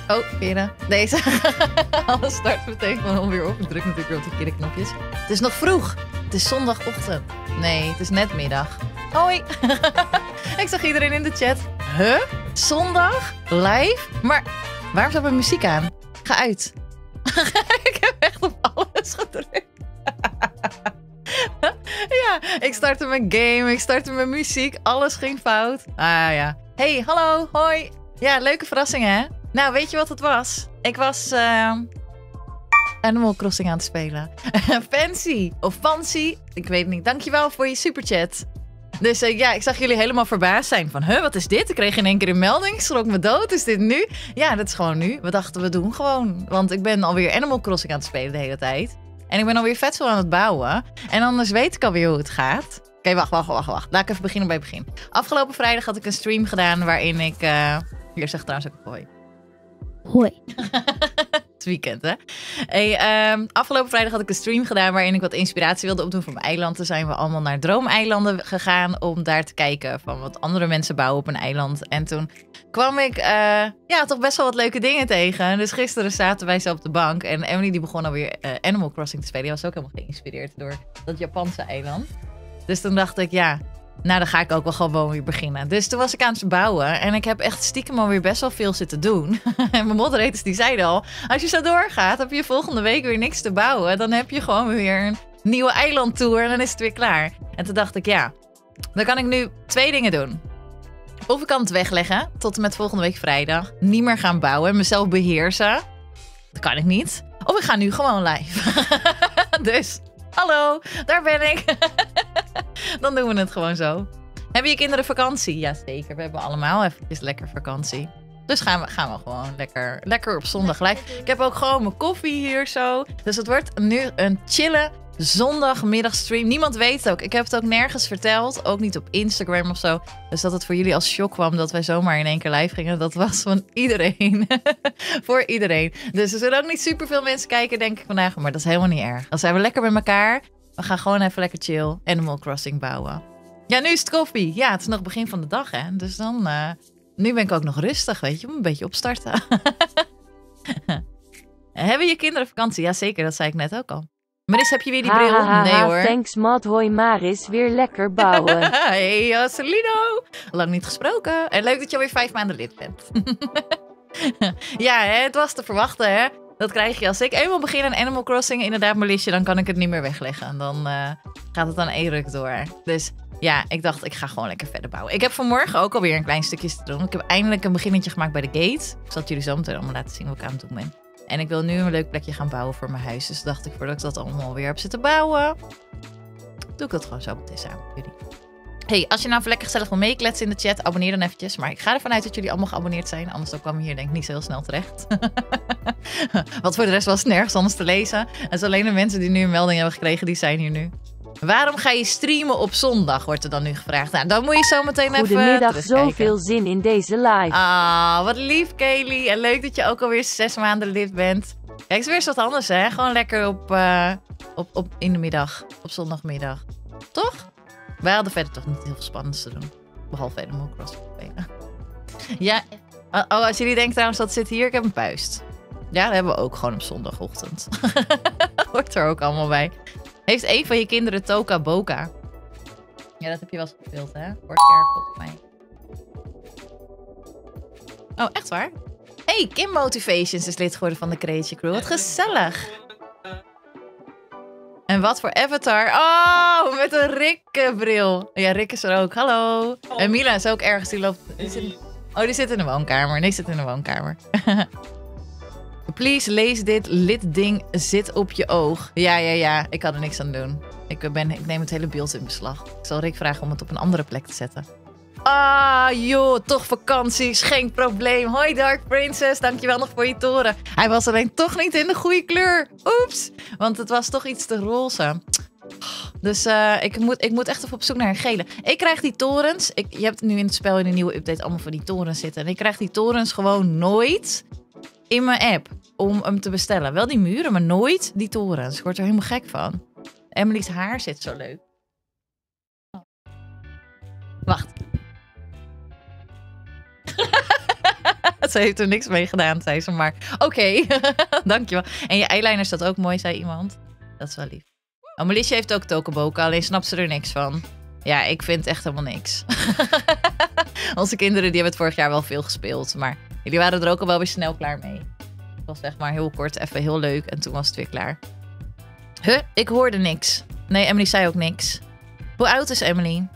Oh, Vera. Deze. Alles start meteen gewoon weer op. Ik druk natuurlijk weer op de verkeerde knopjes. Het is nog vroeg. Het is zondagochtend. Nee, het is net middag. Hoi. Ik zag iedereen in de chat. Huh? Zondag? Live? Maar waarom staat mijn muziek aan? Ga uit. Ik heb echt op alles gedrukt. Ja, ik startte mijn game, ik startte mijn muziek. Alles ging fout. Ah ja. Hey, hallo, hoi. Ja, leuke verrassing hè? Nou, weet je wat het was? Ik was Animal Crossing aan het spelen. Fancy of fancy, ik weet het niet. Dankjewel voor je superchat. Dus ja, ik zag jullie helemaal verbaasd zijn van, wat is dit? Ik kreeg in één keer een melding, schrok me dood. Is dit nu? Ja, dat is gewoon nu. We dachten, we doen gewoon. Want ik ben alweer Animal Crossing aan het spelen de hele tijd. En ik ben alweer vet veel aan het bouwen. En anders weet ik alweer hoe het gaat. Oké, wacht. Laat ik even beginnen bij het begin. Afgelopen vrijdag had ik een stream gedaan waarin ik... Hier zegt trouwens ook hoi. Hoi. Het weekend, hè? Hey, afgelopen vrijdag had ik een stream gedaan waarin ik wat inspiratie wilde opdoen voor mijn eiland. Toen zijn we allemaal naar Droomeilanden gegaan om daar te kijken van wat andere mensen bouwen op een eiland. En toen kwam ik toch best wel wat leuke dingen tegen. Dus gisteren zaten wij zo op de bank en Emily die begon alweer Animal Crossing te spelen. Die was ook helemaal geïnspireerd door dat Japanse eiland. Dus toen dacht ik, nou, dan ga ik ook wel gewoon weer beginnen. Dus toen was ik aan het bouwen. En ik heb echt stiekem alweer best wel veel zitten doen. En mijn moderators die zeiden al... Als je zo doorgaat, heb je volgende week weer niks te bouwen. Dan heb je gewoon weer een nieuwe eilandtour. En dan is het weer klaar. En toen dacht ik, dan kan ik nu 2 dingen doen. Of ik kan het wegleggen tot en met volgende week vrijdag. Niet meer gaan bouwen en mezelf beheersen. Dat kan ik niet. Of ik ga nu gewoon live. Dus... Hallo, daar ben ik. Dan doen we het gewoon zo. Hebben je kinderen vakantie? Jazeker, we hebben allemaal eventjes lekker vakantie. Dus gaan we gewoon lekker op zondag live. Ik heb ook gewoon mijn koffie hier zo. Dus het wordt nu een chille zondagmiddagstream. Niemand weet het ook. Ik heb het ook nergens verteld. Ook niet op Instagram of zo. Dus dat het voor jullie als shock kwam dat wij zomaar in één keer live gingen. Dat was van iedereen. Voor iedereen. Dus er zullen ook niet superveel mensen kijken, denk ik vandaag. Maar dat is helemaal niet erg. Dan zijn we lekker bij elkaar. We gaan gewoon even lekker chill Animal Crossing bouwen. Ja, nu is het koffie. Ja, het is nog begin van de dag, hè. Dus dan... nu ben ik ook nog rustig, weet je. Om een beetje opstarten. Hebben je kinderen vakantie? Jazeker, dat zei ik net ook al. Maris, heb je weer die bril? Nee hoor. Thanks, Matt. Hoi, Maris. Weer lekker bouwen. Hey, Celino. Lang niet gesproken. En leuk dat je alweer 5 maanden lid bent. Ja, hè, het was te verwachten, hè. Dat krijg je als ik eenmaal begin aan Animal Crossing. Inderdaad, Melisje, dan kan ik het niet meer wegleggen. En dan gaat het aan één ruk door. Dus ja, ik dacht, ik ga gewoon lekker verder bouwen. Ik heb vanmorgen ook alweer een klein stukje te doen. Ik heb eindelijk een beginnetje gemaak bij de gate. Ik zal het jullie zo meteen allemaal laten zien wat ik aan het doen ben. En ik wil nu een leuk plekje gaan bouwen voor mijn huis. Dus dacht ik, voordat ik dat allemaal weer heb zitten bouwen, doe ik dat gewoon zo meteen samen met jullie. Hey, als je nou lekker gezellig wil meekletsen in de chat, abonneer dan eventjes. Maar ik ga ervan uit dat jullie allemaal geabonneerd zijn. Anders dan kwam je hier denk ik niet zo heel snel terecht. Want voor de rest was het nergens anders te lezen. Het is alleen de mensen die nu een melding hebben gekregen, die zijn hier nu. Waarom ga je streamen op zondag, wordt er dan nu gevraagd. Nou, dan moet je zo meteen even Goedemiddag, zoveel zin in deze live. Ah, wat lief, Kaylee. En leuk dat je ook alweer 6 maanden lid bent. Kijk, het is weer eens wat anders, hè? Gewoon lekker in de middag, op zondagmiddag. Toch? Wij hadden verder toch niet heel veel spannends te doen. Behalve Animal Crossing spelen. Ja, als jullie denken trouwens dat zit hier, ik heb een puist. Ja, dat hebben we ook gewoon op zondagochtend. Hoort er ook allemaal bij. Heeft een van je kinderen Toka Boka? Ja, dat heb je wel eens gespeeld, hè? Vorig jaar volgens mij. Oh, echt waar? Hey, Kim Motivations is lid geworden van de Creature Crew. Wat gezellig. En wat voor avatar? Oh, met een Rick-bril. Ja, Rick is er ook. Hallo. Oh. En Mila is ook ergens. Die loopt... Die zit in de woonkamer. Nee, zit in de woonkamer. Please, lees dit. Lid-ding zit op je oog. Ja. Ik kan er niks aan doen. Ik neem het hele beeld in beslag. Ik zal Rick vragen om het op een andere plek te zetten. Ah, joh, toch vakanties, geen probleem. Hoi Dark Princess, dankjewel nog voor je toren. Hij was alleen toch niet in de goede kleur. Oeps, want het was toch iets te roze. Dus ik moet echt even op zoek naar een gele. Ik krijg die torens, je hebt nu in het spel in de nieuwe update allemaal van die torens zitten. En ik krijg die torens gewoon nooit in mijn app om hem te bestellen. Wel die muren, maar nooit die torens. Ik word er helemaal gek van. Emily's haar zit zo leuk. Wacht. Ze heeft er niks mee gedaan, zei ze maar. Oké, dankjewel. En je eyeliner staat ook mooi, zei iemand. Dat is wel lief. Oh, Melissa heeft ook tokenboken, alleen snapt ze er niks van. Ja, ik vind echt helemaal niks. Onze kinderen die hebben het vorig jaar wel veel gespeeld. Maar jullie waren er ook al wel weer snel klaar mee. Het was zeg maar heel kort, even heel leuk. En toen was het weer klaar. Huh? Ik hoorde niks. Nee, Emily zei ook niks. Hoe oud is Emily?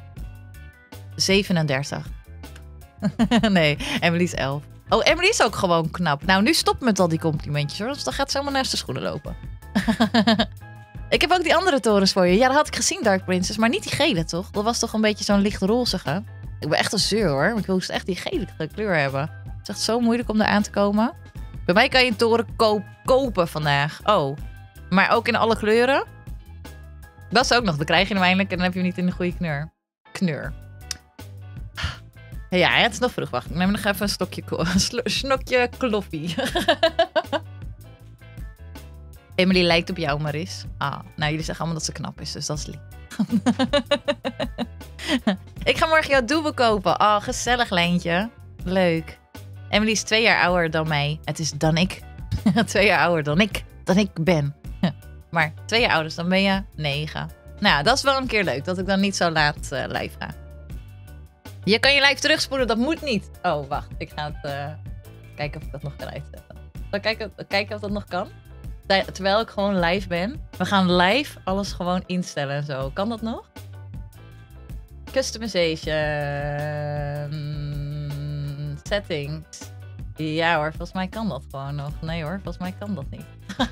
37. Nee, Emily is 11. Oh, Emily is ook gewoon knap. Nou, nu stop met al die complimentjes hoor. Dus dan gaat ze helemaal naast de schoenen lopen. Ik heb ook die andere torens voor je. Ja, dat had ik gezien, Dark Princess. Maar niet die gele, toch? Dat was toch een beetje zo'n licht rozige. Ik ben echt een zeur, hoor. Ik wil echt die gele kleur hebben. Het is echt zo moeilijk om daar aan te komen. Bij mij kan je een toren kopen vandaag. Oh. Maar ook in alle kleuren? Dat is ook nog. Dan krijg je hem eindelijk en dan heb je hem niet in de goede kneur. Ja, het is nog vroeg. Wacht, ik neem nog even een snokje kloffie. Emily lijkt op jou, Maris. Ah, nou, jullie zeggen allemaal dat ze knap is, dus dat is lief. Ik ga morgen jouw doebel kopen. Oh, gezellig, Lijntje. Leuk. Emily is 2 jaar ouder dan mij. Het is dan ik. 2 jaar ouder dan ik ben. Maar 2 jaar ouder, dan ben je 9. Nou, dat is wel een keer leuk, dat ik dan niet zo laat live ga. Je kan je live terugspoelen, dat moet niet. Oh, wacht. Ik ga het kijken of ik dat nog kan uitzetten. Zal ik kijken of dat nog kan? Terwijl ik gewoon live ben. We gaan live alles gewoon instellen en zo. Kan dat nog? Customization. Settings. Ja hoor, volgens mij kan dat gewoon nog. Nee hoor, volgens mij kan dat niet.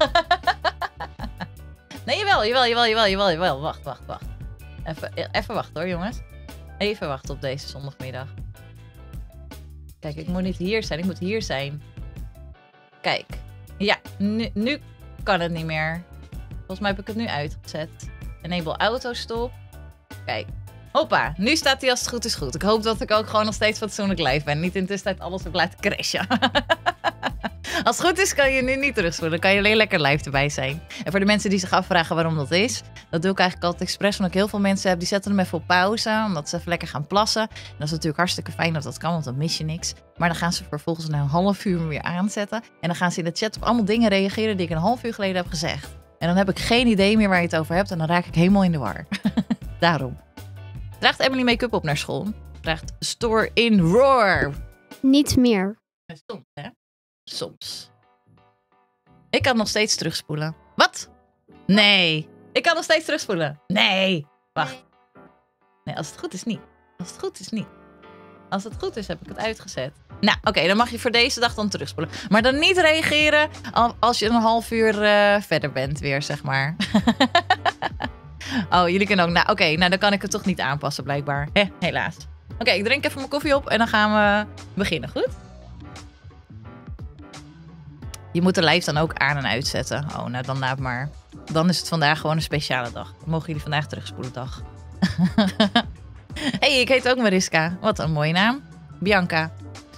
Nee, jawel. Wacht. Even wachten hoor, jongens. Even wachten op deze zondagmiddag. Kijk, ik moet niet hier zijn. Ik moet hier zijn. Kijk. Ja, nu kan het niet meer. Volgens mij heb ik het nu uitgezet. Enable autostop. Kijk. Hoppa, nu staat hij als het goed is goed. Ik hoop dat ik ook gewoon nog steeds fatsoenlijk live ben. Niet in de tussentijd alles heb laten crashen. Als het goed is kan je nu niet terugspoelen. Dan kan je alleen lekker live erbij zijn. En voor de mensen die zich afvragen waarom dat is. Dat doe ik eigenlijk altijd expres. Omdat ik heel veel mensen heb die zetten hem even op pauze. Omdat ze even lekker gaan plassen. En dat is natuurlijk hartstikke fijn dat dat kan. Want dan mis je niks. Maar dan gaan ze vervolgens na een half uur weer aanzetten. En dan gaan ze in de chat op allemaal dingen reageren die ik een half uur geleden heb gezegd. En dan heb ik geen idee meer waar je het over hebt. En dan raak ik helemaal in de war. Daarom. Draagt Emily make-up op naar school? Draagt Store in Roar? Niet meer. Soms, hè? Soms. Ik kan nog steeds terugspoelen. Wat? Nee. Ik kan nog steeds terugspoelen. Nee. Wacht. Nee, als het goed is niet. Als het goed is niet. Als het goed is heb ik het uitgezet. Nou, oké, dan mag je voor deze dag dan terugspoelen. Maar dan niet reageren als je een half uur verder bent weer, zeg maar. Oh, jullie kunnen ook... Nou, oké, nou dan kan ik het toch niet aanpassen blijkbaar. Helaas. Oké, ik drink even mijn koffie op en dan gaan we beginnen, goed? Je moet de live dan ook aan en uitzetten. Oh, nou dan laat maar. Dan is het vandaag gewoon een speciale dag. Dan mogen jullie vandaag terugspoelen dag. Hey, ik heet ook Mariska. Wat een mooie naam. Bianca.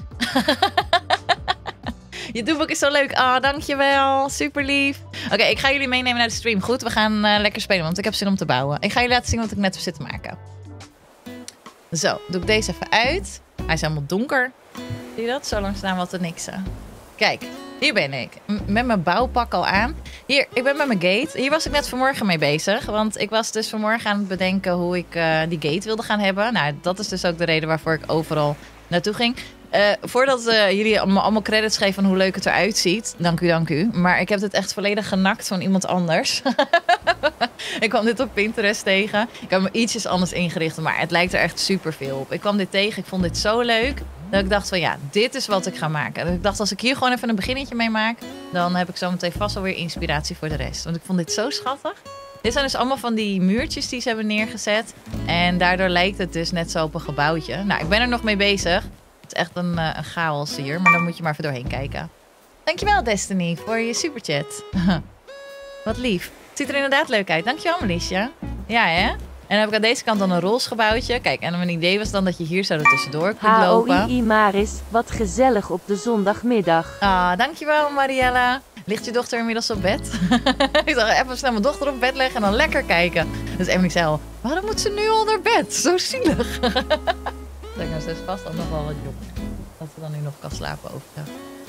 Je doelboek is zo leuk. Ah, dankjewel. Super lief. Oké, ik ga jullie meenemen naar de stream. Goed, we gaan lekker spelen, want ik heb zin om te bouwen. Ik ga jullie laten zien wat ik net heb zitten maken. Zo, doe ik deze even uit. Hij is helemaal donker. Zie je dat? Zo lang staan we al te niksen. Kijk, hier ben ik. Met mijn bouwpak al aan. Hier, ik ben met mijn gate. Hier was ik net vanmorgen mee bezig. Want ik was dus vanmorgen aan het bedenken hoe ik die gate wilde gaan hebben. Nou, dat is dus ook de reden waarvoor ik overal naartoe ging. Voordat jullie allemaal credits geven van hoe leuk het eruit ziet. Dank u. Maar ik heb het echt volledig genakt van iemand anders. Ik kwam dit op Pinterest tegen. Ik heb me ietsjes anders ingericht. Maar het lijkt er echt super veel op. Ik kwam dit tegen. Ik vond dit zo leuk. Dat ik dacht van ja, dit is wat ik ga maken. En ik dacht als ik hier gewoon even een beginnetje mee maak. Dan heb ik zo meteen vast alweer inspiratie voor de rest. Want ik vond dit zo schattig. Dit zijn dus allemaal van die muurtjes die ze hebben neergezet. En daardoor lijkt het dus net zo op een gebouwtje. Nou, ik ben er nog mee bezig. Het is echt een chaos hier. Maar dan moet je maar even doorheen kijken. Dankjewel Destiny voor je superchat. Wat lief. Het ziet er inderdaad leuk uit. Dankjewel Melissa. Ja hè? En dan heb ik aan deze kant dan een roze gebouwtje. Kijk, en mijn idee was dan dat je hier zo er tussendoor kunt lopen. HOI Maris, wat gezellig op de zondagmiddag. Ah, dankjewel Mariella. Ligt je dochter inmiddels op bed? Ik dacht even snel mijn dochter op bed leggen en dan lekker kijken. Dus Emily zei al, waarom moet ze nu al naar bed? Zo zielig. Zeg, nou, ze is vast al nog wel wat jong. Dat ze dan nu nog kan slapen overdag.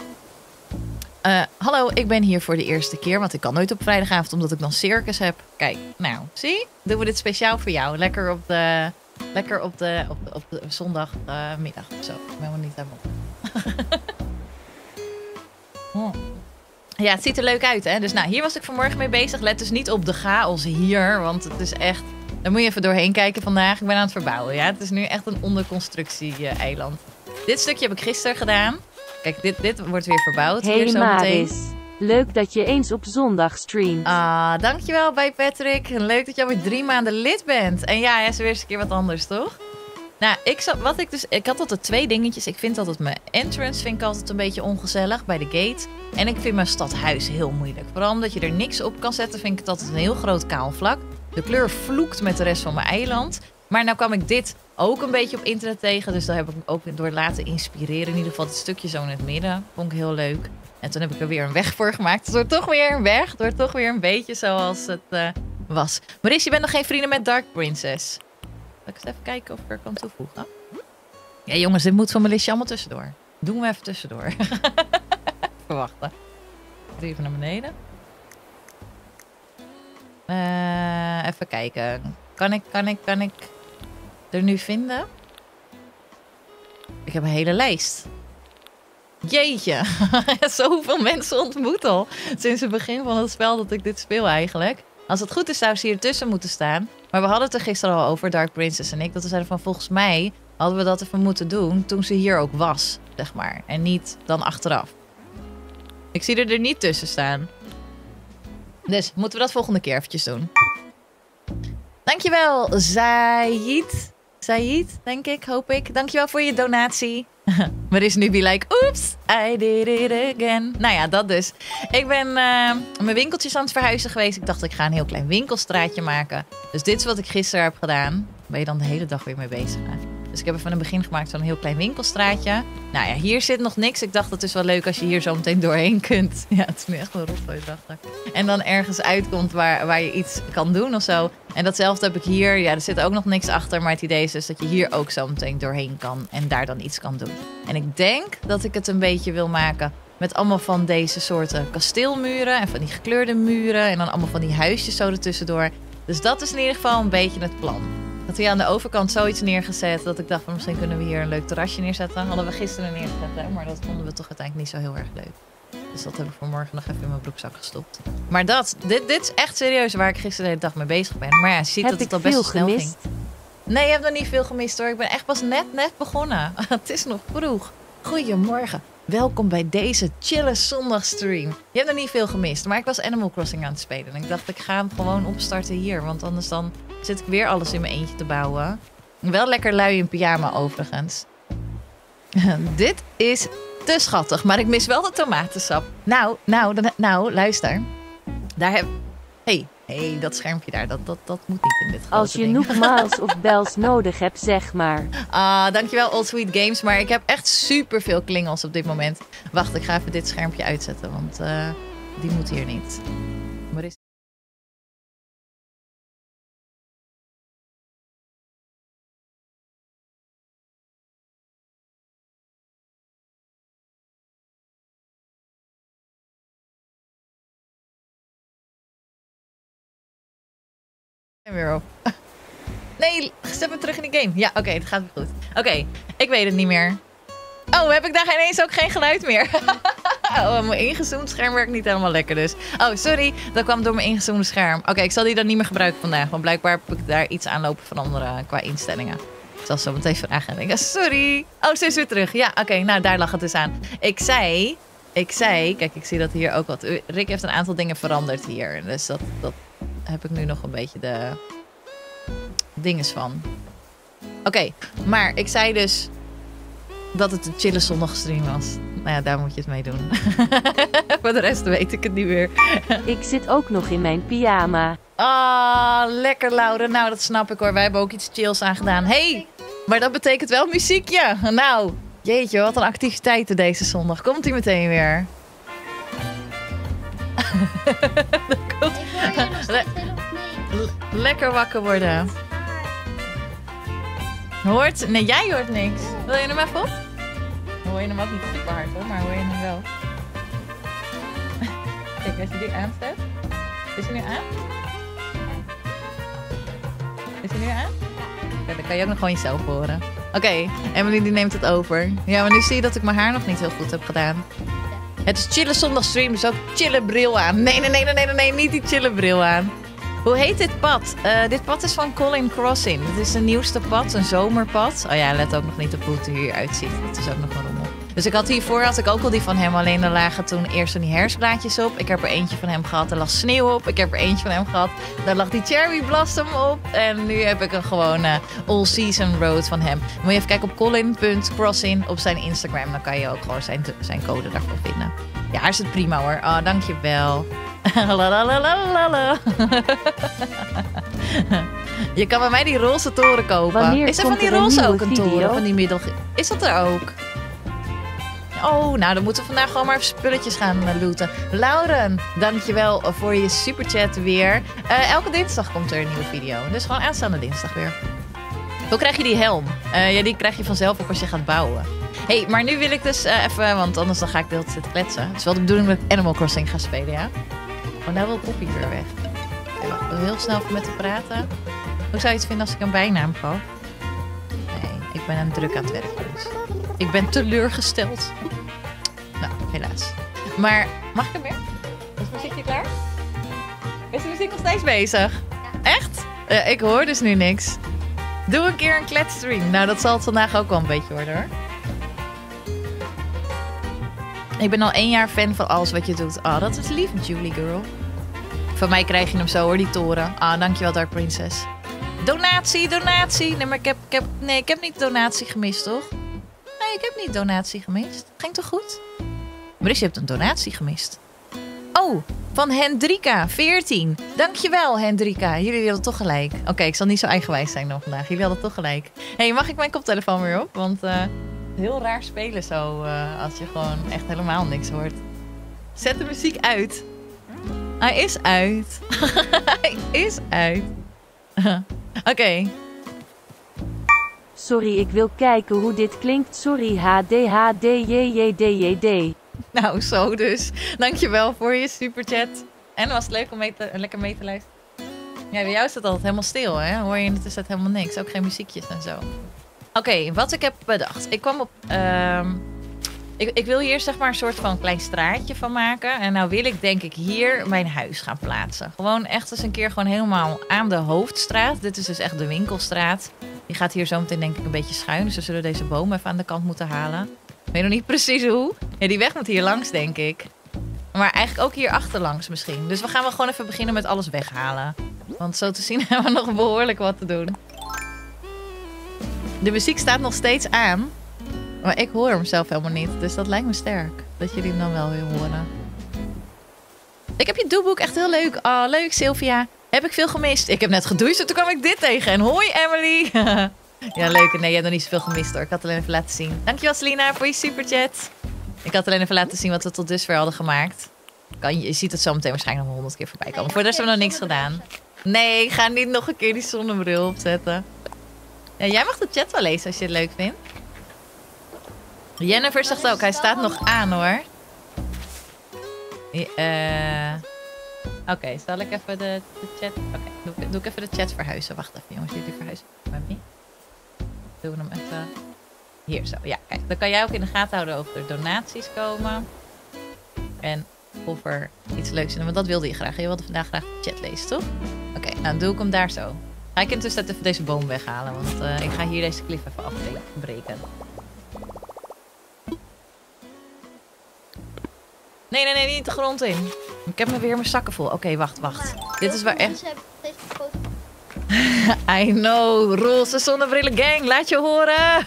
Hallo, ik ben hier voor de eerste keer. Want ik kan nooit op vrijdagavond omdat ik dan circus heb. Kijk, nou, zie? Doen we dit speciaal voor jou. Lekker op de zondagmiddag of zo. Ik ben helemaal niet helemaal. Ja, het ziet er leuk uit, hè? Dus nou, hier was ik vanmorgen mee bezig. Let dus niet op de chaos hier, want het is echt... Daar moet je even doorheen kijken vandaag. Ik ben aan het verbouwen, ja. Het is nu echt een onderconstructie-eiland. Dit stukje heb ik gisteren gedaan. Kijk, dit wordt weer verbouwd. Hey hier zo Maris, leuk dat je eens op zondag streamt. Ah, dankjewel bij Patrick. Leuk dat je alweer 3 maanden lid bent. En ja, is weer eens een keer wat anders, toch? Nou, ik had altijd 2 dingetjes. Ik vind altijd mijn entrance vind ik altijd een beetje ongezellig bij de gate. En ik vind mijn stadhuis heel moeilijk. Vooral omdat je er niks op kan zetten, vind ik het altijd een heel groot kaal vlak. De kleur vloekt met de rest van mijn eiland. Maar nou kwam ik dit ook een beetje op internet tegen. Dus daar heb ik me ook door laten inspireren. In ieder geval het stukje zo in het midden. Vond ik heel leuk. En toen heb ik er weer een weg voor gemaakt. Het wordt toch weer een weg. Het wordt toch weer een beetje zoals het was. Maurice, je bent nog geen vrienden met Dark Princess. Zal ik eens even kijken of ik er kan toevoegen? Ja jongens, dit moet van mijn listje allemaal tussendoor. Doen we even tussendoor. Even wachten. Even naar beneden. Even kijken. Kan ik er nu vinden? Ik heb een hele lijst. Jeetje. Zoveel mensen ontmoet al. Sinds het begin van het spel dat ik dit speel eigenlijk. Als het goed is zou ze hier tussen moeten staan. Maar we hadden het er gisteren al over, Dark Princess en ik. Dat we zeiden van volgens mij hadden we dat even moeten doen toen ze hier ook was. Zeg maar. En niet dan achteraf. Ik zie er niet tussen staan. Dus moeten we dat volgende keer eventjes doen. Dankjewel, Zaid, denk ik, hoop ik. Dankjewel voor je donatie. Maar is nu be like, oeps, I did it again. Nou ja, dat dus. Ik ben mijn winkeltjes aan het verhuizen geweest. Ik dacht, ik ga een heel klein winkelstraatje maken. Dus dit is wat ik gisteren heb gedaan. Ben je dan de hele dag weer mee bezig, hè? Dus ik heb er van het begin gemaakt zo'n heel klein winkelstraatje. Nou ja, hier zit nog niks. Ik dacht, dat is wel leuk als je hier zo meteen doorheen kunt. Ja, het is nu echt een rotzooi erachter. En dan ergens uitkomt waar je iets kan doen of zo. En datzelfde heb ik hier. Ja, er zit ook nog niks achter. Maar het idee is dus dat je hier ook zo meteen doorheen kan. En daar dan iets kan doen. En ik denk dat ik het een beetje wil maken met allemaal van deze soorten kasteelmuren. En van die gekleurde muren. En dan allemaal van die huisjes zo ertussendoor. Dus dat is in ieder geval een beetje het plan. Dat we hier aan de overkant zoiets neergezet. Dat ik dacht, van, misschien kunnen we hier een leuk terrasje neerzetten. Hadden we gisteren neergezet, hè? Maar dat vonden we toch uiteindelijk niet zo heel erg leuk. Dus dat heb ik vanmorgen nog even in mijn broekzak gestopt. Maar dit is echt serieus waar ik gisteren de hele dag mee bezig ben. Maar ja, je ziet dat het al best wel snel ging. Nee, je hebt nog niet veel gemist hoor. Ik ben echt pas net begonnen. Het is nog vroeg. Goedemorgen. Welkom bij deze chille zondagstream. Je hebt nog niet veel gemist, maar ik was Animal Crossing aan het spelen. En ik dacht, ik ga hem gewoon opstarten hier. Want anders dan zit ik weer alles in mijn eentje te bouwen. Wel lekker lui in pyjama overigens. Dit is te schattig, maar ik mis wel de tomatensap. Nou, luister. Daar heb... Hey, dat schermpje daar, dat moet niet in dit grote Als je ding. nogmaals of bells nodig hebt, zeg maar. Dankjewel Old Sweet Games, maar ik heb echt superveel klingels op dit moment. Wacht, ik ga even dit schermpje uitzetten, want die moet hier niet. Waar is... En weer op. Nee, zet me terug in de game. Ja, oké, dat gaat weer goed. Oké, ik weet het niet meer. Oh, heb ik daar ineens ook geen geluid meer? Oh, mijn ingezoomd scherm werkt niet helemaal lekker dus. Oh, sorry, dat kwam door mijn ingezoomde scherm. Oké, ik zal die dan niet meer gebruiken vandaag. Want blijkbaar heb ik daar iets aan lopen veranderen qua instellingen. Ik zal zo meteen vragen en denken, sorry. Oh, ze is weer terug. Ja, oké, nou daar lag het dus aan. Ik zei, kijk, ik zie dat hier ook wat... Rick heeft een aantal dingen veranderd hier. Dus dat heb ik nu nog een beetje de dinges van. Oké, maar ik zei dus dat het een chille zondagstream was. Nou ja, daar moet je het mee doen. Voor de rest weet ik het niet meer. Ik zit ook nog in mijn pyjama. Lekker Laura. Nou, dat snap ik hoor. Wij hebben ook iets chills aan gedaan. Hey, maar dat betekent wel muziekje. Nou, jeetje, wat een activiteiten deze zondag. Komt ie meteen weer. Lekker wakker worden. Nee, jij hoort niks. Wil je hem even op? hoor je hem ook niet super hard hoor, maar hoor je hem wel. Kijk, als je die aanzet. Is hij nu aan? Is hij nu aan? Ja, dan kan je ook nog gewoon jezelf horen. Oké, Emily die neemt het over. Ja, maar nu zie je dat ik mijn haar nog niet heel goed heb gedaan. Het is chille zondagstream, dus ook chille bril aan. Nee, niet die chille bril aan. Hoe heet dit pad? Dit pad is van Colin Crossing. Dit is een nieuwste pad, een zomerpad. Oh ja, let ook nog niet op hoe het er hier uitziet. Het is ook nog een rommel. Dus ik had hiervoor ook al die van hem. Alleen er lagen toen eerst van die herfstblaadjes op. Ik heb er eentje van hem gehad, er lag sneeuw op. Ik heb er eentje van hem gehad, daar lag die cherry blossom op. En nu heb ik een gewone all season road van hem. Dan moet je even kijken op colin.crossing op zijn Instagram. Dan kan je ook gewoon zijn code daarvoor vinden. Ja, hij is het prima hoor. Oh, dankjewel. Je kan bij mij die roze toren kopen. Wanneer is er van die komt er roze een ook een nieuwe toren? video? Van die middel... Is dat er ook? Oh, nou dan moeten we vandaag gewoon maar even spulletjes gaan looten. Lauren, dankjewel voor je superchat weer. Elke dinsdag komt er een nieuwe video. Dus gewoon aanstaande dinsdag weer. Hoe krijg je die helm? Ja, die krijg je vanzelf ook als je gaat bouwen. Hey, maar nu wil ik dus even, want anders dan ga ik de hele tijd kletsen. Het is wel de bedoeling dat ik Animal Crossing ga spelen, ja? Oh, nou wil Poppy weer weg. Okay, wacht, ik wil heel snel even met haar praten. Hoe zou je het vinden als ik een bijnaam gaf? Nee, ik ben druk aan het werk, dus. Ik ben teleurgesteld. Nou, helaas. Maar, mag ik er weer? Is de muziekje klaar? Is de muziek nog steeds bezig? Echt? Ik hoor dus nu niks. Doe een keer een kletstream. Nou, dat zal het vandaag ook wel een beetje worden, hoor. Ik ben al 1 jaar fan van alles wat je doet. Oh, dat is lief, Julie girl. Van mij krijg je hem zo, hoor, die toren. Ah, dankjewel, Dark Princess. Donatie. Nee, maar ik heb niet donatie gemist, toch? Nee, ik heb niet donatie gemist. Ging toch goed? Maar dus je hebt een donatie gemist. Oh, van Hendrika, 14. Dankjewel, Hendrika. Jullie hadden toch gelijk. Oké, ik zal niet zo eigenwijs zijn dan vandaag. Jullie hadden toch gelijk. Hey, mag ik mijn koptelefoon weer op? Want heel raar spelen zo als je gewoon echt helemaal niks hoort. Zet de muziek uit. Hij is uit. Hij is uit. Oké. Sorry, ik wil kijken hoe dit klinkt. Sorry, HDHDJJDJD. Nou, zo dus. Dankjewel voor je superchat. En was het leuk om lekker mee te luisteren. Ja, bij jou is het altijd helemaal stil, hè? Hoor je in de tussentijd helemaal niks. Ook geen muziekjes en zo. Oké, wat ik heb bedacht. Ik kwam op... Ik wil hier zeg maar een soort van klein straatje van maken. En nou wil ik denk ik hier mijn huis gaan plaatsen. Gewoon echt eens een keer gewoon helemaal aan de hoofdstraat. Dit is dus echt de winkelstraat. Die gaat hier zo meteen denk ik een beetje schuin. Dus we zullen deze boom even aan de kant moeten halen. Ik weet nog niet precies hoe. Ja, die weg moet hier langs denk ik. Maar eigenlijk ook hier achterlangs misschien. Dus we gaan wel gewoon even beginnen met alles weghalen. Want zo te zien hebben we nog behoorlijk wat te doen. De muziek staat nog steeds aan. Maar ik hoor hem zelf helemaal niet. Dus dat lijkt me sterk. Dat jullie hem dan wel weer horen. Ik heb je doeboek echt heel leuk. Oh, leuk Sylvia. Heb ik veel gemist? Ik heb net gedoucht en toen kwam ik dit tegen. En hoi Emily. Ja, leuk. Nee, je hebt nog niet zoveel gemist hoor. Ik had het alleen even laten zien. Dankjewel Selina voor je superchat. Ik had alleen even laten zien wat we tot dusver hadden gemaakt. Je ziet het zo meteen waarschijnlijk nog 100 keer voorbij komen. Voor de rest hebben we nog niks gedaan. Nee, ik ga niet nog een keer die zonnebril opzetten. Ja, jij mag de chat wel lezen als je het leuk vindt. Jennifer zegt ook, hij staat nog aan hoor. Oké, zal ik even de chat... Oké, doe ik even de chat verhuizen. Wacht even jongens, jullie verhuizen bij mij. Doen we hem even... Hier zo, ja kijk. Dan kan jij ook in de gaten houden of er donaties komen. En of er iets leuks is. Want dat wilde je graag. Je wilde vandaag graag de chat lezen, toch? Oké, nou dan doe ik hem daar zo. Ga ik intussen even deze boom weghalen. Want ik ga hier deze klif even afbreken. Nee, niet de grond in. Ik heb me weer mijn zakken vol. Oké, wacht. Dit is waar echt... I know, roze zonnebrillen gang, laat je horen.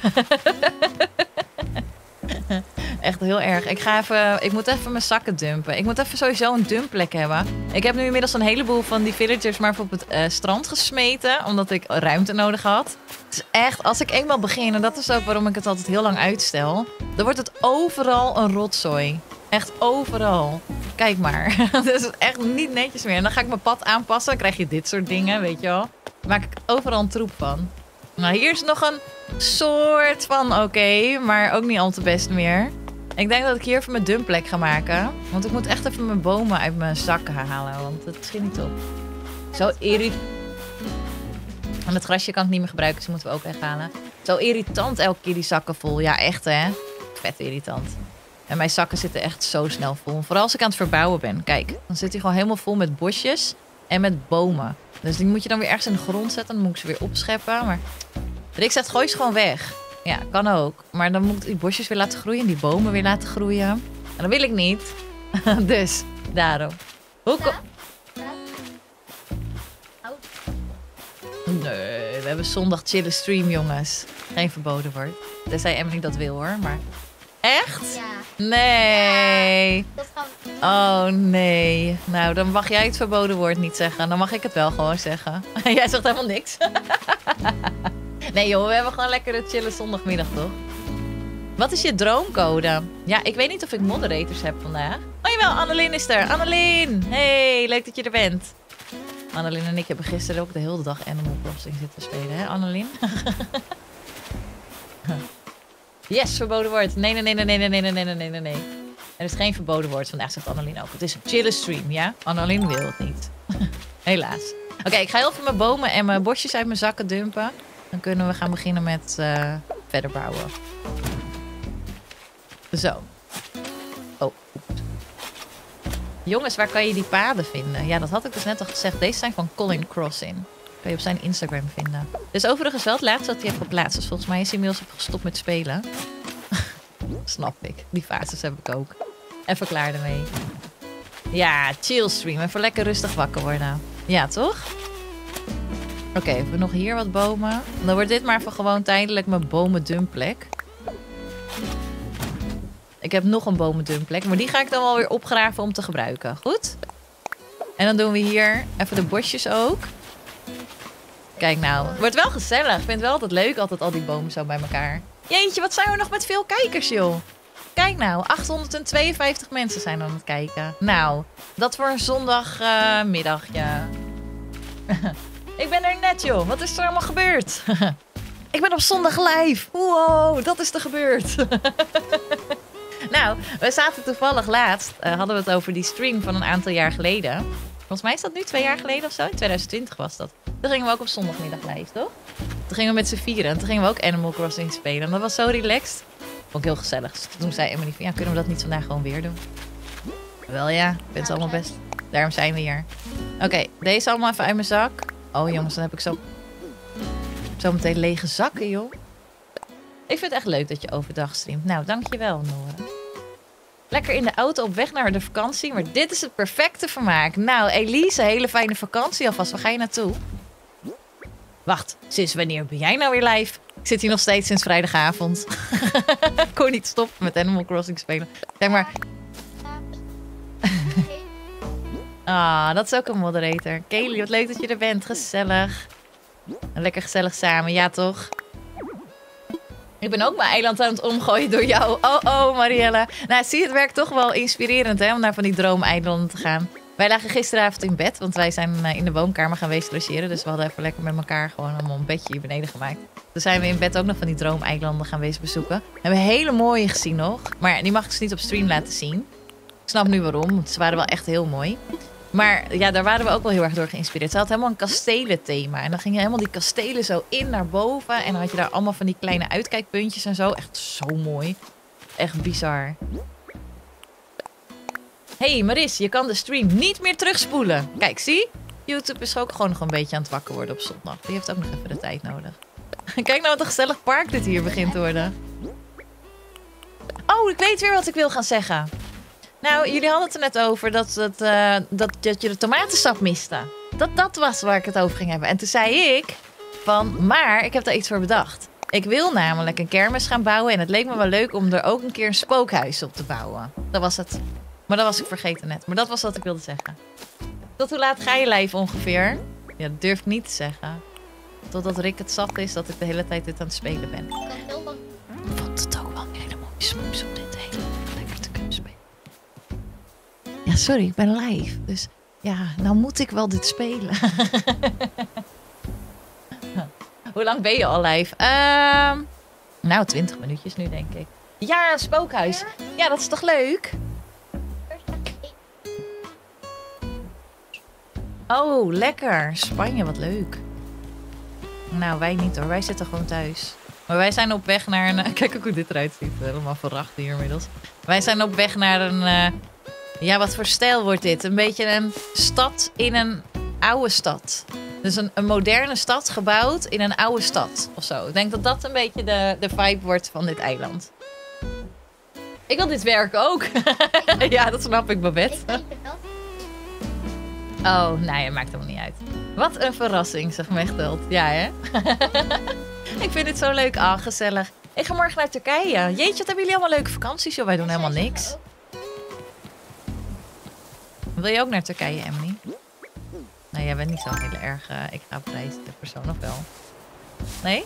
Echt heel erg. Ik moet even mijn zakken dumpen. Ik moet even sowieso een dumpplek hebben. Ik heb nu inmiddels een heleboel van die villagers maar op het strand gesmeten. Omdat ik ruimte nodig had. Het is echt, als ik eenmaal begin, en dat is ook waarom ik het altijd heel lang uitstel. Dan wordt het overal een rotzooi. Echt overal. Kijk maar. Dat is echt niet netjes meer. En dan ga ik mijn pad aanpassen. Dan krijg je dit soort dingen, weet je wel. Dan maak ik overal een troep van. Nou, hier is nog een soort van oké, maar ook niet al te best meer. Ik denk dat ik hier even mijn dumpplek ga maken. Want ik moet echt even mijn bomen uit mijn zakken halen, want het schiet niet op. Zo irritant. En het grasje kan ik niet meer gebruiken, dus moeten we ook weghalen. Zo irritant elke keer die zakken vol. Ja, echt hè. Vet irritant. En mijn zakken zitten echt zo snel vol. Vooral als ik aan het verbouwen ben. Kijk, dan zit hij gewoon helemaal vol met bosjes en met bomen. Dus die moet je dan weer ergens in de grond zetten. Dan moet ik ze weer opscheppen. Maar Rick zegt, gooi ze gewoon weg. Ja, kan ook. Maar dan moet ik die bosjes weer laten groeien. Die bomen weer laten groeien. En dat wil ik niet. Dus, daarom. Hoe kom... Nee, we hebben zondag chillen stream, jongens. Geen verboden woord. Tenzij Emily dat wil, hoor. Maar... Echt? Ja. Nee. Ja, dat gaan we... Oh, nee. Nou, dan mag jij het verboden woord niet zeggen. Dan mag ik het wel gewoon zeggen. Jij zegt helemaal niks. Nee, joh. We hebben gewoon lekker de chillen zondagmiddag, toch? Wat is je droomcode? Ja, ik weet niet of ik moderators heb vandaag. Oh, jawel. Annelien is er. Annelien. Hey, leuk dat je er bent. Annelien en ik hebben gisteren ook de hele dag Animal Crossing zitten spelen, hè, Annelien? Yes, verboden woord. Nee. Er is geen verboden woord vandaag, zegt Annelien ook. Het is een chille stream, ja? Annelien wil het niet. Helaas. Oké, ik ga heel veel mijn bomen en mijn bosjes uit mijn zakken dumpen. Dan kunnen we gaan beginnen met verder bouwen. Zo. Oh. Jongens, waar kan je die paden vinden? Ja, dat had ik dus net al gezegd. Deze zijn van Colin Crossing. Kan je op zijn Instagram vinden. Dus overigens wel het laatste dat hij heeft geplaatst. Dus volgens mij is hij inmiddels gestopt met spelen. Snap ik. Die fases heb ik ook. Even klaar ermee. Ja, chill stream. Even lekker rustig wakker worden. Ja, toch? Oké, hebben we nog hier wat bomen. Dan wordt dit maar even gewoon tijdelijk mijn bomendumplek. Ik heb nog een bomendumplek. Maar die ga ik dan wel weer opgraven om te gebruiken. Goed? En dan doen we hier even de bosjes ook. Kijk nou, het wordt wel gezellig. Ik vind het wel altijd leuk, altijd al die bomen zo bij elkaar. Jeetje, wat zijn we nog met veel kijkers, joh. Kijk nou, 852 mensen zijn aan het kijken. Nou, dat voor een zondagmiddagje. Ik ben er net, joh. Wat is er allemaal gebeurd? Ik ben op zondag live. Wow, dat is er gebeurd. Nou, we zaten toevallig laatst, hadden we het over die stream van een aantal jaar geleden. Volgens mij is dat nu 2 jaar geleden of zo. In 2020 was dat. Toen gingen we ook op zondagmiddag live, toch? Toen gingen we met z'n vieren. En toen gingen we ook Animal Crossing spelen. En dat was zo relaxed. Vond ik heel gezellig. Dus toen zei Emily van, ja, kunnen we dat niet vandaag gewoon weer doen? Wel ja, ik vind het allemaal best. Daarom zijn we hier. Oké, deze allemaal even uit mijn zak. Oh jongens, dan heb ik zo meteen lege zakken, joh. Ik vind het echt leuk dat je overdag streamt. Nou, dankjewel, Nora. Lekker in de auto op weg naar de vakantie. Maar dit is het perfecte vermaak. Nou, Elise, hele fijne vakantie alvast. Waar ga je naartoe? Wacht, sinds wanneer ben jij nou weer live? Ik zit hier nog steeds sinds vrijdagavond. Ik kon niet stoppen met Animal Crossing spelen. Zeg maar... Ah, dat is ook een moderator. Kelly, wat leuk dat je er bent. Gezellig. En lekker gezellig samen, ja toch? Ik ben ook mijn eiland aan het omgooien door jou. Oh, Marielle. Nou, zie je, het werkt toch wel inspirerend, hè, om naar van die droomeilanden te gaan. Wij lagen gisteravond in bed, want wij zijn in de woonkamer gaan wezen logeren. Dus we hadden even lekker met elkaar gewoon allemaal een bedje hier beneden gemaakt. Toen zijn we in bed ook nog van die droomeilanden gaan wezen bezoeken. We hebben hele mooie gezien nog. Maar die mag ik dus niet op stream laten zien. Ik snap nu waarom, want ze waren wel echt heel mooi. Maar ja, daar waren we ook wel heel erg door geïnspireerd. Ze had helemaal een kastelenthema. En dan gingen helemaal die kastelen zo in naar boven. En dan had je daar allemaal van die kleine uitkijkpuntjes en zo. Echt zo mooi. Echt bizar. Hey Maris, je kan de stream niet meer terugspoelen. Kijk, zie? YouTube is ook gewoon nog een beetje aan het wakker worden op zondag. Die heeft ook nog even de tijd nodig. Kijk nou wat een gezellig park dit hier begint te worden. Oh, ik weet weer wat ik wil gaan zeggen. Nou, jullie hadden het er net over dat je de tomatensap miste. Dat was waar ik het over ging hebben. En toen zei ik van, maar ik heb daar iets voor bedacht. Ik wil namelijk een kermis gaan bouwen. En het leek me wel leuk om er ook een keer een spookhuis op te bouwen. Dat was het. Maar dat was ik vergeten net. Maar dat was wat ik wilde zeggen. Tot hoe laat ga je live ongeveer? Ja, dat durf ik niet te zeggen. Totdat Rick het zat is dat ik de hele tijd dit aan het spelen ben. Ik kan heel lang... Ik vond het ook wel een hele mooie smoes om dit hele lekker te kunnen spelen. Ja, sorry, ik ben live. Dus ja, nou moet ik wel dit spelen. Hoe lang ben je al live? Nou, 20 minuutjes nu, denk ik. Ja, een spookhuis. Ja, dat is toch leuk? Oh, lekker. Spanje, wat leuk. Nou, wij niet hoor. Wij zitten gewoon thuis. Maar wij zijn op weg naar een... Kijk ook hoe dit eruit ziet. Helemaal verracht hier inmiddels. Wij zijn op weg naar een... Ja, wat voor stijl wordt dit? Een beetje een stad in een oude stad. Dus een moderne stad gebouwd in een oude stad of zo. Ik denk dat dat een beetje de vibe wordt van dit eiland. Ik wil dit werk ook. Ja, dat snap ik, Babette. Ik weet het wel. Oh, nee, het maakt helemaal niet uit. Wat een verrassing, zegt Mechtelt. Ja, hè? Ik vind het zo leuk. Ah, gezellig. Ik ga morgen naar Turkije. Jeetje, wat hebben jullie allemaal leuke vakanties, joh. Wij doen helemaal niks. Wil je ook naar Turkije, Emily? Nee, jij bent niet zo'n hele erg... ik ga op reis, de persoon of wel? Nee?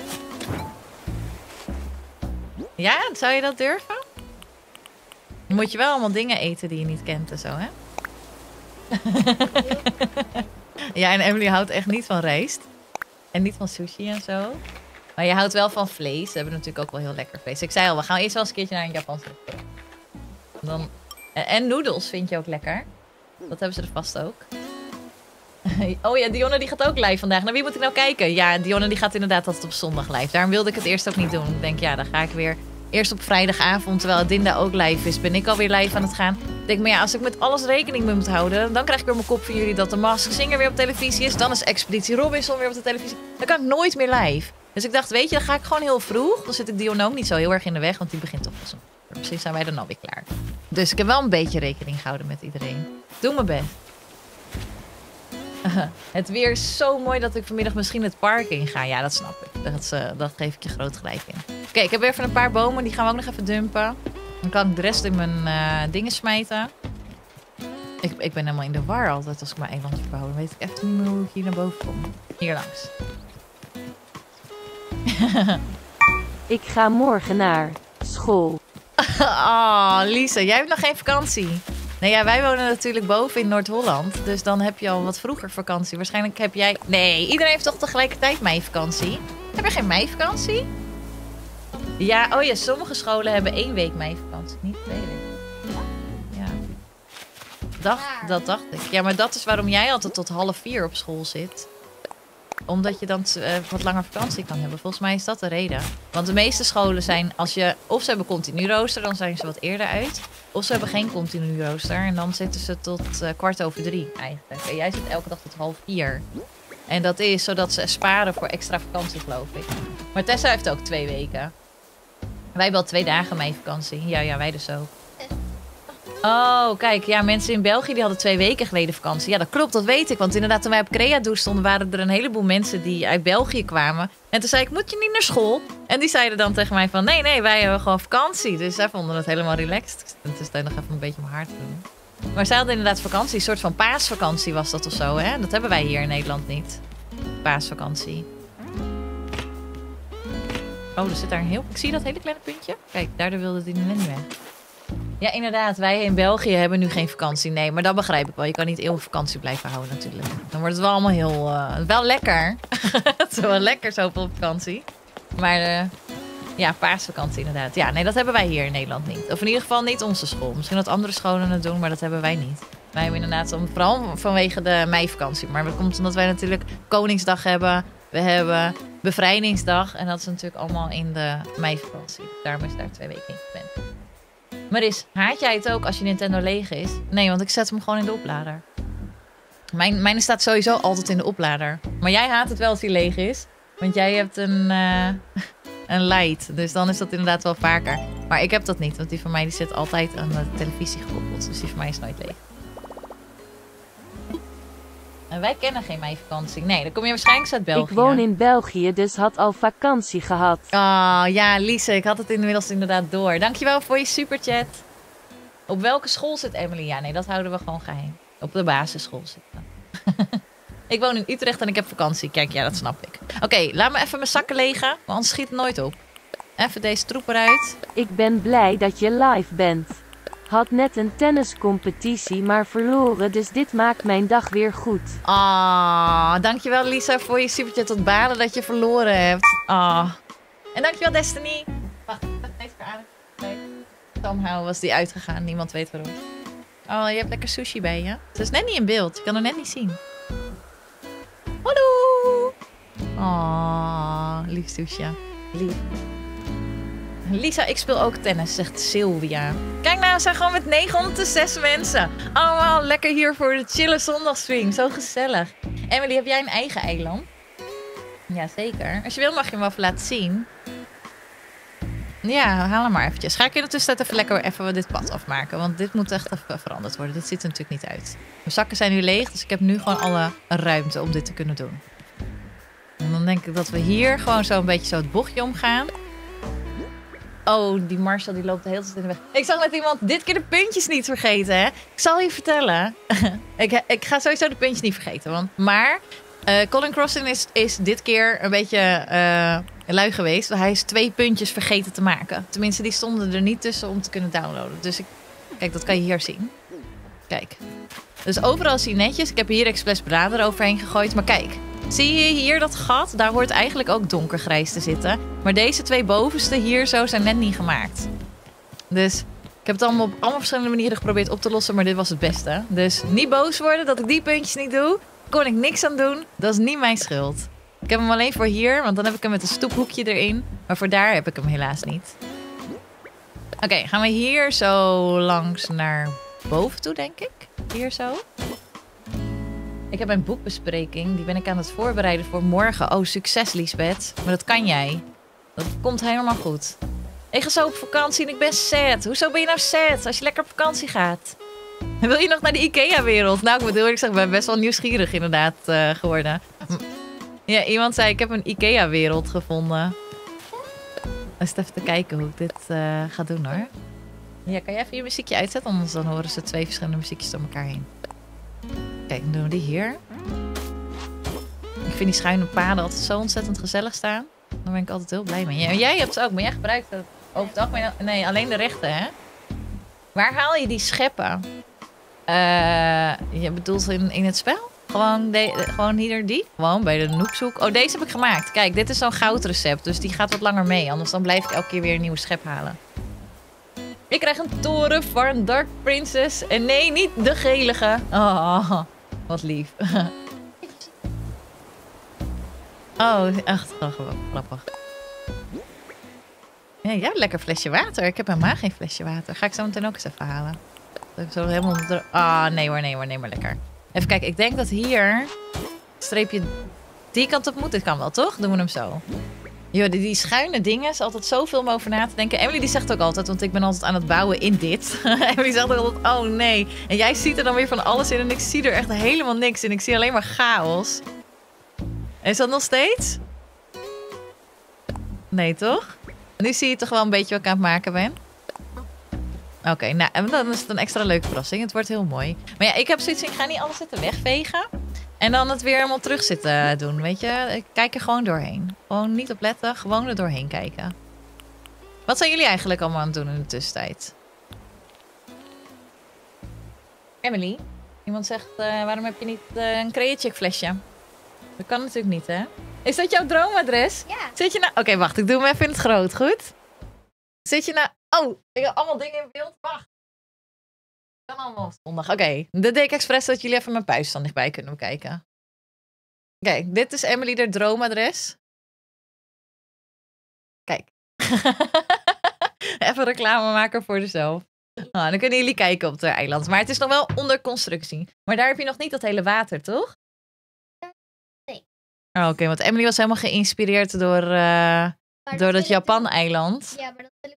Ja, zou je dat durven? Dan moet je wel allemaal dingen eten die je niet kent en zo, hè? Ja, en Emily houdt echt niet van rijst. En niet van sushi en zo. Maar je houdt wel van vlees. We hebben natuurlijk ook wel heel lekker vlees. Ik zei al, we gaan eerst wel eens een keertje naar een Japanse restaurant. Dan... En noedels vind je ook lekker. Dat hebben ze er vast ook. Oh ja, Dionne die gaat ook live vandaag. Naar wie moet ik nou kijken? Ja, Dionne die gaat inderdaad altijd op zondag live. Daarom wilde ik het eerst ook niet doen. Ik denk, ja, dan ga ik weer eerst op vrijdagavond, terwijl Dinda ook live is, ben ik alweer live aan het gaan. Ik denk, maar ja, als ik met alles rekening mee moet houden, dan krijg ik weer mijn kop van jullie dat de Masked Singer weer op televisie is. Dan is Expeditie Robinson weer op de televisie. Dan kan ik nooit meer live. Dus ik dacht, weet je, dan ga ik gewoon heel vroeg. Dan zit ik Dionne ook niet zo heel erg in de weg, want die begint toch pas. Misschien zijn wij dan alweer klaar. Dus ik heb wel een beetje rekening gehouden met iedereen. Doe mijn best. Het weer is zo mooi dat ik vanmiddag misschien het park in ga. Ja, dat snap ik. Dat geef ik je groot gelijk in. Oké, ik heb even een paar bomen. Die gaan we ook nog even dumpen. Dan kan ik de rest in mijn dingen smijten. Ik ben helemaal in de war altijd als ik mijn eilandje bouw. Dan weet ik echt niet meer hoe ik hier naar boven kom. Hier langs. Ik ga morgen naar school. Oh, Lisa, jij hebt nog geen vakantie. Nee, ja, wij wonen natuurlijk boven in Noord-Holland. Dus dan heb je al wat vroeger vakantie. Waarschijnlijk heb jij... Nee, iedereen heeft toch tegelijkertijd meivakantie? Heb je geen meivakantie? Ja, oh ja, sommige scholen hebben 1 week meivakantie. Niet 2 weken. Ja. Dat dacht ik. Ja, maar dat is waarom jij altijd tot 3:30 op school zit. Omdat je dan wat langer vakantie kan hebben. Volgens mij is dat de reden. Want de meeste scholen zijn, als je... Of ze hebben continu rooster, dan zijn ze wat eerder uit. Of ze hebben geen continu rooster. En dan zitten ze tot 3:15 eigenlijk. En jij zit elke dag tot 3:30. En dat is zodat ze sparen voor extra vakantie, geloof ik. Maar Tessa heeft ook 2 weken. Wij hebben al 2 dagen mee vakantie. Ja, wij dus ook. Oh, kijk. Ja, mensen in België die hadden 2 weken geleden vakantie. Ja, dat klopt. Dat weet ik. Want inderdaad, toen wij op Creadoe stonden, waren er een heleboel mensen die uit België kwamen. En toen zei ik, moet je niet naar school? En die zeiden dan tegen mij van, nee, wij hebben gewoon vakantie. Dus zij vonden het helemaal relaxed. En toen zei ik nog even een beetje mijn hart doen. Maar zij hadden inderdaad vakantie. Een soort van paasvakantie was dat of zo, hè? Dat hebben wij hier in Nederland niet. Paasvakantie. Oh, er zit daar een heel... Ik zie dat hele kleine puntje. Kijk, daardoor wilde die net niet weg. Ja, inderdaad. Wij in België hebben nu geen vakantie. Nee, maar dat begrijp ik wel. Je kan niet eeuwig vakantie blijven houden natuurlijk. Dan wordt het wel allemaal heel... wel lekker. Het is wel lekker zoveel vakantie. Maar ja, paasvakantie inderdaad. Ja, nee, dat hebben wij hier in Nederland niet. Of in ieder geval niet onze school. Misschien dat andere scholen het doen, maar dat hebben wij niet. Wij hebben inderdaad, vooral vanwege de meivakantie. Maar dat komt omdat wij natuurlijk Koningsdag hebben. We hebben Bevrijdingsdag. En dat is natuurlijk allemaal in de meivakantie. Daarom is daar 2 weken in gepland. Maris, haat jij het ook als je Nintendo leeg is? Nee, want ik zet hem gewoon in de oplader. Mijn staat sowieso altijd in de oplader. Maar jij haat het wel als hij leeg is. Want jij hebt een light. Dus dan is dat inderdaad wel vaker. Maar ik heb dat niet. Want die van mij die zit altijd aan de televisie gekoppeld. Dus die van mij is nooit leeg. En wij kennen geen meivakantie. Nee, dan kom je waarschijnlijk uit België. Ik woon in België, dus had al vakantie gehad. Oh ja, Lise, ik had het inmiddels inderdaad door. Dankjewel voor je superchat. Op welke school zit Emily? Ja, nee, dat houden we gewoon geheim. Op de basisschool zit dan. Ik woon in Utrecht en ik heb vakantie. Kijk, ja, dat snap ik. Oké, laat me even mijn zakken legen, want anders schiet het nooit op. Even deze troep eruit. Ik ben blij dat je live bent. Had net een tenniscompetitie maar verloren, dus dit maakt mijn dag weer goed. Dankjewel Lisa voor je superchat tot balen dat je verloren hebt. En dankjewel Destiny. Wacht, ik ga het even aan. Somehow was die uitgegaan, niemand weet waarom. Je hebt lekker sushi bij je. Ze is net niet in beeld, je kan haar net niet zien. Hallo! Lief Susha. Lief. Lisa, ik speel ook tennis, zegt Sylvia. Kijk nou, we zijn gewoon met 906 mensen. Allemaal lekker hier voor de chille zondagstream. Zo gezellig. Emily, heb jij een eigen eiland? Jazeker. Als je wil mag je hem wel even laten zien. Ja, haal hem maar eventjes. Ga ik in de tussentijd even lekker even dit pad afmaken. Want dit moet echt even veranderd worden. Dit ziet er natuurlijk niet uit. Mijn zakken zijn nu leeg, dus ik heb nu gewoon alle ruimte om dit te kunnen doen. En dan denk ik dat we hier gewoon zo een beetje zo het bochtje omgaan. Die Marcel die loopt de hele tijd in de weg. Ik zag net iemand dit keer de puntjes niet vergeten, hè? Ik zal je vertellen. ik ga sowieso de puntjes niet vergeten. Maar Colin Crossing is dit keer een beetje lui geweest. Hij is 2 puntjes vergeten te maken. Tenminste, die stonden er niet tussen om te kunnen downloaden. Dus kijk, dat kan je hier zien. Kijk. Dus overal zie je netjes. Ik heb hier expres blader overheen gegooid. Maar kijk. Zie je hier dat gat? Daar hoort eigenlijk ook donkergrijs te zitten. Maar deze 2 bovenste hier zo zijn net niet gemaakt. Dus ik heb het allemaal op allemaal verschillende manieren geprobeerd op te lossen. Maar dit was het beste. Dus niet boos worden dat ik die puntjes niet doe. Kon ik niks aan doen. Dat is niet mijn schuld. Ik heb hem alleen voor hier. Want dan heb ik hem met een stoephoekje erin. Maar voor daar heb ik hem helaas niet. Oké, gaan we hier zo langs naar boven toe, denk ik. Hier zo. Ik heb mijn boekbespreking. Die ben ik aan het voorbereiden voor morgen. Succes, Liesbeth. Maar dat kan jij. Dat komt helemaal goed. Ik ga zo op vakantie en ik ben sad. Hoezo ben je nou sad als je lekker op vakantie gaat? Wil je nog naar de IKEA-wereld? Nou, ik bedoel, ik ben best wel nieuwsgierig inderdaad geworden. Ja, iemand zei, ik heb een IKEA-wereld gevonden. Eens even te kijken hoe ik dit ga doen, hoor. Ja, kan jij even je muziekje uitzetten? Anders dan horen ze 2 verschillende muziekjes door elkaar heen. Kijk, dan doen we die hier. Ik vind die schuine paden altijd zo ontzettend gezellig staan. Daar ben ik altijd heel blij mee. Ja, jij hebt ze ook, maar jij gebruikt het over het algemeen... Nee, alleen de rechte, hè? Waar haal je die scheppen? Je bedoelt in het spel? Gewoon hier die? Gewoon bij de Nookzoek. Deze heb ik gemaakt. Kijk, dit is zo'n goudrecept. Dus die gaat wat langer mee. Anders dan blijf ik elke keer weer een nieuwe schep halen. Ik krijg een toren voor een Dark Princess. En nee, niet de gelige. Wat lief. Echt grappig. Ja, jij hebt een lekker flesje water. Ik heb helemaal geen flesje water. Ga ik zo meteen ook eens even halen. Zo helemaal nee maar lekker. Even kijken, ik denk dat hier streepje die kant op moet. Dit kan wel, toch? Doen we hem zo. Joh, die schuine dingen is altijd zoveel om over na te denken. Emily die zegt ook altijd, want ik ben altijd aan het bouwen in dit. Emily zegt ook altijd, oh nee. En jij ziet er dan weer van alles in en ik zie er echt helemaal niks in. Ik zie alleen maar chaos. Is dat nog steeds? Nee, toch? Nu zie je toch wel een beetje wat ik aan het maken ben. Oké, nou, en dan is het een extra leuke verrassing. Het wordt heel mooi. Maar ja, ik heb zoiets, ik ga niet alles zitten wegvegen. En dan het weer helemaal terug zitten doen, weet je. Ik kijk er gewoon doorheen. Gewoon niet op letten, gewoon er doorheen kijken. Wat zijn jullie eigenlijk allemaal aan het doen in de tussentijd? Emily, iemand zegt, waarom heb je niet een Creachick flesje? Dat kan natuurlijk niet, hè? Is dat jouw droomadres? Ja. Zit je nou... Oké, wacht, ik doe hem even in het groot, goed? Zit je nou... ik heb allemaal dingen in beeld. Wacht. Kan allemaal op zondag. Oké, dit deed ik expres dat jullie even mijn puis dan dichtbij kunnen bekijken. Kijk, dit is Emily haar droomadres. Kijk. Even reclame maken voor zichzelf. Dan kunnen jullie kijken op het eiland. Maar het is nog wel onder constructie. Maar daar heb je nog niet dat hele water, toch? Nee. Oké, want Emily was helemaal geïnspireerd door dat Japan-eiland. Ja, maar dat wil ik...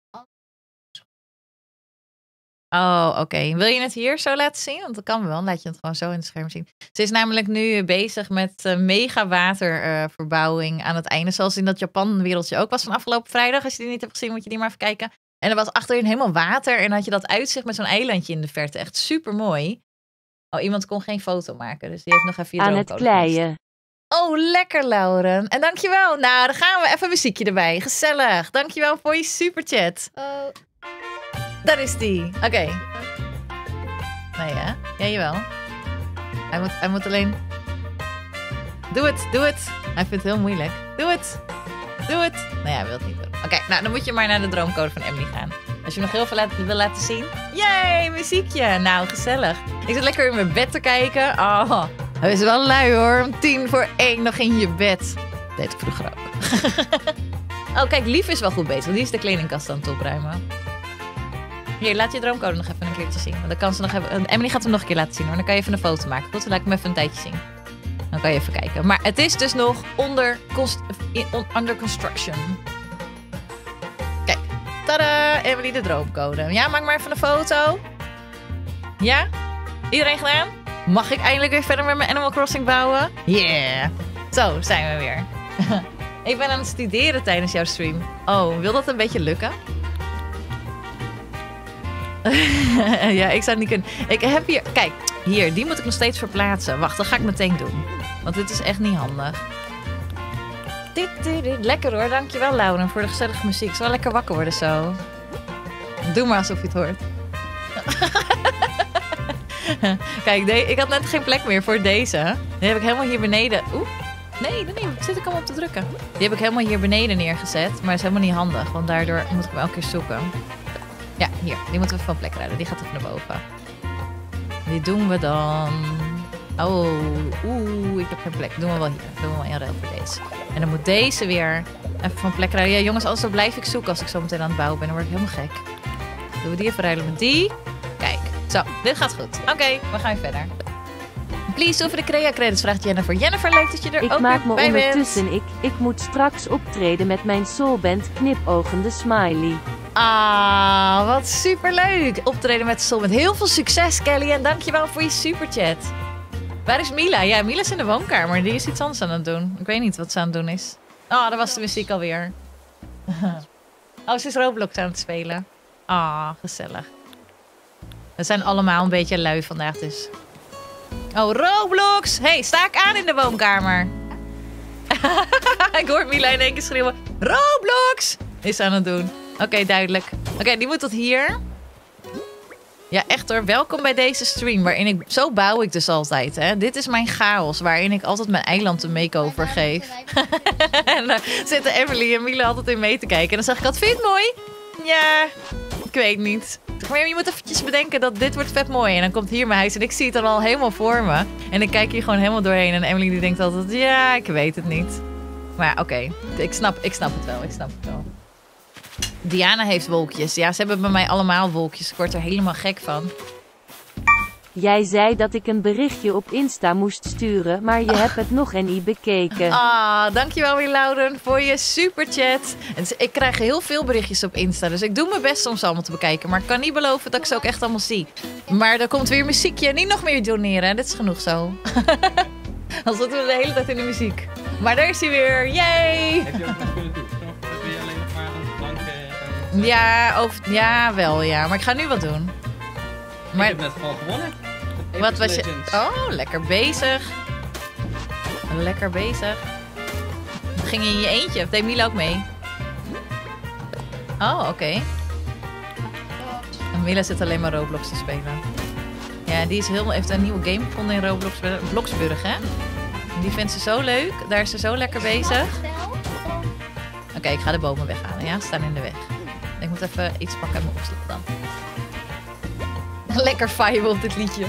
Oké. Wil je het hier zo laten zien? Want dat kan wel. Dan laat je het gewoon zo in het scherm zien. Ze is namelijk nu bezig met mega waterverbouwing aan het einde. Zoals in dat Japan-wereldje ook was van afgelopen vrijdag. Als je die niet hebt gezien, moet je die maar even kijken. En er was achterin helemaal water. En dan had je dat uitzicht met zo'n eilandje in de verte. Echt super mooi. Iemand kon geen foto maken. Dus die heeft nog even je aan het kleien. Lekker, Lauren. En dankjewel. Nou, dan gaan we even muziekje erbij. Gezellig. Dankjewel voor je superchat. Daar is die. Oké. Nee, hè? Ja, jawel. Hij moet alleen... Doe het. Hij vindt het heel moeilijk. Doe het. Nee, hij wil het niet doen. Oké, nou, dan moet je maar naar de droomcode van Emily gaan. Als je nog heel veel wil laten zien. Yay, muziekje. Nou, gezellig. Ik zit lekker in mijn bed te kijken. Oh, hij is wel lui hoor. Om 1:50 nog in je bed. Deed ik vroeger ook. Oh, kijk, Lief is wel goed bezig. Die is de kledingkast aan het opruimen. Hier, laat je droomcode nog even een keertje zien. Want dan kan ze nog even... Emily gaat hem nog een keer laten zien hoor. Dan kan je even een foto maken. Goed, dan laat ik hem even een tijdje zien. Dan kan je even kijken. Maar het is dus nog under construction. Kijk. Tada! Emily de droomcode. Ja, maak maar even een foto. Ja? Iedereen gedaan? Mag ik eindelijk weer verder met mijn Animal Crossing bouwen? Yeah! Zo, zijn we weer. Ik ben aan het studeren tijdens jouw stream. Oh, wil dat een beetje lukken? Ja, ik zou het niet kunnen. Ik heb hier... Kijk, hier. Die moet ik nog steeds verplaatsen. Wacht, dat ga ik meteen doen. Want dit is echt niet handig. Lekker hoor. Dankjewel, Lauren, voor de gezellige muziek. Ik zal wel lekker wakker worden zo. Doe maar alsof je het hoort. Kijk, ik had net geen plek meer voor deze. Die heb ik helemaal hier beneden... Oeh. Nee, zit ik allemaal op te drukken. Die heb ik helemaal hier beneden neergezet. Maar dat is helemaal niet handig. Want daardoor moet ik hem elke keer zoeken. Ja, hier. Die moeten we van plek ruilen. Die gaat even naar boven. Die doen we dan... Oh, ik heb geen plek. Doen we wel hier. Doen we wel in ruil voor deze. En dan moet deze weer even van plek ruilen. Ja, jongens, anders dan blijf ik zoeken als ik zo meteen aan het bouwen ben. Dan word ik helemaal gek. Doen we die even ruilen met die. Kijk. Zo, dit gaat goed. Oké, we gaan weer verder. Please, over de Crea-credits vraagt Jennifer. Jennifer, leuk dat je er ook Ik maak me bij bent. ondertussen ik moet straks optreden met mijn soulband Knipogende Smiley. Ah, wat superleuk. Optreden met de Soul. Met heel veel succes, Kelly. En dankjewel voor je superchat. Waar is Mila? Ja, Mila is in de woonkamer. Die is iets anders aan het doen. Ik weet niet wat ze aan het doen is. Oh, daar was de muziek alweer. Oh, ze is Roblox aan het spelen. Ah, gezellig. We zijn allemaal een beetje lui vandaag dus. Oh, Roblox! Hey, sta ik aan in de woonkamer? Ik hoor Mila in één keer schreeuwen. Roblox! Is ze aan het doen. Oké, duidelijk. Oké, die moet tot hier. Ja, echt hoor. Welkom bij deze stream. Zo bouw ik dus altijd. Hè. Dit is mijn chaos. Waarin ik altijd mijn eiland een make-over geef. En daar zitten Emily en Mila altijd in mee te kijken. En dan zeg ik altijd, vind je het mooi? Ja, ik weet niet. Maar je moet eventjes bedenken dat dit wordt vet mooi. En dan komt hier mijn huis en ik zie het dan al helemaal voor me. En ik kijk hier gewoon helemaal doorheen. En Emily die denkt altijd, ja, ik weet het niet. Maar oké, ik snap het wel. Diana heeft wolkjes. Ja, ze hebben bij mij allemaal wolkjes. Ik word er helemaal gek van. Jij zei dat ik een berichtje op Insta moest sturen, maar je hebt het nog niet bekeken. Ah, dankjewel weer, Lauren, voor je superchat. En ik krijg heel veel berichtjes op Insta, dus ik doe mijn best om ze allemaal te bekijken. Maar ik kan niet beloven dat ik ze ook echt allemaal zie. Maar er komt weer muziekje. Niet nog meer doneren, dit is genoeg zo. Dan zitten we de hele tijd in de muziek. Maar daar is hij weer, yay! Heb je ook nog kunnen doen? Of ben je alleen nog maar aan het planken? Ja, wel ja. Maar ik ga nu wat doen. Maar... Ik heb net gewoon gewonnen. Wat was je... Legends. Oh, lekker bezig. Lekker bezig. Ging je in je eentje? Of deed Mila ook mee? Oh, oké. En Mila zit alleen maar Roblox te spelen. Ja, die heeft een nieuwe game gevonden in Roblox. Bloxburg, hè? Die vindt ze zo leuk. Daar is ze zo lekker bezig. Oké, ik ga de bomen weghalen. Ja, ze staan in de weg. Ik moet even iets pakken uit mijn opslag dan. Lekker fireball op dit liedje.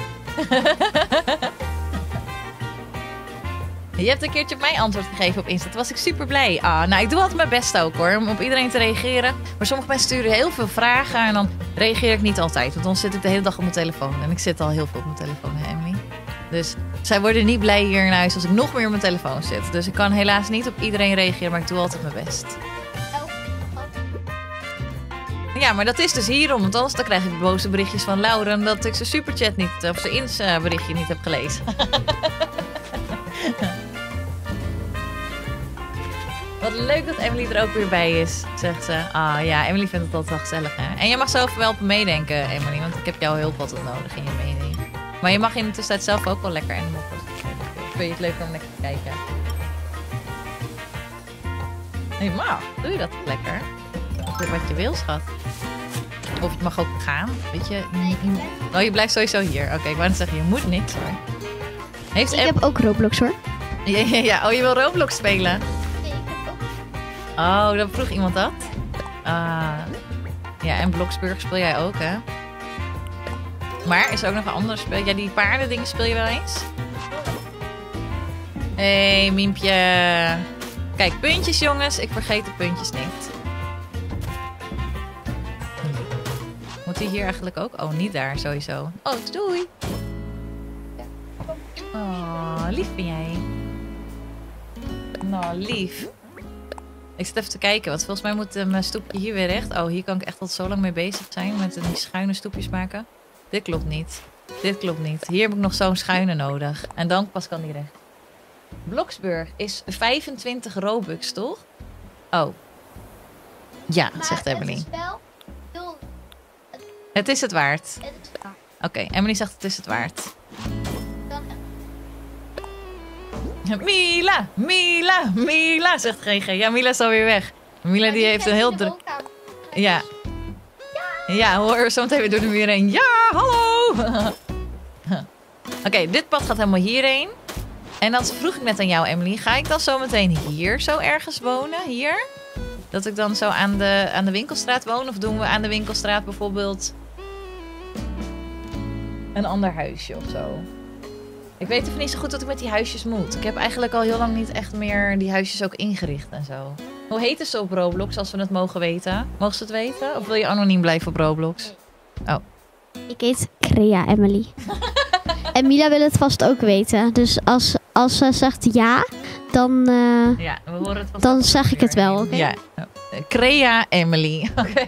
Je hebt een keertje op mij antwoord gegeven op Insta. Toen was ik super blij. Nou, ik doe altijd mijn best ook hoor. Om op iedereen te reageren. Maar sommige mensen sturen heel veel vragen. En dan reageer ik niet altijd. Want dan zit ik de hele dag op mijn telefoon. En ik zit al heel veel op mijn telefoon, hè, Emily? Dus zij worden niet blij hier in huis als ik nog meer op mijn telefoon zit. Dus ik kan helaas niet op iedereen reageren. Maar ik doe altijd mijn best. Ja, maar dat is dus hierom. Want anders dan krijg ik boze berichtjes van Lauren dat ik zijn superchat niet, of zijn Insta berichtje niet heb gelezen. Wat leuk dat Emily er ook weer bij is, zegt ze. Ja, Emily vindt het altijd wel gezellig, hè. En je mag zelf wel op me meedenken, Emily, want ik heb jouw hulp altijd nodig in je mening. Maar je mag in de tussentijd zelf ook wel lekker Animal Crossing spelen. Vind je het leuk om lekker te kijken? Nee, maar doe je dat lekker? Wat je wil, schat. Of het mag ook gaan, weet je. Oh, je blijft sowieso hier. Oké, ik wou net zeggen, je moet niks hoor. Heeft Ik heb ook Roblox hoor. Ja. Oh, je wil Roblox spelen? Nee, ik heb ook. Oh, dan vroeg iemand dat? Ja, en Bloxburg speel jij ook, hè? Maar is er ook nog een andere spel? Ja, die paardendingen speel je wel eens? Hé, Miempje. Kijk, puntjes jongens. Ik vergeet de puntjes niet. Moet hij hier eigenlijk ook? Oh, niet daar sowieso. Oh, doei. Oh, lief ben jij. Nou, lief. Ik zit even te kijken, want volgens mij moet mijn stoepje hier weer recht. Oh, hier kan ik echt al zo lang mee bezig zijn met die schuine stoepjes maken. Dit klopt niet. Dit klopt niet. Hier heb ik nog zo'n schuine nodig. En dan pas kan die recht. Bloxburg is 25 Robux, toch? Oh. Ja, Maar zegt Emily. Het is wel heel... Het is het waard. Het is waar. Oké, Emily zegt het is het waard. Dan Mila, zegt GG. Ja, Mila is alweer weg. Mila die heeft een heel druk... Ja. Ja, hoor, zometeen weer door de muur heen. Ja, hallo! Oké, dit pad gaat helemaal hierheen. En dan vroeg ik net aan jou, Emily. Ga ik dan zometeen hier zo ergens wonen? Hier? Dat ik dan zo aan de winkelstraat woon? Of doen we aan de winkelstraat bijvoorbeeld een ander huisje of zo? Ik weet even niet zo goed wat ik met die huisjes moet. Ik heb eigenlijk al heel lang niet echt meer die huisjes ook ingericht en zo. Hoe heten ze op Roblox, als we het mogen weten? Mogen ze het weten? Of wil je anoniem blijven op Roblox? Oh. Ik heet Crea Emily. En Mila wil het vast ook weten. Dus als ze zegt ja, dan, Ja, we horen het van dan zeg ik het wel, oké? Ja. Crea Emily. Oké.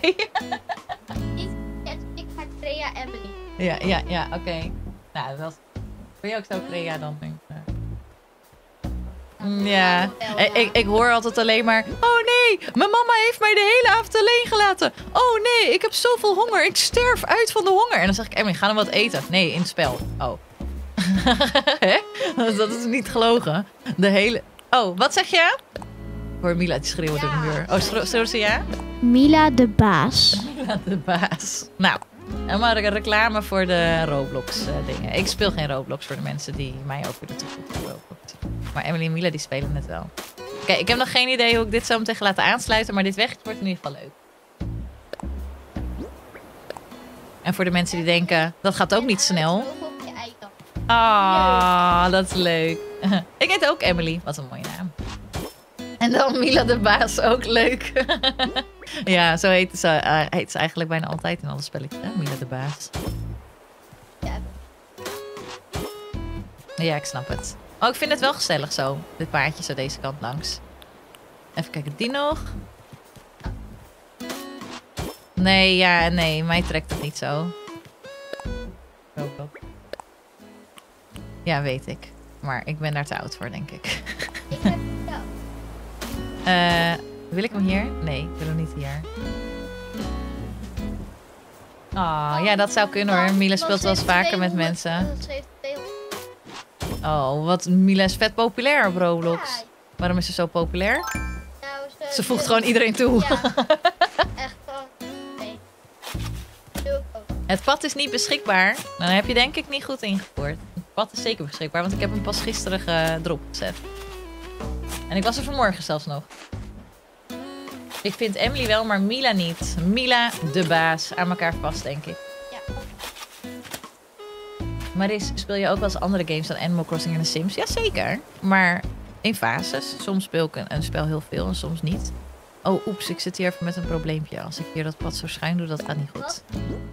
Ik ga Freya Emily. Ja, oké. Nou, dat ben je ook zo Crea dan? Ja, ik hoor altijd alleen maar... Oh nee, mijn mama heeft mij de hele avond alleen gelaten. Oh nee, ik heb zoveel honger. Ik sterf uit van de honger. En dan zeg ik, Emily, ga dan wat eten. Nee, in het spel. Oh. Hè? Dat is niet gelogen. De hele... Oh, wat zeg je? Ik hoor Mila die schreeuwen door de muur. Oh, schreeuwt ze ja? Mila de baas. Mila de baas. Nou, en maar een reclame voor de Roblox dingen. Ik speel geen Roblox voor de mensen die mij ook weer toevoegen op Roblox. Maar Emily en Mila die spelen het wel. Oké, ik heb nog geen idee hoe ik dit zo meteen ga laten aansluiten. Maar dit wegje wordt in ieder geval leuk. En voor de mensen die denken, dat gaat ook niet snel. Op je ei dan. Ah, dat is leuk. Ik heet ook Emily. Wat een mooie naam. En dan Mila de baas, ook leuk. Ja, zo heet ze eigenlijk bijna altijd in alle spelletjes. Hè? Mila de baas. Ja. Ja, ik snap het. Oh, ik vind het wel gezellig zo. Dit paardje zo deze kant langs. Even kijken, die nog? Nee, mij trekt het niet zo. Ja, weet ik. Maar ik ben daar te oud voor, denk ik. Ik heb jou. Wil ik hem hier? Nee, ik wil hem niet hier. Oh, ja, dat zou kunnen hoor. Mila speelt wel eens vaker met mensen. Ze heeft 200. Oh, wat Mila is vet populair op Roblox. Ja. Waarom is ze zo populair? Nou, Ze voegt gewoon iedereen toe. Ja, echt gewoon. Nee. Doe ik ook. Het pad is niet beschikbaar. Dan heb je denk ik niet goed ingevoerd. Het pad is zeker beschikbaar, want ik heb hem pas gisteren erop gezet. En ik was er vanmorgen zelfs nog. Ik vind Emily wel, maar Mila niet. Mila, de baas. Aan elkaar vast, denk ik. Ja. Maris, speel je ook wel eens andere games dan Animal Crossing en The Sims? Jazeker. Maar in fases. Soms speel ik een spel heel veel en soms niet. Oh, oeps. Ik zit hier even met een probleempje. Als ik hier dat pad zo schuin doe, dat gaat niet goed.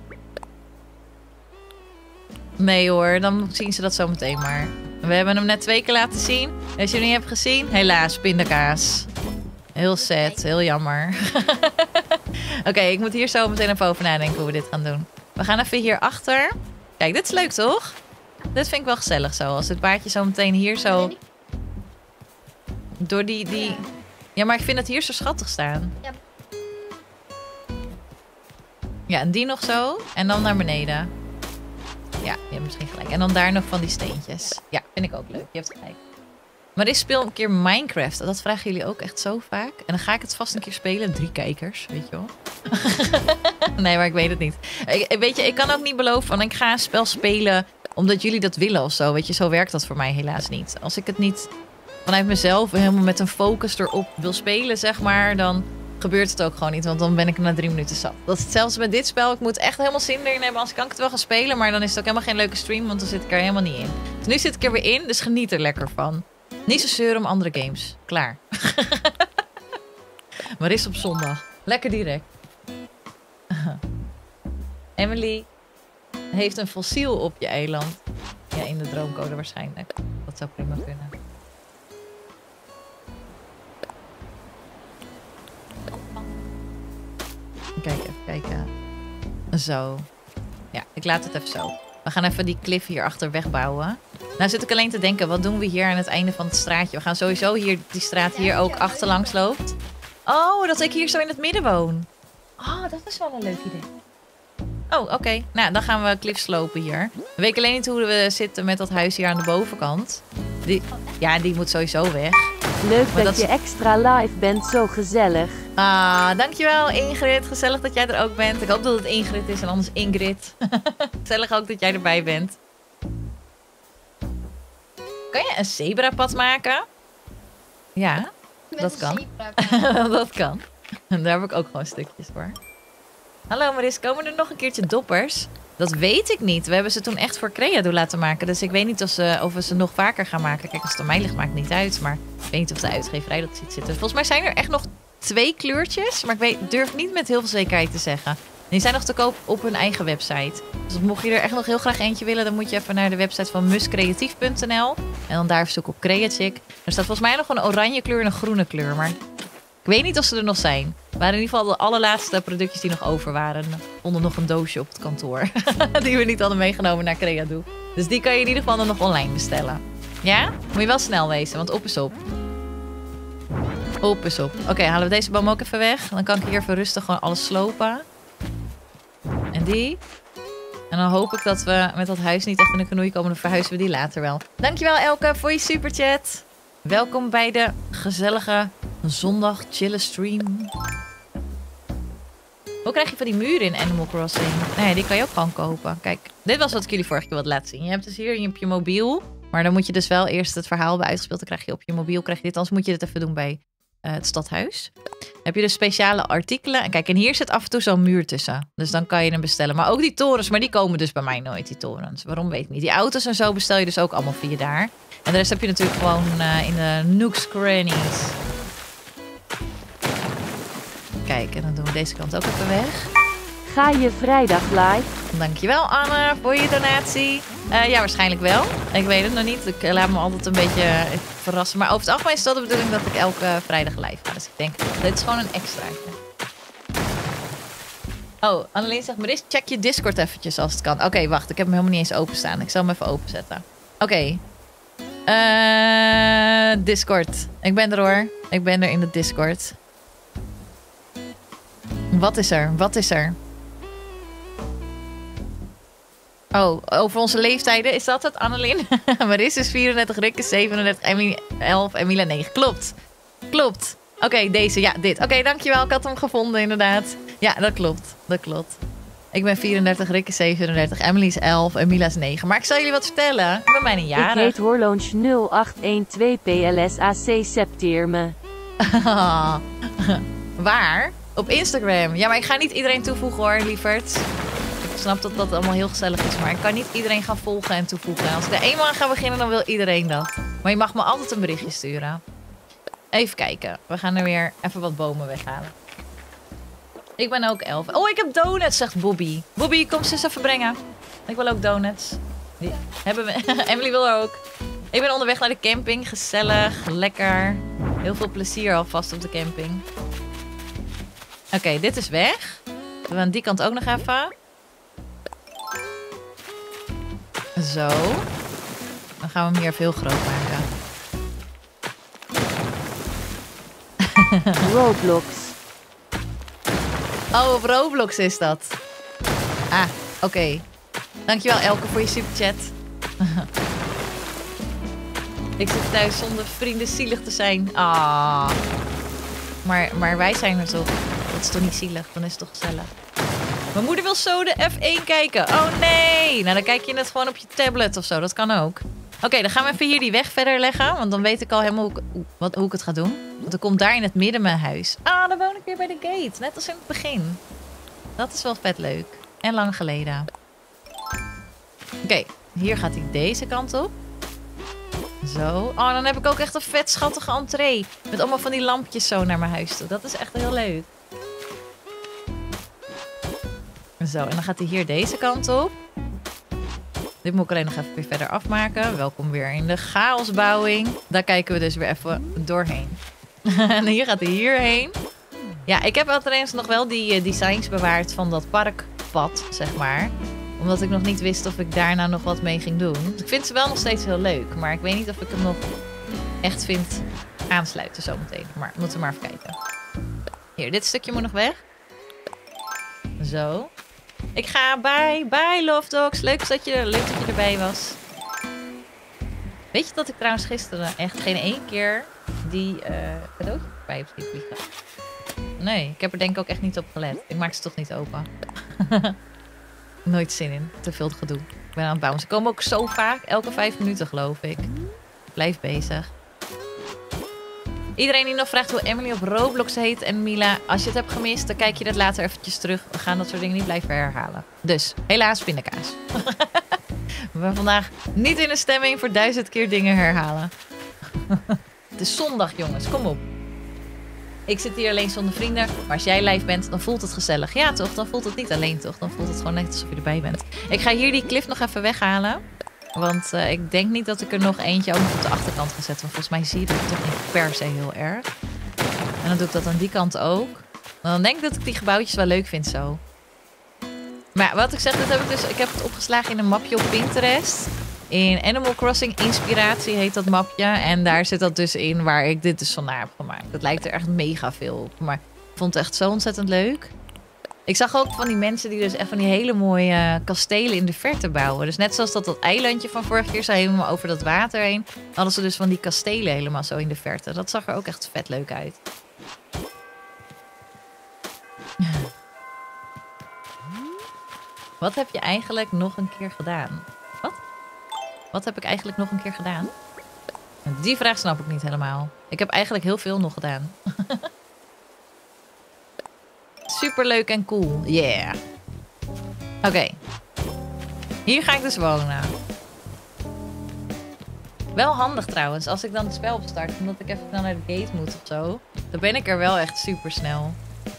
Nee hoor, dan zien ze dat zo meteen maar. We hebben hem net 2 keer laten zien. Als je hem niet hebt gezien, helaas, pindakaas. Heel sad, heel jammer. Oké, ik moet hier zo meteen even over nadenken hoe we dit gaan doen. We gaan even hier achter. Kijk, dit is leuk toch? Dit vind ik wel gezellig zo. Als het paardje zo meteen hier zo... Door die... Ja, maar ik vind het hier zo schattig staan. Ja. Ja, en die nog zo. En dan naar beneden. Ja, je hebt misschien gelijk. En dan daar nog van die steentjes. Ja, vind ik ook leuk. Je hebt gelijk. Maar dit speel een keer Minecraft. Dat vragen jullie ook echt zo vaak. En dan ga ik het vast een keer spelen. 3 kijkers, weet je wel. Nee, maar ik weet het niet. Weet je, ik kan ook niet beloven van ik ga een spel spelen omdat jullie dat willen of zo. Weet je, zo werkt dat voor mij helaas niet. Als ik het niet vanuit mezelf helemaal met een focus erop wil spelen, zeg maar, dan gebeurt het ook gewoon niet. Want dan ben ik na 3 minuten zat. Dat is hetzelfde met dit spel. Ik moet echt helemaal zin erin hebben. Als kan ik het wel gaan spelen, maar dan is het ook helemaal geen leuke stream, want dan zit ik er helemaal niet in. Dus nu zit ik er weer in, dus geniet er lekker van. Niet zo zeuren om andere games. Klaar. Maar is op zondag. Lekker direct. Emily heeft een fossiel op je eiland. Ja, in de droomcode waarschijnlijk. Dat zou prima kunnen. Kijk, even kijken. Zo. Ja, ik laat het even zo. We gaan even die klif hier achter wegbouwen. Nou zit ik alleen te denken, wat doen we hier aan het einde van het straatje? We gaan sowieso hier, die straat hier ook achterlangs loopt. Oh, dat ik hier zo in het midden woon. Oh, dat is wel een leuk idee. Oh, oké. Nou, dan gaan we klif slopen hier. We weten alleen niet hoe we zitten met dat huis hier aan de bovenkant. Die moet sowieso weg. Leuk Maar dat je extra live bent, zo gezellig. Ah, dankjewel Ingrid. Gezellig dat jij er ook bent. Ik hoop dat het Ingrid is en anders Ingrid. Gezellig ook dat jij erbij bent. Kan je een zebrapad maken? Ja, dat kan. Dat kan. En daar heb ik ook gewoon stukjes voor. Hallo Maris, komen er nog een keertje doppers? Dat weet ik niet. We hebben ze toen echt voor Creado laten maken. Dus ik weet niet of we ze nog vaker gaan maken. Kijk, als het aan mij ligt, maakt het niet uit. Maar ik weet niet of de uitgeverij dat ziet zitten. Volgens mij zijn er echt nog 2 kleurtjes. Maar ik durf niet met heel veel zekerheid te zeggen. Die zijn nog te koop op hun eigen website. Dus mocht je er echt nog heel graag eentje willen, dan moet je even naar de website van muscreatief.nl. En dan daar zoek op Creachick. Er staat volgens mij nog een oranje kleur en een groene kleur. Maar ik weet niet of ze er nog zijn. Het waren in ieder geval de allerlaatste productjes die nog over waren. Onder nog een doosje op het kantoor. Die we niet hadden meegenomen naar Creado. Dus die kan je in ieder geval dan nog online bestellen. Ja? Moet je wel snel wezen, want op is op. Op is op. Oké, halen we deze boom ook even weg. Dan kan ik hier even rustig gewoon alles slopen. En die. En dan hoop ik dat we met dat huis niet echt in de knoei komen. Dan verhuizen we die later wel. Dankjewel Elke voor je superchat. Welkom bij de gezellige zondag chillen stream. Hoe krijg je van die muren in Animal Crossing? Nee, die kan je ook gewoon kopen. Kijk, dit was wat ik jullie vorige keer wilde laten zien. Je hebt dus hier op je mobiel. Maar dan moet je dus wel eerst het verhaal bij uitgespeeld. Dan krijg je op je mobiel krijg je dit. Anders moet je dit even doen bij het stadhuis. Dan heb je dus speciale artikelen. En kijk, en hier zit af en toe zo'n muur tussen. Dus dan kan je hem bestellen. Maar ook die torens, maar die komen dus bij mij nooit, die torens. Waarom weet ik niet. Die auto's en zo bestel je dus ook allemaal via daar. En de rest heb je natuurlijk gewoon in de nooks crannies. Kijk, en dan doen we deze kant ook even weg. Ga je vrijdag live? Dankjewel Anne voor je donatie. Ja, waarschijnlijk wel. Ik weet het nog niet. Ik laat me altijd een beetje verrassen. Maar over het algemeen is het wel de bedoeling dat ik elke vrijdag live ga. Dus ik denk, dit is gewoon een extraatje. Oh, Annelien zegt, Maris, check je Discord eventjes als het kan. Oké, wacht. Ik heb hem helemaal niet eens openstaan. Ik zal hem even openzetten. Oké. Discord. Ik ben er hoor. Ik ben er in de Discord. Wat is er? Wat is er? Oh, over onze leeftijden. Is dat het, Annelien? Maris is 34, Rick is 37, Emily 11 en Mila 9. Klopt. Klopt. Oké, deze. Ja, dit. Oké, dankjewel. Ik had hem gevonden, inderdaad. Ja, dat klopt. Dat klopt. Ik ben 34, Rick is 37, Emily is 11 en Mila is 9. Maar ik zal jullie wat vertellen. Ik ben bijna jarig. Ik heet Horloonch 0812 PLSAC Septeer me. Waar? Op Instagram. Ja, maar ik ga niet iedereen toevoegen hoor, lieverd. Ik snap dat dat allemaal heel gezellig is, maar ik kan niet iedereen gaan volgen en toevoegen. Als ik er eenmaal aan ga beginnen, dan wil iedereen dat. Maar je mag me altijd een berichtje sturen. Even kijken. We gaan er weer even wat bomen weghalen. Ik ben ook 11. Oh, ik heb donuts, zegt Bobby. Bobby, kom ze eens even brengen. Ik wil ook donuts. Die hebben we. Emily wil er ook. Ik ben onderweg naar de camping. Gezellig, lekker. Heel veel plezier alvast op de camping. Oké, dit is weg. We aan die kant ook nog even. Zo. Dan gaan we hem hier even heel groot maken. Roblox. Oh, op Roblox is dat. Ah, oké. Dankjewel Elke voor je superchat. Ik zit thuis zonder vrienden zielig te zijn. Ah. Maar wij zijn er toch. Dat is toch niet zielig? Dan is het toch gezellig. Mijn moeder wil zo de F1 kijken. Oh nee. Nou, dan kijk je het gewoon op je tablet of zo. Dat kan ook. Oké, dan gaan we even hier die weg verder leggen. Want dan weet ik al helemaal hoe ik het ga doen. Want er komt daar in het midden mijn huis. Ah, dan woon ik weer bij de gate. Net als in het begin. Dat is wel vet leuk. En lang geleden. Oké, hier gaat hij deze kant op. Zo. Oh, dan heb ik ook echt een vet schattige entree. Met allemaal van die lampjes zo naar mijn huis toe. Dat is echt heel leuk. Zo, en dan gaat hij hier deze kant op. Dit moet ik alleen nog even weer verder afmaken. Welkom weer in de chaosbouwing. Daar kijken we dus weer even doorheen. En hier gaat hij hierheen. Ja, ik heb altijd nog wel die designs bewaard van dat parkpad, zeg maar. Omdat ik nog niet wist of ik daarna nog wat mee ging doen. Ik vind ze wel nog steeds heel leuk. Maar ik weet niet of ik hem nog echt vind aansluiten zometeen. Maar we moeten maar even kijken. Hier, dit stukje moet nog weg. Zo. Ik ga bye Love Dogs. Leuk dat je erbij was. Weet je dat ik trouwens gisteren echt geen één keer die cadeautje bij heb zien vliegen? Nee, ik heb er denk ik ook echt niet op gelet. Ik maak ze toch niet open. Nooit zin in. Te veel gedoe. Ik ben aan het bouwen. Ze komen ook zo vaak. Elke 5 minuten geloof ik. Blijf bezig. Iedereen die nog vraagt hoe Emily op Roblox heet en Mila. Als je het hebt gemist, dan kijk je dat later eventjes terug. We gaan dat soort dingen niet blijven herhalen. Dus, helaas pindakaas. We zijn vandaag niet in de stemming voor 1000 keer dingen herhalen. Het is zondag, jongens. Kom op. Ik zit hier alleen zonder vrienden. Maar als jij live bent, dan voelt het gezellig. Ja, toch? Dan voelt het niet alleen, toch? Dan voelt het gewoon net alsof je erbij bent. Ik ga hier die cliff nog even weghalen. Want ik denk niet dat ik er nog eentje ook nog op de achterkant ga zetten. Want volgens mij zie je dat toch niet per se heel erg. En dan doe ik dat aan die kant ook. Dan denk ik dat ik die gebouwtjes wel leuk vind zo. Maar ja, wat ik zeg, ik heb het opgeslagen in een mapje op Pinterest. In Animal Crossing Inspiratie heet dat mapje. En daar zit dat dus in waar ik dit dus vandaar heb gemaakt. Het lijkt er echt mega veel op. Maar ik vond het echt zo ontzettend leuk. Ik zag ook van die mensen die dus echt van die hele mooie kastelen in de verte bouwen. Dus net zoals dat eilandje van vorige keer zo helemaal over dat water heen. Hadden ze dus van die kastelen helemaal zo in de verte. Dat zag er ook echt vet leuk uit. Wat heb je eigenlijk nog een keer gedaan? Wat? Wat heb ik eigenlijk nog een keer gedaan? Die vraag snap ik niet helemaal. Ik heb eigenlijk heel veel nog gedaan. Super leuk en cool. Yeah. Oké. Hier ga ik dus wonen. Wel handig trouwens. Als ik dan het spel opstart. Omdat ik even naar de gate moet of zo. Dan ben ik er wel echt super snel.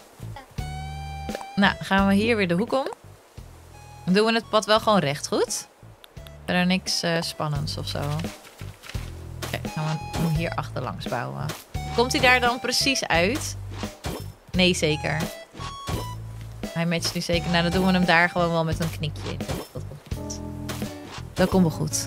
Nou, gaan we hier weer de hoek om. Dan doen we het pad wel gewoon recht, goed? Verder niks spannends of zo. Oké, gaan we hem hier achterlangs bouwen. Komt hij daar dan precies uit? Nee, zeker. Hij matcht nu zeker. Nou, dan doen we hem daar gewoon wel met een knikje in. Dat komt goed. Dat komt wel goed.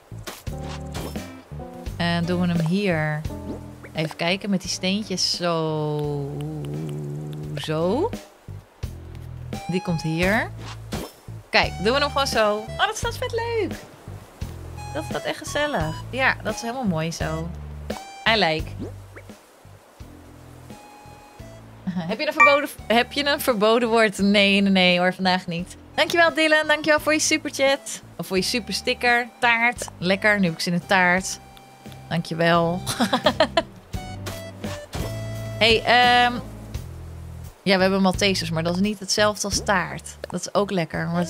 En doen we hem hier. Even kijken met die steentjes. Zo. Zo. Die komt hier. Kijk, doen we hem gewoon zo. Oh, dat staat vet leuk. Dat staat echt gezellig. Ja, dat is helemaal mooi zo. I like. Heb je een verboden woord? Nee hoor, vandaag niet. Dankjewel Dylan, dankjewel voor je superchat. Of voor je super sticker. Taart, lekker. Nu heb ik zin in taart. Dankjewel. Hey, ja, we hebben Maltesers, maar dat is niet hetzelfde als taart. Dat is ook lekker. Maar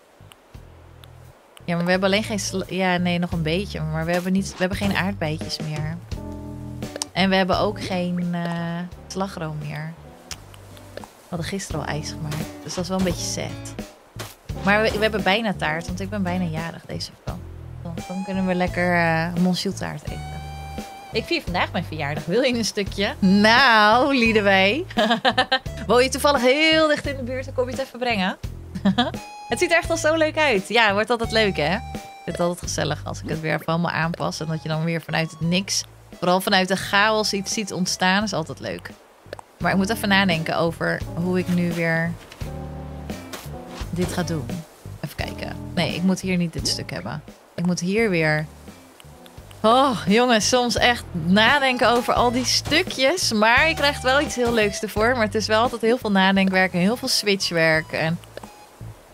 ja, maar we hebben alleen geen... Ja, nee, nog een beetje. Maar we hebben geen aardbeidjes meer. En we hebben ook geen slagroom meer. We hadden gisteren al ijs gemaakt. Dus dat is wel een beetje sad. Maar we hebben bijna taart. Want ik ben bijna jarig deze vakantie. Dan kunnen we lekker Monsieur taart eten. Ik vier vandaag mijn verjaardag. Wil je een stukje? Nou, Liedewij. Woon je toevallig heel dicht in de buurt? Dan kom je het even brengen. Het ziet er echt al zo leuk uit. Ja, het wordt altijd leuk, hè? Ik vind het altijd gezellig als ik het weer even allemaal aanpas. En dat je dan weer vanuit het niks, vooral vanuit de chaos, iets ziet ontstaan. Is altijd leuk. Maar ik moet even nadenken over hoe ik nu weer dit ga doen. Even kijken. Nee, ik moet hier niet dit stuk hebben. Ik moet hier weer... Oh, jongens, soms echt nadenken over al die stukjes. Maar je krijgt wel iets heel leuks ervoor. Maar het is wel altijd heel veel nadenkwerk en heel veel switchwerk. En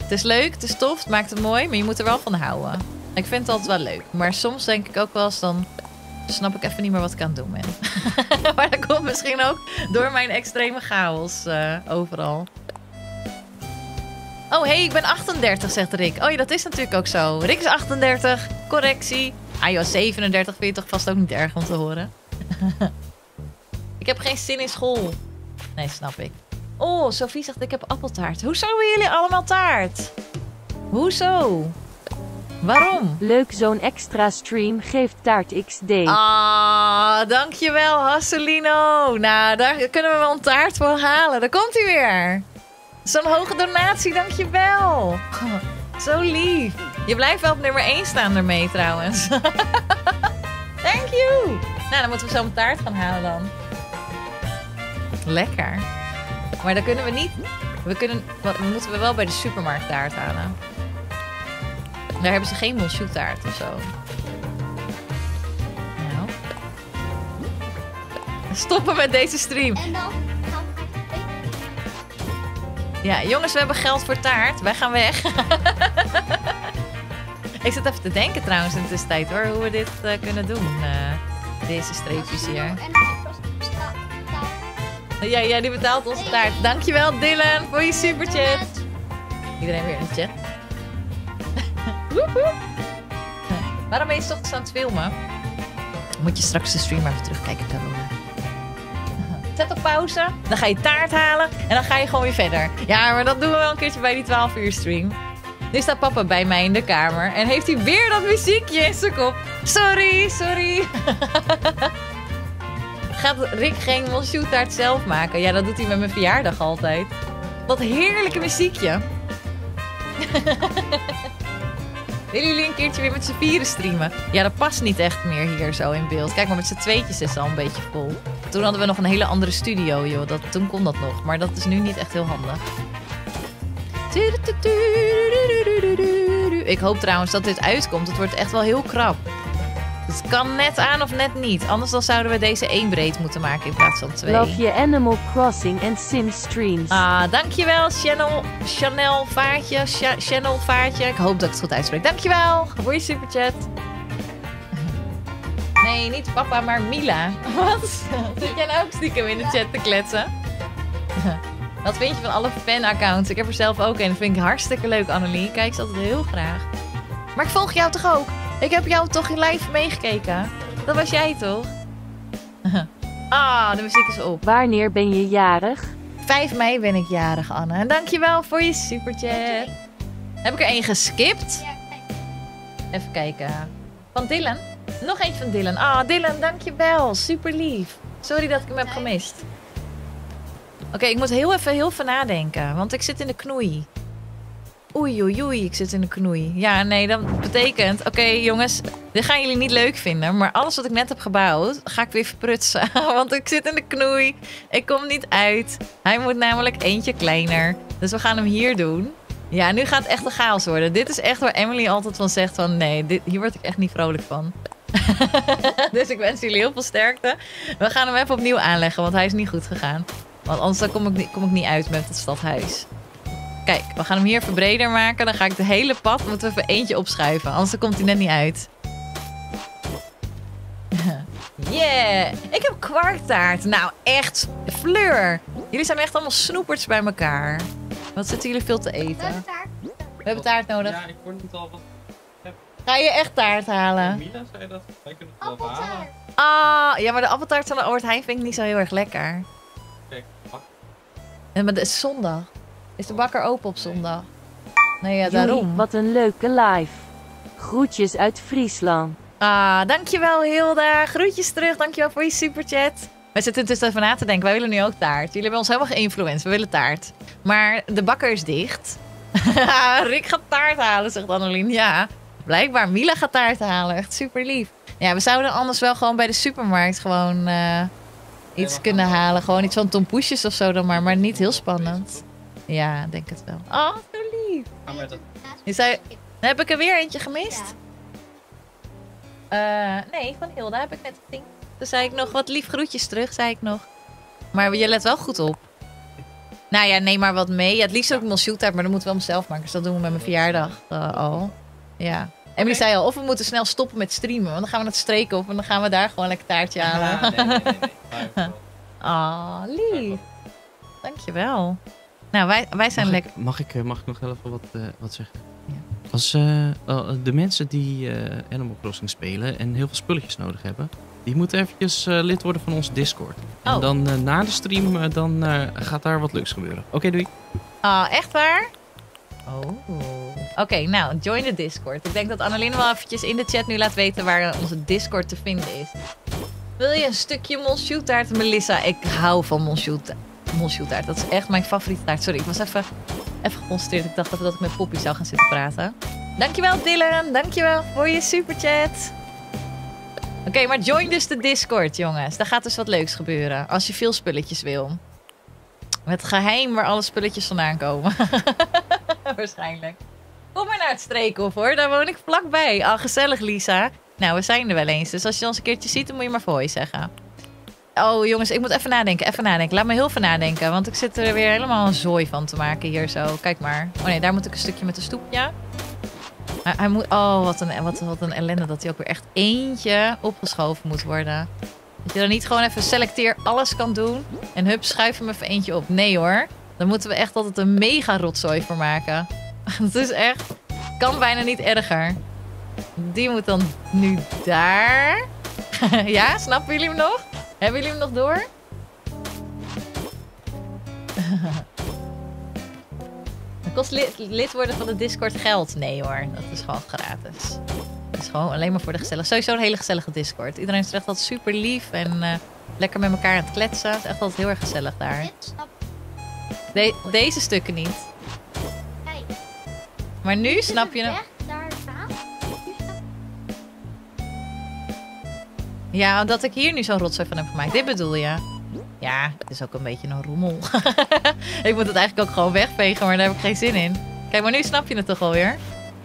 Het is leuk, het is tof, het maakt het mooi, maar je moet er wel van houden. Ik vind het altijd wel leuk. Maar soms denk ik ook wel eens dan... snap ik even niet meer wat ik aan het doen ben. Maar dat komt misschien ook door mijn extreme chaos overal. Oh, hey, ik ben 38, zegt Rick. Oh ja, dat is natuurlijk ook zo. Rick is 38, correctie. Ah joh, 37 vind je toch vast ook niet erg om te horen. Ik heb geen zin in school. Nee, snap ik. Oh, Sophie zegt ik heb appeltaart. Hoezo hebben jullie allemaal taart? Hoezo? Waarom? Leuk zo'n extra stream geeft taart XD. Ah, dankjewel Hasselino. Nou, daar kunnen we wel een taart voor halen. Daar komt hij weer. Zo'n hoge donatie, dankjewel. Zo lief. Je blijft wel op nummer 1 staan ermee trouwens. Thank you. Nou, dan moeten we zo een taart gaan halen dan. Lekker. Maar dan kunnen we niet... We moeten wel bij de supermarkt taart halen. Daar hebben ze geen monchou-taart of zo. Nou. Stoppen met deze stream. En dan gaan we... Ja, jongens, we hebben geld voor taart. Wij gaan weg. Ik zit even te denken trouwens in de tussentijd hoor. Hoe we dit kunnen doen. Deze streepjes hier. En Ja, die betaalt onze taart. Dankjewel Dylan voor je superchat. Iedereen weer in de chat. Woehoe. Waarom ben je 's ochtends aan het filmen? Moet je straks de stream even terugkijken, Carola. Zet op pauze, dan ga je taart halen en dan ga je gewoon weer verder. Ja, maar dat doen we wel een keertje bij die 12 uur stream. Nu staat papa bij mij in de kamer en heeft hij weer dat muziekje in zijn kop. Sorry. Gaat Rick geen monchou-taart zelf maken? Ja, dat doet hij met mijn verjaardag altijd. Dat heerlijke muziekje. Willen jullie een keertje weer met z'n vieren streamen? Ja, dat past niet echt meer hier zo in beeld. Kijk maar, met z'n tweetjes is het al een beetje vol. Toen hadden we nog een hele andere studio, joh. Toen kon dat nog. Maar dat is nu niet echt heel handig. Ik hoop trouwens dat dit uitkomt. Het wordt echt wel heel krap. Het kan net aan of net niet. Anders dan zouden we deze 1 breed moeten maken in plaats van 2. Love je Animal Crossing en Sims streams. Ah, dankjewel Chanel Vaartje. Ik hoop dat ik het goed uitspreek. Dankjewel voor je superchat. Nee, niet papa, maar Mila. Wat? Zit jij nou ook stiekem in de chat te kletsen? Wat vind je van alle fanaccounts? Ik heb er zelf ook een. Dat vind ik hartstikke leuk, Annelie. Ik kijk ze altijd heel graag. Maar ik volg jou toch ook? Ik heb jou toch in live meegekeken? Dat was jij toch? Ah, de muziek is op. Wanneer ben je jarig? 5 mei ben ik jarig, Anne. En dankjewel voor je superchat. Heb ik er 1 geskipt? Ja, kijk. Even kijken. Van Dylan? Nog eentje van Dylan. Ah, Dylan, dankjewel. Super lief. Sorry dat ik hem heb gemist. Oké, ik moet heel even nadenken. Want ik zit in de knoei. Oei, ik zit in de knoei. Ja, nee, dat betekent... Oké, jongens, dit gaan jullie niet leuk vinden. Maar alles wat ik net heb gebouwd, ga ik weer verprutsen. Want ik zit in de knoei. Ik kom niet uit. Hij moet namelijk eentje kleiner. Dus we gaan hem hier doen. Ja, nu gaat het echt een chaos worden. Dit is echt waar Emily altijd van zegt van... Nee, hier word ik echt niet vrolijk van. Dus ik wens jullie heel veel sterkte. We gaan hem even opnieuw aanleggen, want hij is niet goed gegaan. Want anders dan kom ik niet uit met het stadhuis. Kijk, we gaan hem hier even breder maken. Dan ga ik de hele pad, moeten we even eentje opschuiven. Anders dan komt hij net niet uit. Yeah! Ik heb kwarktaart. Nou, echt. Fleur. Jullie zijn echt allemaal snoeperts bij elkaar. Wat zitten jullie veel te eten? We hebben taart nodig. Ja, ik hoor niet al wat. Ga je echt taart halen? Mila zei dat. Wij kunnen het wel halen. Ah, ja, maar de appeltaart van de Albert Heijn vind ik niet zo heel erg lekker. Kijk, wacht. En maar het is zondag. Is de bakker open op zondag? Nee, ja, Joeri, daarom. wat een leuke live. Groetjes uit Friesland. Ah, dankjewel Hilda. Groetjes terug. Dankjewel voor je superchat. Wij zitten intussen even na te denken. Wij willen nu ook taart. Jullie hebben ons helemaal geïnfluenced. We willen taart. Maar de bakker is dicht. Rick gaat taart halen, zegt Annelien. Ja, blijkbaar. Mila gaat taart halen. Echt super lief. Ja, we zouden anders wel gewoon bij de supermarkt gewoon iets kunnen halen. Gewoon iets van tompoesjes of zo dan maar niet heel spannend. Ja, denk het wel. Oh, zo lief. Gaan we dat... Je zei, heb ik er weer eentje gemist? Nee, van Hilda heb ik net gezien. Toen zei ik nog wat lief groetjes terug, zei ik nog. Maar je let wel goed op. Nou ja, neem maar wat mee. Ja, het liefst ook Monsjoetaart, maar dat moeten we hem zelf maken. Dus dat doen we met mijn verjaardag al. Ja. Emily zei al, of we moeten snel stoppen met streamen. Want dan gaan we het streken op en dan gaan we daar gewoon lekker taartje halen. Nee. Ah, lief. Dankjewel. Nou, wij zijn lekker... Mag ik nog even wat zeggen? Ja. Als de mensen die Animal Crossing spelen en heel veel spulletjes nodig hebben, die moeten eventjes lid worden van onze Discord. En dan na de stream, dan gaat daar wat leuks gebeuren. Oké, doei. Ah, echt waar? Oh. Oké, nou, join de Discord. Ik denk dat Annelien wel eventjes in de chat nu laat weten waar onze Discord te vinden is. Wil je een stukje Monsjoetaart, Melissa? Ik hou van Monsjoetaart. Dat is echt mijn favoriete taart. Sorry, ik was even geconcentreerd. Ik dacht even dat ik met Poppy zou gaan zitten praten. Dankjewel Dylan. Dankjewel voor je superchat. Oké, maar join dus de Discord, jongens. Daar gaat dus wat leuks gebeuren. Als je veel spulletjes wil. Met geheim waar alle spulletjes vandaan komen. Waarschijnlijk. Kom maar naar het Streekhof, hoor. Daar woon ik vlakbij. Ah, gezellig, Lisa. Nou, we zijn er wel eens. Dus als je ons een keertje ziet, dan moet je maar voor je zeggen. Oh, jongens, ik moet even nadenken. Laat me heel veel nadenken. Want ik zit er weer helemaal een zooi van te maken hier zo. Kijk maar. Oh nee, daar moet ik een stukje met de stoepje. Hij moet... Oh, wat een ellende dat hij ook weer echt eentje opgeschoven moet worden. Dat je dan niet gewoon even selecteer alles kan doen. En hup, schuif hem even eentje op. Nee hoor. Dan moeten we echt altijd een mega rotzooi voor maken. Dat is echt... Kan bijna niet erger. Die moet dan nu daar. Ja, snappen jullie hem nog? Hebben jullie hem nog door? Het kost lid worden van de Discord geld. Nee hoor, dat is gewoon gratis. Dat is gewoon alleen maar voor de gezellig. Sowieso een hele gezellige Discord. Iedereen is er echt altijd super lief en lekker met elkaar aan het kletsen. Het is echt altijd heel erg gezellig daar. Dit snap Deze stukken niet. ik. Maar nu snap je hem. Weg daar staan. Ja, dat ik hier nu zo'n rotzooi van heb gemaakt. Dit bedoel je? Ja, het is ook een beetje een rommel. Ik moet het eigenlijk ook gewoon wegvegen, maar daar heb ik geen zin in. Kijk, maar nu snap je het toch alweer?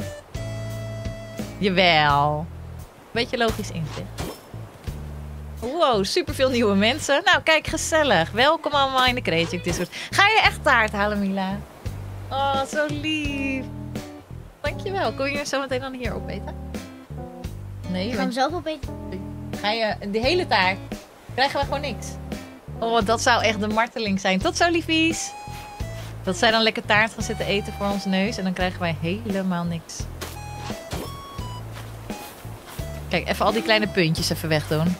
Jawel. Beetje logisch inzicht. Wow, superveel nieuwe mensen. Nou, kijk, gezellig. Welkom allemaal in de Creative Discord. Ga je echt taart halen, Mila? Oh, zo lief. Dankjewel. Kom je zo meteen dan hier opeten? Nee, Ik ga hem zelf opeten. ga je de hele taart? Krijgen we gewoon niks? Oh, dat zou echt de marteling zijn. Tot zo, liefies. Dat zij dan lekker taart gaan zitten eten voor ons neus. En dan krijgen wij helemaal niks. Kijk, even al die kleine puntjes even wegdoen.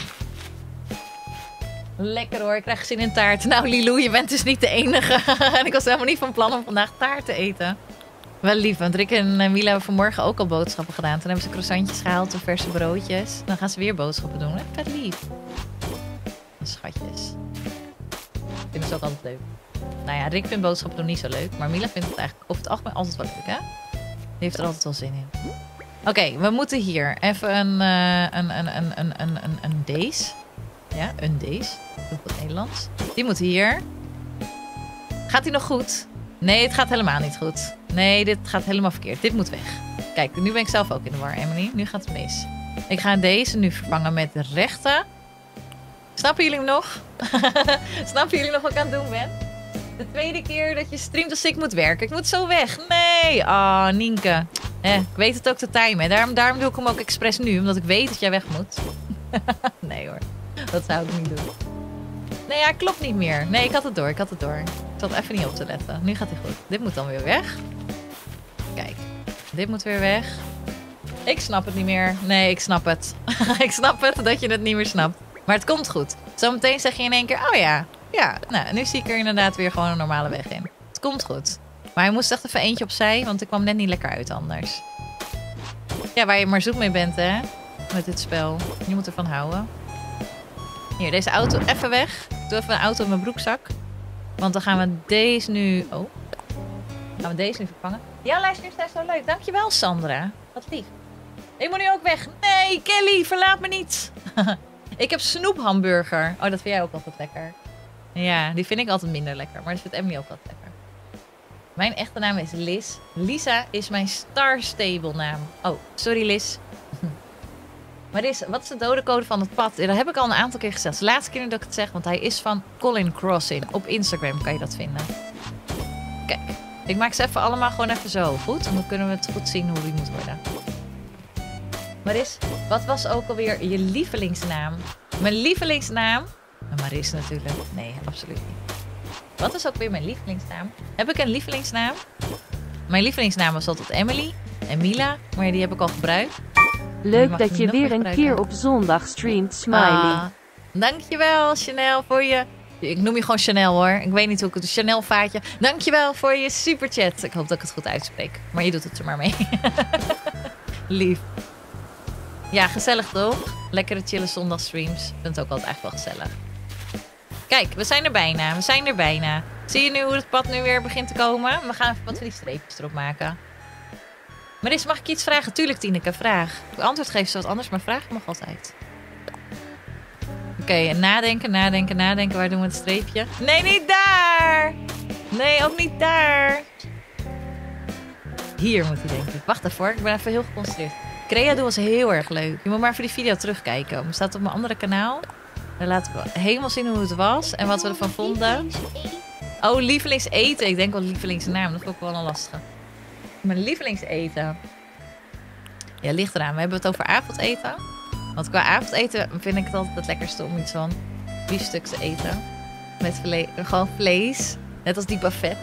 Lekker hoor, ik krijg zin in taart. Nou, Lilou, je bent dus niet de enige. En ik was helemaal niet van plan om vandaag taart te eten. Wel lief, want Rick en Mila hebben vanmorgen ook al boodschappen gedaan. Toen hebben ze croissantjes gehaald en verse broodjes. Dan gaan ze weer boodschappen doen. Vet lief. Schatjes. Ik vind het ook altijd leuk. Nou ja, Rick vindt boodschappen doen niet zo leuk. Maar Mila vindt het eigenlijk over het algemeen altijd wel leuk, hè? Die heeft er altijd wel zin in. Oké, we moeten hier even een deze. Ja, een deze. Dat is het Nederlands. Die moet hier. Gaat die nog goed? Nee, het gaat helemaal niet goed. Nee, dit gaat helemaal verkeerd. Dit moet weg. Kijk, nu ben ik zelf ook in de war, Emily. Nu gaat het mis. Ik ga deze nu vervangen met de rechte. Snappen jullie hem nog? Snappen jullie nog wat ik aan het doen ben? De tweede keer dat je streamt als ik moet werken. Ik moet zo weg. Nee. Ah, Nienke. Ik weet het ook te timen. Daarom doe ik hem ook expres nu. Omdat ik weet dat jij weg moet. Nee hoor. Dat zou ik niet doen. Nee, ja, klopt niet meer. Nee, ik had het door. Ik zat even niet op te letten. Nu gaat hij goed. Dit moet dan weer weg. Kijk. Dit moet weer weg. Ik snap het niet meer. Nee, ik snap het. Ik snap het dat je het niet meer snapt. Maar het komt goed. Zometeen zeg je in één keer, oh ja. Ja, nou, nu zie ik er inderdaad weer gewoon een normale weg in. Het komt goed. Maar hij moest echt even eentje opzij, want ik kwam net niet lekker uit anders. Ja, waar je maar zoek mee bent, hè. Met dit spel. Je moet ervan houden. Hier, deze auto even weg. Ik doe even een auto in mijn broekzak. Want dan gaan we deze nu... Oh. Gaan we deze nu vervangen. Ja, luister, is zo leuk. Dankjewel, Sandra. Wat lief. Ik moet nu ook weg. Nee, Kelly, verlaat me niet. Ik heb snoephamburger. Oh, dat vind jij ook altijd lekker. Ja, die vind ik altijd minder lekker. Maar dat vindt Emily ook altijd lekker. Mijn echte naam is Liz. Lisa is mijn Star Stable naam. Oh, sorry Liz. wat is de dodecode van het pad? Dat heb ik al een aantal keer gezegd. Het is de laatste keer dat ik het zeg, want hij is van Colin Crossing. Op Instagram kan je dat vinden. Kijk, ik maak ze even allemaal gewoon even zo. Goed? En dan kunnen we het goed zien hoe die moet worden. Maris, wat was ook alweer je lievelingsnaam? Mijn lievelingsnaam? Maris natuurlijk. Nee, absoluut niet. Wat is ook weer mijn lievelingsnaam? Heb ik een lievelingsnaam? Mijn lievelingsnaam was altijd Emily en Mila, maar die heb ik al gebruikt. Leuk dat je weer een keer op zondag streamt, Smiley. Dankjewel, Chanel, voor je... Ik noem je gewoon Chanel, hoor. Ik weet niet hoe ik het... Chanel vaatje. Dankjewel voor je superchat. Ik hoop dat ik het goed uitspreek. Maar je doet het er maar mee. Lief. Ja, gezellig toch? Lekkere chille zondagstreams. Ik vind het ook altijd echt wel gezellig. Kijk, we zijn er bijna. We zijn er bijna. Zie je nu hoe het pad nu weer begint te komen? We gaan even wat van die streepjes erop maken. Maris, mag ik je iets vragen? Tuurlijk, Tineke, vraag. Ik antwoord geef ze wat anders, maar vraag mag altijd. Oké, nadenken. Waar doen we het streepje? Nee, niet daar! Nee, ook niet daar. Hier moet hij, denk ik. Wacht even hoor, ik ben even heel geconcentreerd. Crea Doe was heel erg leuk. Je moet maar even die video terugkijken. Het staat op mijn andere kanaal. Daar laten we helemaal zien hoe het was en wat we ervan vonden. Oh, lievelingseten. Ik denk wel lievelingsnaam. Dat vond ik wel een lastige. Mijn lievelingseten. Ja, ligt eraan. We hebben het over avondeten. Want qua avondeten vind ik het altijd het lekkerste om iets van biefstuk te eten. Met gewoon vlees. Net als die buffet.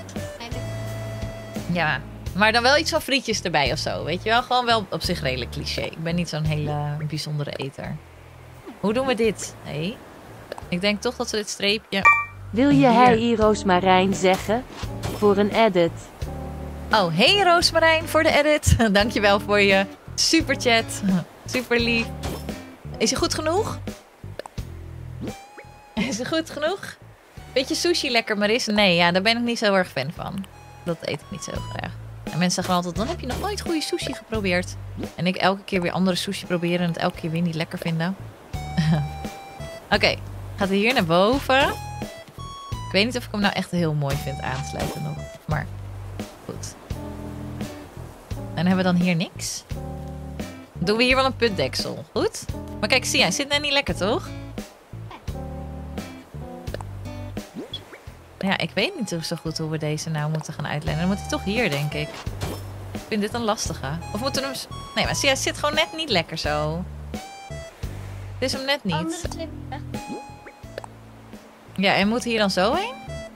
Ja, maar dan wel iets van frietjes erbij of zo. Weet je wel? Gewoon wel op zich redelijk cliché. Ik ben niet zo'n hele bijzondere eter. Hoe doen we dit? Hey. Ik denk toch dat we dit streepje... Wil je hey Roosmarijn zeggen? Voor een edit. Oh, hey Roosmarijn voor de edit. Dankjewel voor je superchat. Super lief. Is hij goed genoeg? Is hij goed genoeg? Vind je sushi lekker, Maris? Nee, ja, daar ben ik niet zo erg fan van. Dat eet ik niet zo graag. En mensen zeggen altijd, dan heb je nog nooit goede sushi geprobeerd. En ik elke keer weer andere sushi proberen en het elke keer weer niet lekker vinden. Oké, gaat hij hier naar boven. Ik weet niet of ik hem nou echt heel mooi vind aansluiten nog. Maar goed. En hebben we dan hier niks. Dan doen we hier wel een putdeksel. Goed? Maar kijk, zie je, hij zit net niet lekker, toch? Ja, ik weet niet zo goed hoe we deze nou moeten gaan uitlijnen. Dan moet hij toch hier, denk ik. Ik vind dit een lastige. Of moeten we hem... Nee, maar zie je, hij zit gewoon net niet lekker zo. Het is hem net niet. Ja, en moet hier dan zo heen?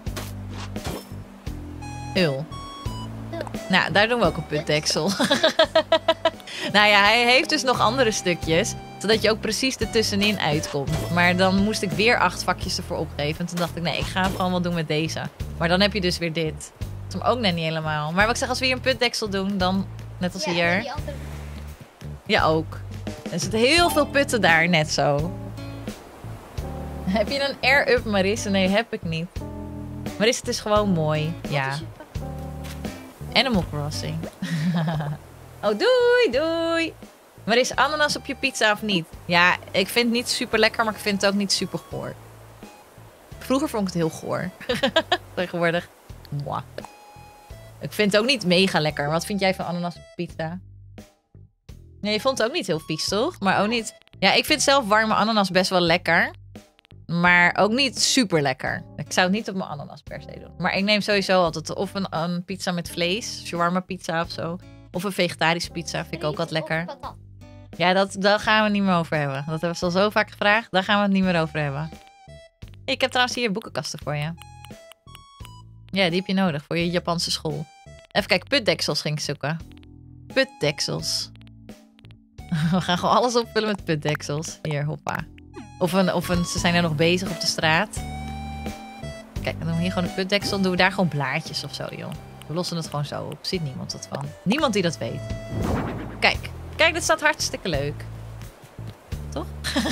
Ul. Nou, daar doen we ook een putdeksel. Nou ja, hij heeft dus nog andere stukjes. Zodat je ook precies ertussenin uitkomt. Maar dan moest ik weer 8 vakjes ervoor opgeven. En toen dacht ik, nee, ik ga het gewoon wel doen met deze. Maar dan heb je dus weer dit. Dat is hem ook net niet helemaal. Maar wat ik zeg, als we hier een putdeksel doen, dan net als hier. Die andere... Ja, ook. Er zitten heel veel putten daar, net zo. Heb je een air-up, Maris? Nee, heb ik niet. Maris, het is gewoon mooi. Ja. Animal Crossing. Oh, doei, doei. Maar is ananas op je pizza of niet? Ja, ik vind het niet super lekker, maar ik vind het ook niet super goor. Vroeger vond ik het heel goor. Tegenwoordig. Mwah. Ik vind het ook niet mega lekker. Wat vind jij van ananas op pizza? Nee, je vond het ook niet heel vies, toch? Maar ook niet... Ja, ik vind zelf warme ananas best wel lekker. Maar ook niet super lekker. Ik zou het niet op mijn ananas per se doen. Maar ik neem sowieso altijd of een pizza met vlees. Shawarma pizza of zo. Of een vegetarische pizza vind ik ook wat lekker. Ja, daar gaan we het niet meer over hebben. Dat hebben ze al zo vaak gevraagd. Daar gaan we het niet meer over hebben. Ik heb trouwens hier boekenkasten voor je. Ja, die heb je nodig voor je Japanse school. Even kijken, putdeksels ging ik zoeken. Putdeksels. We gaan gewoon alles opvullen met putdeksels. Hier, hoppa. Ze zijn er nog bezig op de straat. Kijk, dan doen we hier gewoon een putdeksel. Dan doen we daar gewoon blaadjes of zo, joh. We lossen het gewoon zo op. Ziet niemand wat van. Niemand die dat weet. Kijk. Kijk, dit staat hartstikke leuk. Toch?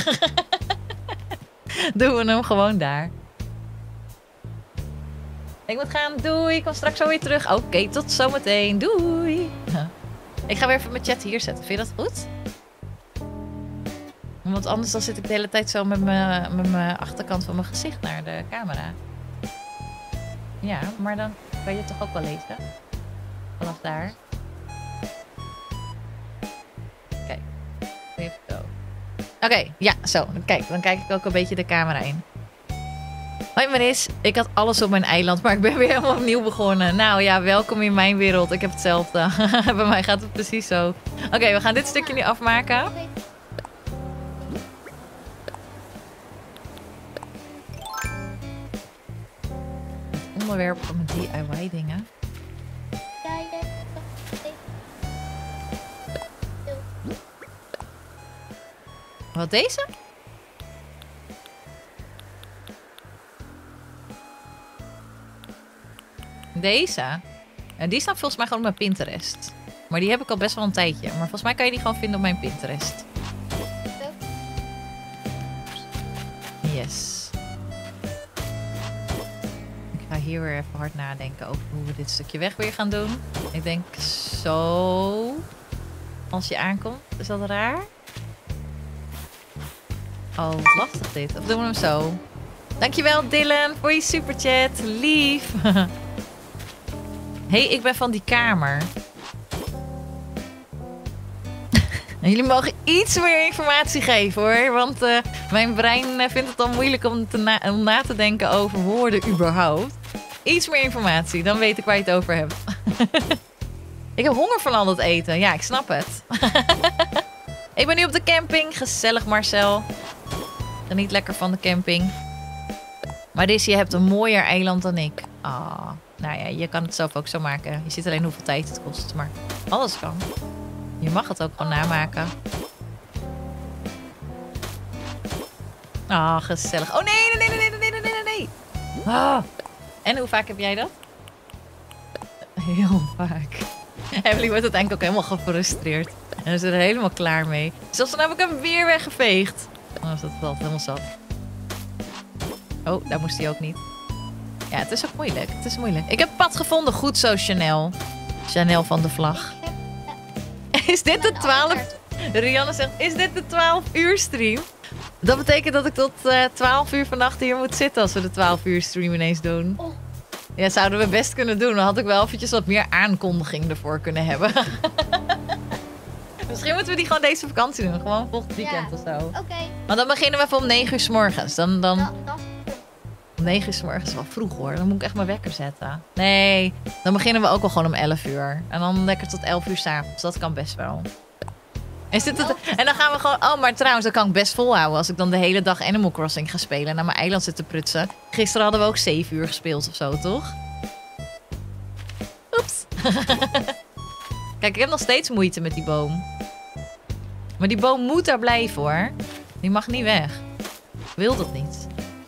Doen we hem gewoon daar. Ik moet gaan. Doei. Ik kom straks zo weer terug. Oké, tot zometeen. Doei. Ik ga weer even mijn chat hier zetten. Vind je dat goed? Want anders dan zit ik de hele tijd zo met mijn achterkant van mijn gezicht naar de camera. Ja, maar dan kan je het toch ook wel lezen? Vanaf daar. Kijk, even zo. Oké, ja, zo. Dan kijk ik ook een beetje de camera in. Hoi Maris, ik had alles op mijn eiland, maar ik ben weer helemaal opnieuw begonnen. Nou ja, welkom in mijn wereld. Ik heb hetzelfde. Bij mij gaat het precies zo. Oké, we gaan dit stukje nu afmaken. Oké. Het onderwerp van mijn DIY dingen. Ja, ja. Wat, deze? Deze? En die staat volgens mij gewoon op mijn Pinterest. Maar die heb ik al best wel een tijdje. Maar volgens mij kan je die gewoon vinden op mijn Pinterest. Yes. Ik ga hier weer even hard nadenken over hoe we dit stukje weg weer gaan doen. Ik denk zo. Als je aankomt. Is dat raar? Oh, wat lastig dit. Of doen we hem zo? Dankjewel Dylan voor je superchat. Lief. Hey, ik ben van die kamer. En jullie mogen iets meer informatie geven hoor. Want mijn brein vindt het dan moeilijk om na te denken over woorden überhaupt. Iets meer informatie, dan weet ik waar je het over hebt. Ik heb honger van al dat eten. Ja, ik snap het. Ik ben nu op de camping. Gezellig Marcel. Geniet lekker van de camping. Maar je hebt een mooier eiland dan ik. Ah, nou ja, je kan het zelf ook zo maken. Je ziet alleen hoeveel tijd het kost. Maar alles kan. Je mag het ook gewoon namaken. Ah, gezellig. Oh nee. Ah. En hoe vaak heb jij dat? Heel vaak. Emily wordt uiteindelijk ook helemaal gefrustreerd. En is er helemaal klaar mee. Zelfs dan heb ik hem weer weggeveegd. Dan is dat wel helemaal zat. Oh, daar moest hij ook niet. Ja, het is ook moeilijk. Het is moeilijk. Ik heb pad gevonden. Goed zo, Chanel. Chanel van de vlag. Is dit de 12... Rianne zegt, is dit de 12 uur stream? Dat betekent dat ik tot 12 uur vannacht hier moet zitten als we de 12 uur stream ineens doen. Oh. Ja, zouden we best kunnen doen. Dan had ik wel eventjes wat meer aankondiging ervoor kunnen hebben. Misschien moeten we die gewoon deze vakantie doen. Gewoon volgend weekend of zo. Oké. Maar dan beginnen we even om 9 uur 's morgens. Dan... Dat Om 9 uur 's morgens is wel vroeg hoor. Dan moet ik echt mijn wekker zetten. Nee, dan beginnen we ook wel gewoon om 11 uur. En dan lekker tot 11 uur 's avonds. Dat kan best wel. Is dit het? En dan gaan we gewoon... Oh, maar trouwens, dat kan ik best volhouden. Als ik dan de hele dag Animal Crossing ga spelen en naar mijn eiland zit te prutsen. Gisteren hadden we ook 7 uur gespeeld of zo, toch? Oeps. Kijk, ik heb nog steeds moeite met die boom. Maar die boom moet daar blijven hoor. Die mag niet weg. Ik wil dat niet.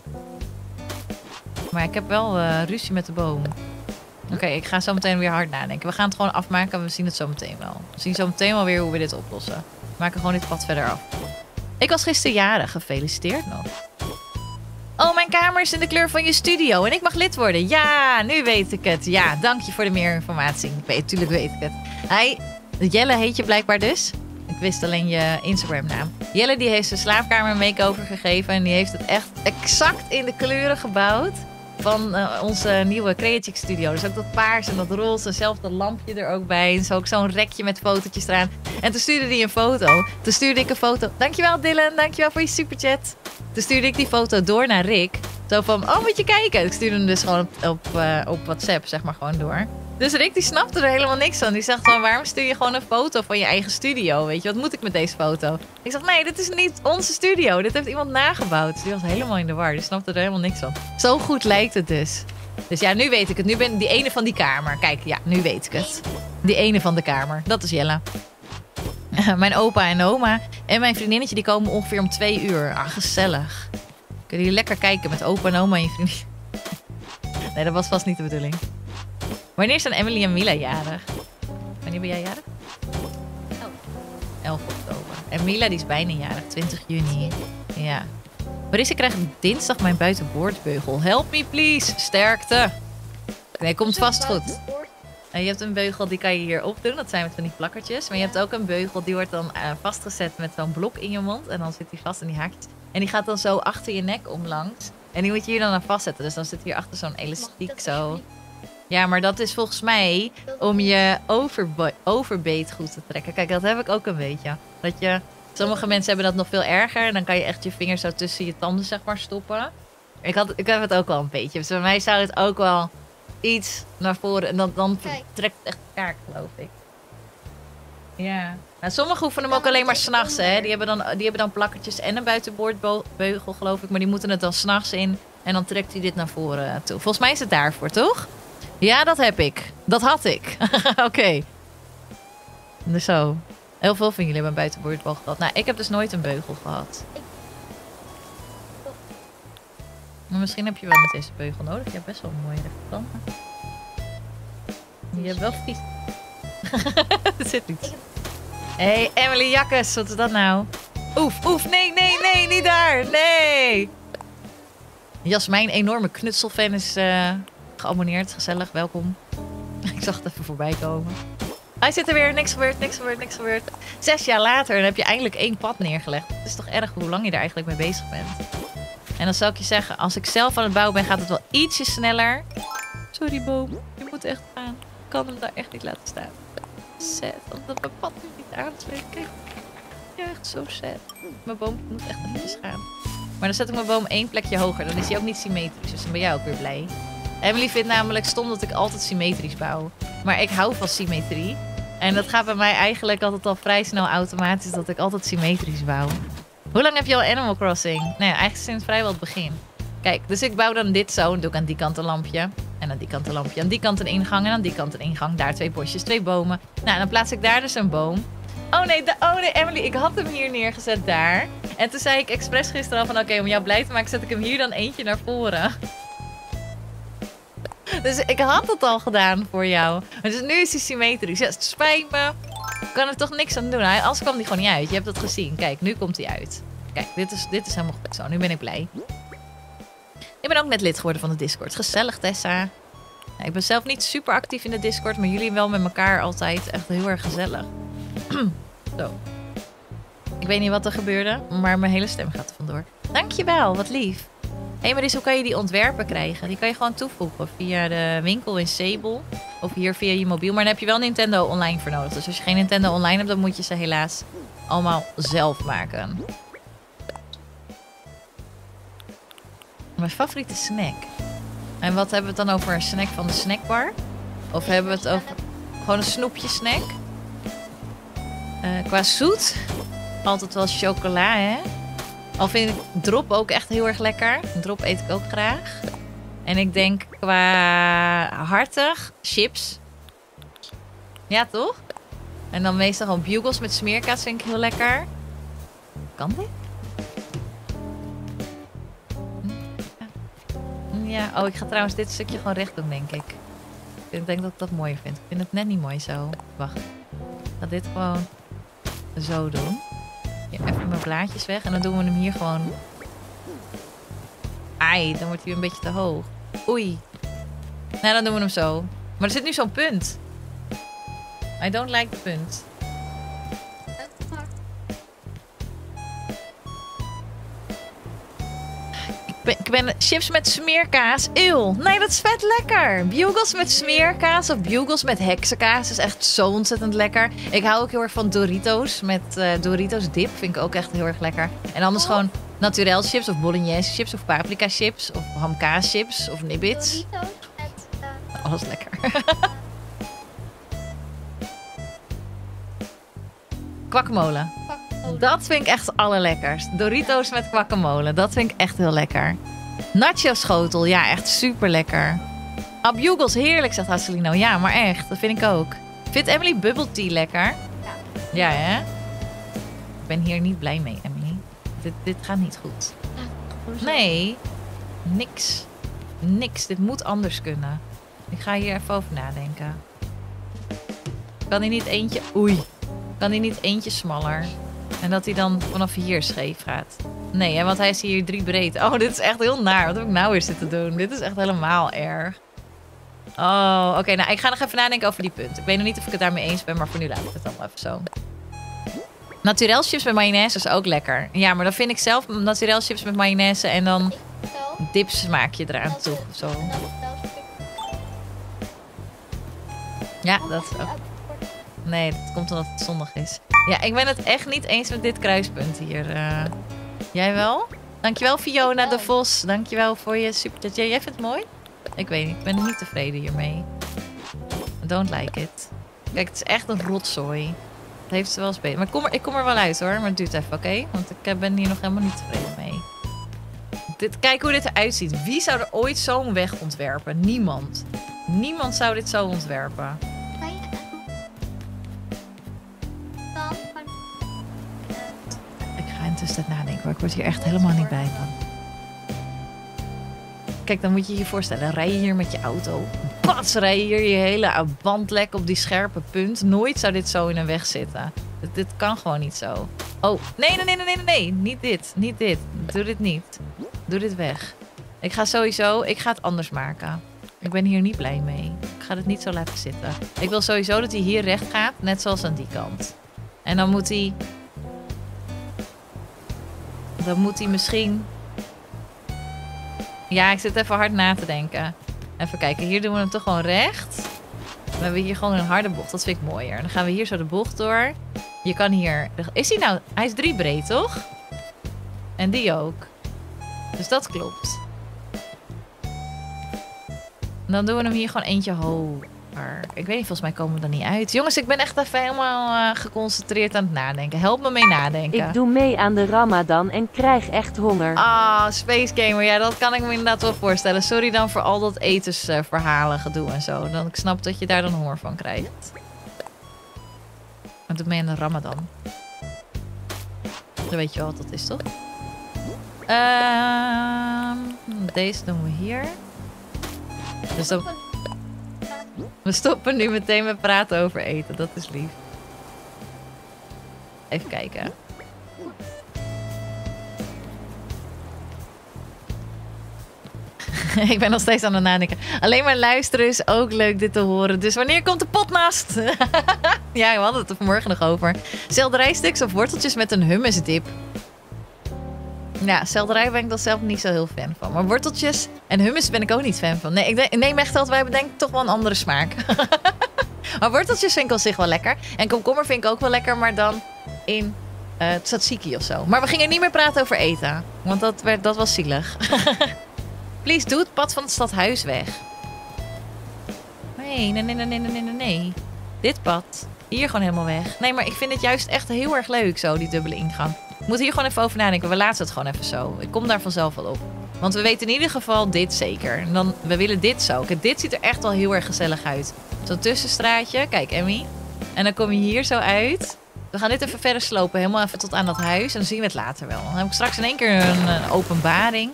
Maar ik heb wel ruzie met de boom. Oké, ik ga zo meteen weer hard nadenken. We gaan het gewoon afmaken en we zien het zo meteen wel. We zien zo meteen wel weer hoe we dit oplossen. We maken gewoon dit pad verder af. Ik was gisteren jarig. Gefeliciteerd nog. Oh, mijn kamer is in de kleur van je studio en ik mag lid worden. Ja, nu weet ik het. Ja, dank je voor de meer informatie. Tuurlijk weet ik het. Hi, Jelle heet je blijkbaar dus. Ik wist alleen je Instagram naam. Jelle die heeft zijn slaapkamer een make-over gegeven. En die heeft het echt exact in de kleuren gebouwd. Van onze nieuwe Creative Studio. Dus ook dat paars en dat roze. Zelf dat lampje er ook bij. En zo ook zo'n rekje met fotootjes eraan. En toen stuurde hij een foto. Toen stuurde ik een foto. Dankjewel Dylan. Dankjewel voor je superchat. Toen stuurde ik die foto door naar Rick. Zo van, oh moet je kijken. Ik stuurde hem dus gewoon op WhatsApp, zeg maar, gewoon door. Dus Rick die snapte er helemaal niks van. Die zegt van, waarom stuur je gewoon een foto van je eigen studio? Weet je, wat moet ik met deze foto? Ik zeg, nee, dit is niet onze studio. Dit heeft iemand nagebouwd. Dus die was helemaal in de war. Die snapte er helemaal niks van. Zo goed lijkt het dus. Dus ja, nu weet ik het. Nu ben ik die ene van die kamer. Kijk, ja, nu weet ik het. Die ene van de kamer. Dat is Jella. Mijn opa en oma en mijn vriendinnetje die komen ongeveer om 2 uur. Ah, gezellig. Kunnen jullie lekker kijken met opa en oma en je vriendin? Nee, dat was vast niet de bedoeling. Wanneer zijn Emily en Mila jarig? Wanneer ben jij jarig? 11 oktober. En Mila die is bijna jarig, 20 juni. Ja. Marissa krijgt dinsdag mijn buitenboordbeugel. Help me please. Sterkte. Nee, komt vast goed. En je hebt een beugel, die kan je hier opdoen. Dat zijn met van die plakkertjes. Maar je hebt ook een beugel, die wordt dan vastgezet met zo'n blok in je mond. En dan zit die vast in die haakjes. En die gaat dan zo achter je nek omlangs. En die moet je hier dan aan vastzetten. Dus dan zit hier achter zo'n elastiek zo. Ja, maar dat is volgens mij om je overbeet goed te trekken. Kijk, dat heb ik ook een beetje. Dat je Sommige mensen hebben dat nog veel erger. En dan kan je echt je vingers zo tussen je tanden zeg maar stoppen. Ik heb het ook wel een beetje. Dus bij mij zou het ook wel iets naar voren. En dan Kijk. trekt het echt kaart, geloof ik. Ja. Nou, sommigen hoeven hem ook alleen maar s'nachts, hè. Die hebben dan plakkertjes en een buitenboordbeugel, geloof ik. Maar die moeten het dan s'nachts in. En dan trekt hij dit naar voren toe. Volgens mij is het daarvoor, toch? Ja, dat heb ik. Dat had ik. Oké. Dus zo. Heel veel van jullie hebben een buitenboordbeugel gehad. Nou, ik heb dus nooit een beugel gehad. Maar misschien heb je wel met deze beugel nodig. Je hebt best wel een mooie rechtertanden. Je hebt wel vies. Er zit iets. Hé, Emily Jakkes, wat is dat nou? Oef, nee, niet daar. Nee. Jasmijn, enorme knutselfan, is geabonneerd. Gezellig, welkom. Ik zag het even voorbij komen. Hij zit er weer, niks gebeurd. 6 jaar later en heb je eindelijk 1 pad neergelegd. Het is toch erg hoe lang je daar eigenlijk mee bezig bent. En dan zou ik je zeggen, als ik zelf aan het bouwen ben, gaat het wel ietsje sneller. Sorry, boom. Je moet echt gaan. Ik kan hem daar echt niet laten staan. Sad, omdat mijn pad nu niet aanspreekt. Kijk, ja, echt zo sad. Mijn boom moet echt eventjes gaan. Maar dan zet ik mijn boom 1 plekje hoger. Dan is hij ook niet symmetrisch. Dus dan ben jij ook weer blij. Emily vindt namelijk stom dat ik altijd symmetrisch bouw. Maar ik hou van symmetrie. En dat gaat bij mij eigenlijk altijd al vrij snel automatisch dat ik altijd symmetrisch bouw. Hoe lang heb je al Animal Crossing? Nou ja, eigenlijk sinds vrijwel het begin. Kijk, dus ik bouw dan dit zo. Dan doe ik aan die kant een lampje. En aan die kant een lampje. Aan die kant een ingang. En aan die kant een ingang. Daar 2 bosjes, 2 bomen. Nou, dan plaats ik daar dus een boom. Oh nee, Emily, ik had hem hier neergezet daar. En toen zei ik expres gisteren al van oké, om jou blij te maken zet ik hem hier dan eentje naar voren. Dus ik had het al gedaan voor jou. Dus nu is hij symmetrisch. Ja, het spijt me. Ik kan er toch niks aan doen. Anders kwam hij gewoon niet uit. Je hebt het gezien. Kijk, nu komt hij uit. Kijk, dit is helemaal goed zo. Nu ben ik blij. Ik ben ook net lid geworden van de Discord. Gezellig, Tessa. Ja, ik ben zelf niet super actief in de Discord. Maar jullie wel met elkaar altijd. Echt heel erg gezellig. Zo. Ik weet niet wat er gebeurde. Maar mijn hele stem gaat er vandoor. Dankjewel, wat lief. Hé, maar dus hoe kan je die ontwerpen krijgen? Die kan je gewoon toevoegen via de winkel in Sable. Of hier via je mobiel. Maar dan heb je wel Nintendo Online voor nodig. Dus als je geen Nintendo Online hebt, dan moet je ze helaas allemaal zelf maken. Mijn favoriete snack. En wat hebben we het dan over? Een snack van de snackbar? Of hebben we het over gewoon een snoepje snack? Qua zoet, altijd wel chocola, hè? Al vind ik drop ook echt heel erg lekker. Drop eet ik ook graag. En ik denk qua hartig, chips. Ja, toch? En dan meestal gewoon bugles met smeerkaas vind ik heel lekker. Kan dit? Ja, oh, ik ga trouwens dit stukje gewoon recht doen, denk ik. Ik denk dat ik dat mooier vind. Ik vind het net niet mooi zo. Wacht. Ik ga dit gewoon zo doen. Hier, even mijn blaadjes weg. En dan doen we hem hier gewoon... Ai, dan wordt hij een beetje te hoog. Oei. Nou, dan doen we hem zo. Maar er zit nu zo'n punt. I don't like the punt. Ik ben chips met smeerkaas. Eeuw. Nee, dat is vet lekker. Bugles met smeerkaas of bugles met heksenkaas is echt zo ontzettend lekker. Ik hou ook heel erg van Doritos met Doritos dip. Vind ik ook echt heel erg lekker. En anders gewoon naturel chips of bolognese chips of paprika chips of hamkaas chips of nibbits. Doritos met... Alles lekker. Guacamole. Dat vind ik echt het allerlekkerst. Doritos met guacamole. Dat vind ik echt heel lekker. Nacho schotel. Ja, echt super lekker. Ah, bugles. Heerlijk, zegt Hasselino. Ja, maar echt. Dat vind ik ook. Vindt Emily bubble tea lekker? Ja. Ja, hè? Ik ben hier niet blij mee, Emily. Dit gaat niet goed. Nee. Niks. Dit moet anders kunnen. Ik ga hier even over nadenken. Kan hij niet eentje... Oei. Kan hij niet eentje smaller? En dat hij dan vanaf hier scheef gaat. Nee, hè, want hij is hier 3 breed. Oh, dit is echt heel naar. Wat heb ik nou weer zitten doen? Dit is echt helemaal erg. Oh, oké. Nou, ik ga nog even nadenken over die punt. Ik weet nog niet of ik het daarmee eens ben, maar voor nu laat ik het dan even zo. Naturel chips met mayonaise is ook lekker. Ja, maar dan vind ik zelf naturel chips met mayonaise en dan dips maak je eraan toe. Of zo. Ja, dat is ook. Nee, dat komt omdat het zondag is. Ja, ik ben het echt niet eens met dit kruispunt hier. Jij wel? Dankjewel Fiona de Vos. Dankjewel voor je superchat. Jij vindt het mooi? Ik weet niet, ik ben niet tevreden hiermee. I don't like it. Kijk, het is echt een rotzooi. Dat heeft ze wel eens beter. Maar ik kom er wel uit hoor, maar het duurt even, oké? Want ik ben hier nog helemaal niet tevreden mee. Kijk hoe dit eruit ziet. Wie zou er ooit zo'n weg ontwerpen? Niemand. Niemand zou dit zo ontwerpen. Kan je dan van... Ik ga intussen nadenken hoor. Ik word hier echt helemaal niet bij van. Kijk, dan moet je je voorstellen. Rij je hier met je auto. Pats, rij je hier je hele bandlek op die scherpe punt. Nooit zou dit zo in een weg zitten. Dit kan gewoon niet zo. Oh, nee. Niet dit. Niet dit. Doe dit niet. Doe dit weg. Ik ga het anders maken. Ik ben hier niet blij mee. Ik ga het niet zo laten zitten. Ik wil sowieso dat hij hier recht gaat. Net zoals aan die kant. En dan moet hij... misschien... Ja, ik zit even hard na te denken. Even kijken, hier doen we hem toch gewoon recht. We hebben hier gewoon een harde bocht, dat vind ik mooier. Dan gaan we hier zo de bocht door. Je kan hier... Is hij nou... Hij is 3 breed, toch? En die ook. Dus dat klopt. Dan doen we hem hier gewoon eentje hoger. Ik weet niet, volgens mij komen we er niet uit. Jongens, ik ben echt even helemaal geconcentreerd aan het nadenken. Help me mee nadenken. Ik doe mee aan de Ramadan en krijg echt honger. Ah, Space Gamer. Ja, dat kan ik me inderdaad wel voorstellen. Sorry dan voor al dat etensverhalen, gedoe en zo. Dan, ik snap dat je daar dan honger van krijgt. Maar doe mee aan de Ramadan. Dan weet je wel wat dat is, toch? Deze doen we hier. Dus dan... We stoppen nu meteen met praten over eten. Dat is lief. Even kijken. Ik ben nog steeds aan het nadenken. Alleen maar luisteren is ook leuk dit te horen. Dus wanneer komt de potnast? Ja, we hadden het er vanmorgen nog over. Selderijsticks of worteltjes met een hummusdip. Ja, selderij ben ik dan zelf niet zo heel fan van. Maar worteltjes en hummus ben ik ook niet fan van. Nee, ik neem echt dat wij bedenken toch wel een andere smaak. Maar worteltjes vind ik op zich wel lekker. En komkommer vind ik ook wel lekker, maar dan in tzatziki of zo. Maar we gingen niet meer praten over eten. Want dat was zielig. Please, doe het pad van het stadhuis weg. Nee. Dit pad. Hier gewoon helemaal weg. Nee, maar ik vind het juist echt heel erg leuk zo, die dubbele ingang. We moeten hier gewoon even over nadenken. We laten het gewoon even zo. Ik kom daar vanzelf wel op. Want we weten in ieder geval dit zeker. En dan, we willen dit zo. Kijk, dit ziet er echt wel heel erg gezellig uit. Zo'n tussenstraatje. Kijk, Emmy. En dan kom je hier zo uit. We gaan dit even verder slopen. Helemaal even tot aan dat huis. En dan zien we het later wel. Dan heb ik straks in één keer een openbaring.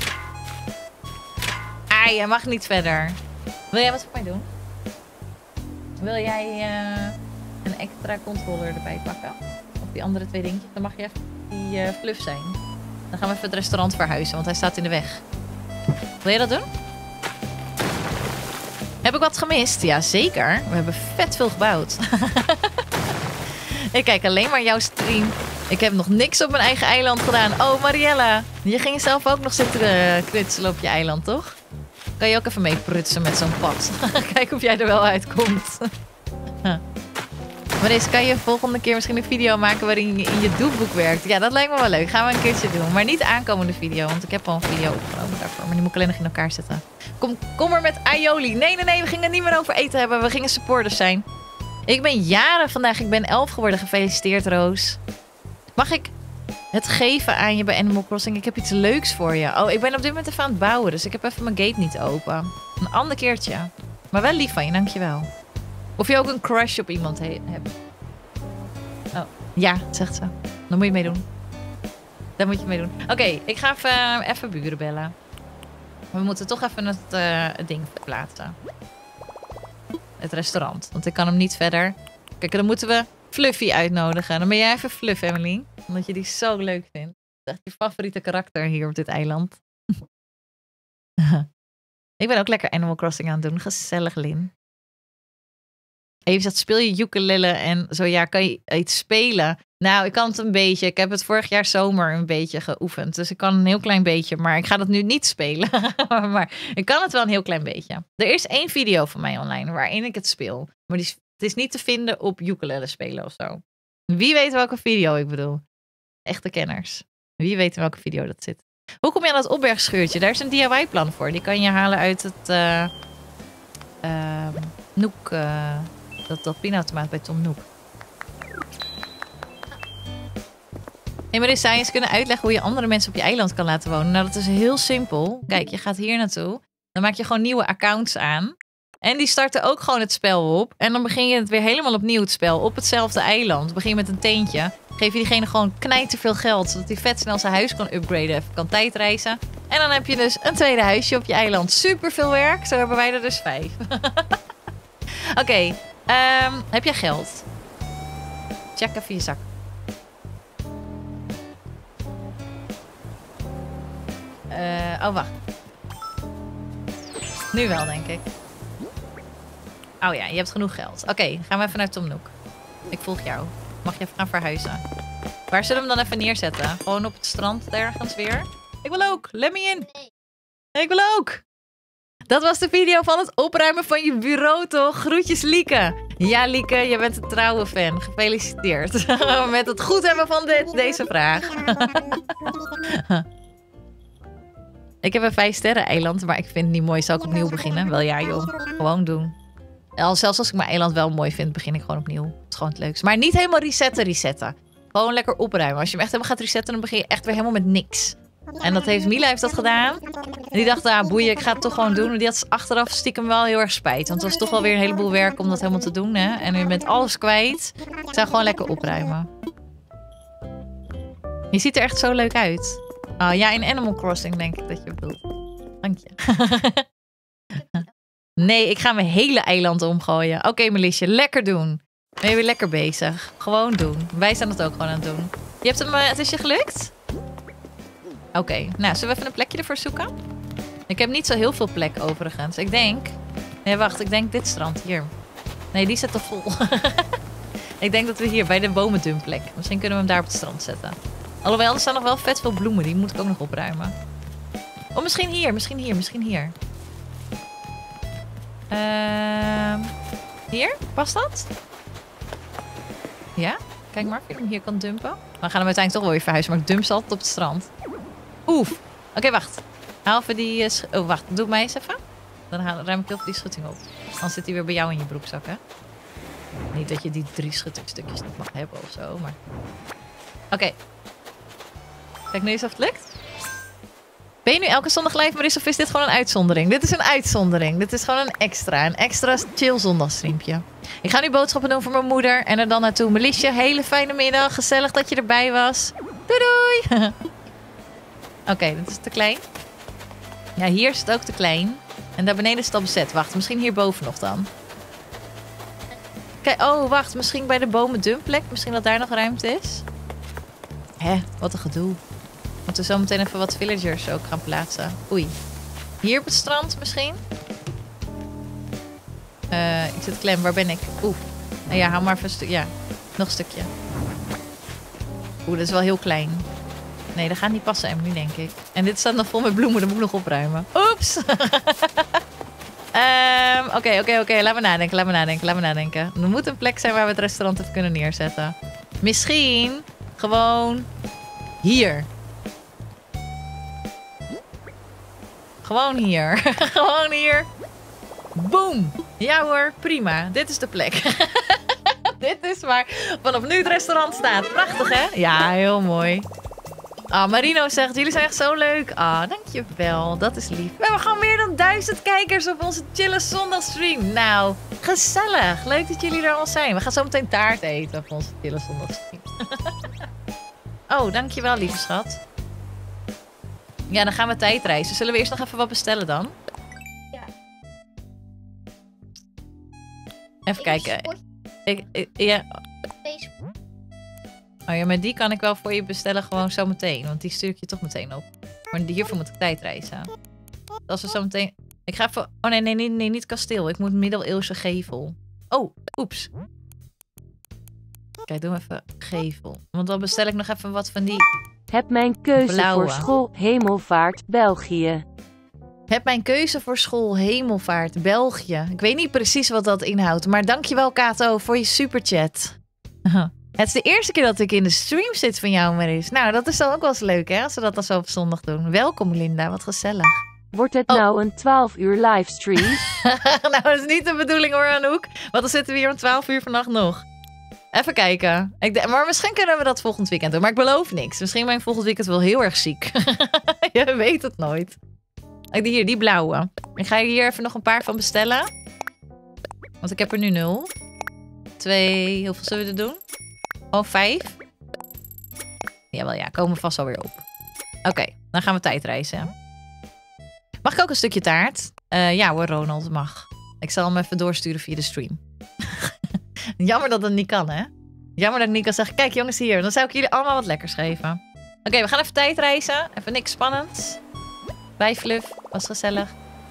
Ah, jij mag niet verder. Wil jij wat voor mij doen? Wil jij een extra controller erbij pakken? Of die andere 2 dingetjes? Dan mag je even die fluff zijn. Dan gaan we even het restaurant verhuizen, want hij staat in de weg. Wil je dat doen? Heb ik wat gemist? Ja, zeker. We hebben vet veel gebouwd. Ik kijk alleen maar jouw stream. Ik heb nog niks op mijn eigen eiland gedaan. Oh, Mariella. Je ging zelf ook nog zitten knutselen op je eiland, toch? Kan je ook even mee prutsen met zo'n pad. Kijk of jij er wel uitkomt. Maar deze kan je volgende keer misschien een video maken waarin je in je doelboek werkt. Ja, dat lijkt me wel leuk. Gaan we een keertje doen. Maar niet de aankomende video, want ik heb al een video opgenomen daarvoor. Maar die moet ik alleen nog in elkaar zetten. Kom er met aioli. Nee, we gingen het niet meer over eten hebben. We gingen supporters zijn. Ik ben jaren vandaag. Ik ben 11 geworden. Gefeliciteerd, Roos. Mag ik het geven aan je bij Animal Crossing? Ik heb iets leuks voor je. Oh, ik ben op dit moment even aan het bouwen. Dus ik heb even mijn gate niet open. Een ander keertje. Maar wel lief van je, dankjewel. Of je ook een crush op iemand hebt. Oh, ja, zegt ze. Dan moet je meedoen. Daar moet je meedoen. Oké, ik ga even buren bellen. We moeten toch even het ding verplaatsen. Het restaurant. Want ik kan hem niet verder. Kijk, dan moeten we Fluffy uitnodigen. Dan ben jij even Fluff, Emily. Omdat je die zo leuk vindt. Dat is echt je favoriete karakter hier op dit eiland. Ik ben ook lekker Animal Crossing aan het doen. Gezellig, Lin. Even zegt, speel je ukulele en zo, ja, kan je iets spelen? Nou, ik kan het een beetje. Ik heb het vorig jaar zomer een beetje geoefend. Dus ik kan een heel klein beetje, maar ik ga dat nu niet spelen. Maar ik kan het wel een heel klein beetje. Er is 1 video van mij online waarin ik het speel. Maar die is Het is niet te vinden op ukulele spelen of zo. Wie weet welke video ik bedoel? Echte kenners. Wie weet in welke video dat zit? Hoe kom je aan dat opbergscheurtje? Daar is een DIY-plan voor. Die kan je halen uit het Nook. Dat pinautomaat bij Tom Nook. Hey Marissa, zou je eens kunnen uitleggen hoe je andere mensen op je eiland kan laten wonen? Nou, dat is heel simpel. Kijk, je gaat hier naartoe. Dan maak je gewoon nieuwe accounts aan. En die starten ook gewoon het spel op. En dan begin je het weer helemaal opnieuw het spel. Op hetzelfde eiland. Begin je met een teentje. Geef je diegene gewoon knijterveel geld. Zodat hij vet snel zijn huis kan upgraden. Even kan tijdreizen. En dan heb je dus een tweede huisje op je eiland. Super veel werk. Zo hebben wij er dus 5. Oké. Heb jij geld? Check even je zak. Oh, wacht. Nu wel, denk ik. Oh ja, je hebt genoeg geld. Oké, gaan we even naar Tom Nook. Ik volg jou. Mag je even gaan verhuizen? Waar zullen we hem dan even neerzetten? Gewoon op het strand ergens weer? Ik wil ook. Let me in. Ik wil ook. Dat was de video van het opruimen van je bureau, toch? Groetjes, Lieke. Ja, Lieke, je bent een trouwe fan. Gefeliciteerd. Met het goed hebben van deze vraag. Ik heb een 5-sterren eiland, maar ik vind het niet mooi. Zal ik opnieuw beginnen? Wel ja, joh. Gewoon doen. Zelfs als ik mijn eiland wel mooi vind, begin ik gewoon opnieuw. Het is gewoon het leukste. Maar niet helemaal resetten. Gewoon lekker opruimen. Als je hem echt helemaal gaat resetten, dan begin je echt weer helemaal met niks. En dat heeft Mila gedaan. En die dacht, boeien, ik ga het toch gewoon doen. Maar die had achteraf stiekem wel heel erg spijt. Want het was toch wel weer een heleboel werk om dat helemaal te doen. Hè? En je bent alles kwijt. Ik zou gewoon lekker opruimen. Je ziet er echt zo leuk uit. Oh ja, in Animal Crossing denk ik dat je bedoelt. Dank je. Nee, ik ga mijn hele eiland omgooien. Oké, Melisje, lekker doen. Ben je weer lekker bezig. Gewoon doen. Wij zijn het ook gewoon aan het doen. Je hebt hem, het is je gelukt? Oké, nou, zullen we even een plekje ervoor zoeken? Ik heb niet zo heel veel plek overigens. Ik denk... Nee, wacht, ik denk dit strand hier. Nee, die zit te vol. Ik denk dat we hier bij de bomendumplek. Misschien kunnen we hem daar op het strand zetten. Alhoewel, er staan nog wel vet veel bloemen. Die moet ik ook nog opruimen. Oh, misschien hier. Hier? Past dat? Ja? Kijk maar of je hem hier kan dumpen. We gaan hem uiteindelijk toch wel weer verhuizen. Maar ik dump ze altijd op het strand. Oef. Oké, wacht. Haal even die... Oh, wacht. Doe mij eens even. Dan ruim ik heel veel die schutting op. Anders zit hij weer bij jou in je broekzak, hè? Niet dat je die 3 schuttingstukjes niet mag hebben of zo, maar... Oké. Kijk nu eens of het lukt. Ben je nu elke zondag live, Marissa, of is dit gewoon een uitzondering? Dit is een uitzondering. Dit is gewoon een extra chill zondagstreampje. Ik ga nu boodschappen doen voor mijn moeder en er dan naartoe. Melisje, hele fijne middag. Gezellig dat je erbij was. Doei doei. Oké, dit is te klein. Ja, hier is het ook te klein. En daar beneden is het al bezet. Wacht, misschien hierboven nog dan. Kijk, oh, wacht. Misschien bij de bomendumplek. Misschien dat daar nog ruimte is. Hè, wat een gedoe. Moeten we zo meteen even wat villagers ook gaan plaatsen. Oei. Hier op het strand misschien? Ik zit klem. Waar ben ik? Oeh. Nou ja, hou maar even een stukje. Ja, nog een stukje. Oeh, dat is wel heel klein. Nee, dat gaat niet passen, Emily, denk ik. En dit staat nog vol met bloemen. Dat moet ik nog opruimen. Oeps. Oké. Laat me nadenken. Er moet een plek zijn waar we het restaurant even kunnen neerzetten. Misschien gewoon hier. Gewoon hier. Gewoon hier. Boom. Ja hoor, prima. Dit is de plek. Dit is waar vanaf nu het restaurant staat. Prachtig, hè? Ja, heel mooi. Marino zegt, jullie zijn echt zo leuk. Dankjewel. Dat is lief. We hebben gewoon meer dan 1000 kijkers op onze chille zondagstream. Nou, gezellig. Leuk dat jullie er allemaal zijn. We gaan zo meteen taart eten op onze chille zondagstream. Oh, dankjewel, lieve schat. Ja, dan gaan we tijdreizen. Zullen we eerst nog even wat bestellen dan? Ja. Even kijken. Ja. Oh ja, maar die kan ik wel voor je bestellen gewoon zo meteen. Want die stuur ik je toch meteen op. Maar hiervoor moet ik tijdreizen. Als we zo meteen... Ik ga even... Oh nee, niet kasteel. Ik moet middeleeuwse gevel. Oh, oeps. Kijk, doe even gevel. Want dan bestel ik nog even wat van die... Heb mijn keuze blauwe. voor school Hemelvaart België. Heb mijn keuze voor school, Hemelvaart, België. Ik weet niet precies wat dat inhoudt. Maar dankjewel Kato voor je superchat. Het is de eerste keer dat ik in de stream zit van jou, Maris. Nou, dat is dan ook wel eens leuk, hè? Als we dat dan zo op zondag doen. Welkom, Linda. Wat gezellig. Wordt het nou een 12 uur livestream? Nou, dat is niet de bedoeling hoor, Anouk. Want dan zitten we hier om 12 uur vannacht nog. Even kijken. Maar misschien kunnen we dat volgend weekend doen. Maar ik beloof niks. Misschien ben ik volgend weekend wel heel erg ziek. Je weet het nooit. Die blauwe. Ik ga hier even nog een paar van bestellen. Want ik heb er nu 0. 2, hoeveel zullen we er doen? Oh, 5. Jawel, ja, komen we vast alweer op. Oké, dan gaan we tijdreizen. Mag ik ook een stukje taart? Ja hoor, Ronald, mag. Ik zal hem even doorsturen via de stream. Jammer dat dat niet kan, hè? Jammer dat ik niet kan zeggen, kijk jongens hier, dan zou ik jullie allemaal wat lekkers geven. Oké, we gaan even tijdreizen. Even niks spannends. Bij Fluff, was gezellig.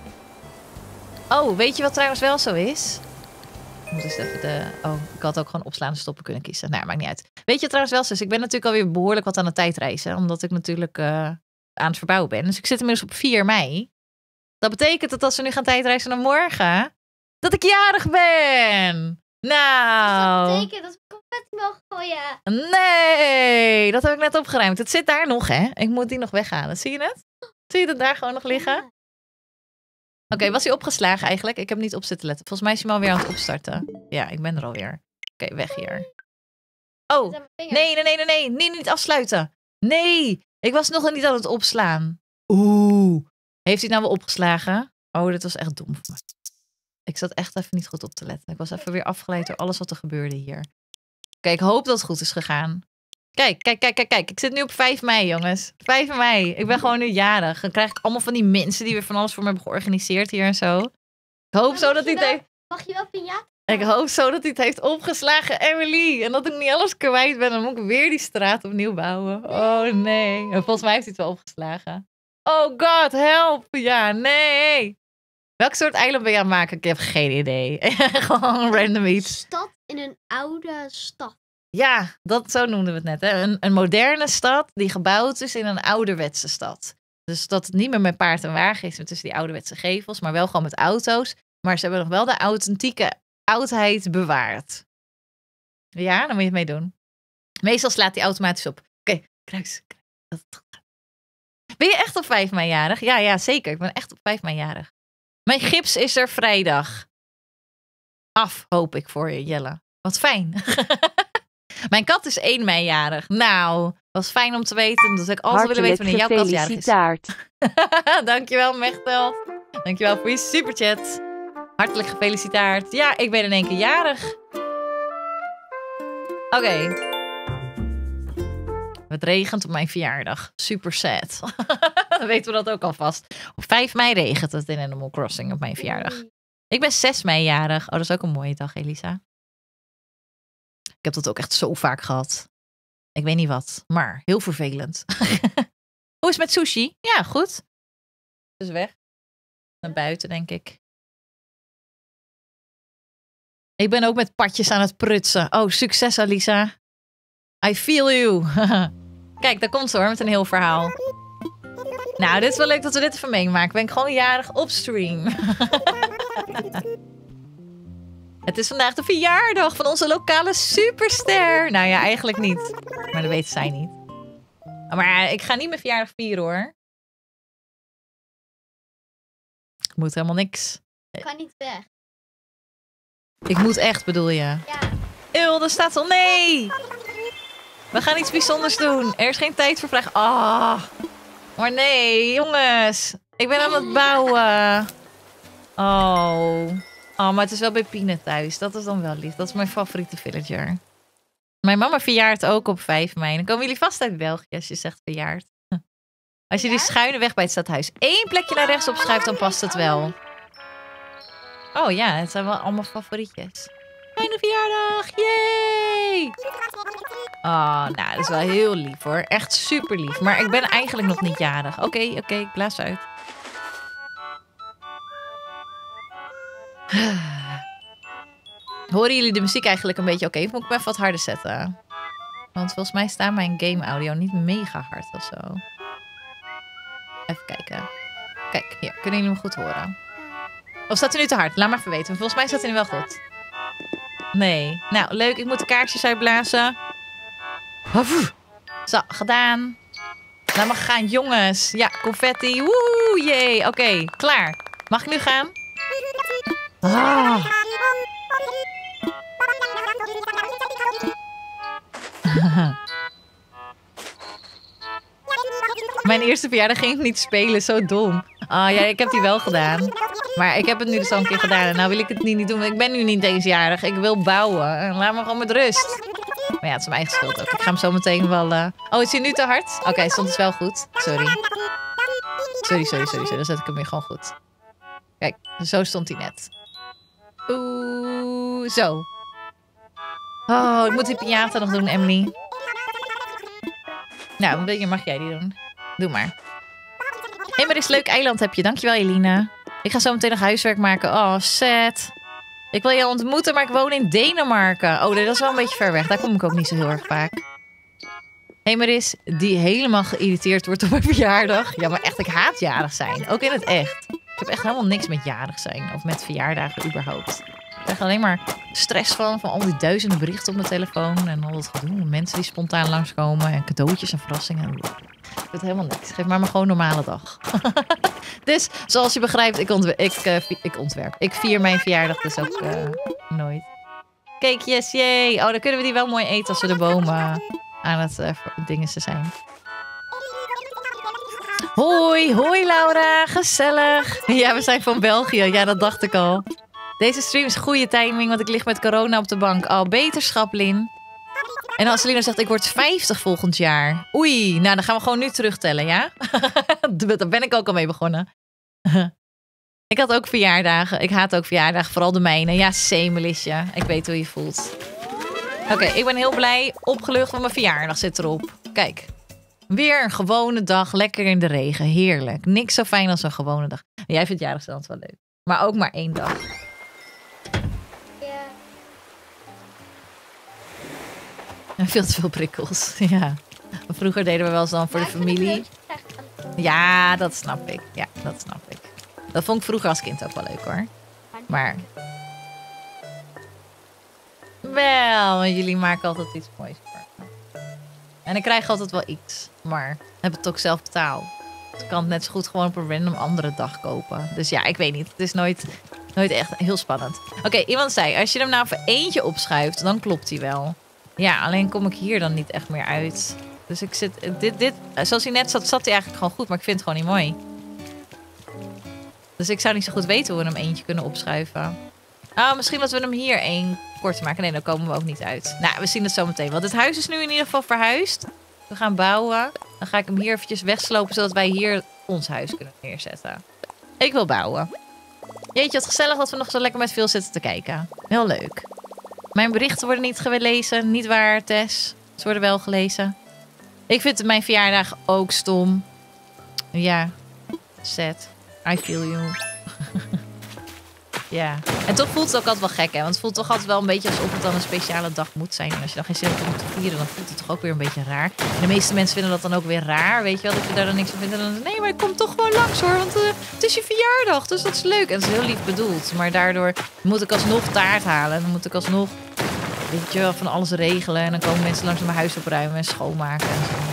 Oh, weet je wat trouwens wel zo is? Ik moet eens even Oh, ik had ook gewoon opslaan en stoppen kunnen kiezen. Nou, maakt niet uit. Weet je trouwens wel zo is? Ik ben natuurlijk alweer behoorlijk wat aan de tijdreizen. Omdat ik natuurlijk aan het verbouwen ben. Dus ik zit inmiddels op 4 mei. Dat betekent dat als we nu gaan tijdreizen naar morgen, dat ik jarig ben. Nou. Dus dat betekent dat we confetti mogen gooien. Nee, dat heb ik net opgeruimd. Het zit daar nog, hè? Ik moet die nog weghalen. Zie je het? Zie je het daar gewoon nog liggen? Oké, was hij opgeslagen eigenlijk? Ik heb niet op zitten letten. Volgens mij is hij maar weer aan het opstarten. Ja, ik ben er alweer. Oké, weg hier. Oh, nee. Niet afsluiten. Nee, ik was nog niet aan het opslaan. Oeh. Heeft hij het nou wel opgeslagen? Oh, dit was echt dom van me. Ik zat echt even niet goed op te letten. Ik was even weer afgeleid door alles wat er gebeurde hier. Oké, ik hoop dat het goed is gegaan. Kijk. Ik zit nu op 5 mei, jongens. 5 mei. Ik ben gewoon nu jarig. Dan krijg ik allemaal van die mensen die weer van alles voor me hebben georganiseerd hier en zo. Ik hoop zo dat hij het heeft... Mag je wel pinjata? Ik hoop zo dat hij het heeft opgeslagen, Emily. En dat ik niet alles kwijt ben. Dan moet ik weer die straat opnieuw bouwen. Oh nee. En volgens mij heeft hij het wel opgeslagen. Oh god, help. Ja, nee. Welk soort eiland ben je aan het maken? Ik heb geen idee. Gewoon random iets. Stad in een oude stad. Ja, zo noemden we het net. Hè? Een moderne stad die gebouwd is in een ouderwetse stad. Dus dat het niet meer met paard en wagen is tussen die ouderwetse gevels, maar wel gewoon met auto's. Maar ze hebben nog wel de authentieke oudheid bewaard. Ja, dan moet je het mee doen. Meestal slaat die automatisch op. Oké, kruis. Dat het goed gaat. Ben je echt op 5 mei jarig? Ja, zeker. Ik ben echt op 5 mei jarig. Mijn gips is er vrijdag. Af, hoop ik voor je, Jelle. Wat fijn. Mijn kat is 1 mei jarig. Nou, was fijn om te weten. Dus ik altijd willen weten wanneer jouw kat jarig is. Dankjewel, Mechtel. Dankjewel voor je superchat. Hartelijk gefeliciteerd. Ja, ik ben in één keer jarig. Oké. Het regent op mijn verjaardag. Super sad. Dan weten we dat ook alvast. Op 5 mei regent het in Animal Crossing op mijn verjaardag. Ik ben 6 mei jarig. Oh, dat is ook een mooie dag, Elisa. Ik heb dat ook echt zo vaak gehad. Ik weet niet wat, maar heel vervelend. Hoe is het met sushi? Ja, goed. Het is weg. Naar buiten, denk ik. Ik ben ook met patjes aan het prutsen. Oh, succes, Alisa. I feel you. Kijk, daar komt ze hoor, met een heel verhaal. Nou, dit is wel leuk dat we dit even meemaken. Ben ik gewoon jarig op stream. Het is vandaag de verjaardag van onze lokale superster. Nou ja, eigenlijk niet. Maar dat weet zij niet. Maar ik ga niet mijn verjaardag vieren hoor. Ik moet helemaal niks. Ik kan niet weg. Ik moet echt, bedoel je? Ja. Eeuw, daar staat al. Nee! We gaan iets bijzonders doen. Er is geen tijd voor vragen. Ah. Maar nee, jongens. Ik ben aan het bouwen. Oh, maar het is wel bij Pine thuis. Dat is dan wel lief. Dat is mijn favoriete villager. Mijn mama verjaart ook op 5 mei. Dan komen jullie vast uit België als je zegt verjaard. Als je die schuine weg bij het stadhuis 1 plekje naar rechts opschuift, dan past het wel. Oh ja, het zijn wel allemaal favorietjes. Fijne verjaardag! Yay! Oh, nou, dat is wel heel lief hoor. Echt super lief. Maar ik ben eigenlijk nog niet jarig. Oké, ik blaas uit. Horen jullie de muziek eigenlijk een beetje oké? Of moet ik hem even wat harder zetten? Want volgens mij staat mijn game audio niet mega hard of zo. Even kijken. Kijk, hier. Kunnen jullie hem goed horen? Of staat hij nu te hard? Laat maar even weten. Volgens mij staat hij nu wel goed. Nee. Nou, leuk. Ik moet de kaarsjes uitblazen. Zo, gedaan. Laat maar gaan, jongens. Ja, confetti. Woe, jee. Oké, klaar. Mag ik nu gaan? Ah. Mijn eerste verjaardag ging ik niet spelen. Zo dom. Ah, ja, ik heb die wel gedaan. Maar ik heb het nu dus al een keer gedaan. En nou wil ik het niet doen. Want ik ben nu niet eens jarig. Ik wil bouwen. Laat me gewoon met rust. Maar ja, het is mijn eigen schuld ook. Ik ga hem zo meteen wel... Oh, is hij nu te hard? Oké, stond dus wel goed. Sorry. Sorry. Dan zet ik hem weer gewoon goed. Kijk, zo stond hij net. Oeh, zo. Oh, ik moet die piñata nog doen, Emily. Nou, een beetje mag jij die doen. Doe maar. Hé, maar dit is een leuk eiland heb je. Dankjewel, Elina. Ik ga zo meteen nog huiswerk maken. Oh, sad. Ik wil je ontmoeten, maar ik woon in Denemarken. Oh, dat is wel een beetje ver weg. Daar kom ik ook niet zo heel erg vaak. Hé, Maris, die helemaal geïrriteerd wordt op mijn verjaardag. Ja, maar echt, ik haat jarig zijn. Ook in het echt. Ik heb echt helemaal niks met jarig zijn. Of met verjaardagen überhaupt. Ik krijg alleen maar stress van al die duizenden berichten op mijn telefoon. En al dat gedoe. Mensen die spontaan langskomen. En cadeautjes en verrassingen. Ik vind helemaal niks. Geef maar gewoon een normale dag. Dus, zoals je begrijpt, ik vier mijn verjaardag dus ook nooit. Cakejes, jee. Oh, dan kunnen we die wel mooi eten als we de bomen aan het dingen zijn. Hoi Laura. Gezellig. Ja, we zijn van België. Ja, dat dacht ik al. Deze stream is goede timing, want ik lig met corona op de bank. Al beterschap, Lin. En als Selina zegt, ik word 50 volgend jaar. Oei, nou dan gaan we gewoon nu terugtellen, ja? Daar ben ik ook al mee begonnen. Ik had ook verjaardagen. Ik haat ook verjaardagen, vooral de mijne. Ja, Melisje. Ik weet hoe je voelt. Oké, ik ben heel blij. Opgelucht, want mijn verjaardag zit erop. Kijk, weer een gewone dag. Lekker in de regen. Heerlijk. Niks zo fijn als een gewone dag. Jij vindt jaarigstand wel leuk. Maar ook maar 1 dag. Veel te veel prikkels, ja. Vroeger deden we wel eens dan voor de familie. Ja, dat snap ik. Ja, dat snap ik. Dat vond ik vroeger als kind ook wel leuk, hoor. Maar... Wel, want jullie maken altijd iets moois voor me. En ik krijg altijd wel iets. Maar heb het ook zelf betaald. Dus ik kan het net zo goed gewoon op een random andere dag kopen. Dus ja, ik weet niet. Het is nooit echt heel spannend. Oké, iemand zei, als je hem nou voor eentje opschuift, dan klopt hij wel. Ja, alleen kom ik hier dan niet echt meer uit. Dus ik zit... zoals hij net zat hij eigenlijk gewoon goed. Maar ik vind het gewoon niet mooi. Dus ik zou niet zo goed weten hoe we hem eentje kunnen opschuiven. Oh, misschien dat we hem hier 1 kort maken. Nee, dan komen we ook niet uit. Nou, we zien het zo meteen. Want het huis is nu in ieder geval verhuisd. We gaan bouwen. Dan ga ik hem hier eventjes wegslopen. Zodat wij hier ons huis kunnen neerzetten. Ik wil bouwen. Jeetje, wat gezellig dat we nog zo lekker met veel zitten te kijken. Heel leuk. Mijn berichten worden niet gelezen. Niet waar, Tess. Ze worden wel gelezen. Ik vind mijn verjaardag ook stom. Ja. Sad. I feel you. Ja. En toch voelt het ook altijd wel gek, hè. Want het voelt toch altijd wel een beetje alsof het dan een speciale dag moet zijn. En als je dan geen zin hebt om te vieren, dan voelt het toch ook weer een beetje raar. En de meeste mensen vinden dat dan ook weer raar. Weet je wel, dat je daar dan niks van vindt. En dan nee, maar ik kom toch gewoon langs, hoor. Want het is je verjaardag, dus dat is leuk. En het is heel lief bedoeld. Maar daardoor moet ik alsnog taart halen. En dan moet ik alsnog, weet je wel, van alles regelen. En dan komen mensen langs mijn huis opruimen en schoonmaken en zo.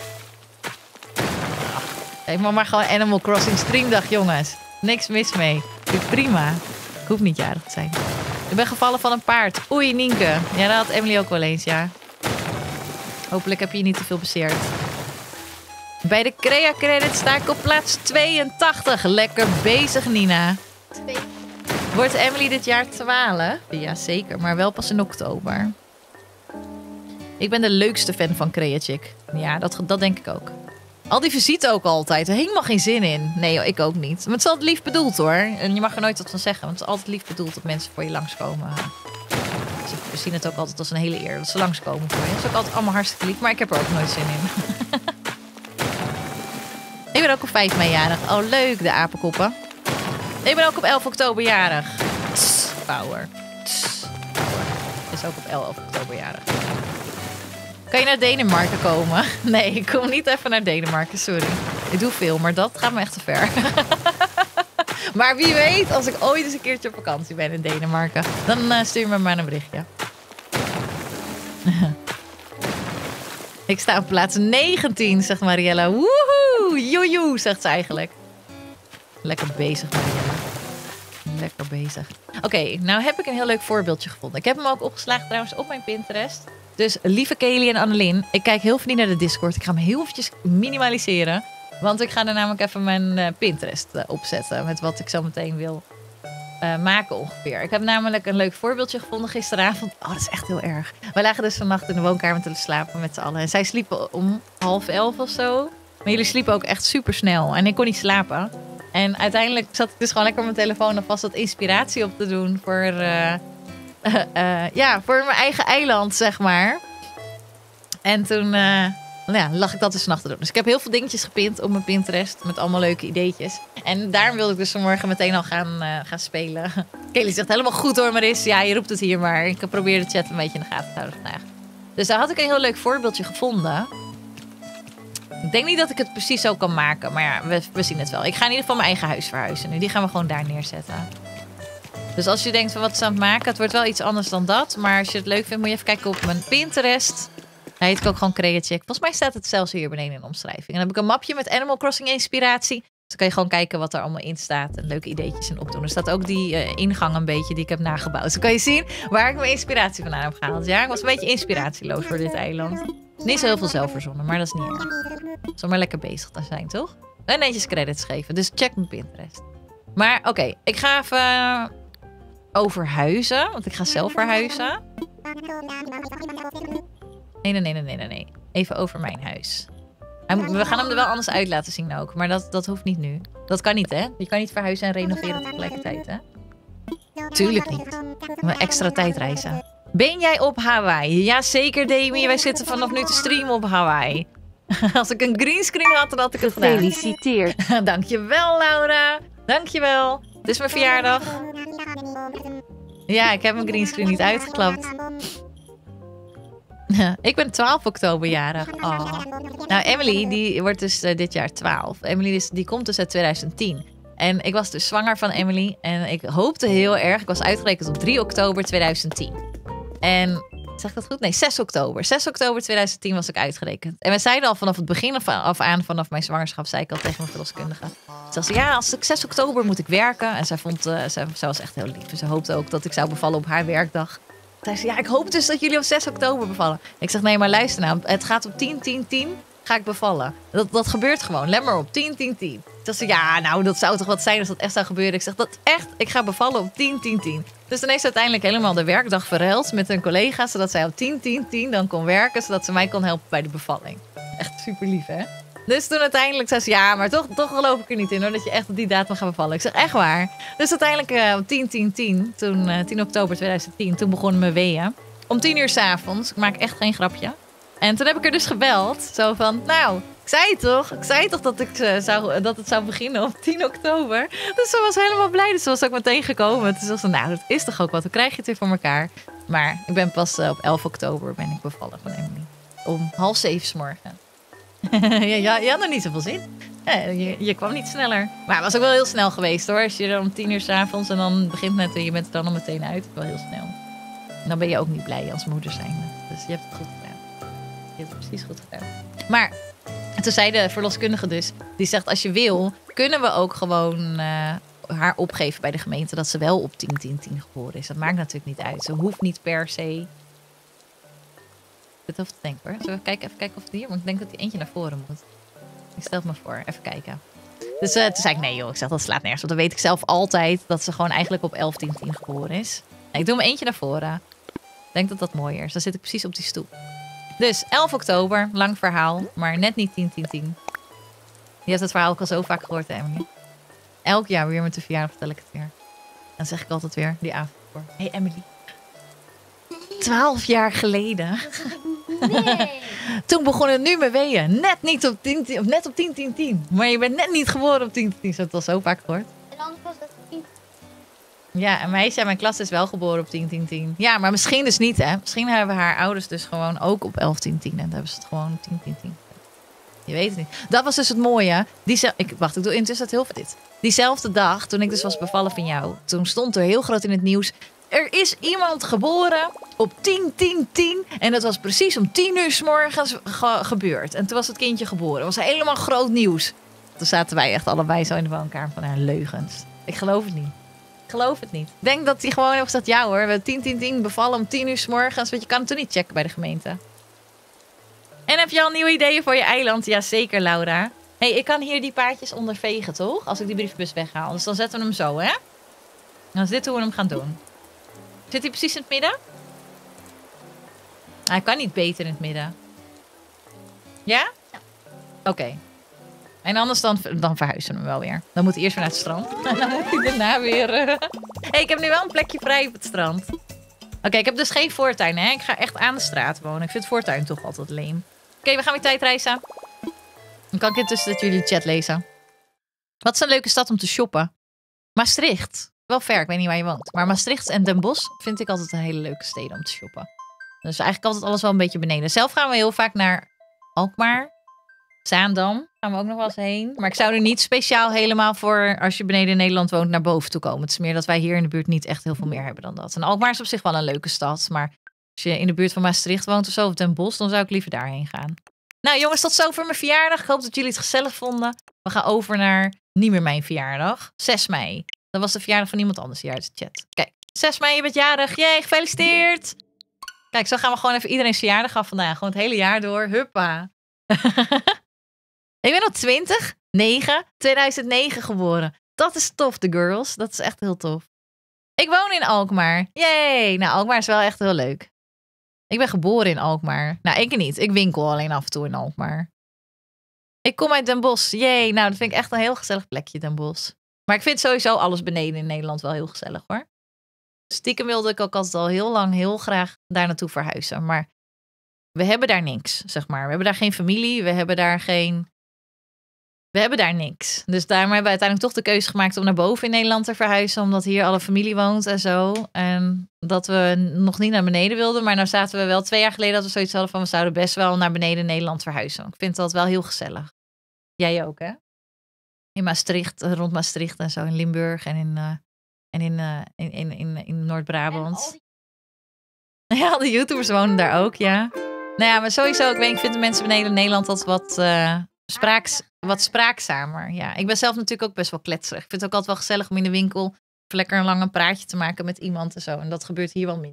Ik mag maar gewoon Animal Crossing streamdag, jongens. Niks mis mee. Vind ik prima. Ik hoef niet jarig te zijn. Ik ben gevallen van een paard. Oei, Nienke. Ja, dat had Emily ook wel eens, ja. Hopelijk heb je je niet te veel bezeerd. Bij de Crea Credit sta ik op plaats 82. Lekker bezig, Nina. 2. Wordt Emily dit jaar 12? Ja, zeker. Maar wel pas in oktober. Ik ben de leukste fan van Crea Chick. Ja, dat denk ik ook. Al die visite ook altijd. Helemaal geen zin in. Nee, joh, ik ook niet. Maar het is altijd lief bedoeld, hoor. En je mag er nooit wat van zeggen. Want het is altijd lief bedoeld dat mensen voor je langskomen. We zien het ook altijd als een hele eer dat ze langskomen voor je. Dat is ook altijd allemaal hartstikke lief. Maar ik heb er ook nooit zin in. Ik ben ook op 5 mei jarig. Oh, leuk, de apenkoppen. Ik ben ook op 11 oktober jarig. Power. Is ook op 11 oktober jarig. Kan je naar Denemarken komen? Nee, ik kom niet even naar Denemarken, sorry. Ik doe veel, maar dat gaat me echt te ver. Maar wie weet, als ik ooit eens een keertje op vakantie ben in Denemarken, dan stuur me maar een berichtje. Ik sta op plaats 19, zegt Mariella. Woehoe, joejoe, zegt ze eigenlijk. Lekker bezig, Mariella. Lekker bezig. Oké, nou heb ik een heel leuk voorbeeldje gevonden. Ik heb hem ook opgeslagen trouwens op mijn Pinterest. Dus lieve Kelly en Annelien, ik kijk heel veel naar de Discord. Ik ga hem heel eventjes minimaliseren. Want ik ga er namelijk even mijn Pinterest opzetten. Met wat ik zo meteen wil maken ongeveer. Ik heb namelijk een leuk voorbeeldje gevonden gisteravond. Oh, dat is echt heel erg. We lagen dus vannacht in de woonkamer te slapen met z'n allen. En zij sliepen om 10:30 of zo. Maar jullie sliepen ook echt super snel. En ik kon niet slapen. En uiteindelijk zat ik dus gewoon lekker op mijn telefoon alvast wat inspiratie op te doen voor, voor mijn eigen eiland, zeg maar. En toen lag ik dat dus 's nachts te doen. Dus ik heb heel veel dingetjes gepint op mijn Pinterest met allemaal leuke ideetjes. En daarom wilde ik dus vanmorgen meteen al gaan spelen. Kelly zegt helemaal goed hoor, Maris. Ja, je roept het hier maar. Ik probeer de chat een beetje in de gaten te houden vandaag. Dus daar had ik een heel leuk voorbeeldje gevonden. Ik denk niet dat ik het precies zo kan maken. Maar ja, we zien het wel. Ik ga in ieder geval mijn eigen huis verhuizen nu. Die gaan we gewoon daar neerzetten. Dus als je denkt van wat is aan het maken. Het wordt wel iets anders dan dat. Maar als je het leuk vindt moet je even kijken op mijn Pinterest. Hij heet ook gewoon CreaCheck. Volgens mij staat het zelfs hier beneden in de omschrijving. En dan heb ik een mapje met Animal Crossing inspiratie. Dus dan kan je gewoon kijken wat er allemaal in staat. En leuke ideetjes in opdoen. Er staat ook die ingang een beetje die ik heb nagebouwd. Dus dan kan je zien waar ik mijn inspiratie vandaan heb gehaald. Ja, ik was een beetje inspiratieloos voor dit eiland. Niet zo heel veel zelf verzonnen, maar dat is niet erg. Zomaar lekker bezig te zijn, toch? En netjes credits geven. Dus check mijn Pinterest. Maar oké, ik ga even overhuizen. Want ik ga zelf verhuizen. Nee. Even over mijn huis. We gaan hem er wel anders uit laten zien ook. Maar dat hoeft niet nu. Dat kan niet, hè? Je kan niet verhuizen en renoveren tegelijkertijd, hè? Tuurlijk niet. We extra tijd reizen. Ben jij op Hawaii? Jazeker, Demi. Wij zitten vanaf nu te streamen op Hawaii. Als ik een greenscreen had, dan had ik het gedaan. Gefeliciteerd. Dankjewel, Laura. Dankjewel. Het is mijn verjaardag. Ja, ik heb mijn greenscreen niet uitgeklapt. Ik ben 12 oktober jarig. Oh. Nou, Emily, die wordt dus dit jaar 12. Emily die komt dus uit 2010. En ik was dus zwanger van Emily. En ik hoopte heel erg. Ik was uitgerekend op 3 oktober 2010. En, zeg ik dat goed? Nee, 6 oktober. 6 oktober 2010 was ik uitgerekend. En we zeiden al vanaf het begin af aan, vanaf mijn zwangerschap, zei ik al tegen mijn verloskundige. Ze zei, ja, als ik 6 oktober moet ik werken. En zij was echt heel lief. Ze hoopte ook dat ik zou bevallen op haar werkdag. Zij zei, ja, ik hoop dus dat jullie op 6 oktober bevallen. Ik zeg, nee, maar luister nou. Het gaat op 10-10-10 ga ik bevallen. Dat gebeurt gewoon. Let maar op, 10-10-10. Ze zei, ja, nou, dat zou toch wat zijn als dat echt zou gebeuren. Ik zeg, dat echt, ik ga bevallen op 10-10-10. Dus dan heeft ze uiteindelijk helemaal de werkdag verruild met een collega. Zodat zij op 10-10-10 dan kon werken. Zodat ze mij kon helpen bij de bevalling. Echt super lief, hè? Dus toen uiteindelijk zei ze, ja, maar toch geloof ik er niet in hoor. Dat je echt op die datum gaat bevallen. Ik zeg, echt waar. Dus uiteindelijk op 10-10-10, toen 10 oktober 2010, toen begonnen mijn weeën. Om 10 uur 's avonds. Ik maak echt geen grapje. En toen heb ik er dus gebeld. Zo van, nou, ik zei toch dat, dat het zou beginnen op 10 oktober. Dus ze was helemaal blij. Dus ze was ook meteen gekomen. Dus ze was, nou, dat is toch ook wat. Dan krijg je het weer voor elkaar. Maar ik ben pas op 11 oktober ben ik bevallen van Emily. Om 6:30 's morgen. Je had nog niet zoveel zin. Ja, je kwam niet sneller. Maar het was ook wel heel snel geweest hoor. Als je dan om 10 uur 's avonds en dan begint net en je bent er dan al meteen uit. Wel heel snel. En dan ben je ook niet blij als moeder zijnde. Dus je hebt het goed gedaan. Je hebt het precies goed gedaan. Maar toen zei de verloskundige dus, die zegt als je wil, kunnen we ook gewoon haar opgeven bij de gemeente dat ze wel op 10-10-10 geboren is. Dat maakt natuurlijk niet uit. Ze hoeft niet per se. Ik zit even te denken hoor. Zullen we even kijken of het hier... Want ik denk dat die eentje naar voren moet. Ik stel het me voor. Even kijken. Dus toen zei ik nee joh. Ik zeg dat slaat nergens. Want dan weet ik zelf altijd dat ze gewoon eigenlijk op 11-10-10 geboren is. Nee, ik doe hem eentje naar voren. Ik denk dat dat mooier is. Dan zit ik precies op die stoel. Dus 11 oktober. Lang verhaal. Maar net niet 10-10-10. Je hebt het verhaal ook al zo vaak gehoord hè, Emily. Elk jaar weer met de verjaardag vertel ik het weer. Dan zeg ik altijd weer die avond voor. Hey Emily. 12 jaar geleden. Nee. Toen begonnen nu mijn weeën. Net op 10-10-10. Maar je bent net niet geboren op 10-10. Dat was zo vaak gehoord. En anders was het 10. Ja, een meisje uit mijn klas is wel geboren op 10-10-10. Ja, maar misschien dus niet, hè. Misschien hebben haar ouders dus gewoon ook op 11-10-10. En dan hebben ze het gewoon op 10-10-10. Je weet het niet. Dat was dus het mooie. Ik doe intussen het heel veel dit. Diezelfde dag, toen ik dus was bevallen van jou, toen stond er heel groot in het nieuws: er is iemand geboren op 10-10-10. En dat was precies om 10 uur 's morgens gebeurd. En toen was het kindje geboren. Het was helemaal groot nieuws. Toen zaten wij echt allebei zo in de woonkamer van leugens. Ik geloof het niet. Ik geloof het niet. Ik denk dat hij gewoon heeft gezegd: ja hoor, we hebben 10-10-10 bevallen om 10 uur 's morgens. Want je kan het toen niet checken bij de gemeente. En heb je al nieuwe ideeën voor je eiland? Jazeker, Laura. Hey, ik kan hier die paardjes ondervegen, toch? Als ik die brievenbus weghaal. Dus dan zetten we hem zo, hè? Dan is dit hoe we hem gaan doen. Zit hij precies in het midden? Hij kan niet beter in het midden. Ja? Oké. En anders dan verhuizen we hem wel weer. Dan moet hij eerst weer naar het strand. En dan moet hij daarna weer... Hey, ik heb nu wel een plekje vrij op het strand. Oké, ik heb dus geen voortuin, hè? Ik ga echt aan de straat wonen. Ik vind het voortuin toch altijd leem. Oké, we gaan weer tijdreizen. Dan kan ik intussen dat jullie de chat lezen. Wat is een leuke stad om te shoppen? Maastricht. Wel ver, ik weet niet waar je woont. Maar Maastricht en Den Bosch vind ik altijd een hele leuke steden om te shoppen. Dus eigenlijk altijd alles wel een beetje beneden. Zelf gaan we heel vaak naar Alkmaar. Zaandam gaan we ook nog wel eens heen. Maar ik zou er niet speciaal helemaal voor, als je beneden in Nederland woont, naar boven toe komen. Het is meer dat wij hier in de buurt niet echt heel veel meer hebben dan dat. En Alkmaar is op zich wel een leuke stad. Maar als je in de buurt van Maastricht woont of zo, of Den Bosch, dan zou ik liever daarheen gaan. Nou jongens, tot zover mijn verjaardag. Ik hoop dat jullie het gezellig vonden. We gaan over naar niet meer mijn verjaardag. 6 mei. Dat was de verjaardag van iemand anders hier uit de chat. Kijk, 6 mei, je bent jarig. Jee, gefeliciteerd. Kijk, zo gaan we gewoon even iedereen's verjaardag af vandaag. Gewoon het hele jaar door. Huppa. Ik ben op 2009 geboren. Dat is tof, de girls. Dat is echt heel tof. Ik woon in Alkmaar. Yay. Nou, Alkmaar is wel echt heel leuk. Ik ben geboren in Alkmaar. Nou, ik niet. Ik winkel alleen af en toe in Alkmaar. Ik kom uit Den Bosch. Jee. Nou, dat vind ik echt een heel gezellig plekje, Den Bosch. Maar ik vind sowieso alles beneden in Nederland wel heel gezellig, hoor. Stiekem wilde ik ook altijd al heel lang heel graag daar naartoe verhuizen. Maar we hebben daar niks, zeg maar. We hebben daar geen familie. We hebben daar niks. Dus daarom hebben we uiteindelijk toch de keuze gemaakt om naar boven in Nederland te verhuizen. Omdat hier alle familie woont en zo. En dat we nog niet naar beneden wilden. Maar nou zaten we wel 2 jaar geleden dat we zoiets hadden van we zouden best wel naar beneden in Nederland verhuizen. Ik vind dat wel heel gezellig. Jij ook, hè? In Maastricht, rond Maastricht en zo. In Limburg en in Noord-Brabant. Ja, de YouTubers wonen daar ook, ja. Nou ja, maar sowieso, ik vind de mensen beneden in Nederland altijd wat spraakzamer. Ja, ik ben zelf natuurlijk ook best wel kletserig. Ik vind het ook altijd wel gezellig om in de winkel even lekker een lang praatje te maken met iemand en zo. En dat gebeurt hier wel minder.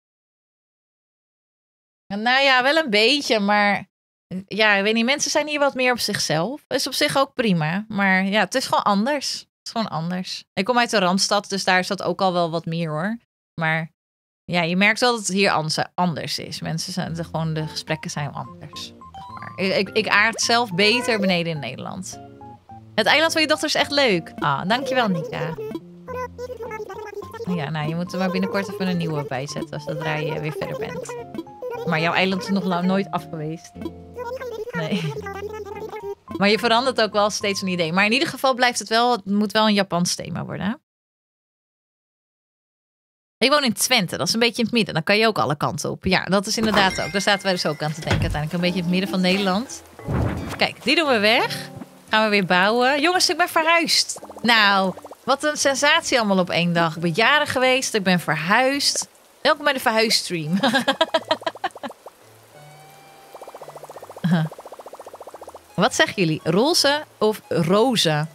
Nou ja, wel een beetje, maar ja, ik weet niet, mensen zijn hier wat meer op zichzelf. Dat is op zich ook prima, maar ja, het is gewoon anders. Het is gewoon anders. Ik kom uit de Randstad, dus daar is dat ook al wel wat meer, hoor. Maar ja, je merkt wel dat het hier anders is. Mensen zijn gewoon, de gesprekken zijn anders. Ik aard zelf beter beneden in Nederland. Het eiland van je dochter is echt leuk. Ah, dankjewel, Nika. Ja, nou, je moet er maar binnenkort even een nieuwe bijzetten, zodra je weer verder bent. Maar jouw eiland is nog nooit af geweest. Nee. Maar je verandert ook wel steeds een idee. Maar in ieder geval blijft het moet wel een Japans thema worden, hè? Ik woon in Twente, dat is een beetje in het midden. Dan kan je ook alle kanten op. Ja, dat is inderdaad ook. Daar zaten wij dus ook aan te denken uiteindelijk. Een beetje in het midden van Nederland. Kijk, die doen we weg. Gaan we weer bouwen. Jongens, ik ben verhuisd. Nou, wat een sensatie allemaal op 1 dag. Ik ben jarig geweest, ik ben verhuisd. Welkom bij de verhuisstream. Wat zeggen jullie? Roze of roze?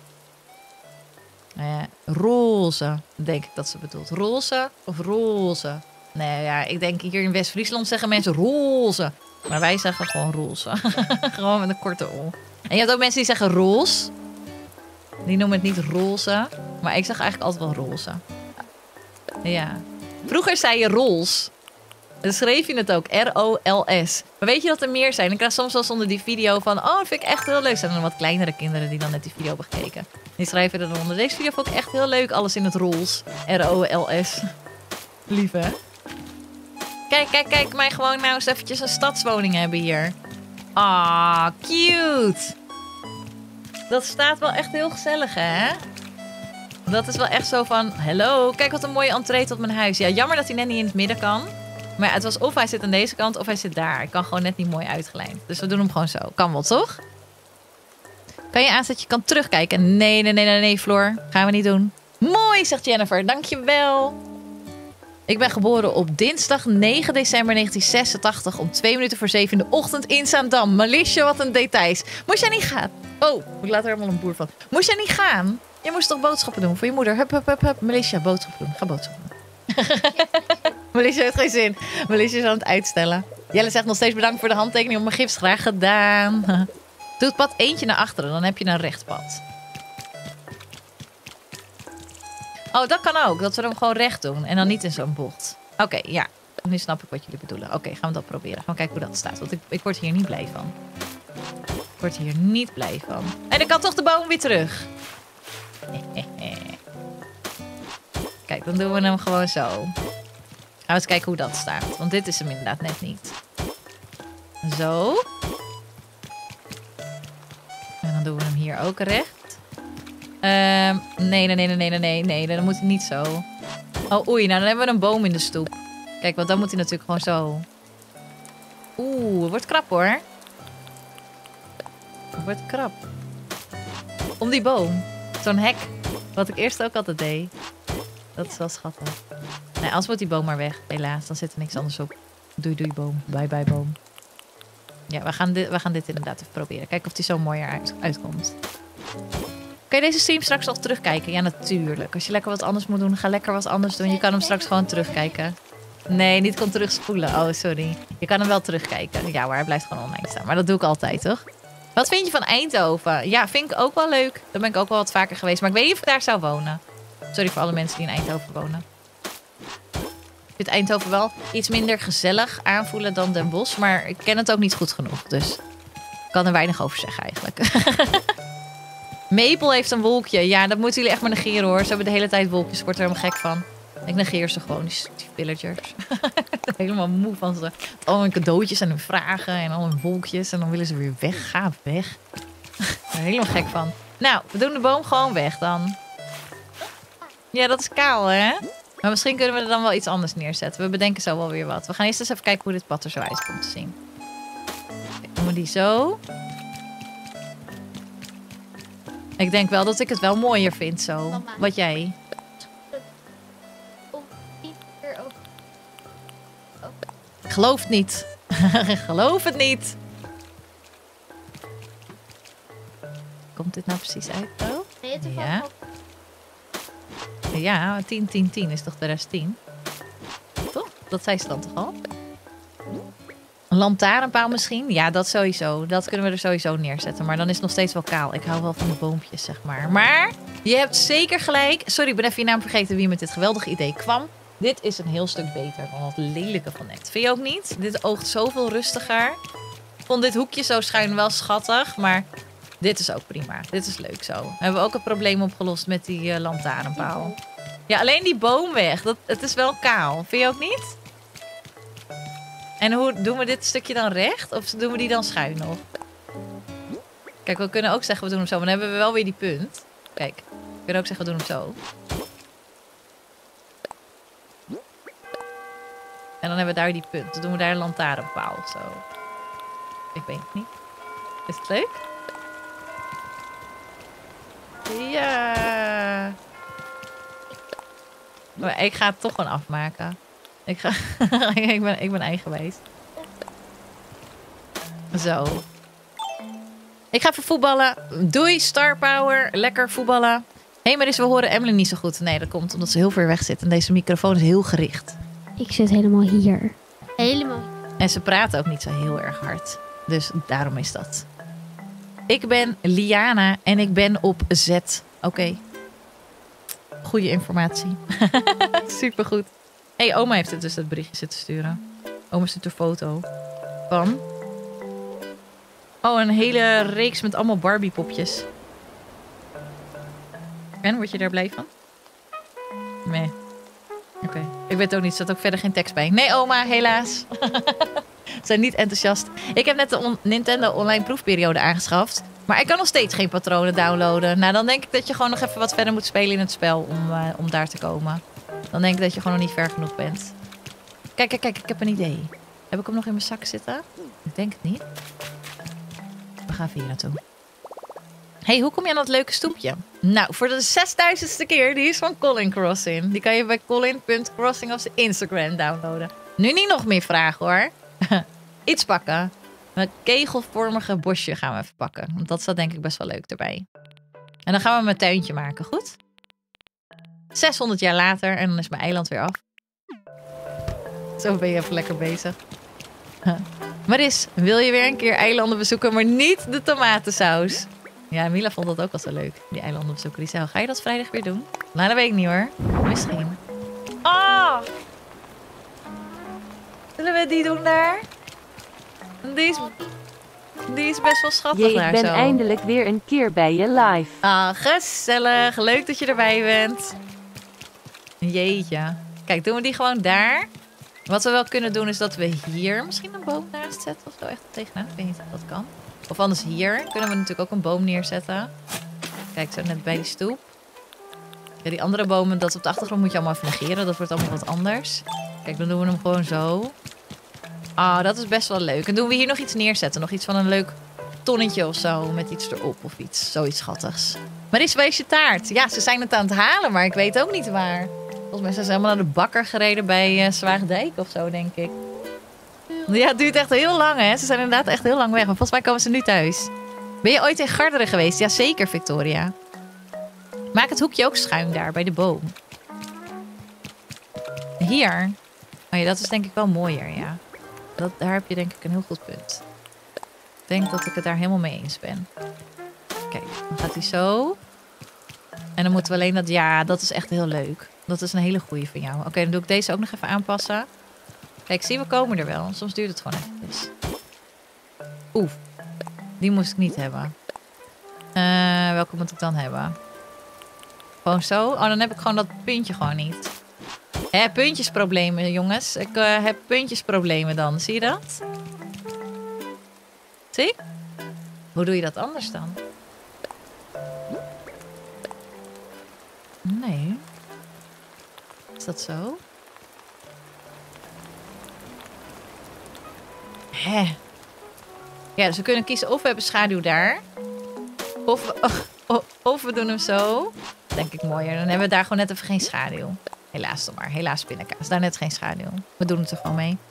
Roze, denk ik dat ze bedoelt. Roze of roze? Nee, ja, ik denk hier in West-Friesland zeggen mensen roze. Maar wij zeggen gewoon roze. Gewoon met een korte o. En je hebt ook mensen die zeggen roze. Die noemen het niet roze. Maar ik zeg eigenlijk altijd wel roze. Ja. Vroeger zei je roze. Dan schreef je het ook. R-O-L-S. Maar weet je dat er meer zijn? Ik krijg soms wel eens onder die video van... Oh, dat vind ik echt heel leuk. Er zijn er wat kleinere kinderen die dan net die video hebben gekeken. Die schrijven er onder. Deze video vond ik echt heel leuk. Alles in het roze. R-O-L-S. Lief, hè? Kijk. Mij gewoon nou eens eventjes een stadswoning hebben hier. Ah, cute. Dat staat wel echt heel gezellig, hè? Dat is wel echt zo van... Hallo, kijk wat een mooie entree tot mijn huis. Ja, jammer dat hij net niet in het midden kan. Maar het was of hij zit aan deze kant of hij zit daar. Ik kan gewoon net niet mooi uitgelijnd. Dus we doen hem gewoon zo. Kan wel, toch? Kan je aanzetten, je kan terugkijken. Nee, Floor. Gaan we niet doen. Mooi, zegt Jennifer. Dankjewel. Ik ben geboren op dinsdag 9 december 1986 om 7:02 in de ochtend in Zaandam. Melisje, wat een details. Moest jij niet gaan? Oh, ik laat er helemaal een boer van. Moest jij niet gaan? Je moest toch boodschappen doen voor je moeder? Hup. Melisje, boodschappen doen. Ga boodschappen doen. Melisje heeft geen zin. Melisje is aan het uitstellen. Jelle zegt nog steeds bedankt voor de handtekening op mijn gifs. Graag gedaan. Doe het pad eentje naar achteren, dan heb je een recht pad. Oh, dat kan ook. Dat we hem gewoon recht doen en dan niet in zo'n bocht. Oké, ja. Nu snap ik wat jullie bedoelen. Oké, gaan we dat proberen. Gaan we kijken hoe dat staat. Want ik word hier niet blij van. Ik word hier niet blij van. En ik kan toch de boom weer terug. Kijk, dan doen we hem gewoon zo. Gaan we eens kijken hoe dat staat. Want dit is hem inderdaad net niet. Zo. En dan doen we hem hier ook recht. Nee, dan moet hij niet zo. Oh, oei, nou dan hebben we een boom in de stoep. Kijk, want dan moet hij natuurlijk gewoon zo. Oeh, het wordt krap hoor. Het wordt krap. Om die boom. Zo'n hek. Wat ik eerst ook altijd deed. Dat is wel schattig. Nee, anders moet die boom maar weg. Helaas, dan zit er niks anders op. Doei boom. Bye boom. Ja, we gaan dit inderdaad even proberen. Kijken of die zo mooier uitkomt. Kan je deze stream straks nog terugkijken? Ja, natuurlijk. Als je lekker wat anders moet doen, ga lekker wat anders doen. Je kan hem straks gewoon terugkijken. Nee, niet kon terugspoelen. Oh, sorry. Je kan hem wel terugkijken. Ja, maar hij blijft gewoon online staan. Maar dat doe ik altijd, toch? Wat vind je van Eindhoven? Ja, vind ik ook wel leuk. Daar ben ik ook wel wat vaker geweest. Maar ik weet niet of ik daar zou wonen. Sorry voor alle mensen die in Eindhoven wonen. Ik vind Eindhoven wel iets minder gezellig aanvoelen dan Den Bosch. Maar ik ken het ook niet goed genoeg. Dus ik kan er weinig over zeggen eigenlijk. Maple heeft een wolkje. Ja, dat moeten jullie echt maar negeren hoor. Ze hebben de hele tijd wolkjes. Ik word er helemaal gek van. Ik negeer ze gewoon, die villagers. Helemaal moe van ze. Al hun cadeautjes en hun vragen en al hun wolkjes. En dan willen ze weer weg. Ga weg. Ik ben er helemaal gek van. Nou, we doen de boom gewoon weg dan. Ja, dat is kaal hè? Maar misschien kunnen we er dan wel iets anders neerzetten. We bedenken zo wel weer wat. We gaan eerst eens even kijken hoe dit pad er zo uit komt te zien. Kijk, doen we die zo. Ik denk wel dat ik het wel mooier vind zo. Mama. Wat jij? Geloof het niet. Geloof het niet. Komt dit nou precies uit? Oh? Nee, het is Ja. Ja, 10, 10, 10 is toch de rest 10? Toch? Dat zei ze dan toch al? Een lantaarnpaal misschien? Ja, dat sowieso. Dat kunnen we er sowieso neerzetten. Maar dan is het nog steeds wel kaal. Ik hou wel van de boompjes, zeg maar. Maar je hebt zeker gelijk. Sorry, ik ben even je naam vergeten wie met dit geweldige idee kwam. Dit is een heel stuk beter dan het lelijke van net. Vind je ook niet? Dit oogt zoveel rustiger. Ik vond dit hoekje zo schuin wel schattig. Maar dit is ook prima. Dit is leuk zo. We hebben ook het probleem opgelost met die lantaarnpaal. Ja, alleen die boom weg. Het is wel kaal. Vind je ook niet? En hoe doen we dit stukje dan recht? Of doen we die dan schuin nog? Kijk, we kunnen ook zeggen we doen hem zo. Maar dan hebben we wel weer die punt. Kijk, we kunnen ook zeggen we doen hem zo. En dan hebben we daar die punt. Dan doen we daar een lantaarnpaal of zo. Ik weet het niet. Is het leuk? Ja. Maar ik ga het toch gewoon afmaken. Ik ben eigenwijs. Zo. Ik ga even voetballen. Doei, Star Power. Lekker voetballen. Hé, maar we horen Emily niet zo goed. Nee, dat komt omdat ze heel ver weg zit. En deze microfoon is heel gericht. Ik zit helemaal hier. helemaal. En ze praten ook niet zo heel erg hard. Dus daarom is dat. Ik ben Liana en ik ben op Z. Oké. Goeie informatie. Supergoed. Hé, oma heeft het dus dat berichtje zitten sturen. Oma stuurt een foto van... Oh, een hele reeks met allemaal Barbie popjes. En, word je daar blij van? Nee. Oké. Ik weet ook niet, er staat ook verder geen tekst bij. Nee, oma, helaas. Ze zijn niet enthousiast. Ik heb net de Nintendo online proefperiode aangeschaft. Maar ik kan nog steeds geen patronen downloaden. Nou, dan denk ik dat je gewoon nog even wat verder moet spelen in het spel om daar te komen. Dan denk ik dat je gewoon nog niet ver genoeg bent. Kijk, ik heb een idee. Heb ik hem nog in mijn zak zitten? Ik denk het niet. We gaan even hier naartoe. Hey, hoe kom je aan dat leuke stoepje? Nou, voor de 6000ste keer, die is van Colin Crossing. Die kan je bij colin.crossing op zijn Instagram downloaden. Nu niet nog meer vragen hoor. Iets pakken. Een kegelvormige bosje gaan we even pakken. Want dat staat denk ik best wel leuk erbij. En dan gaan we mijn tuintje maken, goed? 600 jaar later en dan is mijn eiland weer af. Zo ben je even lekker bezig. Maris, wil je weer een keer eilanden bezoeken, maar niet de tomatensaus? Ja, Mila vond dat ook wel zo leuk. Die eilanden bezoeken. Die zei, ga je dat vrijdag weer doen? Nou, dat weet ik niet hoor. Misschien. Ah! Zullen we die doen daar? Die is best wel schattig Jee, daar ik ben zo. eindelijk weer een keer bij je live. Ah, gezellig. Leuk dat je erbij bent. Jeetje. Kijk, doen we die gewoon daar. Wat we wel kunnen doen is dat we hier misschien een boom naast zetten of zo. Echt tegenaan. Ik weet niet of dat kan. Of anders hier kunnen we natuurlijk ook een boom neerzetten. Kijk, zo net bij die stoep. Ja, die andere bomen, dat op de achtergrond moet je allemaal even negeren. Dat wordt allemaal wat anders. Kijk, dan doen we hem gewoon zo. Ah, dat is best wel leuk. En doen we hier nog iets neerzetten. Nog iets van een leuk tonnetje of zo. Met iets erop of iets. Zoiets schattigs. Maar is wees je taart. Ja, ze zijn het aan het halen, maar ik weet ook niet waar. Volgens mij zijn ze helemaal naar de bakker gereden bij Zwaagdijk of zo, denk ik. Ja, het duurt echt heel lang, hè. Ze zijn inderdaad echt heel lang weg. Maar volgens mij komen ze nu thuis. Ben je ooit in Garderen geweest? Jazeker, Victoria. Maak het hoekje ook schuin daar, bij de boom. Hier. Oh ja, dat is denk ik wel mooier, ja. Daar heb je denk ik een heel goed punt. Ik denk dat ik het daar helemaal mee eens ben. Kijk, dan gaat hij zo. En dan moeten we alleen dat... Ja, dat is echt heel leuk. Dat is een hele goeie van jou. Oké, dan doe ik deze ook nog even aanpassen. Kijk, zie, we komen er wel. Soms duurt het gewoon even. Oef. Die moest ik niet hebben. Welke moet ik dan hebben? Gewoon zo. Oh, dan heb ik gewoon dat puntje gewoon niet. Puntjesproblemen, jongens. Ik heb puntjesproblemen dan. Zie je dat? Zie? Hoe doe je dat anders dan? Nee. Is dat zo? Hè? Ja, dus we kunnen kiezen of we hebben schaduw daar. Of we doen hem zo. Denk ik mooier. Dan hebben we daar gewoon net even geen schaduw. Helaas dan maar. Helaas pindakaas. Daar net geen schaduw. We doen het er gewoon mee.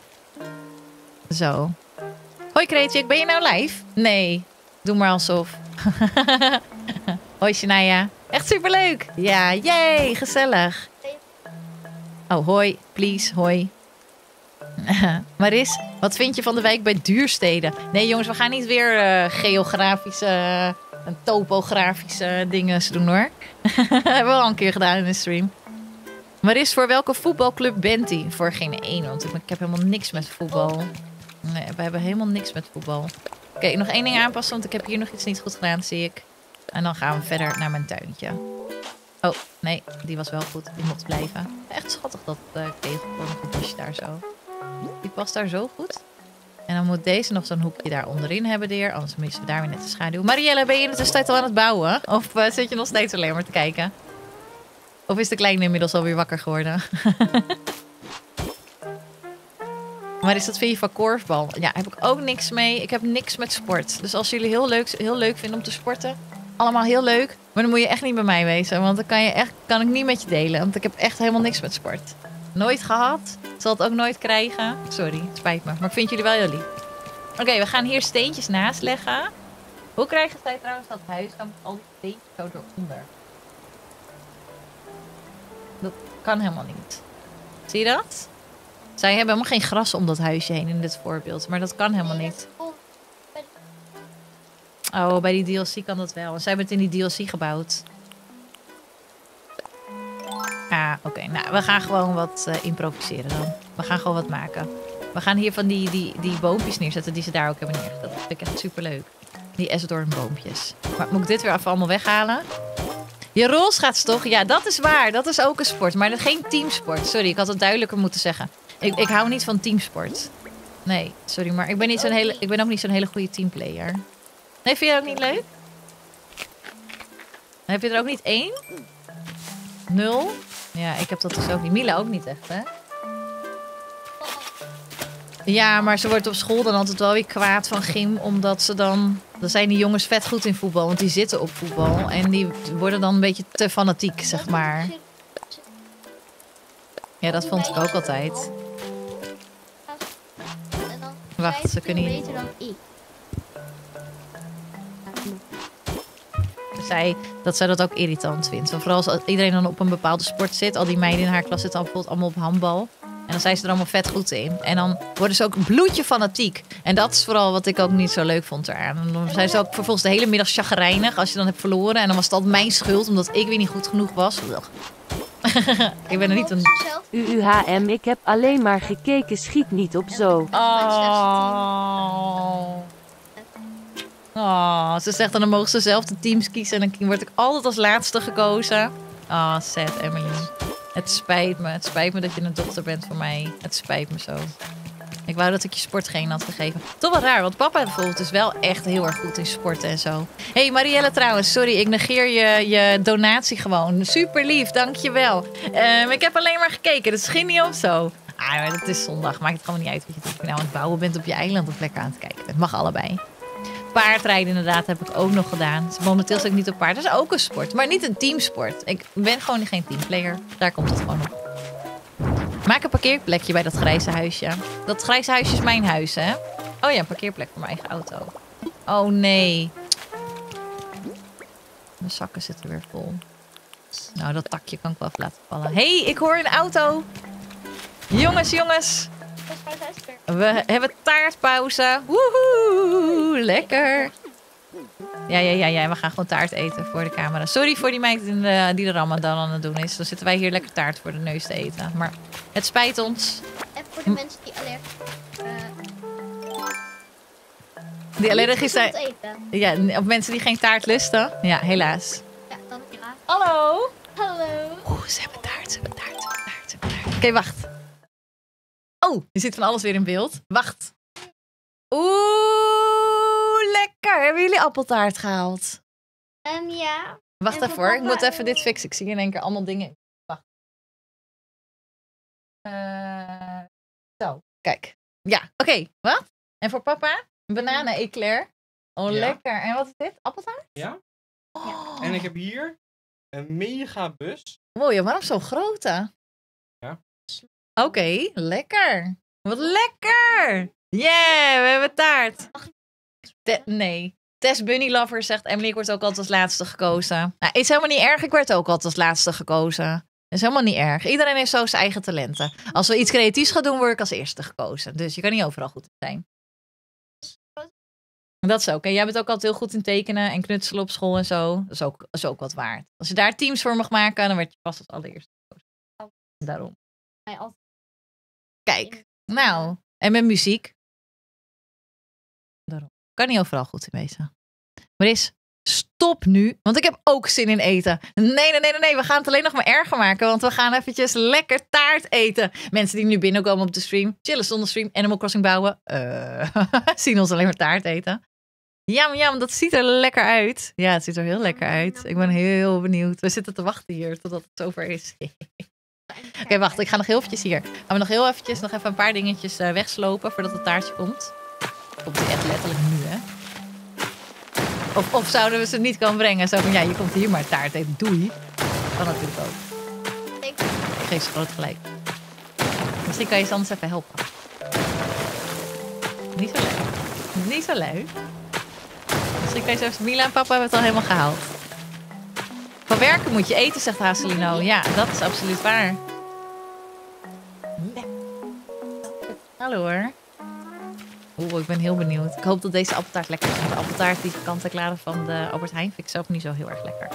Zo. Hoi Kreetje, ben je nou live? Nee. Doe maar alsof. Hoi Shania. Echt superleuk. Ja, yay. Gezellig. Oh, hoi. Please, hoi. Maris, wat vind je van de wijk bij Duurstede? Nee jongens, we gaan niet weer geografische en topografische dingen doen hoor. Hebben we al een keer gedaan in de stream. Maris, voor welke voetbalclub bent hij? Voor geen één, want ik heb helemaal niks met voetbal. Nee, we hebben helemaal niks met voetbal. Oké, nog één ding aanpassen, want ik heb hier nog iets niet goed gedaan, zie ik. En dan gaan we verder naar mijn tuintje. Oh, nee, die was wel goed. Die mocht blijven. Echt schattig dat kegelvormige bosje daar zo. Die past daar zo goed. En dan moet deze nog zo'n hoekje daar onderin hebben, deer. Anders missen we daar weer net de schaduw. Marielle, ben je in de tussentijd al aan het bouwen? Of zit je nog steeds alleen maar te kijken? Of is de kleine inmiddels alweer wakker geworden? Maar is dat vind je van korfbal? Ja, heb ik ook niks mee. Ik heb niks met sport. Dus als jullie heel leuk vinden om te sporten, allemaal heel leuk. Maar dan moet je echt niet bij mij wezen. Want dan kan ik niet met je delen. Want ik heb echt helemaal niks met sport. Nooit gehad. Zal het ook nooit krijgen. Sorry, het spijt me. Maar ik vind jullie wel heel lief. Oké, we gaan hier steentjes naast leggen. Hoe krijgen zij trouwens dat huis dan met al die steentjes zo eronder? Dat kan helemaal niet. Zie je dat? Zij hebben helemaal geen gras om dat huisje heen in dit voorbeeld. Maar dat kan helemaal niet. Oh, bij die DLC kan dat wel. Zij hebben het in die DLC gebouwd. Ah, oké. Nou, we gaan gewoon wat improviseren dan. We gaan gewoon wat maken. We gaan hier van die boompjes neerzetten die ze daar ook hebben neergezet. Dat vind ik echt superleuk. Die esdoornboompjes. Maar moet ik dit weer even allemaal weghalen? Je rolschaats toch? Ja, dat is waar. Dat is ook een sport. Maar geen teamsport. Sorry, ik had het duidelijker moeten zeggen. Ik hou niet van teamsport. Nee, sorry. Maar ik ben ook niet zo'n hele goede teamplayer. Nee, vind je dat ook niet leuk? Heb je er ook niet 1? 0? Ja, ik heb dat dus ook niet. Mila ook niet echt, hè? Ja, maar ze wordt op school dan altijd wel weer kwaad van gym. Omdat ze dan Dan zijn die jongens vet goed in voetbal, want die zitten op voetbal. En die worden dan een beetje te fanatiek, zeg maar. Ja, dat vond ik ook altijd. Wacht, ze kunnen hier... beter dan ik. Zei dat zij dat ook irritant vindt. Zo, vooral als iedereen dan op een bepaalde sport zit. Al die meiden in haar klas zitten bijvoorbeeld allemaal op handbal. En dan zijn ze er allemaal vet goed in. En dan worden ze ook een bloedje fanatiek. En dat is vooral wat ik ook niet zo leuk vond eraan. En dan zijn ze ook vervolgens de hele middag chagrijnig als je dan hebt verloren. En dan was het altijd mijn schuld, omdat ik weer niet goed genoeg was. Ik ben er niet een... UUHM, ik heb alleen maar gekeken, schiet niet op zo. Oh, ze zegt dan mogen ze zelf de teams kiezen en dan word ik altijd als laatste gekozen. Oh, sad Emily. Het spijt me. Het spijt me dat je een dochter bent van mij. Het spijt me zo. Ik wou dat ik je sportgene had gegeven. Toch wel raar, want papa bijvoorbeeld is wel echt heel erg goed in sporten en zo. Hey Marielle trouwens, sorry, ik negeer je donatie gewoon. Super lief, dankjewel. Ik heb alleen maar gekeken, dat ging niet op zo. Ah, maar het is zondag, maakt het gewoon niet uit wat je nou aan het bouwen bent op je eiland of lekker aan het kijken. Het mag allebei. Paardrijden inderdaad heb ik ook nog gedaan. Dus momenteel zit ik niet op paard. Dat is ook een sport, maar niet een teamsport. Ik ben gewoon geen teamplayer. Daar komt het gewoon op. Maak een parkeerplekje bij dat grijze huisje. Dat grijze huisje is mijn huis, hè? Oh ja, een parkeerplek voor mijn eigen auto. Oh nee. Mijn zakken zitten weer vol. Nou, dat takje kan ik wel even laten vallen. Hé, ik hoor een auto. Jongens. We hebben taartpauze. Woehoe, lekker. Ja, we gaan gewoon taart eten voor de camera. Sorry voor die meid die de Ramadan aan het doen is. Dan zitten wij hier lekker taart voor de neus te eten. Maar het spijt ons. En voor de mensen die allergisch zijn. eten. Ja, of mensen die geen taart lusten. Ja, helaas. Ja, dan ja. Hallo. Hallo. Oeh, ze hebben taart. Oké, wacht. Oh, je ziet van alles weer in beeld. Wacht. Oeh, lekker. Hebben jullie appeltaart gehaald? Ja. Wacht En even voor hoor, ik papa moet even dit fixen. Ik zie in één keer allemaal dingen. Wacht. Zo, kijk. Ja, oké. Wat? En voor papa? Een bananen-eclair. Oh, Ja. lekker. En wat is dit? Appeltaart? Ja. Oh. En ik heb hier een mega bus. Wow, waarom zo'n grote? Ja. Oké, lekker. Wat lekker. Yeah, we hebben taart. Nee. Tess Bunny Lover zegt, Emily, ik word ook altijd als laatste gekozen. Nou, is helemaal niet erg, ik werd ook altijd als laatste gekozen. Is helemaal niet erg. Iedereen heeft zo zijn eigen talenten. Als we iets creatiefs gaan doen, word ik als eerste gekozen. Dus je kan niet overal goed in zijn. Dat is ook. En jij bent ook altijd heel goed in tekenen en knutselen op school en zo. Dat is ook wat waard. Als je daar teams voor mag maken, dan werd je vast als allereerste gekozen. Daarom. Kijk. Nou, en met muziek. Daarom. Kan niet overal goed in wezen. Maar stop nu, want ik heb ook zin in eten. Nee, we gaan het alleen nog maar erger maken, want we gaan eventjes lekker taart eten. Mensen die nu binnenkomen op de stream, chillen zonder stream, Animal Crossing bouwen, zien ons alleen maar taart eten. Ja, dat ziet er lekker uit. Ja, het ziet er heel lekker uit. Ik ben heel benieuwd. We zitten te wachten hier totdat het zover is. Oké, wacht, ik ga nog heel eventjes hier. Gaan we nog even een paar dingetjes wegslopen voordat het taartje komt. Komt hij echt letterlijk nu, hè? Of zouden we ze niet kunnen brengen? Zo van, ja, je komt hier maar taart eten. Doei. Kan natuurlijk ook. Ik geef ze groot gelijk. Misschien kan je ze anders even helpen. Niet zo lui. Misschien kan je zo even... Mila en papa hebben het al helemaal gehaald. Van werken moet je eten, zegt Haselino. Ja, dat is absoluut waar. Hallo hoor. Oeh, ik ben heel benieuwd. Ik hoop dat deze appeltaart lekker is. Want de appeltaart die kant-en-klare van de Albert Heijn vind ik zelf niet zo heel erg lekker.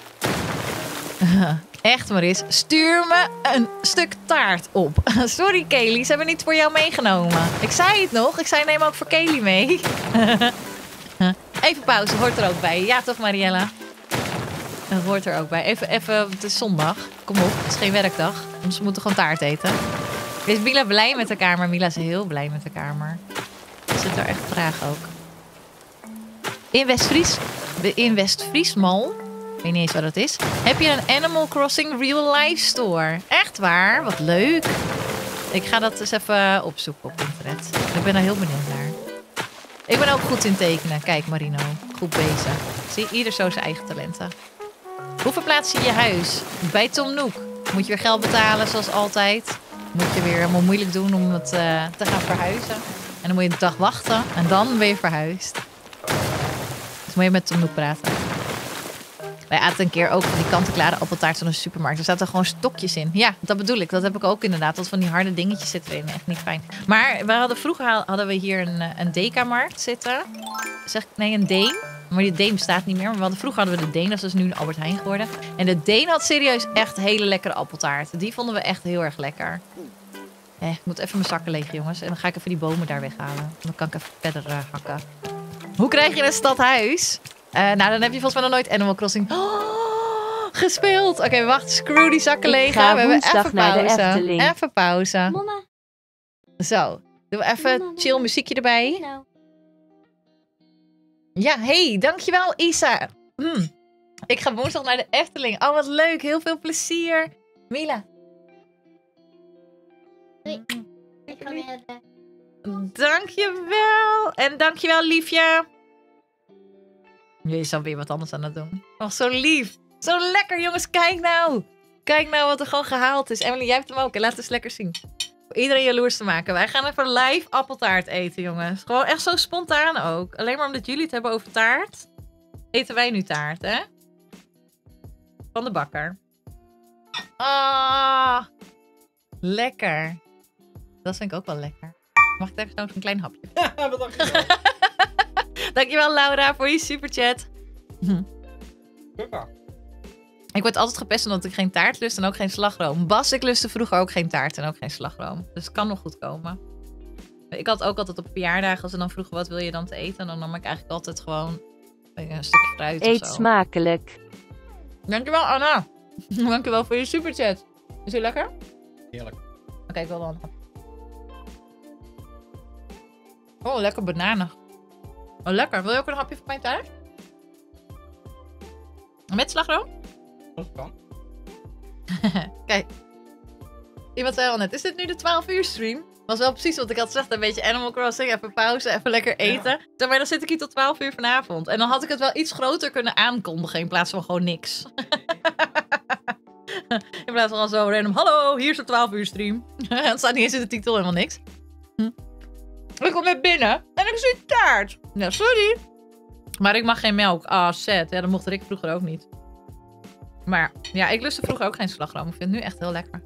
Echt Maris, stuur me een stuk taart op. Sorry Kelly, ze hebben niet voor jou meegenomen. Ik zei het nog, ik zei neem ook voor Kelly mee. Even pauze, hoort er ook bij. Ja toch Mariella? Dat hoort er ook bij. Even, het is zondag. Kom op, het is geen werkdag. Dus we moeten gewoon taart eten. Is Mila blij met de kamer? Mila is heel blij met de kamer. Ze zit er echt graag ook. In West-Friesmal, ik weet niet eens wat dat is, heb je een Animal Crossing Real Life Store. Echt waar? Wat leuk. Ik ga dat eens even opzoeken op internet. Ik ben er heel benieuwd naar. Ik ben ook goed in tekenen. Kijk Marino, goed bezig. Zie, ieder zo zijn eigen talenten. Hoe verplaats je je huis? Bij Tom Nook. Moet je weer geld betalen zoals altijd. Moet je weer helemaal moeilijk doen om het te gaan verhuizen. En dan moet je een dag wachten en dan ben je verhuisd. Dus moet je met Tom Nook praten. Wij aten een keer ook van die kant-en-klare appeltaart van de supermarkt. Er zaten gewoon stokjes in. Ja, dat bedoel ik. Dat heb ik ook inderdaad. Dat van die harde dingetjes zitten erin. Echt niet fijn. Maar vroeger hadden we hier een Deka-markt zitten. Nee, een Deen. Maar die Deen bestaat niet meer. Maar vroeger hadden we de Deen. Dat is nu een Albert Heijn geworden. En de Deen had serieus echt hele lekkere appeltaart. Die vonden we echt heel erg lekker. Ik moet even mijn zakken leeg, jongens. En dan ga ik even die bomen daar weghalen. Dan kan ik even verder hakken. Hoe krijg je een stadhuis? Nou, dan heb je volgens mij nog nooit Animal Crossing gespeeld. Oké, wacht. Screw die zakken leeg. We hebben even pauze. Even pauze. Mama. Zo. Doen we even chill muziekje erbij. Nou. Ja, hey, dankjewel Isa. Ik ga woensdag naar de Efteling. Oh, wat leuk. Heel veel plezier. Mila. Doei. Ik ga weer naar de... Dankjewel. En dankjewel, liefje. Je is alweer wat anders aan het doen. Oh, zo lief. Zo lekker, jongens. Kijk nou. Kijk nou wat er gewoon gehaald is. Emily, jij hebt hem ook. En laat het eens lekker zien. Voor iedereen jaloers te maken. Wij gaan even live appeltaart eten, jongens. Gewoon echt zo spontaan ook. Alleen maar omdat jullie het hebben over taart. Eten wij nu taart, hè? Van de bakker. Ah. Lekker. Dat vind ik ook wel lekker. Mag ik even zo'n klein hapje? Ja, wat dacht je wel? Dankjewel Laura voor je superchat. Puppa. Ik word altijd gepest omdat ik geen taart lust en ook geen slagroom. Bas, ik lustte vroeger ook geen taart en ook geen slagroom. Dus het kan nog goed komen. Ik had ook altijd op verjaardagen, als ze dan vroegen wat wil je dan te eten, dan nam ik eigenlijk altijd gewoon een stukje fruit of zo. Eet smakelijk. Dankjewel Anna. Dankjewel voor je superchat. Is die lekker? Heerlijk. Oké, ik wil wel een hap. Oh, lekker bananig. Oh, lekker. Wil je ook een hapje van mijn taart? Met slagroom? Dat kan. Kijk. Iemand zei al net, is dit nu de 12 uur stream? Was wel precies wat ik had gezegd. Een beetje Animal Crossing, even pauze, even lekker eten. Ja. Maar dan zit ik hier tot 12 uur vanavond. En dan had ik het wel iets groter kunnen aankondigen in plaats van gewoon niks. In plaats van zo random, hallo, hier is de 12 uur stream. Het staat niet eens in de titel, helemaal niks. Ik kom net binnen en ik zie taart. Ja, sorry. Maar ik mag geen melk. Ah, sad. Ja, dat mocht ik vroeger ook niet. Maar ja, ik lustte vroeger ook geen slagroom. Ik vind het nu echt heel lekker.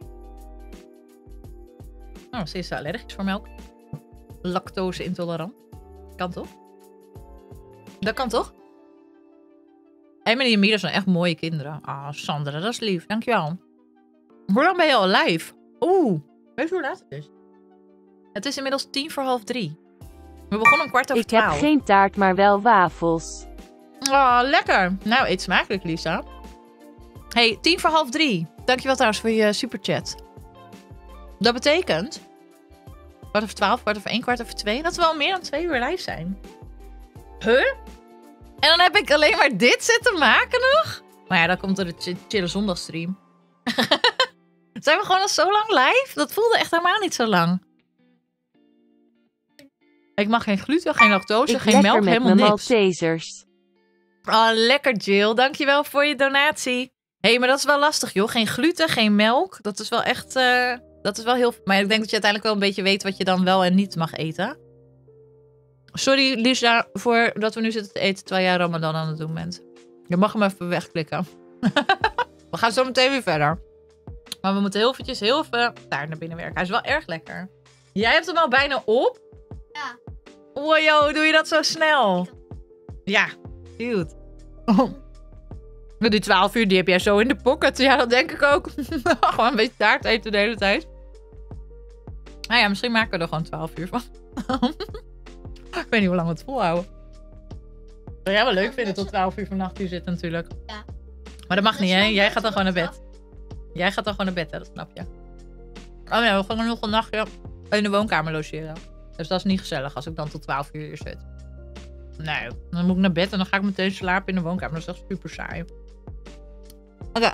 Oh, ze is allergisch voor melk. Lactose intolerant. Kan toch? Dat kan toch? Emily en Mira zijn echt mooie kinderen. Ah, Sandra, dat is lief. Dankjewel. Hoe lang ben je al live? Oeh, weet je hoe laat het is? Het is inmiddels 2:45. We begonnen 11:15. Ik heb geen taart, maar wel wafels. Oh, lekker. Nou, eet smakelijk, Lisa. Hey, 2:45. Dankjewel trouwens voor je superchat. Dat betekent 12:15, 1:15, 1:15, dat we al meer dan 2 uur live zijn. Huh? En dan heb ik alleen maar dit zitten maken nog? Maar ja, dan komt er de chille zondagstream. Zijn we gewoon al zo lang live? Dat voelde echt helemaal niet zo lang. Ik mag geen gluten, geen lactose, geen melk, helemaal niks. Maltesers. Oh, lekker Jill. Dankjewel voor je donatie. Hé, maar dat is wel lastig, joh. Geen gluten, geen melk. Dat is wel echt... dat is wel heel... Maar ik denk dat je uiteindelijk wel een beetje weet wat je dan wel en niet mag eten. Sorry, Lisa, voor dat we nu zitten te eten terwijl jij Ramadan aan het doen bent. Je mag hem even wegklikken. We gaan zo meteen weer verder. Maar we moeten heel even taart naar binnen werken. Hij is wel erg lekker. Jij hebt hem al bijna op? Ja. Wow, joh, doe je dat zo snel? Ja, cute. Oh. Die 12 uur, die heb jij zo in de pocket. Ja, dat denk ik ook. Gewoon een beetje taart eten de hele tijd. Nou ja, misschien maken we er gewoon 12 uur van. Ik weet niet hoe lang we het volhouden. Zou jij wel leuk vinden tot 12 uur vannacht hier zitten natuurlijk. Ja. Maar dat mag niet, hè? Jij gaat dan gewoon naar bed. Jij gaat dan gewoon naar bed, hè? Dat snap je. Oh ja, we gaan nog een nachtje in de woonkamer logeren. Dus dat is niet gezellig als ik dan tot 12 uur hier zit. Nee, dan moet ik naar bed en dan ga ik meteen slapen in de woonkamer. Dat is echt super saai. Oké.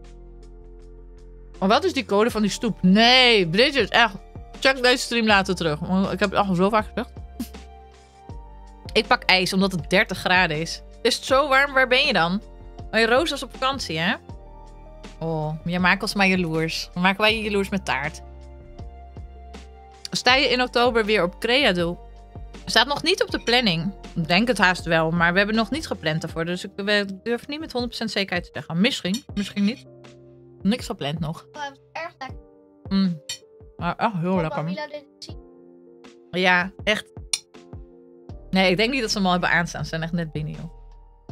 Maar wat is die code van die stoep? Nee, Bridget, echt. Check deze stream later terug. Ik heb het al zo vaak gezegd. Ik pak ijs omdat het 30 graden is. Is het zo warm? Waar ben je dan? Oh, je Roos was op vakantie, hè? Oh, jij maakt ons maar jaloers. Dan maken wij je jaloers met taart. Sta je in oktober weer op Creado? Staat nog niet op de planning. Ik denk het haast wel, maar we hebben nog niet gepland daarvoor. Dus ik durf niet met 100% zekerheid te zeggen. Misschien niet. Niks gepland nog. Oh, het was erg lekker. Maar heel lekker. Mila dit zien. Ja, echt. Nee, ik denk niet dat ze hem al hebben aanstaan. Ze zijn echt net binnen, joh.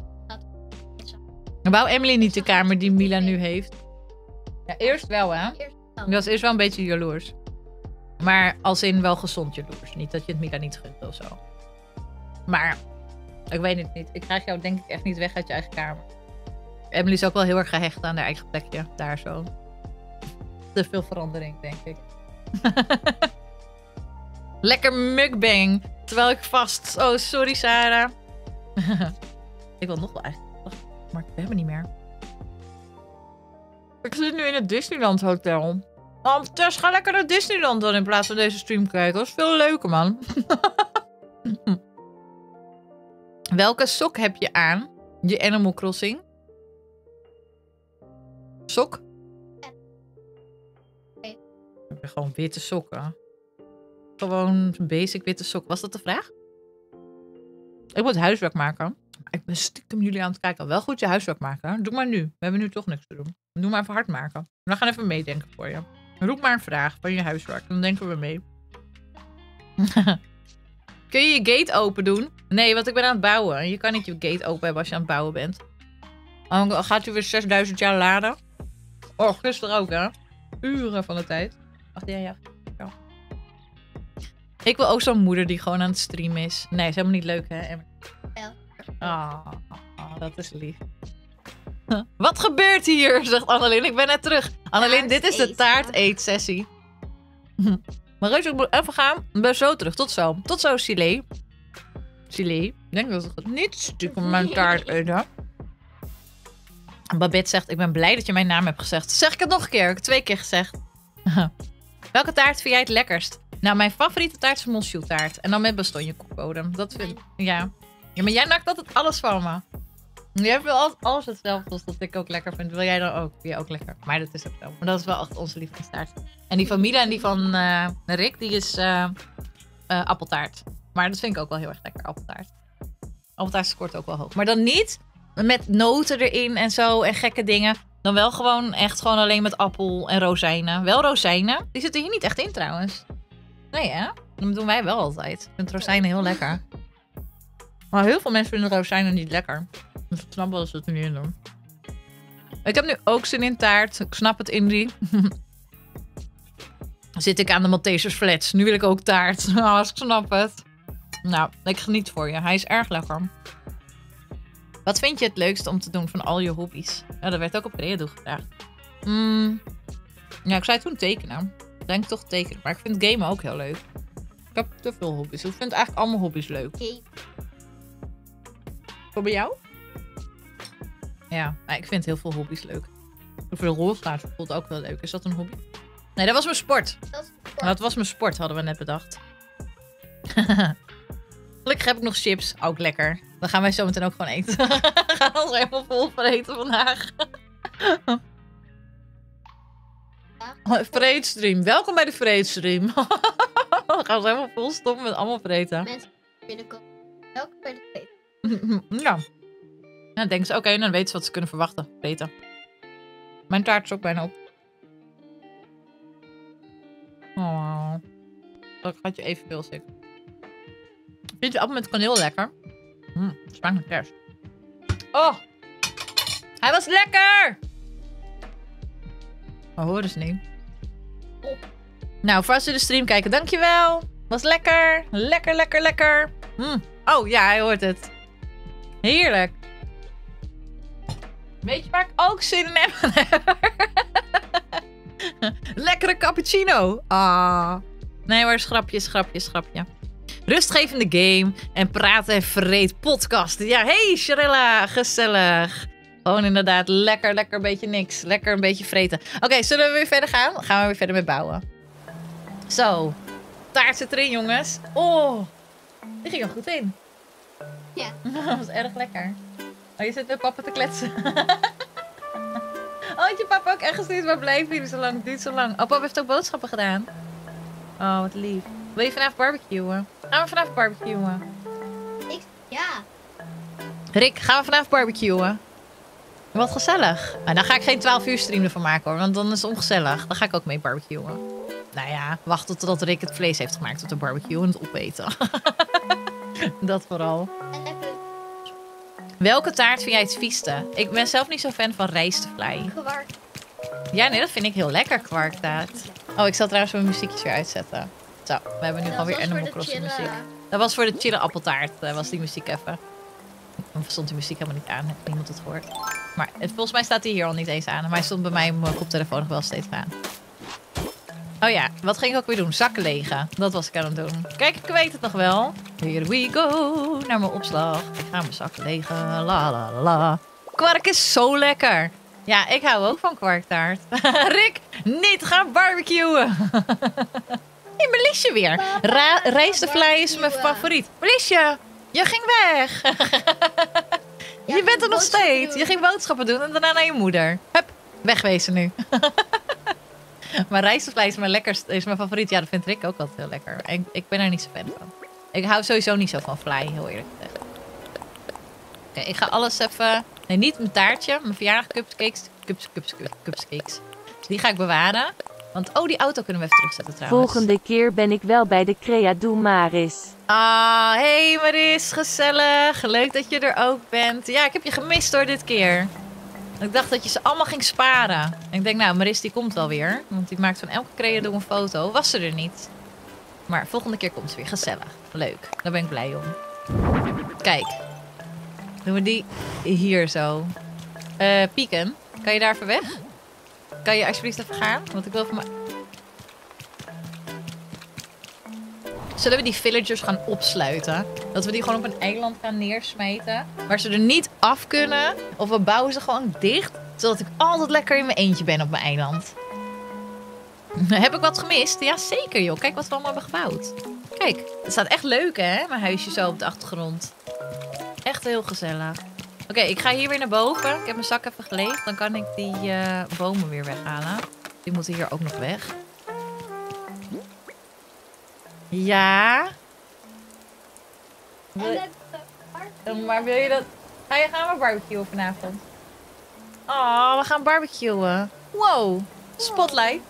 Wou Emily niet de kamer die Mila nu heeft? Ja, eerst wel, hè? Eerst wel. Dat is eerst wel een beetje jaloers. Maar als in wel gezond jaloers. Niet dat je het Mila niet gunt of zo. Maar, ik weet het niet. Ik krijg jou denk ik echt niet weg uit je eigen kamer. Emily is ook wel heel erg gehecht aan haar eigen plekje. Daar zo. Te veel verandering, denk ik. Lekker mukbang. Terwijl ik vast... Oh, sorry Sarah. Ik wil nog wel eigenlijk. Maar we hebben niet meer. Ik zit nu in het Disneyland Hotel. Oh, Tess, ga lekker naar Disneyland dan in plaats van deze stream kijken. Dat is veel leuker, man. Welke sok heb je aan? Je Animal Crossing? Sok? Nee. Ik heb gewoon witte sokken. Gewoon basic witte sok. Was dat de vraag? Ik moet huiswerk maken. Ik ben stiekem jullie aan het kijken. Wel goed je huiswerk maken. Doe maar nu. We hebben nu toch niks te doen. Doe maar even hard maken. We gaan even meedenken voor je. Roep maar een vraag van je huiswerk. Dan denken we mee. Kun je je gate open doen? Nee, want ik ben aan het bouwen. Je kan niet je gate open hebben als je aan het bouwen bent. Dan gaat u weer 6000 jaar laden. Oh, gisteren ook, hè? Uren van de tijd. Wacht, ja. Ik wil ook zo'n moeder die gewoon aan het streamen is. Nee, is helemaal niet leuk, hè? Ja. Dat is lief. Wat gebeurt hier? Zegt Annelien. Ik ben net terug. Annelien, dit is de taart-eet-sessie. Maar Reus, ik moet even gaan. Ik ben zo terug. Tot zo. Tot zo, Silé. Ik denk dat het niet stiekem mijn taart eten. Babette zegt, ik ben blij dat je mijn naam hebt gezegd. Zeg ik het nog een keer? Ik heb het 2 keer gezegd. Welke taart vind jij het lekkerst? Nou, mijn favoriete taart is Monsieur taart. En dan met bastonjekoekbodem. Dat vind ik, ja. Ja, maar jij maakt altijd alles van me. Jij wil altijd alles hetzelfde als dat ik ook lekker vind. Wil jij dan ook? Vind je ook lekker? Maar dat is ook wel. Maar dat is wel echt onze lievelingstaart. En die van Mila en die van Rick, die is appeltaart. Maar dat vind ik ook wel heel erg lekker, appeltaart. Appeltaart scoort ook wel hoog. Maar dan niet met noten erin en zo en gekke dingen. Dan wel gewoon echt gewoon alleen met appel en rozijnen. Wel rozijnen. Die zitten hier niet echt in trouwens. Nee hè? Dat doen wij wel altijd. Ik vind rozijnen heel lekker. Maar heel veel mensen vinden rozijnen niet lekker. Dus ik snap wel dat ze het er niet in doen. Ik heb nu ook zin in taart. Ik snap het, Indy. Zit ik aan de Maltesers flats. Nu wil ik ook taart. Oh, ik snap het. Nou, ik geniet voor je. Hij is erg lekker. Wat vind je het leukste om te doen van al je hobby's? Ja, dat werd ook op Creado gevraagd. Ja, ik zei toen tekenen. Ik denk toch tekenen. Maar ik vind gamen ook heel leuk. Ik heb te veel hobby's. Ik vind eigenlijk allemaal hobby's leuk. Voor bij jou? Ja, ik vind heel veel hobby's leuk. Veel rolstaart voelt ook wel leuk. Is dat een hobby? Nee, dat was mijn sport. Dat was mijn sport, hadden we net bedacht. Gelukkig heb ik nog chips. Ook lekker. Dan gaan wij zo meteen ook gewoon eten. We gaan ons helemaal vol vreten vandaag. Vreedstream. Welkom bij de Vreedstream. We gaan ons helemaal vol stoppen met allemaal vreten. Mensen binnenkomen. Welkom bij de vreten. Ja. Dan denken ze, oké, dan weten ze wat ze kunnen verwachten. Vreten. Mijn taart is ook bijna op. Oh. Dat gaat je evenveel zeker. Vind je appel met kaneel lekker? Smaakt naar kerst. Oh! Hij was lekker! Oh, horen ze niet. Nou, voor als ze de stream kijken, dankjewel. Was lekker. Lekker, lekker, lekker. Oh, ja, hij hoort het. Heerlijk. Weet je waar ik ook zin in heb? Lekkere cappuccino. Ah. Nee hoor, schrapje. Rustgevende game en praten en vreed podcasten. Ja, hey Sharilla, gezellig. Gewoon inderdaad lekker een beetje niks. Lekker een beetje vreten. Oké, zullen we weer verder gaan? Dan gaan we weer verder met bouwen. Zo, taart zit erin jongens. Oh, die ging er goed in. Ja. Dat was erg lekker. Oh, je zit met papa te kletsen. Oh, had je papa ook echt gestuurd? Waar blijven jullie zo lang? Het duurt zo lang. Oh, papa heeft ook boodschappen gedaan. Oh, wat lief. Wil je vanavond barbecuen? Gaan we vanavond barbecuen? Ja. Rick, gaan we vanavond barbecuen? Wat gezellig. Nou, dan ga ik geen 12 uur stream ervan maken hoor, want dan is het ongezellig. Dan ga ik ook mee barbecuen. Nou ja, wachten totdat Rick het vlees heeft gemaakt op de barbecue en het opeten. Dat vooral. En lekker Welke taart vind jij het vieste? Ik ben zelf niet zo fan van rijstevlei. gewarkt. Ja, nee, dat vind ik heel lekker, kwarktaart. Oh, ik zal trouwens mijn muziekjes weer uitzetten. Zo, we hebben nu gewoon weer Animal Crossing muziek. Dat was voor de chille appeltaart, was die muziek even. Dan stond die muziek helemaal niet aan, heeft niemand het gehoord. Maar volgens mij staat die hier al niet eens aan. Maar hij stond bij mij op mijn koptelefoon nog wel steeds aan. Oh ja, wat ging ik ook weer doen? Zakken legen. Dat was ik aan het doen. Kijk, ik weet het nog wel. Here we go. Naar mijn opslag. Ik ga mijn zakken legen. La la la. Kwark is zo lekker. Ja, ik hou ook van kwarktaart. Rick, niet gaan barbecuen. Hey, Melisje weer. Rijstevlei is mijn favoriet. Melisje, je ging weg. Je bent er nog steeds. Je ging boodschappen doen en daarna naar je moeder. Hup, wegwezen nu. Maar rijstevlei is mijn lekkerste, is mijn favoriet. Ja, dat vindt Rick ook altijd heel lekker. En ik ben er niet zo fan van. Ik hou sowieso niet zo van vlei, heel eerlijk gezegd. Oké, ik ga alles even... Nee, niet mijn taartje. Mijn verjaardag cupcakes. Cupcakes. Die ga ik bewaren. Want, oh, die auto kunnen we even terugzetten trouwens. Volgende keer ben ik wel bij de Crea Doe Maris. Ah, hey Maris, gezellig. Leuk dat je er ook bent. Ja, ik heb je gemist hoor dit keer. Ik dacht dat je ze allemaal ging sparen. En ik denk, nou, Maris die komt wel weer. Want die maakt van elke Crea Doe een foto. Was ze er niet. Maar volgende keer komt ze weer. Gezellig. Leuk. Daar ben ik blij om. Kijk. Doen we die hier zo. Pieken, kan je daar even weg? Kan je alsjeblieft even gaan? Want ik wil van mij... Zullen we die villagers gaan opsluiten? Dat we die gewoon op een eiland gaan neersmijten. Waar ze er niet af kunnen. Of we bouwen ze gewoon dicht. Zodat ik altijd lekker in mijn eentje ben op mijn eiland. Heb ik wat gemist? Ja, zeker joh. Kijk wat we allemaal hebben gebouwd. Kijk, het staat echt leuk hè? Mijn huisje zo op de achtergrond. Echt heel gezellig. Oké, ik ga hier weer naar boven. Ik heb mijn zak even geleegd. Dan kan ik die bomen weer weghalen. Die moeten hier ook nog weg. Ja. Maar wil je dat... Gaan we barbecuen vanavond? Oh, we gaan barbecuen. Wow. Spotlight.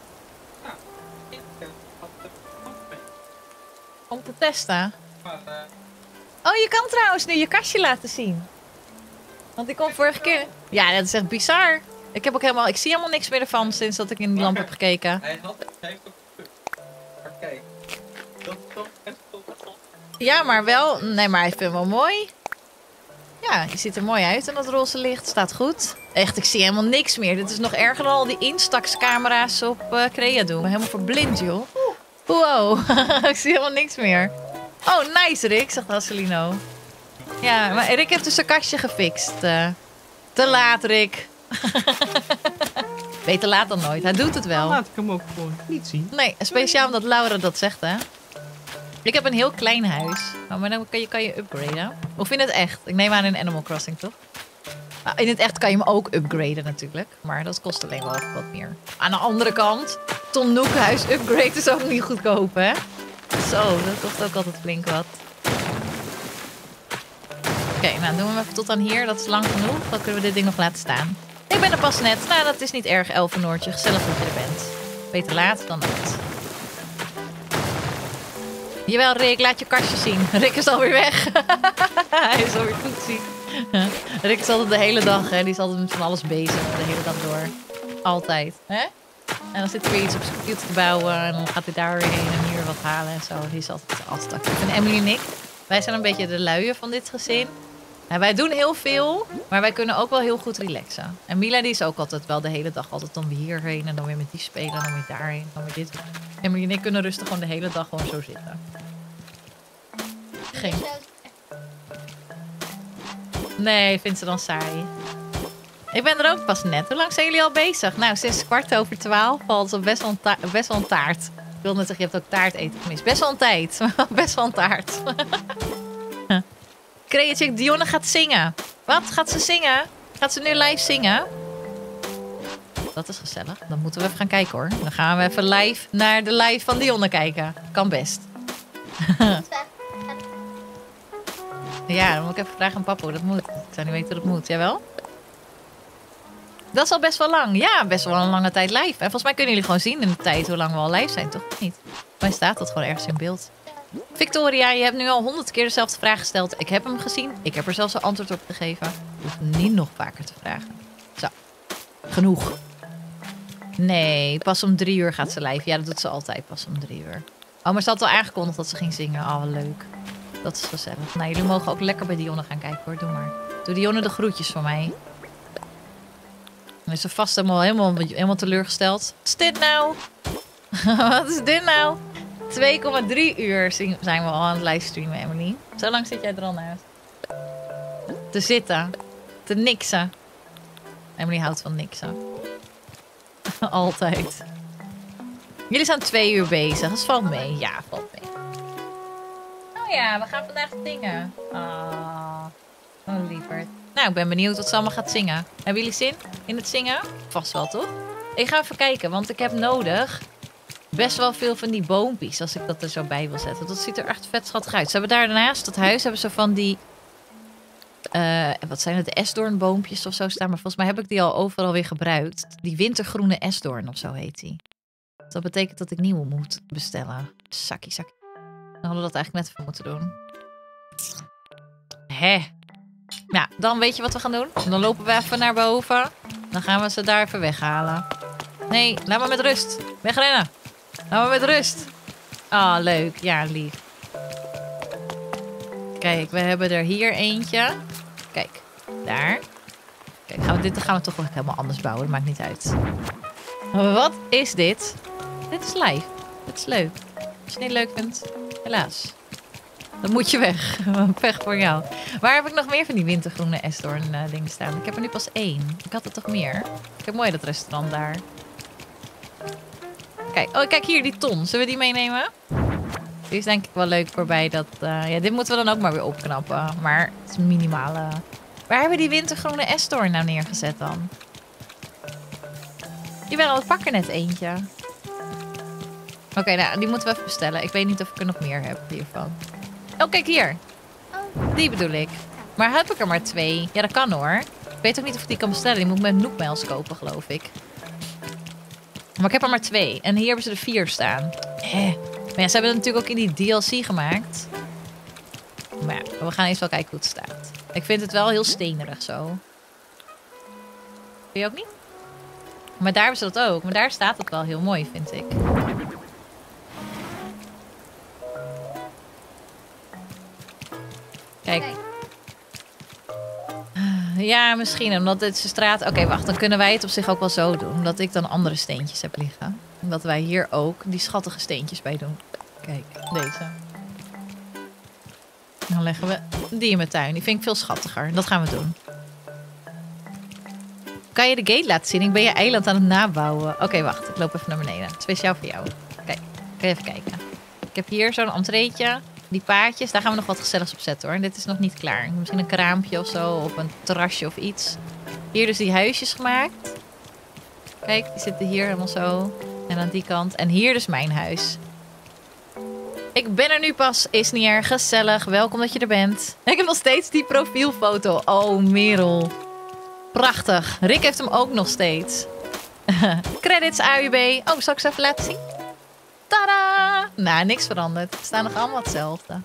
Om te testen. Oh, je kan trouwens nu je kastje laten zien. Want ik kon vorige keer... Ja, dat is echt bizar. Ik zie helemaal niks meer ervan sinds dat ik in de lamp heb gekeken. Hij heeft ook maar kijk. Dat is toch echt top. Ja, maar wel... Nee, maar hij vindt wel mooi. Ja, je ziet er mooi uit in dat roze licht. Staat goed. Echt, ik zie helemaal niks meer. Dit is nog erger dan al die instaxcamera's op Crea Doe. Ik ben helemaal verblind, joh. Wow, ik zie helemaal niks meer. Oh, nice Rick, zegt Hasselino. Ja, maar Rick heeft dus zijn kastje gefixt. Te laat, Rick. Beter laat dan nooit. Hij doet het wel. Dan laat ik hem ook gewoon niet zien. Nee, speciaal omdat Laura dat zegt, hè. Ik heb een heel klein huis. Oh, maar dan kan je upgraden. Of in het echt? Ik neem aan in Animal Crossing, toch? In het echt kan je hem ook upgraden natuurlijk. Maar dat kost alleen wel wat meer. Aan de andere kant, Ton Nook huis upgrade is ook niet goedkoop, hè? Zo, dat kost ook altijd flink wat. Oké, nou doen we hem even tot aan hier. Dat is lang genoeg. Dan kunnen we dit ding nog laten staan. Ik ben er pas net. Nou, dat is niet erg, Elfenoortje. Gezellig dat je er bent. Beter laat dan nooit. Jawel, Rick, laat je kastje zien. Rick is alweer weg. Hij is alweer goed. Rick is altijd de hele dag, hè. Die is altijd met van alles bezig, de hele dag door. Altijd, hè? En dan zit hij weer iets op zijn computer te bouwen. En dan gaat hij daar weer heen en hier wat halen en zo. Die is altijd actief. En Emily en ik, wij zijn een beetje de luien van dit gezin. Nou, wij doen heel veel, maar wij kunnen ook wel heel goed relaxen. En Mila die is ook altijd wel de hele dag altijd dan weer hierheen. En dan weer met die spelen, en dan weer daarheen, dan weer dit. Emily en ik kunnen rustig gewoon de hele dag gewoon zo zitten. Geen. Nee, vindt ze dan saai. Ik ben er ook pas net. Hoe lang zijn jullie al bezig? Nou, sinds 12:15 valt het best wel een taart. Ik wil net zeggen, je hebt ook taart eten gemist. Best wel een tijd. Best wel een taart. Creative Dionne gaat zingen. Wat? Gaat ze zingen? Gaat ze nu live zingen? Dat is gezellig. Dan moeten we even gaan kijken hoor. Dan gaan we even live naar de live van Dionne kijken. Kan best. Ja, dan moet ik even vragen aan papa hoe dat moet. Ik zou niet weten hoe dat moet. Jawel? Dat is al best wel lang. Ja, best wel een lange tijd live. En volgens mij kunnen jullie gewoon zien in de tijd hoe lang we al live zijn, toch? Of niet? Mij staat dat gewoon ergens in beeld. Victoria, je hebt nu al 100 keer dezelfde vraag gesteld. Ik heb hem gezien. Ik heb er zelfs een antwoord op gegeven. Je hoeft niet nog vaker te vragen. Zo. Genoeg. Nee, pas om 3 uur gaat ze live. Ja, dat doet ze altijd pas om 3 uur. Oh, maar ze had al aangekondigd dat ze ging zingen. Oh, wat leuk. Dat is gezellig. Nou, jullie mogen ook lekker bij Dionne gaan kijken hoor. Doe maar. Doe Dionne de groetjes van mij. Dan is ze vast helemaal teleurgesteld. Wat is dit nou? Wat is dit nou? 2,3 uur zijn we al aan het livestreamen, Emily. Zo lang zit jij er al naast. Te zitten. Te niksen. Emily houdt van niksen. Altijd. Jullie zijn 2 uur bezig. Dat valt mee. Ja, valt mee. Oh ja, we gaan vandaag zingen. Oh lieverd. Nou, ik ben benieuwd wat ze allemaal gaat zingen. Hebben jullie zin in het zingen? Vast wel, toch? Ik ga even kijken, want ik heb nodig best wel veel van die boompjes. Als ik dat er zo bij wil zetten. Dat ziet er echt vet schattig uit. Ze hebben daar daarnaast, dat huis, hebben ze van die... wat zijn het? De esdoornboompjes of zo staan. Maar volgens mij heb ik die al overal weer gebruikt. Die wintergroene esdoorn of zo heet die. Dat betekent dat ik nieuwe moet bestellen. Sakkie. Dan hadden we dat eigenlijk net even moeten doen. Hè. Ja, dan weet je wat we gaan doen? Dan lopen we even naar boven. Dan gaan we ze daar even weghalen. Nee, laat me met rust. Wegrennen. Laat me met rust. Ah, leuk. Ja, lief. Kijk, we hebben er hier eentje. Kijk, daar. Kijk, dit gaan we toch wel helemaal anders bouwen. Dat maakt niet uit. Wat is dit? Dit is live. Dit is leuk. Als je het niet leuk vindt, helaas. Dan moet je weg. Weg voor jou. Waar heb ik nog meer van die wintergroene esdoorn dingen staan? Ik heb er nu pas 1. Ik had er toch meer? Kijk, mooi dat restaurant daar. Kijk hier, die ton. Zullen we die meenemen? Die is denk ik wel leuk voorbij dat... ja, dit moeten we dan ook maar weer opknappen. Maar het is minimale... Waar hebben we die wintergroene esdoorn nou neergezet dan? Jawel, ik pak er net eentje. Oké, nou, die moeten we even bestellen. Ik weet niet of ik er nog meer heb hiervan. Oh, kijk hier. Die bedoel ik. Maar heb ik er maar 2? Ja, dat kan hoor. Ik weet ook niet of ik die kan bestellen. Die moet ik met Nookmails kopen, geloof ik. Maar ik heb er maar 2. En hier hebben ze er 4 staan. Maar ja, ze hebben het natuurlijk ook in die DLC gemaakt. Maar ja, we gaan eens wel kijken hoe het staat. Ik vind het wel heel stenerig zo. Vind je ook niet? Maar daar hebben ze dat ook. Maar daar staat het wel heel mooi, vind ik. Kijk. Ja, misschien. Omdat dit is de straat... Oké, wacht. Dan kunnen wij het op zich ook wel zo doen. Omdat ik dan andere steentjes heb liggen. Omdat wij hier ook die schattige steentjes bij doen. Kijk, deze. Dan leggen we die in mijn tuin. Die vind ik veel schattiger. Dat gaan we doen. Kan je de gate laten zien? Ik ben je eiland aan het nabouwen. Oké, wacht. Ik loop even naar beneden. Speciaal voor jou. Kijk, kan je even kijken. Ik heb hier zo'n entreetje. Die paadjes, daar gaan we nog wat gezelligs op zetten hoor. Dit is nog niet klaar. Misschien een kraampje of zo. Of een terrasje of iets. Hier dus die huisjes gemaakt. Kijk, die zitten hier helemaal zo. En aan die kant. En hier dus mijn huis. Ik ben er nu pas. Is niet erg gezellig. Welkom dat je er bent. Ik heb nog steeds die profielfoto. Oh, Merel. Prachtig. Rick heeft hem ook nog steeds. Credits AUB. Oh, zal ik ze even laten zien? Tada! Nou, niks veranderd. Ze staan nog allemaal hetzelfde.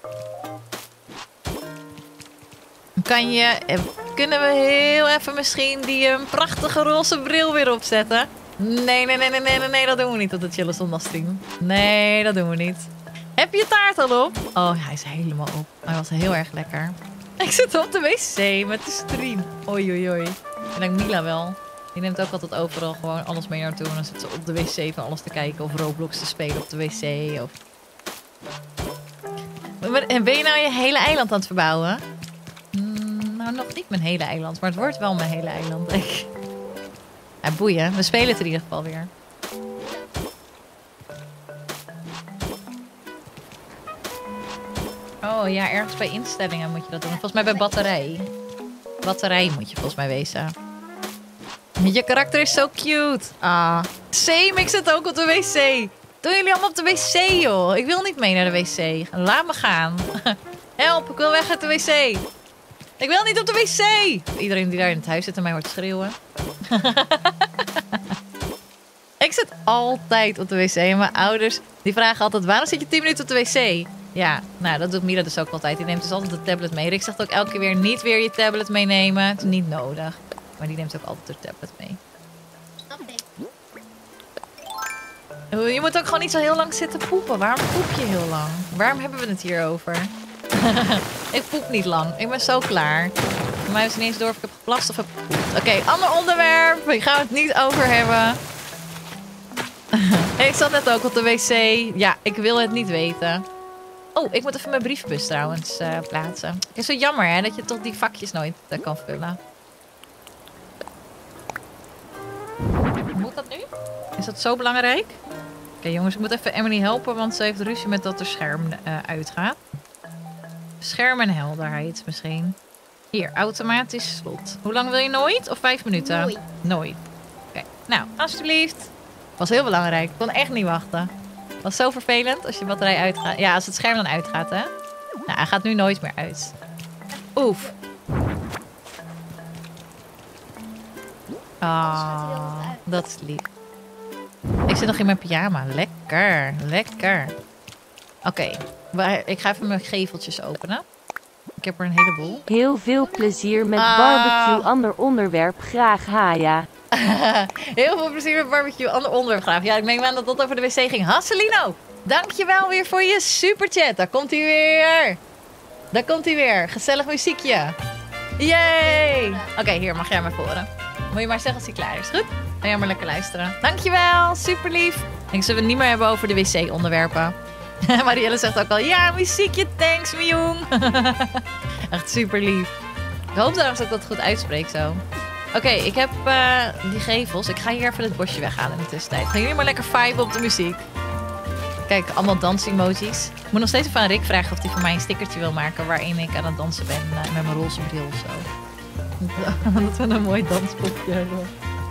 Kunnen we heel even misschien die prachtige roze bril weer opzetten? Nee, dat doen we niet op de Chille Zondagstream. Nee, dat doen we niet. Heb je taart al op? Oh, hij is helemaal op. Hij was heel erg lekker. Ik zit op de wc met de stream. Oei. Ik denk Mila wel. Die neemt ook altijd overal gewoon alles mee naartoe. En dan zit ze op de wc van alles te kijken. Of Roblox te spelen op de wc. Of... Ben je nou je hele eiland aan het verbouwen? Nou, nog niet mijn hele eiland. Maar het wordt wel mijn hele eiland. Ja, boeien. We spelen het in ieder geval weer. Oh ja, ergens bij instellingen moet je dat doen. Volgens mij bij batterij. Batterij moet je volgens mij wezen. Je karakter is zo cute. Ah. Same, ik zit ook op de wc. Doen jullie allemaal op de wc, joh. Ik wil niet mee naar de wc. Laat me gaan. Help, ik wil weg uit de wc. Ik wil niet op de wc. Iedereen die daar in het huis zit en mij hoort schreeuwen. Ik zit altijd op de wc. En mijn ouders die vragen altijd, waarom zit je 10 minuten op de wc? Ja, nou dat doet Mira dus ook altijd. Die neemt dus altijd de tablet mee. Rick zegt ook elke keer weer, niet weer je tablet meenemen. Het is niet nodig. Maar die neemt ook altijd de tablet mee. Snap ik. Je moet ook gewoon niet zo heel lang zitten poepen. Waarom poep je heel lang? Waarom hebben we het hier over? Ik poep niet lang. Ik ben zo klaar. Voor mij is het niet eens door of ik heb geplast of heb gepoept. Oké, ander onderwerp. Ik ga het niet over hebben. Ik zat net ook op de wc. Ja, ik wil het niet weten. Oh, ik moet even mijn brievenbus trouwens plaatsen. Het is zo jammer hè, dat je toch die vakjes nooit kan vullen. Moet dat nu? Is dat zo belangrijk? Oké, jongens, ik moet even Emily helpen, want ze heeft ruzie met dat er scherm uitgaat. Scherm en helderheid misschien. Hier, automatisch slot. Hoe lang wil je nooit? Of 5 minuten? Nooit. Nooit. Oké, nou, alsjeblieft. Was heel belangrijk. Ik kon echt niet wachten. Was zo vervelend als je batterij uitgaat. Ja, als het scherm dan uitgaat, hè. Nou, hij gaat nu nooit meer uit. Oef. Ah, dat is lief. Ik zit nog in mijn pyjama. Lekker, lekker. Oké, ik ga even mijn geveltjes openen. Ik heb er een heleboel. Heel veel plezier met barbecue. Ander onderwerp. Graag Haya. Heel veel plezier met barbecue. Ander onderwerp graag. Ja, ik neem aan dat dat over de wc ging. Hasselino, dankjewel weer voor je superchat. Daar komt hij weer. Daar komt hij weer. Gezellig muziekje. Yay. Oké, hier mag jij maar voren. Moet je maar zeggen als hij klaar is. Goed? Dan jij maar lekker luisteren. Dankjewel. Super lief. Ik zullen we het niet meer hebben over de wc-onderwerpen. Marielle zegt ook al, ja, muziekje, thanks, mijn jong. Echt super lief. Ik hoop trouwens dat ik dat goed uitspreek zo. Oké, ik heb die gevels. Ik ga hier even het bosje weghalen in de tussentijd. Gaan jullie maar lekker viben op de muziek. Kijk, allemaal dans-emojis. Ik moet nog steeds even aan Rick vragen of hij voor mij een stickertje wil maken waarin ik aan het dansen ben met mijn roze bril of zo. Dat we een mooi danspopje hebben.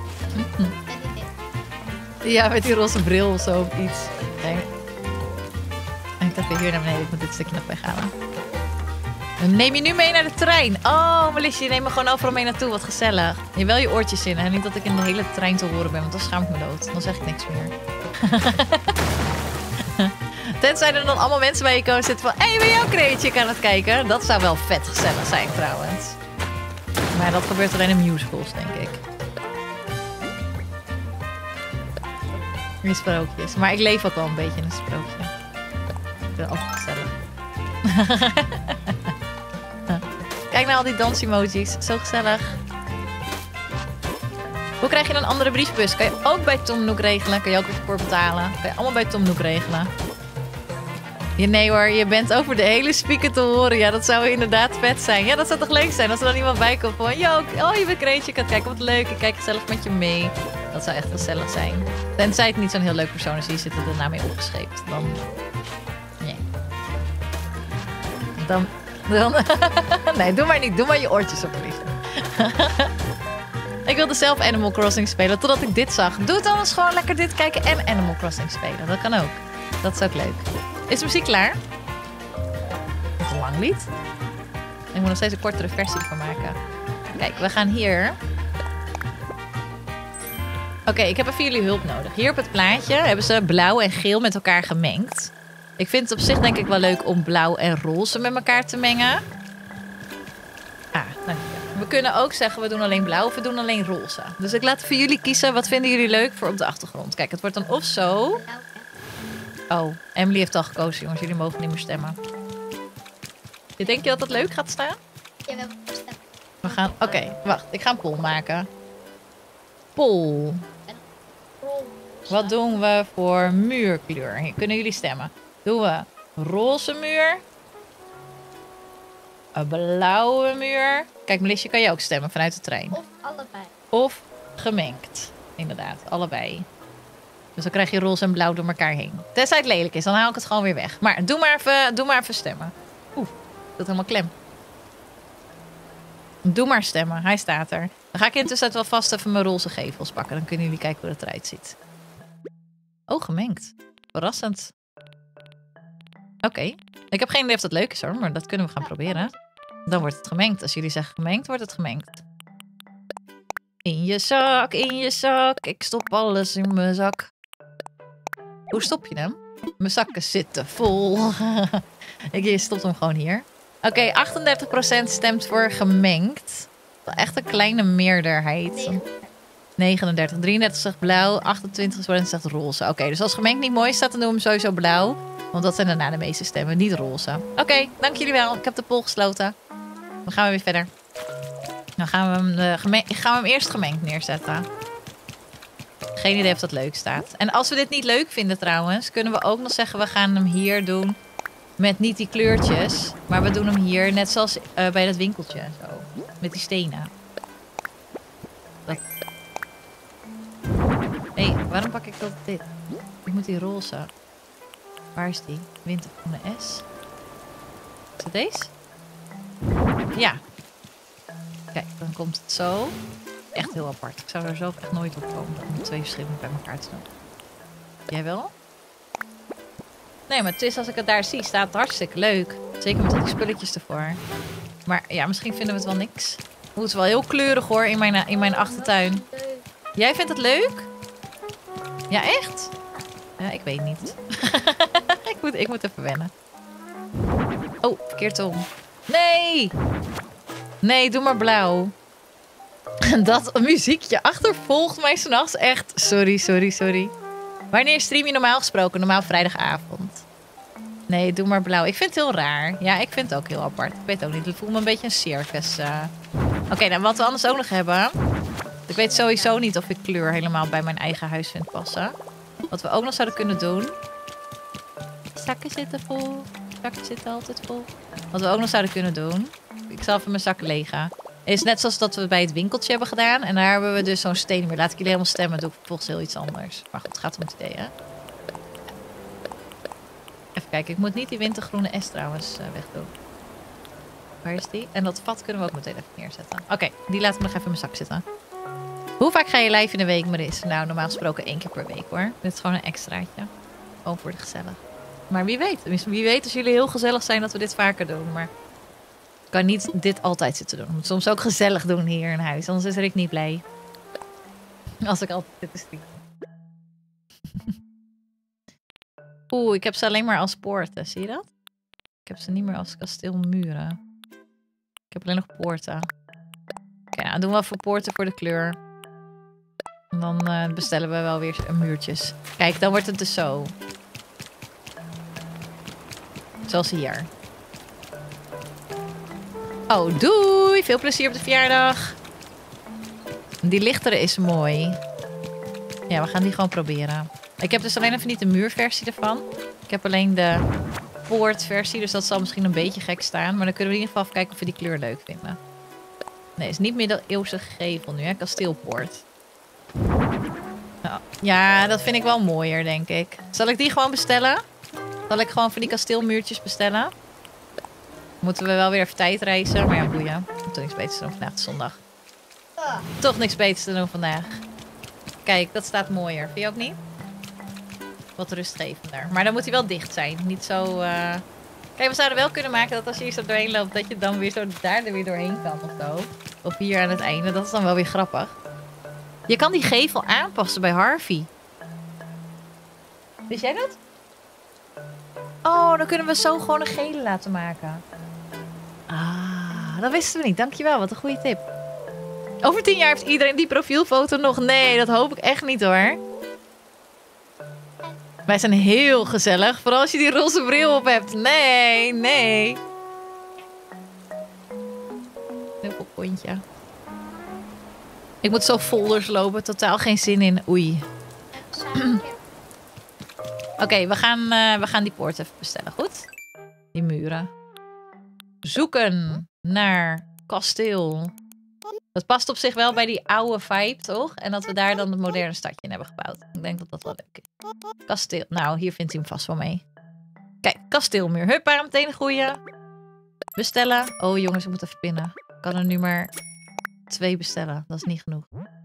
Ja, met die roze bril of zo of iets. Kijk. En ik dacht weer hier naar beneden. Ik moet dit stukje nog weghalen. Neem je nu mee naar de trein? Oh, Melissa, je neemt me gewoon overal mee naartoe. Wat gezellig. Je wel je oortjes in. En niet dat ik in de hele trein te horen ben. Want dan schaam ik me dood. Dan zeg ik niks meer. Tenzij er dan allemaal mensen bij je komen zitten van... Hé, ben je ook Creatje aan het kijken? Dat zou wel vet gezellig zijn trouwens. Maar dat gebeurt alleen in musicals, denk ik. In sprookjes. Maar ik leef ook wel een beetje in een sprookje. Ik vind het altijd gezellig. Kijk naar al die dans-emojis. Zo gezellig. Hoe krijg je een andere briefbus? Kan je ook bij Tom Nook regelen. Kan je ook weer voor betalen. Kan je allemaal bij Tom Nook regelen. Ja, nee hoor, je bent over de hele speaker te horen. Ja, dat zou inderdaad vet zijn. Ja, dat zou toch leuk zijn als er dan iemand bij komt van... Yo, oh, je bent Creatje, ik kan kijken, wat leuk. Ik kijk gezellig met je mee. Dat zou echt gezellig zijn. Tenzij het niet zo'n heel leuk persoon is, die zit er daarna mee opgescheept. Dan... Nee. Dan... Nee, doe maar niet. Doe maar je oortjes op, lief. Ik wilde zelf Animal Crossing spelen, totdat ik dit zag. Doe het dan eens gewoon lekker dit kijken en Animal Crossing spelen. Dat kan ook. Dat is ook leuk. Is de muziek klaar? Dat is een lang lied. Ik moet nog steeds een kortere versie van maken. Kijk, we gaan hier. Oké, ik heb even jullie hulp nodig. Hier op het plaatje hebben ze blauw en geel met elkaar gemengd. Ik vind het op zich denk ik wel leuk om blauw en roze met elkaar te mengen. Ah, nou ja. We kunnen ook zeggen we doen alleen blauw of we doen alleen roze. Dus ik laat voor jullie kiezen. Wat vinden jullie leuk voor op de achtergrond? Kijk, het wordt dan of zo. Oh, Emily heeft al gekozen, jongens. Jullie mogen niet meer stemmen. Denk je dat dat leuk gaat staan? Ja, wel stemmen. We gaan... Oké, wacht. Ik ga een poll maken. Poll. Wat doen we voor muurkleur? Hier kunnen jullie stemmen. Doen we roze muur? Een blauwe muur? Kijk, Melissa, kan je ook stemmen vanuit de trein. Of allebei. Of gemengd. Inderdaad, allebei. Dus dan krijg je roze en blauw door elkaar heen. Tenzij het lelijk is, dan haal ik het gewoon weer weg. Maar doe maar even stemmen. Dat helemaal klem. Doe maar stemmen. Hij staat er. Dan ga ik intussen wel vast even mijn roze gevels pakken. Dan kunnen jullie kijken hoe dat eruit ziet. Oh, gemengd. Verrassend. Oké. Ik heb geen idee of dat leuk is hoor, maar dat kunnen we gaan proberen. Dan wordt het gemengd. Als jullie zeggen gemengd, wordt het gemengd. In je zak, in je zak. Ik stop alles in mijn zak. Hoe stop je hem? Mijn zakken zitten vol. Je stopt hem gewoon hier. Oké, 38% stemt voor gemengd. Wel echt een kleine meerderheid. 39, 33 zegt blauw, 28 zegt roze. Oké, dus als gemengd niet mooi staat, dan doen we hem sowieso blauw. Want dat zijn daarna de meeste stemmen, niet roze. Oké, dank jullie wel. Ik heb de poll gesloten. Dan gaan we weer verder. Dan gaan we hem eerst gemengd neerzetten. Geen idee of dat leuk staat. En als we dit niet leuk vinden trouwens, kunnen we ook nog zeggen, we gaan hem hier doen met niet die kleurtjes. Maar we doen hem hier net zoals bij dat winkeltje. Zo. Met die stenen. Hé, waarom pak ik dat dit? Ik moet die roze. Waar is die? Wintergroene S. Is het deze? Ja. Kijk, dan komt het zo. Echt heel apart. Ik zou er zelf echt nooit op komen om twee verschillende bij elkaar te doen. Jij wel? Nee, maar het is als ik het daar zie, staat het hartstikke leuk. Zeker met al die spulletjes ervoor. Maar ja, misschien vinden we het wel niks. Het is wel heel kleurig hoor in mijn achtertuin. Jij vindt het leuk? Ja, echt? Ja, ik weet niet. ik moet even wennen. Oh, verkeerd om. Nee! Nee, doe maar blauw. Dat muziekje achtervolgt mij 's nachts echt. Sorry. Wanneer stream je normaal gesproken? Normaal vrijdagavond. Nee, doe maar blauw. Ik vind het heel raar. Ja, ik vind het ook heel apart. Ik weet ook niet. Het voelt me een beetje een circus. Oké, nou wat we anders ook nog hebben. Ik weet sowieso niet of ik kleur helemaal bij mijn eigen huis vind passen. Wat we ook nog zouden kunnen doen. Zakken zitten vol. Zakken zitten altijd vol. Wat we ook nog zouden kunnen doen. Ik zal even mijn zakken legen. Is net zoals dat we bij het winkeltje hebben gedaan. En daar hebben we dus zo'n steen meer. Laat ik jullie helemaal stemmen. Doe ik volgens heel iets anders. Maar goed, het gaat om het idee, hè. Even kijken. Ik moet niet die wintergroene S trouwens wegdoen. Waar is die? En dat vat kunnen we ook meteen even neerzetten. Oké, die laten we nog even in mijn zak zitten. Hoe vaak ga je live in de week, Maris? Nou, normaal gesproken 1 keer per week, hoor. Dit is gewoon een extraatje. Gewoon voor de gezellig. Maar wie weet. Wie weet als jullie heel gezellig zijn dat we dit vaker doen. Maar ik kan niet dit altijd zitten doen. Ik moet soms ook gezellig doen hier in huis. Anders is Rick niet blij. Als ik altijd zit te streamen. Oeh, ik heb ze alleen maar als poorten. Zie je dat? Ik heb ze niet meer als kasteelmuren. Ik heb alleen nog poorten. Oké, nou, doen we even poorten voor de kleur. En dan bestellen we wel weer muurtjes. Kijk, dan wordt het dus zo. Zoals hier. Oh, doei! Veel plezier op de verjaardag. Die lichtere is mooi. Ja, we gaan die gewoon proberen. Ik heb dus alleen even niet de muurversie ervan. Ik heb alleen de poortversie. Dus dat zal misschien een beetje gek staan. Maar dan kunnen we in ieder geval even kijken of we die kleur leuk vinden. Nee, het is niet middeleeuwse gevel nu, hè? Kasteelpoort. Nou, ja, dat vind ik wel mooier, denk ik. Zal ik die gewoon bestellen? Zal ik gewoon voor die kasteelmuurtjes bestellen? Moeten we wel weer even tijd reizen. Maar ja, boeien. Toch niks beters te doen vandaag. Het is zondag. Toch niks beters te doen vandaag. Kijk, dat staat mooier. Vind je ook niet? Wat rustgevender. Maar dan moet hij wel dicht zijn. Niet zo... Kijk, we zouden wel kunnen maken dat als je hier zo doorheen loopt... dat je dan weer zo daar er weer doorheen kan of zo. Of hier aan het einde. Dat is dan wel weer grappig. Je kan die gevel aanpassen bij Harvey. Wist jij dat? Oh, dan kunnen we zo gewoon een gele laten maken. Ah, dat wisten we niet. Dankjewel, wat een goede tip. Over 10 jaar heeft iedereen die profielfoto nog. Nee, dat hoop ik echt niet hoor. Wij zijn heel gezellig. Vooral als je die roze bril op hebt. Nee. Heel veel pontje. Ik moet zo folders lopen. Totaal geen zin in. Oei. Oké, we gaan die poort even bestellen. Goed? Die muren. Zoeken naar kasteel. Dat past op zich wel bij die oude vibe, toch? En dat we daar dan het moderne stadje in hebben gebouwd. Ik denk dat dat wel leuk is. Kasteel. Nou, hier vindt hij hem vast wel mee. Kijk, kasteelmuur. Huppa, meteen een goeie. Bestellen. Oh jongens, ik moet even pinnen. Ik kan er nu maar 2 bestellen. Dat is niet genoeg.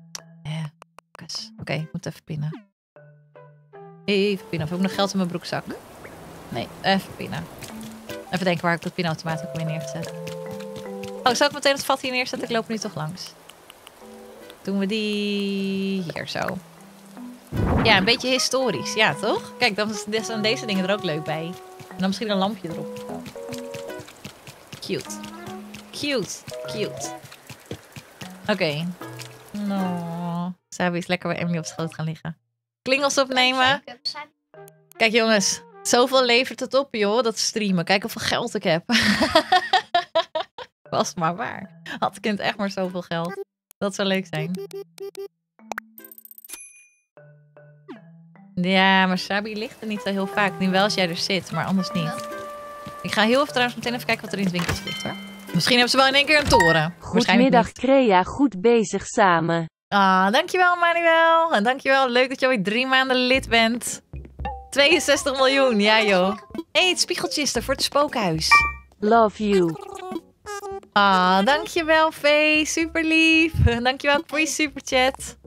Oké, ik moet even pinnen. Even pinnen. Of heb ik nog geld in mijn broekzak? Nee, even pinnen. Even denken waar ik de pinautomaat ook weer neerzet. Oh, zal ik meteen het vat hier neerzetten? Ik loop er nu toch langs. Doen we die hier zo. Ja, een beetje historisch. Ja, toch? Kijk, dan zijn deze dingen er ook leuk bij. En dan misschien een lampje erop. Cute. Cute. Oké. No. Sabi is lekker bij Emily op schoot gaan liggen. Klingels opnemen. Kijk jongens. Zoveel levert het op, joh. Dat streamen. Kijk hoeveel geld ik heb. Was maar waar. Had kind echt maar zoveel geld. Dat zou leuk zijn. Ja, maar Sabi ligt er niet zo heel vaak. Nu wel als jij er zit, maar anders niet. Ik ga heel even trouwens meteen even kijken wat er in het winkeltje ligt, hoor. Misschien hebben ze wel in één keer een toren. Goedemiddag Crea, goed bezig samen. Ah, dankjewel Manuel. En dankjewel, leuk dat je alweer 3 maanden lid bent. 62 miljoen, ja joh. Hé, het spiegeltje is er voor het spookhuis. Love you. Ah, dankjewel Vee, super lief. Dankjewel voor je superchat.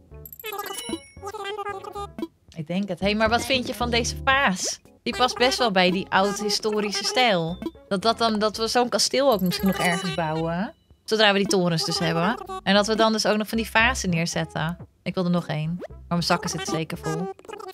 Ik denk het. Hé, maar wat vind je van deze vaas? Die past best wel bij die oud-historische stijl. Dat we zo'n kasteel ook misschien nog ergens bouwen. Zodra we die torens dus hebben. En dat we dan dus ook nog van die vazen neerzetten. Ik wil er nog 1. Maar mijn zakken zitten zeker vol.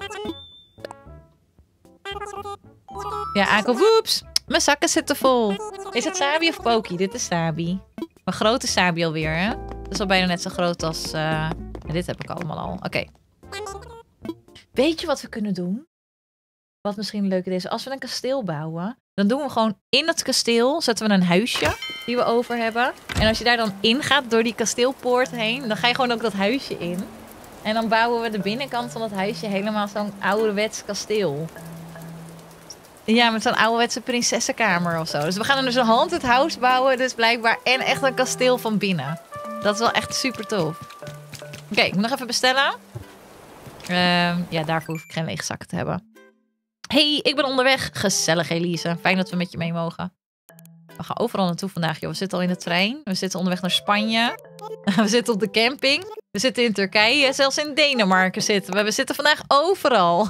Ja, Ako, woeps. Mijn zakken zitten vol. Is het Sabi of Poki? Dit is Sabi. Mijn grote Sabi alweer, hè? Dat is al bijna net zo groot als... dit heb ik allemaal al. Oké. Weet je wat we kunnen doen? Wat misschien leuk is. Als we een kasteel bouwen, dan doen we gewoon in het kasteel, zetten we een huisje die we over hebben. En als je daar dan in gaat door die kasteelpoort heen, dan ga je gewoon ook dat huisje in. En dan bouwen we de binnenkant van dat huisje helemaal zo'n ouderwets kasteel. Ja, met zo'n ouderwetse prinsessenkamer of zo. Dus we gaan er dus een haunted house bouwen, dus blijkbaar. En echt een kasteel van binnen. Dat is wel echt super tof. Oké, ik moet nog even bestellen. Ja, daarvoor hoef ik geen lege zakken te hebben. Hey, ik ben onderweg. Gezellig, Elise. Fijn dat we met je mee mogen. We gaan overal naartoe vandaag, joh. We zitten al in de trein. We zitten onderweg naar Spanje. We zitten op de camping. We zitten in Turkije. Zelfs in Denemarken zitten we. We zitten vandaag overal.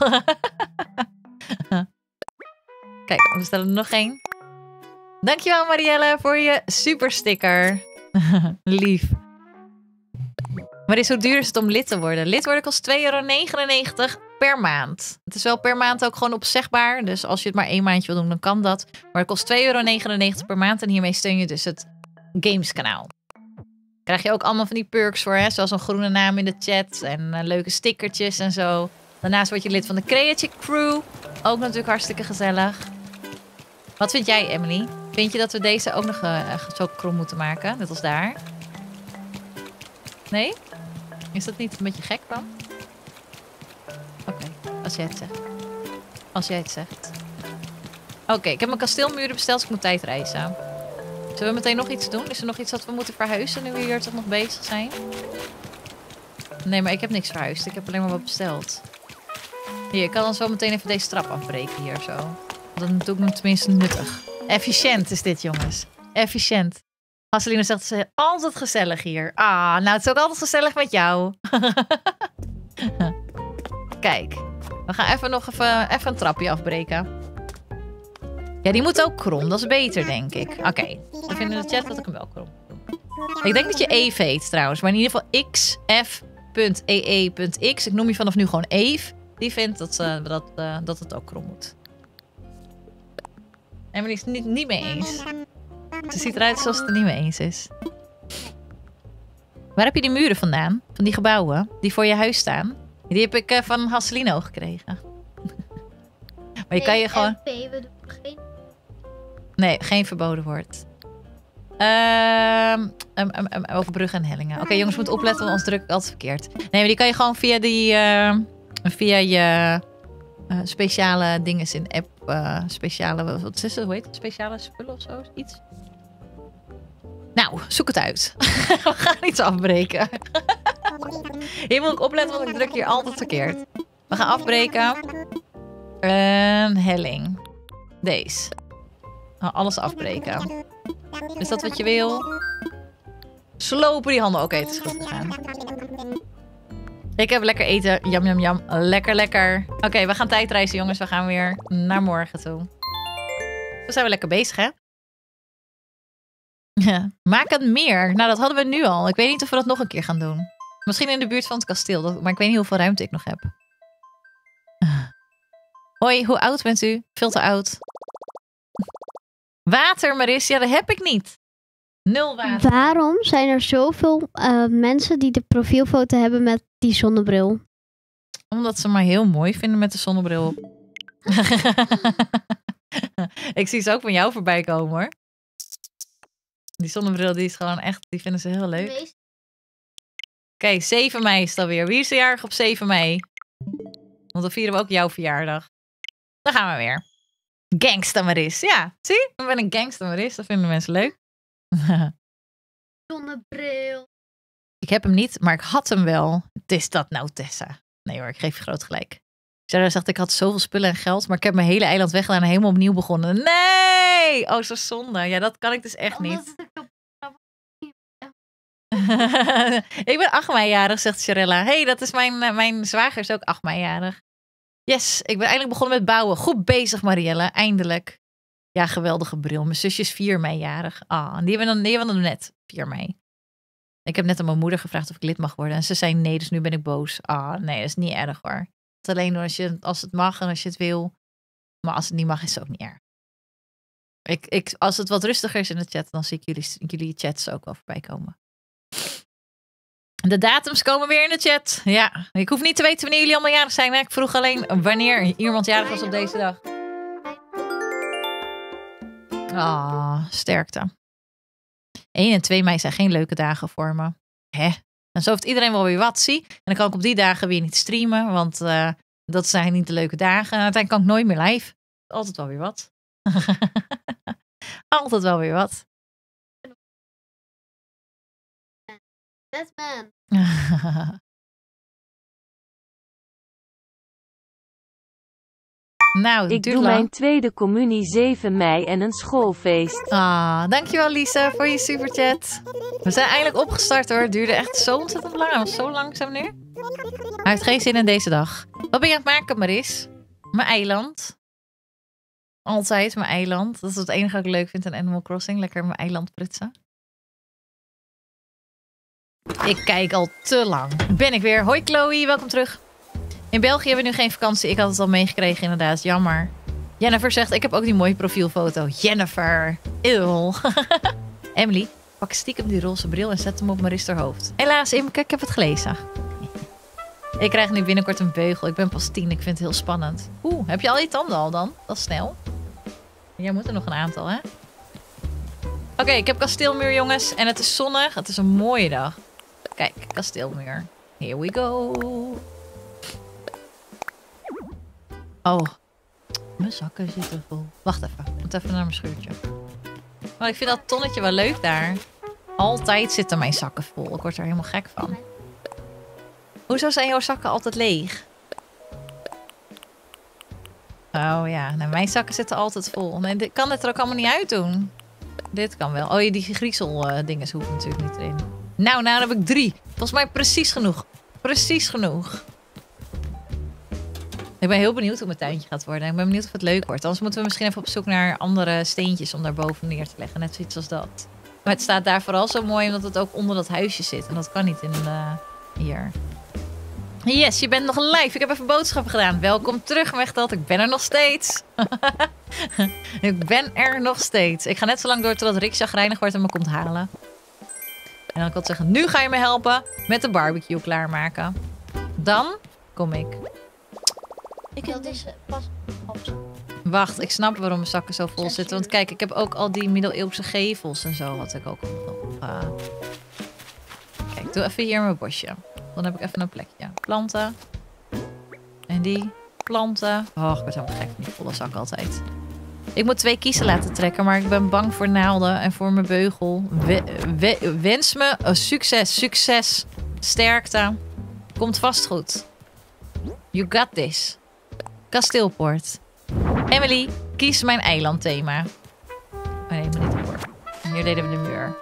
Kijk, we bestellen er nog 1. Dankjewel, Marielle, voor je supersticker. Lief. Maar hoe duur is het om lid te worden? Lid worden kost €2,99 per maand. Het is wel per maand ook gewoon opzegbaar. Dus als je het maar 1 maandje wil doen, dan kan dat. Maar het kost €2,99 per maand. En hiermee steun je dus het Gameskanaal. Krijg je ook allemaal van die perks voor, hè? Zoals een groene naam in de chat. En leuke stickertjes en zo. Daarnaast word je lid van de Creative Crew. Ook natuurlijk hartstikke gezellig. Wat vind jij, Emily? Vind je dat we deze ook nog zo krom moeten maken? Net als daar. Nee? Is dat niet een beetje gek dan? Oké, als jij het zegt. Als jij het zegt. Oké, ik heb mijn kasteelmuren besteld, dus ik moet tijdreizen. Zullen we meteen nog iets doen? Is er nog iets dat we moeten verhuizen nu we hier toch nog bezig zijn? Nee, maar ik heb niks verhuisd. Ik heb alleen maar wat besteld. Hier, ik kan dan zo meteen even deze trap afbreken hier zo. Dan doe ik hem tenminste nuttig. Efficiënt is dit, jongens. Efficiënt. Hasselina zegt, ze is altijd gezellig hier. Ah, nou het is ook altijd gezellig met jou. Kijk, we gaan even een trapje afbreken. Ja, die moet ook krom. Dat is beter, denk ik. Oké, we vinden in de chat dat ik hem wel krom doe. Ik denk dat je Eve heet trouwens. Maar in ieder geval xf.ee.x. Ik noem je vanaf nu gewoon Eve. Die vindt dat het ook krom moet. Emily is het niet mee eens. Ze ziet eruit alsof het er niet mee eens is. Waar heb je die muren vandaan? Van die gebouwen die voor je huis staan? Die heb ik van Hasselino gekregen. Maar je kan je gewoon... We doen geen... Nee, geen verboden woord. Over bruggen en hellingen. Oké, jongens, moet opletten, want anders druk ik altijd verkeerd. Nee, maar die kan je gewoon via via je speciale dingen in app. Speciale, wat is het? Hoe heet het? Speciale spullen of zo? Iets? Nou, zoek het uit. We gaan iets afbreken. Hier moet ik opletten, want ik druk hier altijd verkeerd. We gaan afbreken. Helling. Deze. Alles afbreken. Is dat wat je wil? Slopen die handen. Oké, het is goed gegaan. Ik heb lekker eten. Jam, jam, jam. Lekker, lekker. Oké, we gaan tijdreizen, jongens. We gaan weer naar morgen toe. Zo zijn we lekker bezig, hè? Ja. Maak het meer. Nou, dat hadden we nu al. Ik weet niet of we dat nog een keer gaan doen. Misschien in de buurt van het kasteel. Maar ik weet niet hoeveel ruimte ik nog heb. Hoi, hoe oud bent u? Veel te oud. Water, Maris. Ja, dat heb ik niet. 0 water. Waarom zijn er zoveel mensen die de profielfoto hebben met die zonnebril? Omdat ze mij heel mooi vinden met de zonnebril op. Ik zie ze ook van jou voorbij komen, hoor. Die zonnebril, die is gewoon echt... Die vinden ze heel leuk. Oké, 7 mei is dat weer. Wie is de jarig op 7 mei? Want dan vieren we ook jouw verjaardag. Dan gaan we weer. Gangsta Maris. Ja, zie? Ik ben een gangsta Maris. Dat vinden mensen leuk. Zonnebril. Ik heb hem niet, maar ik had hem wel. Het is dat nou, Tessa. Nee hoor, ik geef je groot gelijk. Sarah zegt, ik had zoveel spullen en geld, maar ik heb mijn hele eiland weggedaan en helemaal opnieuw begonnen. Nee! Oh, zo zonde. Ja, dat kan ik dus echt niet. Ik ben 8 mei-jarig, zegt Sharella. Hey, dat is mijn zwager is ook 8 mei-jarig. Yes, ik ben eindelijk begonnen met bouwen. Goed bezig, Marielle. Eindelijk. Ja, geweldige bril. Mijn zusje is 4 mei-jarig. Ah, die hebben dan net 4 mei. Ik heb net aan mijn moeder gevraagd of ik lid mag worden. En ze zei nee, dus nu ben ik boos. Ah, nee, dat is niet erg hoor. Het is alleen als het mag en als je het wil. Maar als het niet mag, is het ook niet erg. Als het wat rustiger is in de chat, dan zie ik jullie chats ook wel voorbij komen. De datums komen weer in de chat. Ja, ik hoef niet te weten wanneer jullie allemaal jarig zijn. Hè? Ik vroeg alleen wanneer iemand jarig was op deze dag. Ah, sterkte. 1 en 2 mei zijn geen leuke dagen voor me. Hè? En zo heeft iedereen wel weer wat, zie. En dan kan ik op die dagen weer niet streamen. Want dat zijn niet de leuke dagen. En uiteindelijk kan ik nooit meer live. Altijd wel weer wat. Altijd wel weer wat. Batman. Nou, Ik duurt doe lang. mijn tweede communie 7 mei en een schoolfeest. Ah, dankjewel Lisa voor je superchat. We zijn eindelijk opgestart hoor. Het duurde echt zo ontzettend lang. Het was zo langzaam nu. Hij heeft geen zin in deze dag. Wat ben je aan het maken, Maris? Mijn eiland. Altijd mijn eiland. Dat is het enige wat ik leuk vind aan Animal Crossing. Lekker mijn eiland prutsen. Ik kijk al te lang. Ben ik weer. Hoi Chloe, welkom terug. In België hebben we nu geen vakantie. Ik had het al meegekregen inderdaad. Jammer. Jennifer zegt, ik heb ook die mooie profielfoto. Jennifer. Eeuw. Emily, pak stiekem die roze bril en zet hem op Maris haar hoofd. Helaas, Imke, ik heb het gelezen. Ik krijg nu binnenkort een beugel. Ik ben pas 10. Ik vind het heel spannend. Oeh, heb je al je tanden al dan? Dat is snel. Jij moet er nog een aantal, hè? Oké, ik heb kasteelmuur, jongens. En het is zonnig. Het is een mooie dag. Kijk, kasteelmuur. Here we go. Oh, mijn zakken zitten vol. Wacht even. Ik moet even naar mijn schuurtje. Maar ik vind dat tonnetje wel leuk daar. Altijd zitten mijn zakken vol. Ik word er helemaal gek van. Hoezo zijn jouw zakken altijd leeg? Oh ja, nou, mijn zakken zitten altijd vol. Nee, ik kan het er ook allemaal niet uit doen. Dit kan wel. Oh, die griezel dingen hoeven natuurlijk niet erin. Nou, dan heb ik 3. Volgens mij precies genoeg. Precies genoeg. Ik ben heel benieuwd hoe mijn tuintje gaat worden. Ik ben benieuwd of het leuk wordt. Anders moeten we misschien even op zoek naar andere steentjes om daarboven neer te leggen. Net zoiets als dat. Maar het staat daar vooral zo mooi omdat het ook onder dat huisje zit. En dat kan niet in hier. Yes, je bent nog live. Ik heb even boodschappen gedaan. Welkom terug, Mechteld. Ik ben er nog steeds. Ik ben er nog steeds. Ik ga net zo lang door totdat Rick chagrijnig wordt en me komt halen. En dan kan ik zeggen, nu ga je me helpen met de barbecue klaarmaken. Dan kom ik. Dat is pas op. Wacht, ik snap waarom mijn zakken zo vol zitten. Want kijk, ik heb ook al die middeleeuwse gevels en zo had ik ook nog. Kijk, doe even hier mijn bosje. Dan heb ik even een plekje. Planten. En die planten. Oh, ik word helemaal gek van die volle zak altijd. Ik moet 2 kiezen laten trekken, maar ik ben bang voor naalden en voor mijn beugel. Wens me succes, sterkte. Komt vast goed. You got this. Kasteelpoort. Emily, kies mijn eilandthema. Oh nee, maar niet voor. Hier deden we de muur.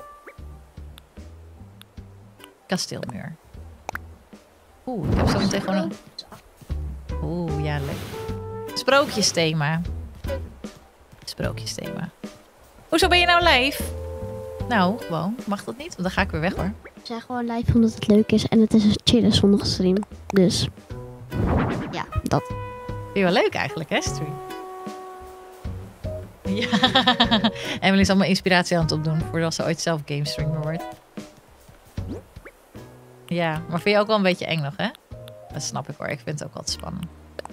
Kasteelmuur. Oeh, ik heb zo meteen gewoon een... Oeh, ja, leuk. Sprookjesthema. Sprookjesthema. Hoezo ben je nou live? Nou, gewoon. Mag dat niet? Want dan ga ik weer weg hoor. We zijn gewoon live omdat het leuk is en het is een chille zondagstream. Dus ja, dat. Vind je wel leuk eigenlijk, hè, stream? Ja. Emily is allemaal inspiratie aan het opdoen voordat ze ooit zelf gamestreamer wordt. Ja, maar vind je ook wel een beetje eng nog, hè? Dat snap ik hoor. Ik vind het ook altijd spannend.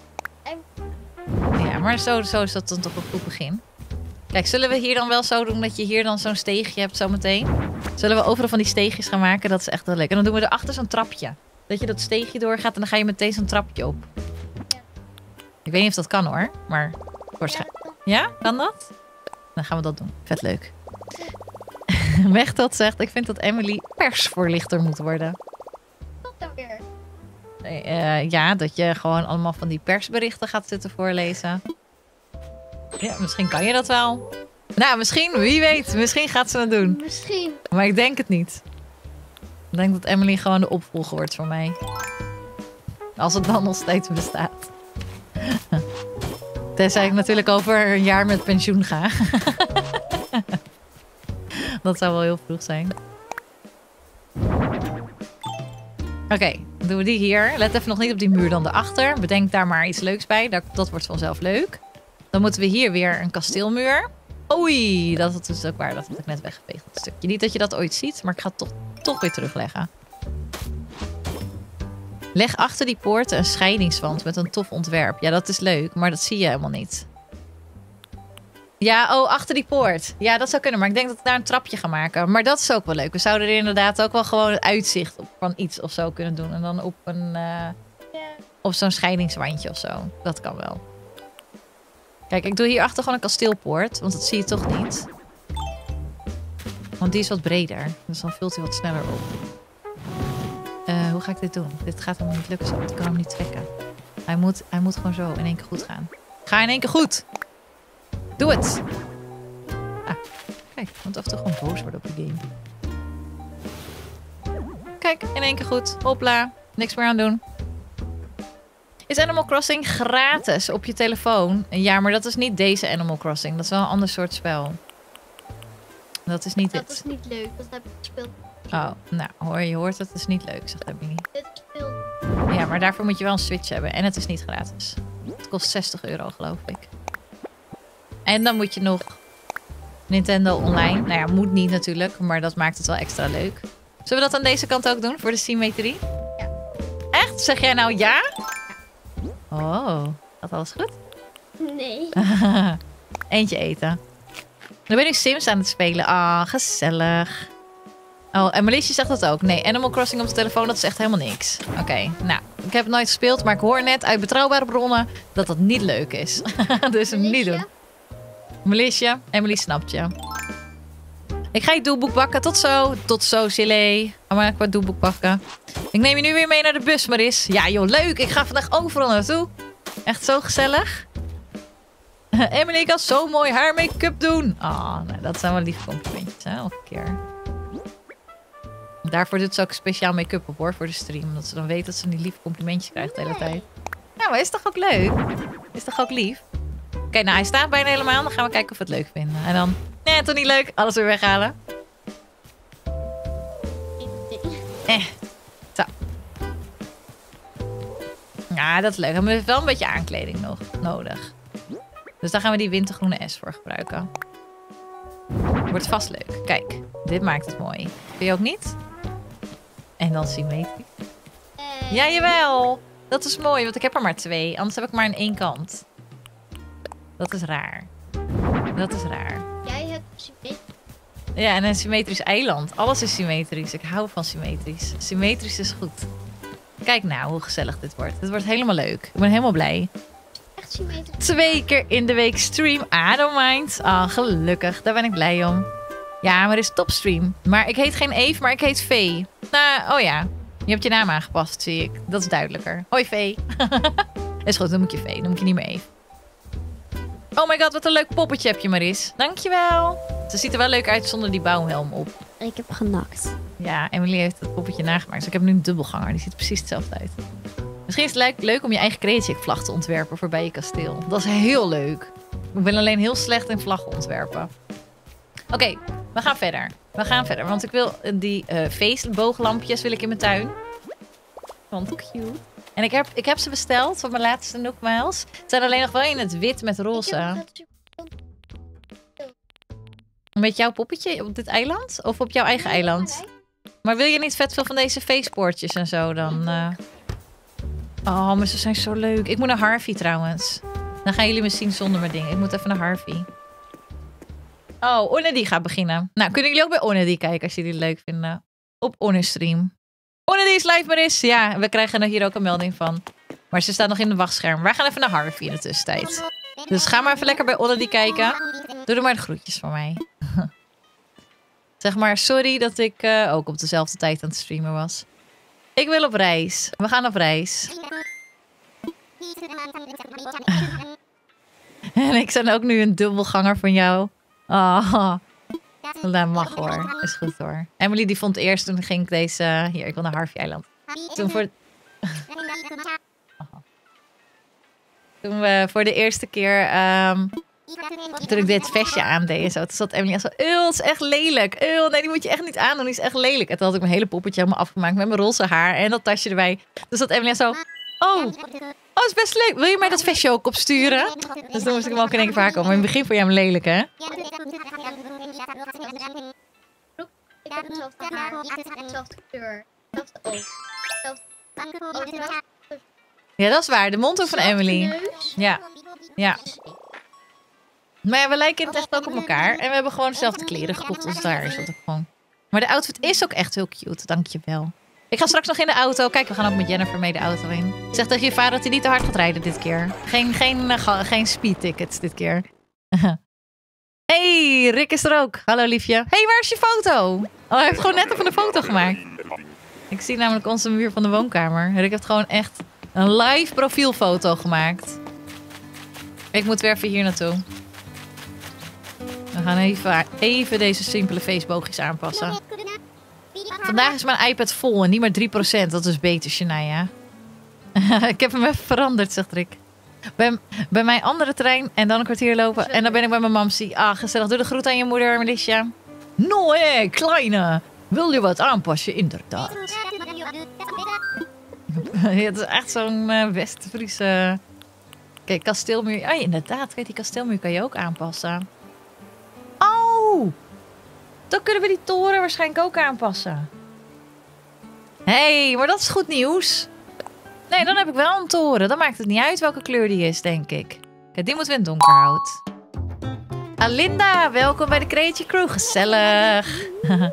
Ja, maar zo is dat dan toch een goed begin. Kijk, zullen we hier dan wel zo doen dat je hier dan zo'n steegje hebt zometeen? Zullen we overal van die steegjes gaan maken? Dat is echt wel leuk. En dan doen we erachter zo'n trapje. Dat je dat steegje doorgaat en dan ga je meteen zo'n trapje op. Ik weet niet of dat kan hoor, maar waarschijnlijk. Ja, kan dat? Dan gaan we dat doen. Vet leuk. Mechtot zegt, ik vind dat Emily persvoorlichter moet worden. Wat dan weer? Ja, dat je gewoon allemaal van die persberichten gaat zitten voorlezen. Ja, misschien kan je dat wel. Nou, misschien, wie weet. Misschien gaat ze het doen. Misschien. Maar ik denk het niet. Ik denk dat Emily gewoon de opvolger wordt van mij. Als het dan nog steeds bestaat. Tenzij ik natuurlijk over een jaar met pensioen ga. Dat zou wel heel vroeg zijn. Oké, dan doen we die hier. Let even nog niet op die muur dan erachter. Bedenk daar maar iets leuks bij. Dat wordt vanzelf leuk. Dan moeten we hier weer een kasteelmuur. Oei, dat is ook waar. Dat had ik net weggeveegd. Dat stukje. Niet dat je dat ooit ziet, maar ik ga het toch weer terugleggen. Leg achter die poorten een scheidingswand met een tof ontwerp. Ja, dat is leuk, maar dat zie je helemaal niet. Ja, achter die poort. Ja, dat zou kunnen, maar ik denk dat ik daar een trapje ga maken. Maar dat is ook wel leuk. We zouden er inderdaad ook wel gewoon het uitzicht op van iets of zo kunnen doen. En dan op een op zo'n scheidingswandje of zo. Dat kan wel. Kijk, ik doe hierachter gewoon een kasteelpoort, want dat zie je toch niet. Want die is wat breder, dus dan vult hij wat sneller op. Hoe ga ik dit doen? Dit gaat helemaal niet lukken zo. Ik kan hem niet trekken. Hij moet gewoon zo in één keer goed gaan. Ga in één keer goed! Doe het! Ah, kijk, ik moet af en toe gewoon boos worden op de game. Kijk, in één keer goed. Hopla, niks meer aan doen. Is Animal Crossing gratis op je telefoon? Ja, maar dat is niet deze Animal Crossing. Dat is wel een ander soort spel. Dat is niet dit. Dat is niet leuk, dat heb ik gespeeld. Oh, nou, je hoort het is niet leuk, zegt Emily. Dit gespeeld. Ja, maar daarvoor moet je wel een Switch hebben. En het is niet gratis. Het kost €60, geloof ik. En dan moet je nog Nintendo Online. Nou ja, moet niet natuurlijk, maar dat maakt het wel extra leuk. Zullen we dat aan deze kant ook doen, voor de symmetrie? Ja. Echt? Zeg jij nou ja? Oh, gaat alles goed? Nee. Eentje eten. Dan ben ik Sims aan het spelen. Ah, gezellig. Oh, en Melissa zegt dat ook. Nee, Animal Crossing op de telefoon, dat is echt helemaal niks. Oké, nou, ik heb het nooit gespeeld, maar ik hoor net uit betrouwbare bronnen dat dat niet leuk is. Dus hem niet doen. Melissa, Emily snapt je. Ik ga je doelboek bakken. Tot zo. Tot zo, Silly. Ga maar wat doelboek pakken. Ik neem je nu weer mee naar de bus, Maris. Ja, joh, leuk. Ik ga vandaag overal naartoe. Echt zo gezellig. Emily kan zo mooi haar make-up doen. Ah, nou, dat zijn wel lieve complimentjes, hè, elke keer. Daarvoor doet ze ook speciaal make-up op, hoor, voor de stream. Omdat ze dan weet dat ze die lieve complimentjes krijgt de hele tijd. Ja, maar is toch ook leuk? Is toch ook lief? Oké, nou, hij staat bijna helemaal. Dan gaan we kijken of we het leuk vinden. En dan, nee, toch niet leuk. Alles weer weghalen. Zo. Ja, dat is leuk. We hebben wel een beetje aankleding nog nodig. Dus daar gaan we die wintergroene S voor gebruiken. Wordt vast leuk. Kijk, dit maakt het mooi. Vind je ook niet? En dan symmetrisch. Ja, jawel. Dat is mooi, want ik heb er maar 2. Anders heb ik maar aan 1 kant. Dat is raar. Dat is raar. Jij hebt symmetrisch. Ja, en een symmetrisch eiland. Alles is symmetrisch. Ik hou van symmetrisch. Symmetrisch is goed. Kijk nou hoe gezellig dit wordt. Dit wordt helemaal leuk. Ik ben helemaal blij. Echt symmetrisch. 2 keer in de week stream. I don't mind. Ah, gelukkig. Daar ben ik blij om. Ja, maar er is topstream. Maar ik heet geen Eve, maar ik heet Vee. Nou, oh ja. Je hebt je naam aangepast, zie ik. Dat is duidelijker. Hoi, Vee. Is goed, dan moet je Vee. Dan moet je niet meer Eve. Oh my god, wat een leuk poppetje heb je, Maris. Dankjewel. Ze ziet er wel leuk uit zonder die bouwhelm op. Ik heb genakt. Ja, Emily heeft het poppetje nagemaakt. Dus ik heb nu een dubbelganger. Die ziet er precies hetzelfde uit. Misschien is het leuk om je eigen Creative-vlag te ontwerpen voor bij je kasteel. Dat is heel leuk. Ik ben alleen heel slecht in vlaggen ontwerpen. Oké, we gaan verder. Want ik wil die feestbooglampjes wil ik in mijn tuin. Want cute. En ik heb ze besteld van mijn laatste nogmaals. Ze zijn alleen nog wel in het wit met roze. Met jouw poppetje op dit eiland? Of op jouw eigen eiland? Maar wil je niet vet veel van deze feestpoortjes en zo dan? Oh, maar ze zijn zo leuk. Ik moet naar Harvey trouwens. Dan gaan jullie me zien zonder mijn ding. Ik moet even naar Harvey. Oh, Onedy gaat beginnen. Nou, kunnen jullie ook bij Onedy kijken als jullie het leuk vinden? Op Onestream. Onedy is live, Maris. Ja, we krijgen er hier ook een melding van. Maar ze staat nog in de wachtscherm. Wij gaan even naar Harvey in de tussentijd. Dus ga maar even lekker bij Onedy kijken. Doe er maar de groetjes van mij. Zeg maar sorry dat ik ook op dezelfde tijd aan het streamen was. Ik wil op reis. We gaan op reis. En ik ben ook nu een dubbelganger van jou. Oh, dat mag hoor. Is goed hoor. Emily die vond eerst, toen ging ik deze... Hier, ik wil naar Harvey-eiland. Toen we voor de eerste keer... toen ik dit vestje aandeed en zo. Toen zat Emily zo... het is echt lelijk. Nee, die moet je echt niet aandoen. Die is echt lelijk. En toen had ik mijn hele poppetje helemaal afgemaakt met mijn roze haar. En dat tasje erbij. Dus zat Emily zo... Oh, is best leuk. Wil je mij dat vestje ook opsturen? Dus toen moest ik hem ook in één keer vaak komen. Maar in het begin vond jij hem lelijk, hè? Ik heb hetzelfde haar, hetzelfde kleur, hetzelfde oog. Ja, dat is waar. De mond ook van Emily. Ja. Maar ja, we lijken in het echt ook op elkaar. En we hebben gewoon dezelfde kleren gekocht. Dus daar is dat ook gewoon. Maar de outfit is ook echt heel cute. Dankjewel. Ik ga straks nog in de auto. Kijk, we gaan ook met Jennifer mee de auto in. Zeg tegen je vader dat hij niet te hard gaat rijden dit keer. Geen speed tickets dit keer. Hey, Rick is er ook. Hallo liefje. Hey, waar is je foto? Oh, hij heeft gewoon net even een foto gemaakt. Ik zie namelijk onze muur van de woonkamer. Rick heeft gewoon echt een live profielfoto gemaakt. Ik moet weer even hier naartoe. We gaan even deze simpele feestboogjes aanpassen. Vandaag is mijn iPad vol en niet maar 3%. Dat is beter, Shania. Ik heb hem even veranderd, zegt Rick. Bij mijn andere trein en dan een kwartier lopen. En dan ben ik bij mijn mamsie. Ah, gezellig. Doe de groet aan je moeder, Melissa. No, hé, kleine. Wil je wat aanpassen? Inderdaad. Het is echt zo'n West-Friese... Kijk, kasteelmuur. Ah, inderdaad. Kijk, die kasteelmuur kan je ook aanpassen. Oh! Dan kunnen we die toren waarschijnlijk ook aanpassen. Hé, maar dat is goed nieuws. Nee, dan heb ik wel een toren. Dan maakt het niet uit welke kleur die is, denk ik. Kijk, die moeten we in het donker houden. Alinda, welkom bij de Creative Crew. Gezellig.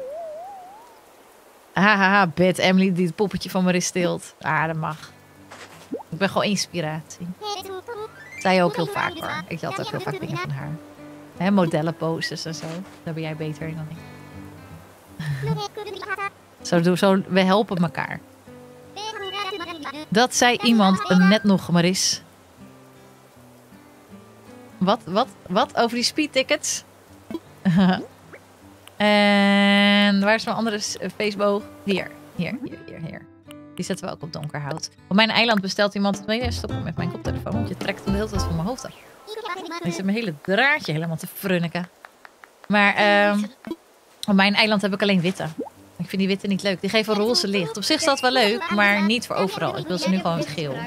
Hahaha, Beth, Emily die het poppetje van me steelt. Ah, dat mag. Ik ben gewoon inspiratie. Zei je ook heel vaak hoor. Ik had ook heel vaak dingen van haar. Hè, modellenposes en zo. Daar ben jij beter in dan ik. Zo, we helpen elkaar. Dat zei iemand net nog, Maris. Wat? Over die speedtickets? En waar is mijn andere feestboog? Hier. Die zetten we ook op donkerhout. Op mijn eiland bestelt iemand... Nee, stop met mijn koptelefoon. Want je trekt hem de hele tijd van mijn hoofd af. Ik zit mijn hele draadje helemaal te frunniken. Maar op mijn eiland heb ik alleen witte. Ik vind die witte niet leuk. Die geven roze licht. Op zich is dat wel leuk, maar niet voor overal. Ik wil ze nu gewoon met geel.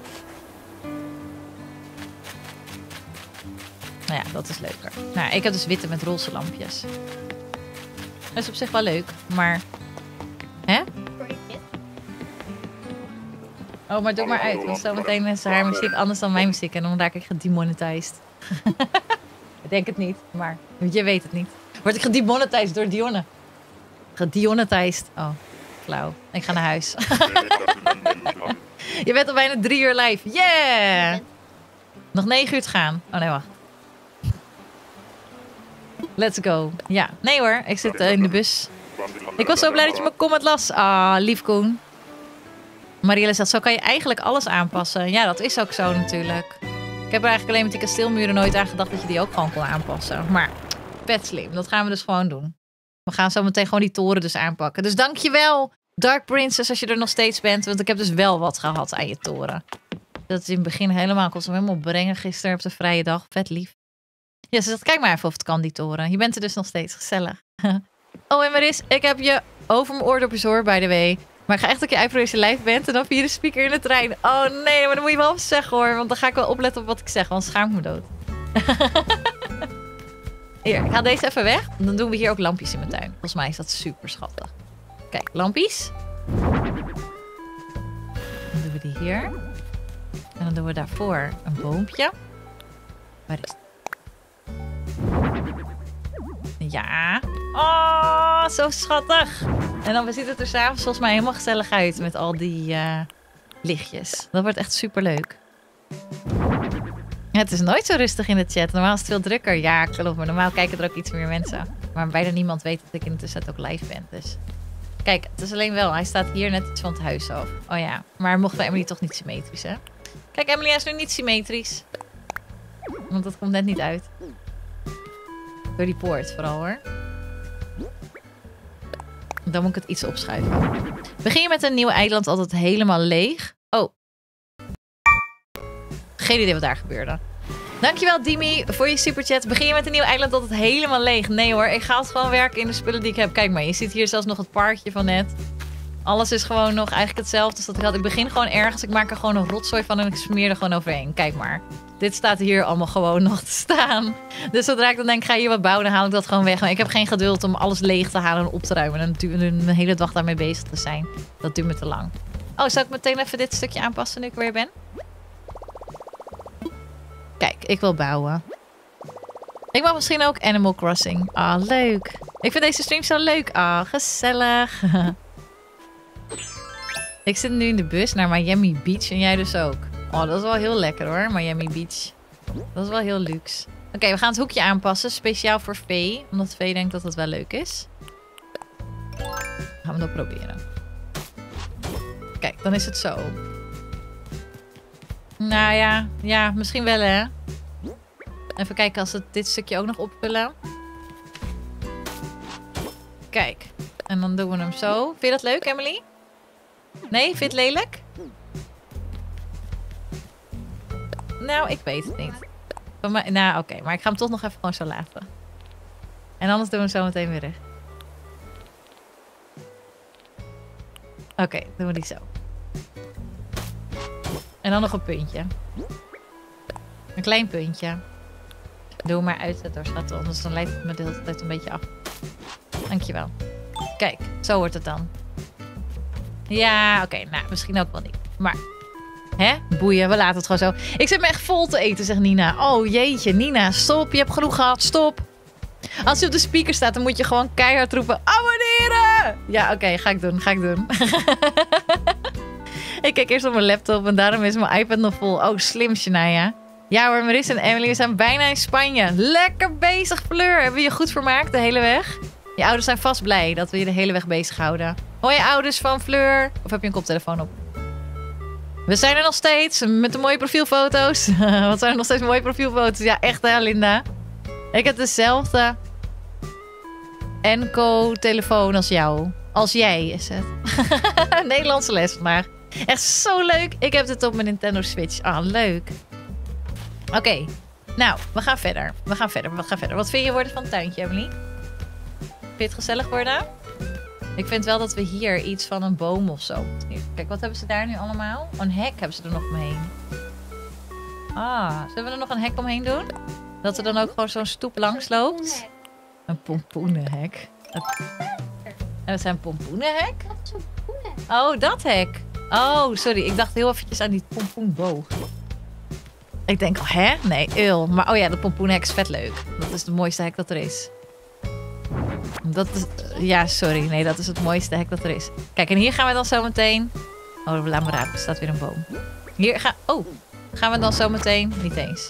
Nou ja, dat is leuker. Nou, ik heb dus witte met roze lampjes. Dat is op zich wel leuk, maar... Hè? Oh, maar doe maar uit. Want zometeen is haar muziek anders dan mijn muziek. En dan raak ik gedemonetized. Ik denk het niet, maar je weet het niet. Word ik gedemonetized door Dionne? Gedemonetized. Oh, flauw. Ik ga naar huis. Je bent al bijna 3 uur live. Yeah! Nog 9 uur te gaan. Oh nee, wacht. Let's go. Ja, nee hoor. Ik zit in de bus. Ik was zo blij dat je mijn comment las. Ah, lief Koen. Marielle zegt, zo kan je eigenlijk alles aanpassen. Ja, dat is ook zo natuurlijk. Ik heb er eigenlijk alleen met die kasteelmuren nooit aan gedacht dat je die ook gewoon kon aanpassen. Maar vet slim. Dat gaan we dus gewoon doen. We gaan zo meteen gewoon die toren dus aanpakken. Dus dankjewel, Dark Princess, als je er nog steeds bent. Want ik heb dus wel wat gehad aan je toren. Dat is in het begin helemaal, kon ze hem helemaal brengen gisteren op de vrije dag. Vet lief. Ja, ze zegt, kijk maar even of het kan, die toren. Je bent er dus nog steeds gezellig. Oh, en Maris, ik heb je over mijn oordopjes hoor, by the way. Maar ik ga echt dat je uitproberen als je live bent en dan via de speaker in de trein. Oh nee, maar dan moet je wel even zeggen hoor. Want dan ga ik wel opletten op wat ik zeg, want schaam ik me dood. Hier, ik haal deze even weg. Dan doen we hier ook lampjes in mijn tuin. Volgens mij is dat super schattig. Kijk, lampjes. Dan doen we die hier. En dan doen we daarvoor een boompje. Waar is het? Ja. Oh, zo schattig. En dan ziet het er s'avonds volgens mij helemaal gezellig uit met al die lichtjes. Dat wordt echt super leuk. Ja, het is nooit zo rustig in de chat. Normaal is het veel drukker. Ja, klopt. Maar normaal kijken er ook iets meer mensen. Maar bijna niemand weet dat ik in de tussentijd ook live ben. Dus kijk, het is alleen wel. Hij staat hier net iets van het huis af. Oh ja, maar mocht bij Emily toch niet symmetrisch, hè? Kijk, Emily is nu niet symmetrisch. Want dat komt net niet uit. Door die poort vooral hoor. Dan moet ik het iets opschuiven. Begin je met een nieuw eiland altijd helemaal leeg? Oh. Geen idee wat daar gebeurde. Dankjewel Dimi voor je superchat. Begin je met een nieuw eiland altijd helemaal leeg? Nee hoor, ik ga altijd gewoon werken in de spullen die ik heb. Kijk maar, je ziet hier zelfs nog het parkje van net. Alles is gewoon nog eigenlijk hetzelfde als dat ik had. Ik begin gewoon ergens, ik maak er gewoon een rotzooi van en ik smeer er gewoon overheen. Kijk maar. Dit staat hier allemaal gewoon nog te staan. Dus zodra ik dan denk, ga je hier wat bouwen, dan haal ik dat gewoon weg. Maar ik heb geen geduld om alles leeg te halen en op te ruimen. En natuurlijk een hele dag daarmee bezig te zijn. Dat duurt me te lang. Oh, zal ik meteen even dit stukje aanpassen nu ik weer ben? Kijk, ik wil bouwen. Ik mag misschien ook Animal Crossing. Ah, leuk. Ik vind deze stream zo leuk. Ah, gezellig. Ik zit nu in de bus naar Miami Beach en jij dus ook. Oh, dat is wel heel lekker hoor, Miami Beach. Dat is wel heel luxe. Oké, we gaan het hoekje aanpassen, speciaal voor Vee. Omdat Vee denkt dat het wel leuk is. Gaan we dat proberen. Kijk, dan is het zo. Nou ja, ja, misschien wel hè. Even kijken als we dit stukje ook nog opvullen. Kijk, en dan doen we hem zo. Vind je dat leuk, Emily? Nee, vind je het lelijk? Nou, ik weet het niet. Nou, oké. Maar ik ga hem toch nog even gewoon zo laten. En anders doen we hem zo meteen weer recht. Oké, doen we die zo. En dan nog een puntje. Een klein puntje. Doe maar uitzetten door schat. Anders dan leidt het me de hele tijd een beetje af. Dankjewel. Kijk, zo wordt het dan. Ja, oké. Nou, misschien ook wel niet. Maar... Hè? Boeien, we laten het gewoon zo. Ik zit me echt vol te eten, zegt Nina. Oh jeetje, Nina, stop. Je hebt genoeg gehad, stop. Als je op de speaker staat, dan moet je gewoon keihard roepen... Abonneren! Ja, oké, ga ik doen, ga ik doen. Ik kijk eerst op mijn laptop en daarom is mijn iPad nog vol. Oh, slim, Shania. Ja hoor, Marissa en Emily zijn bijna in Spanje. Lekker bezig, Fleur. Hebben we je goed vermaakt de hele weg? Je ouders zijn vast blij dat we je de hele weg bezig houden. Hoi ouders van Fleur. Of heb je een koptelefoon op? We zijn er nog steeds met de mooie profielfoto's. Wat zijn er nog steeds mooie profielfoto's? Ja, echt hè, Linda. Ik heb dezelfde Enco-telefoon als jou. Als jij is het. Nederlandse les vandaag. Echt zo leuk. Ik heb dit op mijn Nintendo Switch. Ah, leuk. Oké. Nou, we gaan verder. We gaan verder. Wat vind je worden van het tuintje, Emily? Vind je het gezellig worden? Ik vind wel dat we hier iets van een boom of zo. Kijk, wat hebben ze daar nu allemaal? Oh, een hek hebben ze er nog omheen. Ah, zullen we er nog een hek omheen doen? Dat er dan ook gewoon zo'n stoep langs loopt? Een pompoenenhek. Dat zijn pompoenenhek? Oh, dat hek. Oh, sorry. Ik dacht heel eventjes aan die pompoenboog. Ik denk, oh, hè? Nee, eeuw. Maar oh ja, de pompoenhek is vet leuk. Dat is de mooiste hek dat er is. Dat is, ja, sorry. Nee, dat is het mooiste hek dat er is. Kijk, en hier gaan we dan zo meteen... Oh, laat me raden. Er staat weer een boom. Hier gaan we dan zo meteen... Niet eens.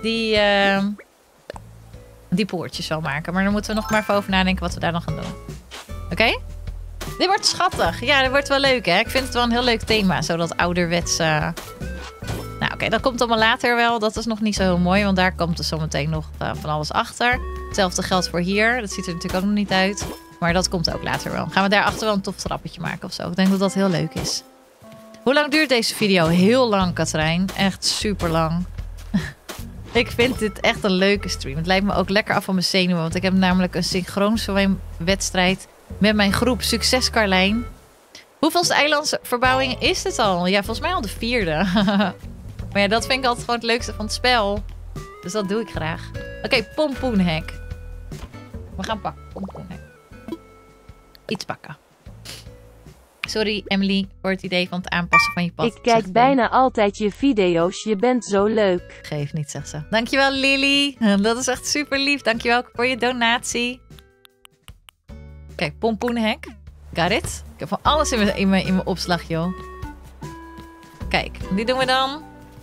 Die poortjes wel maken. Maar dan moeten we nog maar even over nadenken wat we daar dan gaan doen. Oké? Dit wordt schattig. Ja, dit wordt wel leuk, hè? Ik vind het wel een heel leuk thema. Zo dat ouderwets... Nou, oké, dat komt allemaal later wel. Dat is nog niet zo heel mooi, want daar komt er zometeen nog van alles achter. Hetzelfde geldt voor hier. Dat ziet er natuurlijk ook nog niet uit. Maar dat komt ook later wel. Gaan we daarachter wel een tof trappetje maken of zo. Ik denk dat dat heel leuk is. Hoe lang duurt deze video? Heel lang, Katrijn. Echt super lang. Ik vind dit echt een leuke stream. Het lijkt me ook lekker af van mijn zenuwen. Want ik heb namelijk een synchroonzwemwedstrijd met mijn groep. Succes, Carlijn. Hoeveelste eilandsverbouwing is dit al? Ja, volgens mij al de 4e. Maar ja, dat vind ik altijd gewoon het leukste van het spel. Dus dat doe ik graag. Oké, pompoenhek. We gaan pakken. Pompoenhek. Iets pakken. Sorry, Emily, voor het idee van het aanpassen van je pad. Ik kijk bijna altijd je video's. Je bent zo leuk. Geef niet, zegt ze. Dankjewel, Lily. Dat is echt super lief. Dankjewel voor je donatie. Kijk, pompoenhek. Got it. Ik heb van alles in mijn opslag, joh. Kijk, die doen we dan.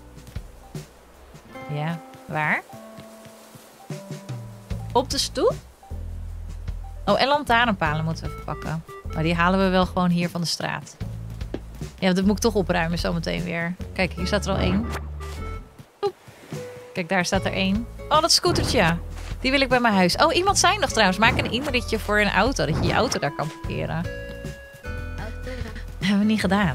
Ja, waar? Op de stoep? Oh, en lantaarnpalen moeten we even pakken. Maar die halen we wel gewoon hier van de straat. Ja, dat moet ik toch opruimen zometeen weer. Kijk, hier staat er al 1. Oep. Kijk, daar staat er 1. Oh, dat scootertje. Die wil ik bij mijn huis. Oh, iemand zei nog trouwens. Maak een inritje voor een auto. Dat je je auto daar kan parkeren. Dat hebben we niet gedaan.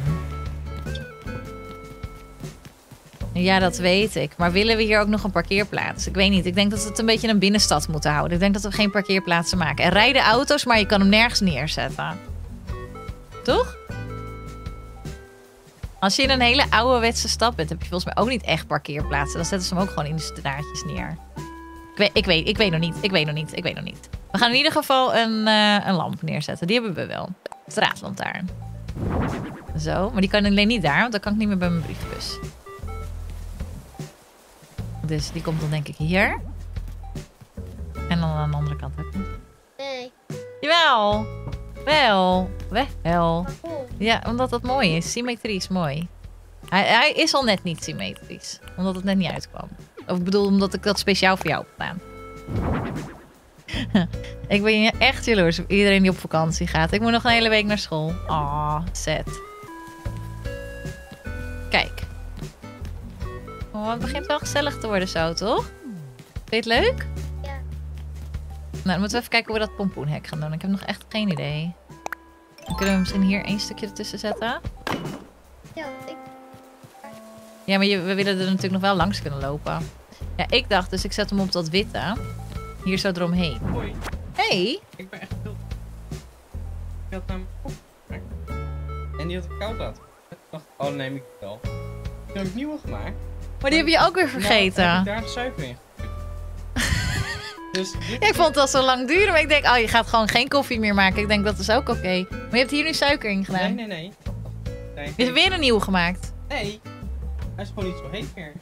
Ja, dat weet ik. Maar willen we hier ook nog een parkeerplaats? Ik weet niet. Ik denk dat we het een beetje een binnenstad moeten houden. Ik denk dat we geen parkeerplaatsen maken. Er rijden auto's, maar je kan hem nergens neerzetten. Toch? Als je in een hele ouderwetse stad bent, heb je volgens mij ook niet echt parkeerplaatsen. Dan zetten ze hem ook gewoon in de straatjes neer. Ik weet nog niet. We gaan in ieder geval een lamp neerzetten. Die hebben we wel. Straatlantaarn. Zo, maar die kan alleen niet daar, want dan kan ik niet meer bij mijn brievenbus. Dus die komt dan denk ik hier. En dan aan de andere kant ook. Nee. Jawel. Wel. Waarom? Ja, omdat dat mooi is. Symmetrie is mooi. Hij is al net niet symmetrisch. Omdat het net niet uitkwam. Of ik bedoel, omdat ik dat speciaal voor jou heb gedaan. Ik ben echt jaloers op iedereen die op vakantie gaat. Ik moet nog een hele week naar school. Ah, zet. Kijk. Oh, het begint wel gezellig te worden zo, toch? Vind je het leuk? Ja. Nou, dan moeten we even kijken hoe we dat pompoenhek gaan doen. Ik heb nog echt geen idee. Dan kunnen we misschien hier 1 stukje ertussen zetten. Ja, Ja, maar we willen er natuurlijk nog wel langs kunnen lopen. Ja, ik dacht dus ik zet hem op dat witte. Hier zo eromheen. Hoi, Hey! ik ben echt heel... Ik had hem en die had ik koud laten. Ik dacht, oh neem ik het wel. Toen heb ik nieuwe gemaakt. Maar die heb je ook weer vergeten. Nou, heb ik daar de suiker in gegooid. Dus dit Ja, ik vond het al zo lang duren. Maar ik denk, oh, je gaat gewoon geen koffie meer maken. Ik denk, dat is ook oké. Maar je hebt hier nu suiker in gedaan. Nee. Je hebt weer een nieuwe gemaakt. Nee, hij is gewoon niet zo heet meer.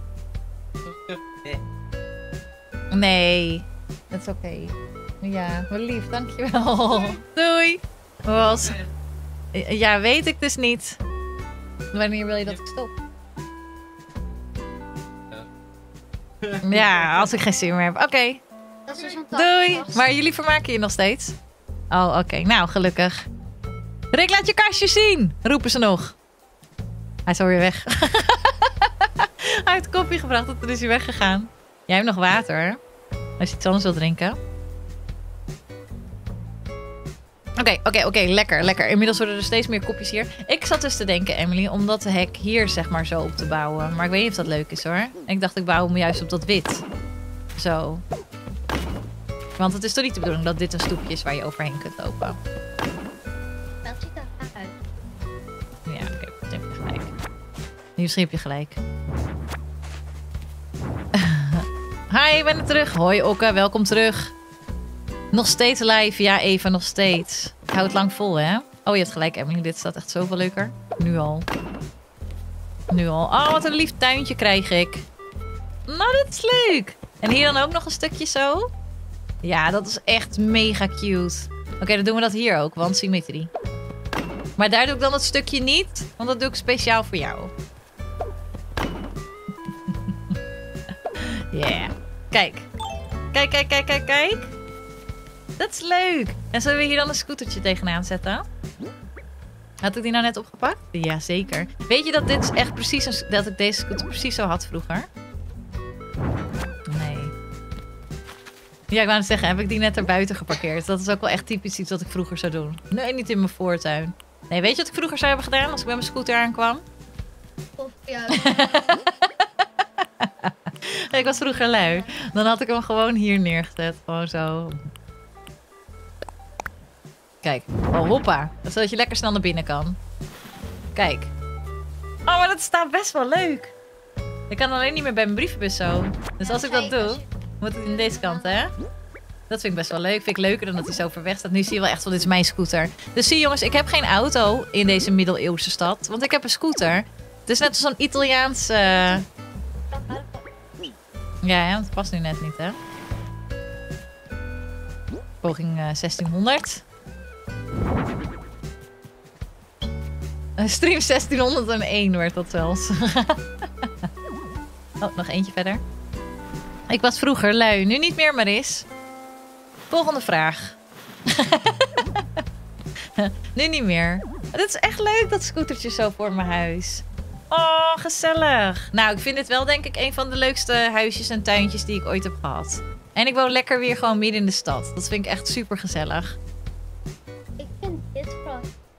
Nee, dat is oké. Ja, wel lief, dankjewel. Doei. Was. Ja, weet ik dus niet. Wanneer wil je dat ik stop? Ja, als ik geen zin meer heb. Oké, dat is dus een doei. tasvast. Maar jullie vermaken je nog steeds? Oh, oké. Nou, gelukkig. Rick, laat je kastje zien, roepen ze nog. Hij is alweer weg. Hij heeft koffie gebracht en toen is hij weggegaan. Jij hebt nog water. Als je iets anders wilt drinken. Oké. Lekker. Inmiddels worden er steeds meer kopjes hier. Ik zat dus te denken, Emily, om dat hek hier zeg maar zo op te bouwen. Maar ik weet niet of dat leuk is hoor. Ik dacht, ik bouw hem juist op dat wit. Zo. Want het is toch niet de bedoeling dat dit een stoepje is waar je overheen kunt lopen. Dat ziet er gaaf uit. Ja, oké. Misschien heb je gelijk. Misschien heb je gelijk. Hi, ik ben er terug. Hoi Okke, welkom terug. Nog steeds live. Ja, Eva, nog steeds. Ik hou het lang vol, hè? Oh, je hebt gelijk, Emily. Dit staat echt zoveel leuker. Nu al. Oh, wat een lief tuintje krijg ik. Nou, dat is leuk. En hier dan ook nog een stukje zo. Ja, dat is echt mega cute. Oké, dan doen we dat hier ook, want symmetrie. Maar daar doe ik dan het stukje niet, want dat doe ik speciaal voor jou. Yeah. Kijk. Kijk. Dat is leuk. En zullen we hier dan een scootertje tegenaan zetten? Had ik die nou net opgepakt? Ja, zeker. Weet je dat dit is echt precies dat ik deze scooter precies zo had vroeger? Nee. Ja, ik wou net zeggen, heb ik die net erbuiten geparkeerd? Dat is ook wel echt typisch iets wat ik vroeger zou doen. Nee, niet in mijn voortuin. Nee, weet je wat ik vroeger zou hebben gedaan als ik met mijn scooter aankwam? Of ja. Ik was vroeger lui. Dan had ik hem gewoon hier neergezet. Gewoon zo. Kijk. Oh, hoppa. Zodat je lekker snel naar binnen kan. Kijk. Oh, maar dat staat best wel leuk. Ik kan alleen niet meer bij mijn brievenbus zo. Dus als ik dat doe, moet het in deze kant, hè? Dat vind ik best wel leuk. Vind ik leuker dan dat hij zo ver weg staat. Nu zie je wel echt van, dit is mijn scooter. Dus zie je jongens, ik heb geen auto in deze middeleeuwse stad. Want ik heb een scooter. Het is net als zo'n Italiaans... Ja, want het past nu net niet, hè? Poging 1600. Stream 1601 wordt dat zelfs. Oh, nog eentje verder. Ik was vroeger lui, nu niet meer, Maris. Volgende vraag. Nu niet meer. Dit is echt leuk, dat scootertje zo voor mijn huis. Oh, gezellig. Nou, ik vind dit wel denk ik een van de leukste huisjes en tuintjes die ik ooit heb gehad. En ik woon lekker weer gewoon midden in de stad. Dat vind ik echt super gezellig. Ik vind dit vooral...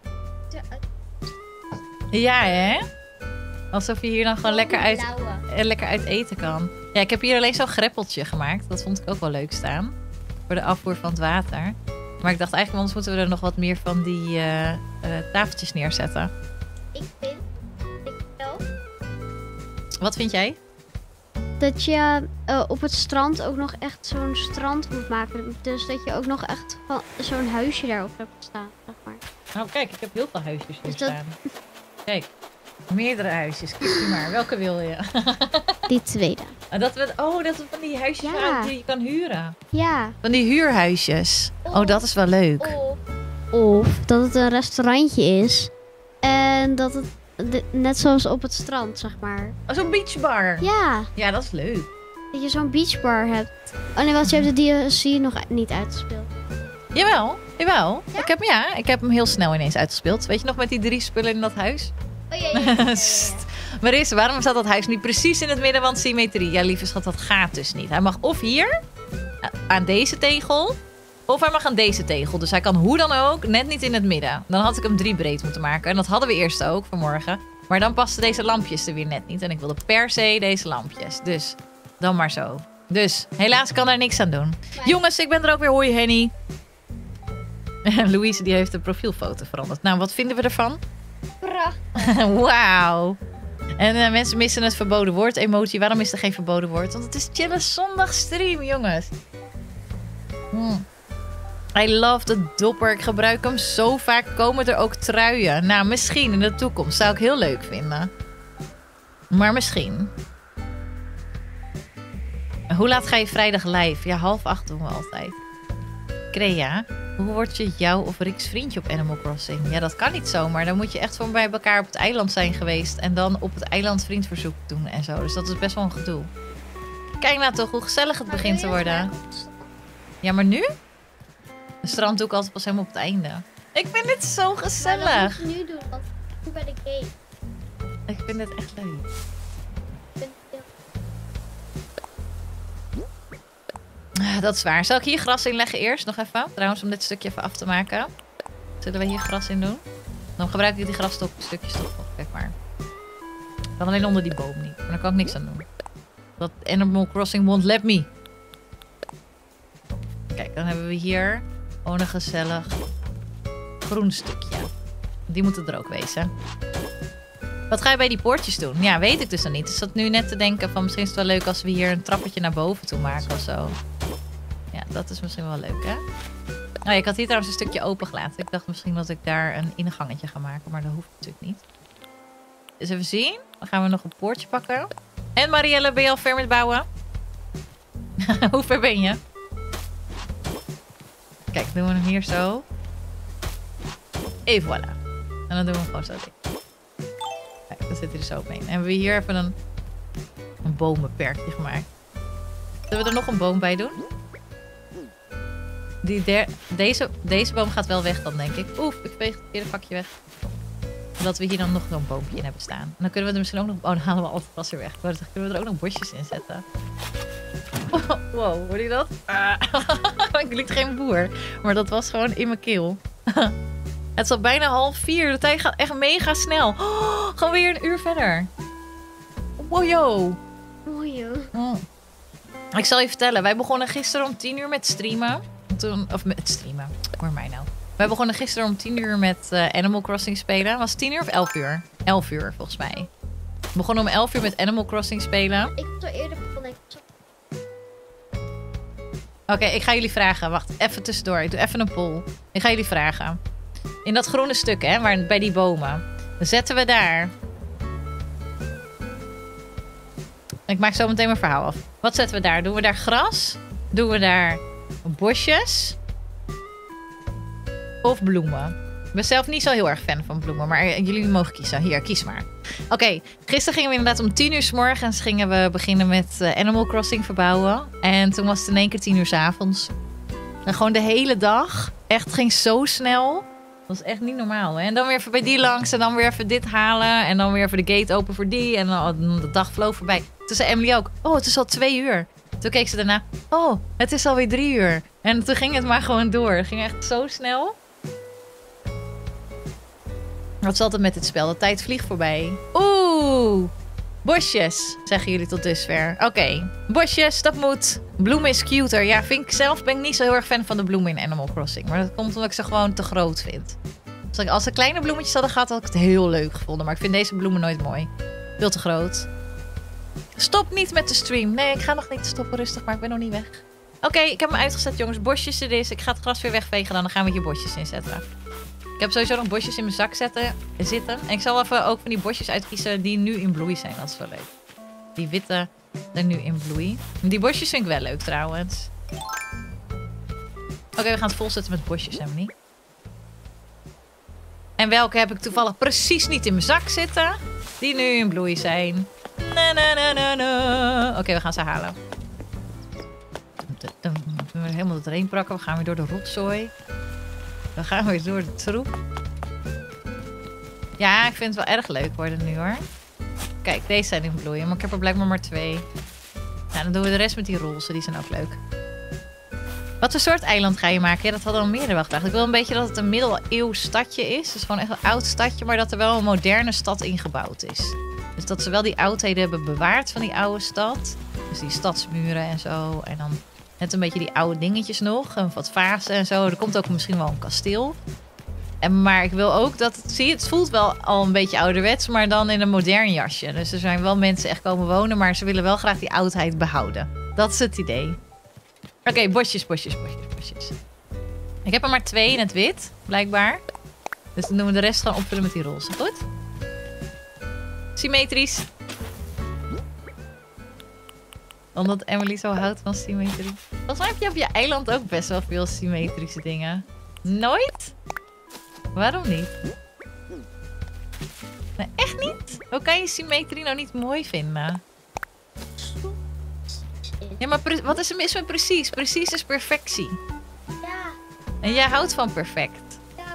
Ja, hè? Alsof je hier dan gewoon lekker uit eten kan. Ja, ik heb hier alleen zo'n greppeltje gemaakt. Dat vond ik ook wel leuk staan. Voor de afvoer van het water. Maar ik dacht eigenlijk, anders moeten we er nog wat meer van die tafeltjes neerzetten. Ik vind... Wat vind jij? Dat je op het strand ook nog echt zo'n strand moet maken. Dus dat je ook nog echt zo'n huisje daarop hebt staan, zeg maar. Nou, kijk, ik heb heel veel huisjes hier Dus dat- staan. Kijk, meerdere huisjes. Kies u maar. Welke wil je? Die tweede. Dat we van die huisjes Ja. waren die je kan huren. Ja. Van die huurhuisjes. Oh, dat is wel leuk. Of dat het een restaurantje is. En dat het net zoals op het strand, zeg maar. Oh, zo'n beachbar. Ja, Ja, dat is leuk. dat je zo'n beachbar hebt. Oh nee, wat je hebt de DLC nog niet uitgespeeld. Jawel. Ik heb hem heel snel ineens uitgespeeld. Weet je nog met die 3 spullen in dat huis? Oh ja. Sst. Maris, waarom staat dat huis niet precies in het midden? Want symmetrie. Ja, lieve schat, dat gaat dus niet. Hij mag of hier, aan deze tegel, of hij mag aan deze tegel. Dus hij kan hoe dan ook net niet in het midden. Dan had ik hem 3 breed moeten maken. En dat hadden we eerst ook vanmorgen. Maar dan pasten deze lampjes er weer net niet. En ik wilde per se deze lampjes. Dus dan maar zo. Dus helaas kan daar niks aan doen. Jongens, ik ben er ook weer. Hoi Henny. Louise die heeft de profielfoto veranderd. Nou, wat vinden we ervan? Prachtig. Wauw. En mensen missen het verboden woord emoji. Waarom is er geen verboden woord? Want het is chille zondagstream, jongens. I love de dopper. Ik gebruik hem zo vaak. Komen er ook truien? Nou, misschien in de toekomst. Zou ik heel leuk vinden. Maar misschien. Hoe laat ga je vrijdag live? Ja, 7:30 doen we altijd. Crea, hoe word je jou of Rick's vriendje op Animal Crossing? Ja, dat kan niet zomaar. Dan moet je echt voor bij elkaar op het eiland zijn geweest. En dan op het eiland vriendverzoek doen en zo. Dus dat is best wel een gedoe. Kijk nou toch hoe gezellig het begint te worden. Ja, maar nu? De strand doe ik altijd pas helemaal op het einde. Ik vind dit zo Maar dat gezellig. moet je nu doen, want ik doe bij de game. Ik vind dit echt leuk. Ik vind het heel... Dat is waar. Zal ik hier gras in leggen eerst? Nog even. Trouwens, om dit stukje even af te maken. Zullen we hier gras in doen? Dan gebruik ik die grasstukjes toch nog. Kijk maar. Ik kan alleen onder die boom niet. Maar daar kan ik niks aan doen. Dat Animal Crossing won't let me. Kijk, dan hebben we hier gewoon een gezellig groen stukje. Die moeten er ook wezen. Wat ga je bij die poortjes doen? Ja, weet ik dus nog niet. Ik zat nu net te denken van misschien is het wel leuk als we hier een trappetje naar boven toe maken of zo. Ja, dat is misschien wel leuk, hè? Nou, ik had hier trouwens een stukje open gelaten. Ik dacht misschien dat ik daar een ingangetje ga maken, maar dat hoeft natuurlijk niet. Dus even zien. Dan gaan we nog een poortje pakken. En Marielle, ben je al ver met bouwen? Hoe ver ben je? Kijk, doen we hem hier zo. En voilà. En dan doen we hem gewoon zo dicht. Kijk, dan zit hij er zo op heen. En hebben we hier even een bomenperkje gemaakt. Zullen we er nog een boom bij doen? Deze boom gaat wel weg dan, denk ik. Oef, ik veeg het verkeerde vakje weg. Zodat we hier dan nog zo'n boompje in hebben staan. En dan kunnen we er misschien ook nog... Oh, dan halen we al het gras weer weg. Dan kunnen we er ook nog bosjes in zetten. Oh, wow, hoor je dat? Ik liet geen boer. Maar dat was gewoon in mijn keel. Het is al bijna 3:30. De tijd gaat echt mega snel. Oh, gewoon weer een uur verder. Wow, yo. Mooi hoor. Oh. Ik zal je vertellen. Wij begonnen gisteren om 10 uur met streamen. Of met streamen. Hoor mij nou. Wij begonnen gisteren om 10 uur met Animal Crossing spelen. Was het 10 uur of 11 uur? 11 uur volgens mij. We begonnen om 11 uur met Animal Crossing spelen. Ik was al eerder begonnen. Oké, ik ga jullie vragen. Wacht, even tussendoor. Ik doe even een poll. Ik ga jullie vragen. In dat groene stuk, hè, waar, bij die bomen. Zetten we daar... Ik maak zo meteen mijn verhaal af. Wat zetten we daar? Doen we daar gras? Doen we daar bosjes? Of bloemen? Ik ben zelf niet zo heel erg fan van bloemen, maar jullie mogen kiezen. Hier, kies maar. Oké, gisteren gingen we inderdaad om 10 uur 's morgens gingen we beginnen met Animal Crossing verbouwen. En toen was het in één keer 10 uur 's avonds. En gewoon de hele dag. Echt, het ging zo snel. Dat was echt niet normaal. Hè? En dan weer even bij die langs en dan weer even dit halen. En dan weer even de gate open voor die. En dan de dag vloog voorbij. Toen zei Emily ook, oh, het is al 2 uur. Toen keek ze daarna, oh, het is alweer 3 uur. En toen ging het maar gewoon door. Het ging echt zo snel. Wat is altijd met dit spel? De tijd vliegt voorbij. Oeh, bosjes, zeggen jullie tot dusver. Oké, bosjes, dat moet. Bloemen is cuter. Ja, vind ik zelf ben ik niet zo heel erg fan van de bloemen in Animal Crossing. Maar dat komt omdat ik ze gewoon te groot vind. Dus als ze kleine bloemetjes hadden gehad, had ik het heel leuk gevonden. Maar ik vind deze bloemen nooit mooi. Veel te groot. Stop niet met de stream. Nee, ik ga nog niet stoppen, rustig, maar ik ben nog niet weg. Oké, ik heb hem uitgezet, jongens. Bosjes er is. Ik ga het gras weer wegvegen, dan gaan we hier bosjes inzetten. Ik heb sowieso nog bosjes in mijn zak zitten. En ik zal even ook van die bosjes uitkiezen die nu in bloei zijn. Dat is wel leuk. Die witte er nu in bloei. Die bosjes vind ik wel leuk trouwens. Oké, we gaan het volzetten met bosjes, Emily. En welke heb ik toevallig precies niet in mijn zak zitten? Die nu in bloei zijn. Oké, we gaan ze halen. We helemaal doorheen prakken. We gaan weer door de rotzooi. We gaan weer door de troep. Ja, ik vind het wel erg leuk worden nu hoor. Kijk, deze zijn in bloeien, maar ik heb er blijkbaar maar 2. Nou, dan doen we de rest met die roze, die zijn ook leuk. Wat voor soort eiland ga je maken? Ja, dat hadden we al meerdere wel gevraagd. Ik wil een beetje dat het een middeleeuws stadje is. Dus gewoon echt een oud stadje, maar dat er wel een moderne stad ingebouwd is. Dus dat ze wel die oudheden hebben bewaard van die oude stad. Dus die stadsmuren en zo. En dan net een beetje die oude dingetjes nog. En wat vazen en zo. Er komt ook misschien wel een kasteel. Maar ik wil ook dat het voelt wel al een beetje ouderwets, maar dan in een modern jasje. Dus er zijn wel mensen echt komen wonen, maar ze willen wel graag die oudheid behouden. Dat is het idee. Oké, bosjes. Ik heb er maar 2 in het wit, blijkbaar. Dus dan doen we de rest gewoon opvullen met die roze. Goed? Symmetrisch. Omdat Emily zo houdt van symmetrie. Volgens mij heb je op je eiland ook best wel veel symmetrische dingen. Nooit? Waarom niet? Nee, echt niet? Hoe kan je symmetrie nou niet mooi vinden? Ja, maar wat is er mis met precies? Precies is perfectie. Ja. En jij houdt van perfect. Ja.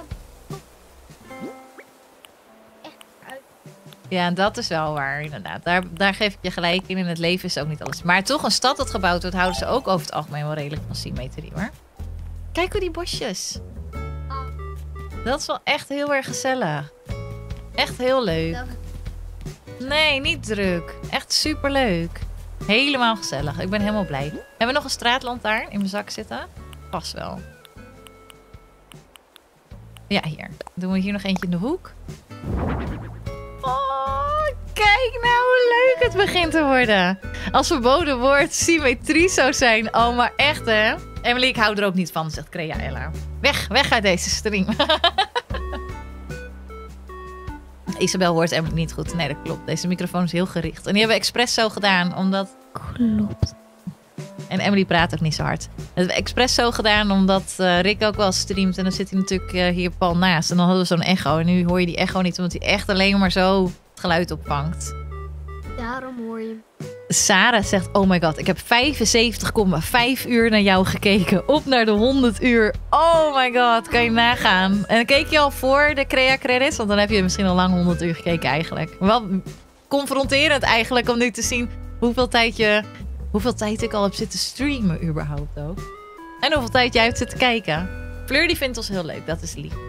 Echt uit. Ja, dat is wel waar, inderdaad. Daar geef ik je gelijk in. In het leven is ook niet alles. Maar toch, een stad dat gebouwd wordt, houden ze ook over het algemeen wel redelijk van symmetrie, hoor. Kijk hoe die bosjes. Dat is wel echt heel erg gezellig. Echt heel leuk. Nee, niet druk. Echt superleuk. Helemaal gezellig. Ik ben helemaal blij. Hebben we nog een straatlantaarn in mijn zak zitten? Pas wel. Ja, hier. Doen we hier nog eentje in de hoek. Oh, kijk nou hoe leuk het begint te worden. Als verboden woord symmetrie zou zijn. Oh, maar echt hè. Emily, ik hou er ook niet van, zegt Crea Ella. Weg uit deze stream. Isabel hoort Emily niet goed. Nee, dat klopt. Deze microfoon is heel gericht. En die hebben we expres zo gedaan, omdat... Klopt. En Emily praat ook niet zo hard. Dat hebben we expres zo gedaan, omdat Rick ook wel streamt. En dan zit hij natuurlijk hier pal naast. En dan hadden we zo'n echo. En nu hoor je die echo niet, omdat hij echt alleen maar zo het geluid opvangt. Ja, Daarom hoor je hem. Sarah zegt, oh my god, ik heb 75,5 uur naar jou gekeken. Op naar de 100 uur. Oh my god, kan je nagaan. En dan keek je al voor de Crea credits, want dan heb je misschien al lang 100 uur gekeken eigenlijk. Wel confronterend eigenlijk om nu te zien hoeveel tijd ik al heb zitten streamen überhaupt ook. En hoeveel tijd jij hebt zitten kijken. Fleur die vindt ons heel leuk, dat is lief.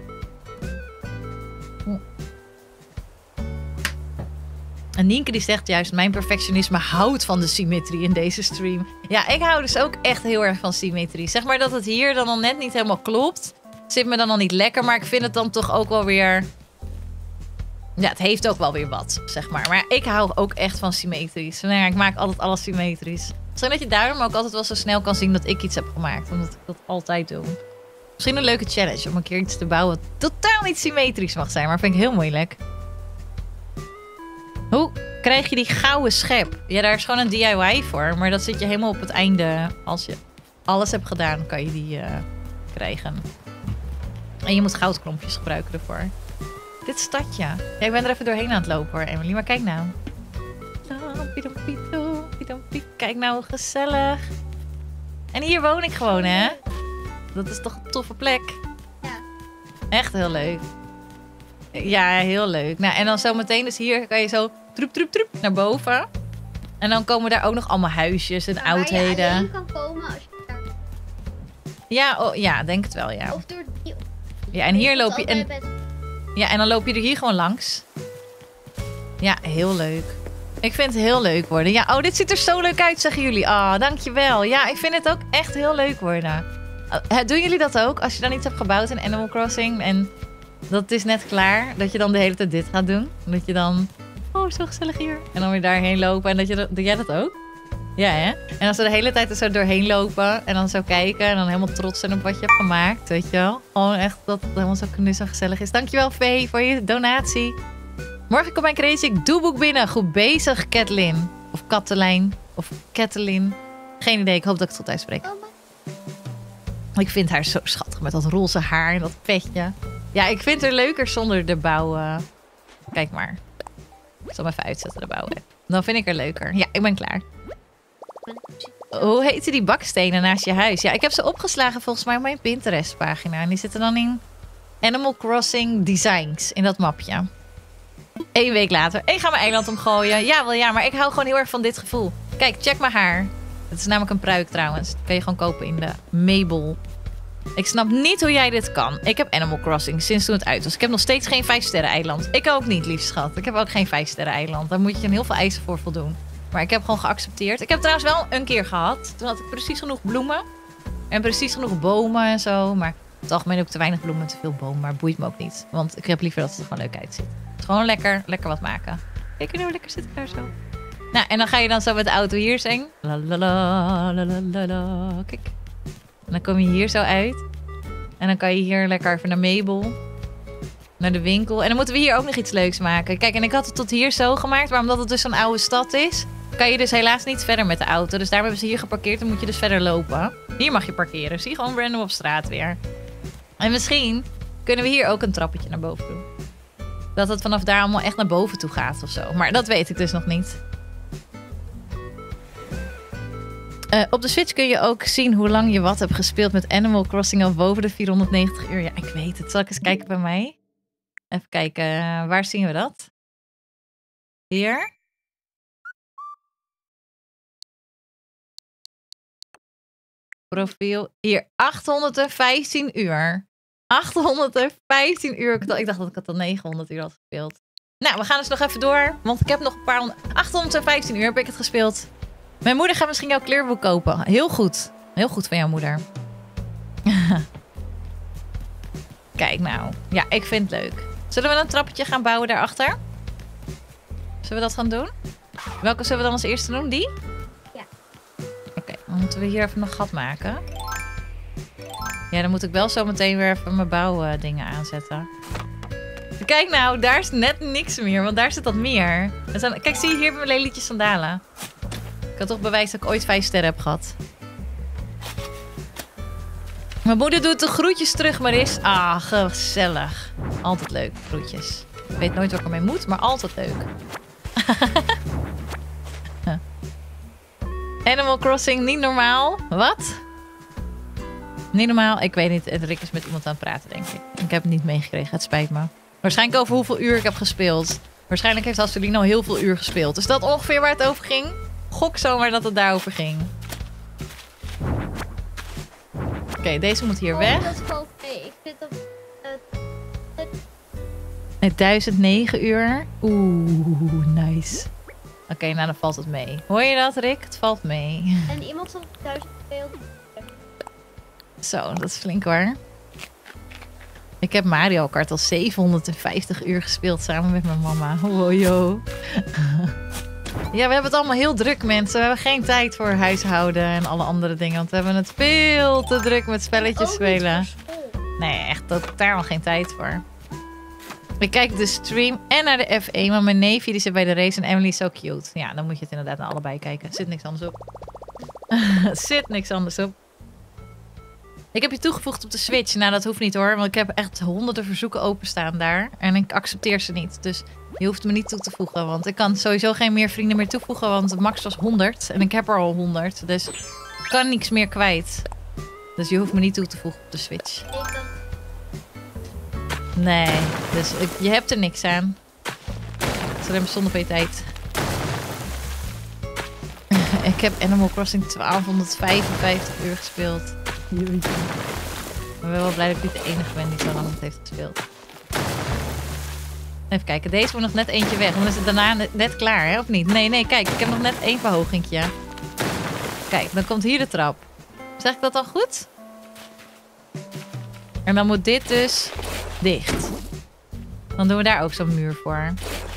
En Nienke die zegt juist, mijn perfectionisme houdt van de symmetrie in deze stream. Ja, ik hou dus ook echt heel erg van symmetrie. Zeg maar dat het hier dan al net niet helemaal klopt. Zit me dan al niet lekker, maar ik vind het dan toch ook wel weer... Ja, het heeft ook wel weer wat, zeg maar. Maar ik hou ook echt van symmetrisch. Nou ja, ik maak altijd alles symmetrisch. Misschien dat je daarom ook altijd wel zo snel kan zien dat ik iets heb gemaakt. Omdat ik dat altijd doe. Misschien een leuke challenge om een keer iets te bouwen wat totaal niet symmetrisch mag zijn. Maar vind ik heel moeilijk. Hoe krijg je die gouden schep? Ja, daar is gewoon een DIY voor. Maar dat zit je helemaal op het einde. Als je alles hebt gedaan, kan je die krijgen. En je moet goudklompjes gebruiken ervoor. Dit stadje. Ja, ik ben er even doorheen aan het lopen hoor, Emily. Maar kijk nou. Kijk nou, gezellig. En hier woon ik gewoon, hè? Dat is toch een toffe plek? Ja. Echt heel leuk. Ja, heel leuk. Nou, en dan zometeen, dus hier kan je zo troep naar boven. En dan komen daar ook nog allemaal huisjes en oudheden. Waar je alleen kan komen als je daar... Ja, oh, ja, denk het wel, ja. Of door die... Ja, en hier loop je... En dan loop je er hier gewoon langs. Ja, heel leuk. Ik vind het heel leuk worden. Ja, oh, dit ziet er zo leuk uit, zeggen jullie. Ah, dankjewel. Ja, ik vind het ook echt heel leuk worden. Doen jullie dat ook? Als je dan iets hebt gebouwd in Animal Crossing en dat is net klaar, dat je dan de hele tijd dit gaat doen? Dat je dan... Oh, zo gezellig hier. En dan weer daarheen lopen. En doe jij dat ook? Ja, hè? En als we de hele tijd er zo doorheen lopen en dan zo kijken en dan helemaal trots zijn op wat je hebt gemaakt, weet je wel? Gewoon echt dat het helemaal zo knus en gezellig is. Dankjewel, Vee, voor je donatie. Morgen komt mijn Crazy doelboek binnen. Goed bezig, Kathleen. Of Katelijn. Of Kathleen. Geen idee, ik hoop dat ik het goed uitspreek. Ik vind haar zo schattig met dat roze haar en dat petje. Ja, ik vind haar leuker zonder de bouw. Kijk maar. Ik zal hem even uitzetten, de bouw. Dan vind ik haar leuker. Ja, ik ben klaar. Hoe heten die bakstenen naast je huis? Ja, ik heb ze opgeslagen volgens mij op mijn Pinterest-pagina. En die zitten dan in Animal Crossing Designs. In dat mapje. 1 week later. Ik ga mijn eiland omgooien. Ja, wel ja, maar ik hou gewoon heel erg van dit gevoel. Kijk, check mijn haar. Het is namelijk een pruik trouwens. Dat kan je gewoon kopen in de Mabel. Ik snap niet hoe jij dit kan. Ik heb Animal Crossing sinds toen het uit was. Ik heb nog steeds geen 5-sterren eiland. Ik ook niet, lief schat. Ik heb ook geen 5-sterren eiland. Daar moet je heel veel eisen voor voldoen. Maar ik heb gewoon geaccepteerd. Ik heb trouwens wel een keer gehad. Toen had ik precies genoeg bloemen. En precies genoeg bomen en zo. Maar in het algemeen heb ik te weinig bloemen en te veel bomen. Maar boeit me ook niet. Want ik heb liever dat het er gewoon leuk uitziet. Het is gewoon lekker wat maken. Kijk hoe lekker zit ik daar zo. Nou, en dan ga je dan zo met de auto hier zingen. La la la la la la la. Kijk. En dan kom je hier zo uit. En dan kan je hier lekker even naar Mabel. Naar de winkel. En dan moeten we hier ook nog iets leuks maken. Kijk, en ik had het tot hier zo gemaakt. Maar omdat het dus een oude stad is, kan je dus helaas niet verder met de auto. Dus daarom hebben ze hier geparkeerd. Dan moet je dus verder lopen. Hier mag je parkeren. Zie je gewoon random op straat weer. En misschien kunnen we hier ook een trappetje naar boven doen. Dat het vanaf daar allemaal echt naar boven toe gaat of zo. Maar dat weet ik dus nog niet. Op de Switch kun je ook zien hoe lang je wat hebt gespeeld met Animal Crossing al boven de 490 uur. Ja, ik weet het. Zal ik eens kijken bij mij? Even kijken, waar zien we dat? Hier. Profiel. Hier, 815 uur. 815 uur. Ik dacht dat ik het al 900 uur had gespeeld. Nou, we gaan dus nog even door. Want ik heb nog een paar 815 uur heb ik het gespeeld. Mijn moeder gaat misschien jouw kleurboek kopen. Heel goed. Heel goed van jouw moeder. Kijk nou. Ja, ik vind het leuk. Zullen we een trappetje gaan bouwen daarachter? Zullen we dat gaan doen? Welke zullen we dan als eerste doen? Die? Ja. Oké, dan moeten we hier even een gat maken. Ja, dan moet ik wel zo meteen weer even mijn bouwdingen aanzetten. Kijk nou, daar is net niks meer, want daar zit dat meer. Kijk, zie je hier mijn lelietjes sandalen. Ik had toch bewijs dat ik ooit 5 sterren heb gehad. Mijn moeder doet de groetjes terug, Maris. Ah, gezellig. Altijd leuk, groetjes. Ik weet nooit waar ik ermee moet, maar altijd leuk. Animal Crossing, niet normaal. Wat? Niet normaal, ik weet niet. Rick is met iemand aan het praten, denk ik. Ik heb het niet meegekregen, het spijt me. Waarschijnlijk over hoeveel uur ik heb gespeeld. Waarschijnlijk heeft Hasselien al heel veel uur gespeeld. Is dat ongeveer waar het over ging? Gok zomaar dat het daarover ging. Oké, deze moet hier weg. Dat valt mee. Ik vind dat... Nee, 1009 uur. Oeh, nice. Oké, nou dan valt het mee. Hoor je dat, Rick? Het valt mee. En iemand had 1000 gespeeld. Zo, dat is flink hoor. Ik heb Mario Kart al 750 uur gespeeld samen met mijn mama. Wow, yo. Ja, we hebben het allemaal heel druk, mensen. We hebben geen tijd voor huishouden en alle andere dingen. Want we hebben het veel te druk met spelletjes spelen. Nee, echt totaal geen tijd voor. Ik kijk de stream en naar de F1. Maar mijn neefje die zit bij de race en Emily is zo cute. Ja, dan moet je het inderdaad naar allebei kijken. Zit niks anders op. Zit niks anders op. Ik heb je toegevoegd op de Switch. Nou, dat hoeft niet hoor. Want ik heb echt honderden verzoeken openstaan daar. En ik accepteer ze niet. Dus je hoeft me niet toe te voegen. Want ik kan sowieso geen meer vrienden meer toevoegen. Want de max was 100. En ik heb er al 100. Dus ik kan niks meer kwijt. Dus je hoeft me niet toe te voegen op de Switch. Nee, dus je hebt er niks aan. Het is alleen maar zonde van je tijd. Ik heb Animal Crossing 1255 uur gespeeld. Ik ben wel blij dat ik niet de enige ben die zo lang het heeft gespeeld. Even kijken, deze moet nog net eentje weg. Dan is het daarna net klaar, hè? Of niet? Nee, kijk, ik heb nog net één verhogingje. Kijk, dan komt hier de trap. Zeg ik dat al goed? En dan moet dit dus dicht. Dan doen we daar ook zo'n muur voor.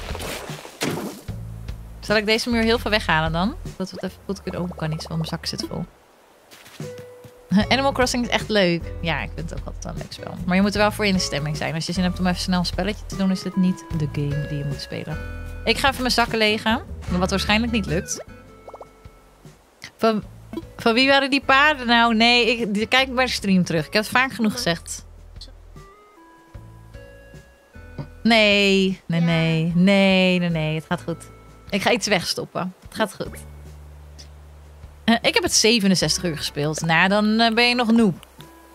Zal ik deze muur heel veel weghalen dan? Dat we het even goed kunnen... Oh, kan niet, want mijn zak zit vol. Animal Crossing is echt leuk. Ja, ik vind het ook altijd wel een leuk spel. Maar je moet er wel voor in de stemming zijn. Als je zin hebt om even snel een spelletje te doen, is dit niet de game die je moet spelen. Ik ga even mijn zakken legen. Wat waarschijnlijk niet lukt. Van wie waren die paarden nou? Nee, ik kijk bij de stream terug. Ik heb het vaak genoeg gezegd. Nee. Het gaat goed. Ik ga iets wegstoppen. Het gaat goed. Ik heb het 67 uur gespeeld. Nou, dan ben je nog noob.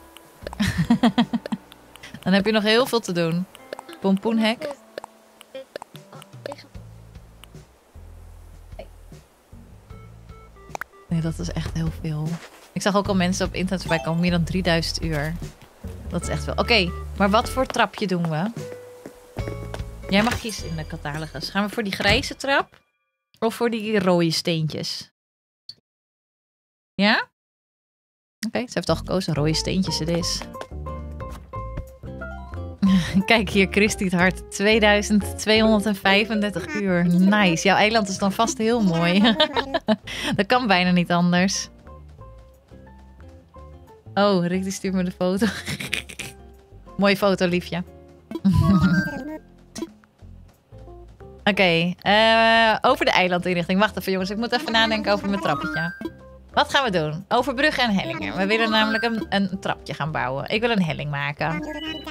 Dan heb je nog heel veel te doen. Pompoenhek. Nee, dat is echt heel veel. Ik zag ook al mensen op internet voorbij komen. Meer dan 3000 uur. Dat is echt veel. Oké, maar wat voor trapje doen we? Jij mag kiezen in de catalogus. Gaan we voor die grijze trap? Of voor die rode steentjes? Ja? Oké, ze heeft al gekozen. Rode steentjes het is. Kijk hier, Christy het hart. 2235 uur. Nice. Jouw eiland is dan vast heel mooi. Dat kan bijna niet anders. Oh, Rick die stuurt me de foto. Mooie foto, liefje. Oké, over de eilandinrichting. Wacht even jongens, ik moet even nadenken over mijn trappetje. Wat gaan we doen? Over bruggen en hellingen. We willen namelijk een trapje gaan bouwen. Ik wil een helling maken.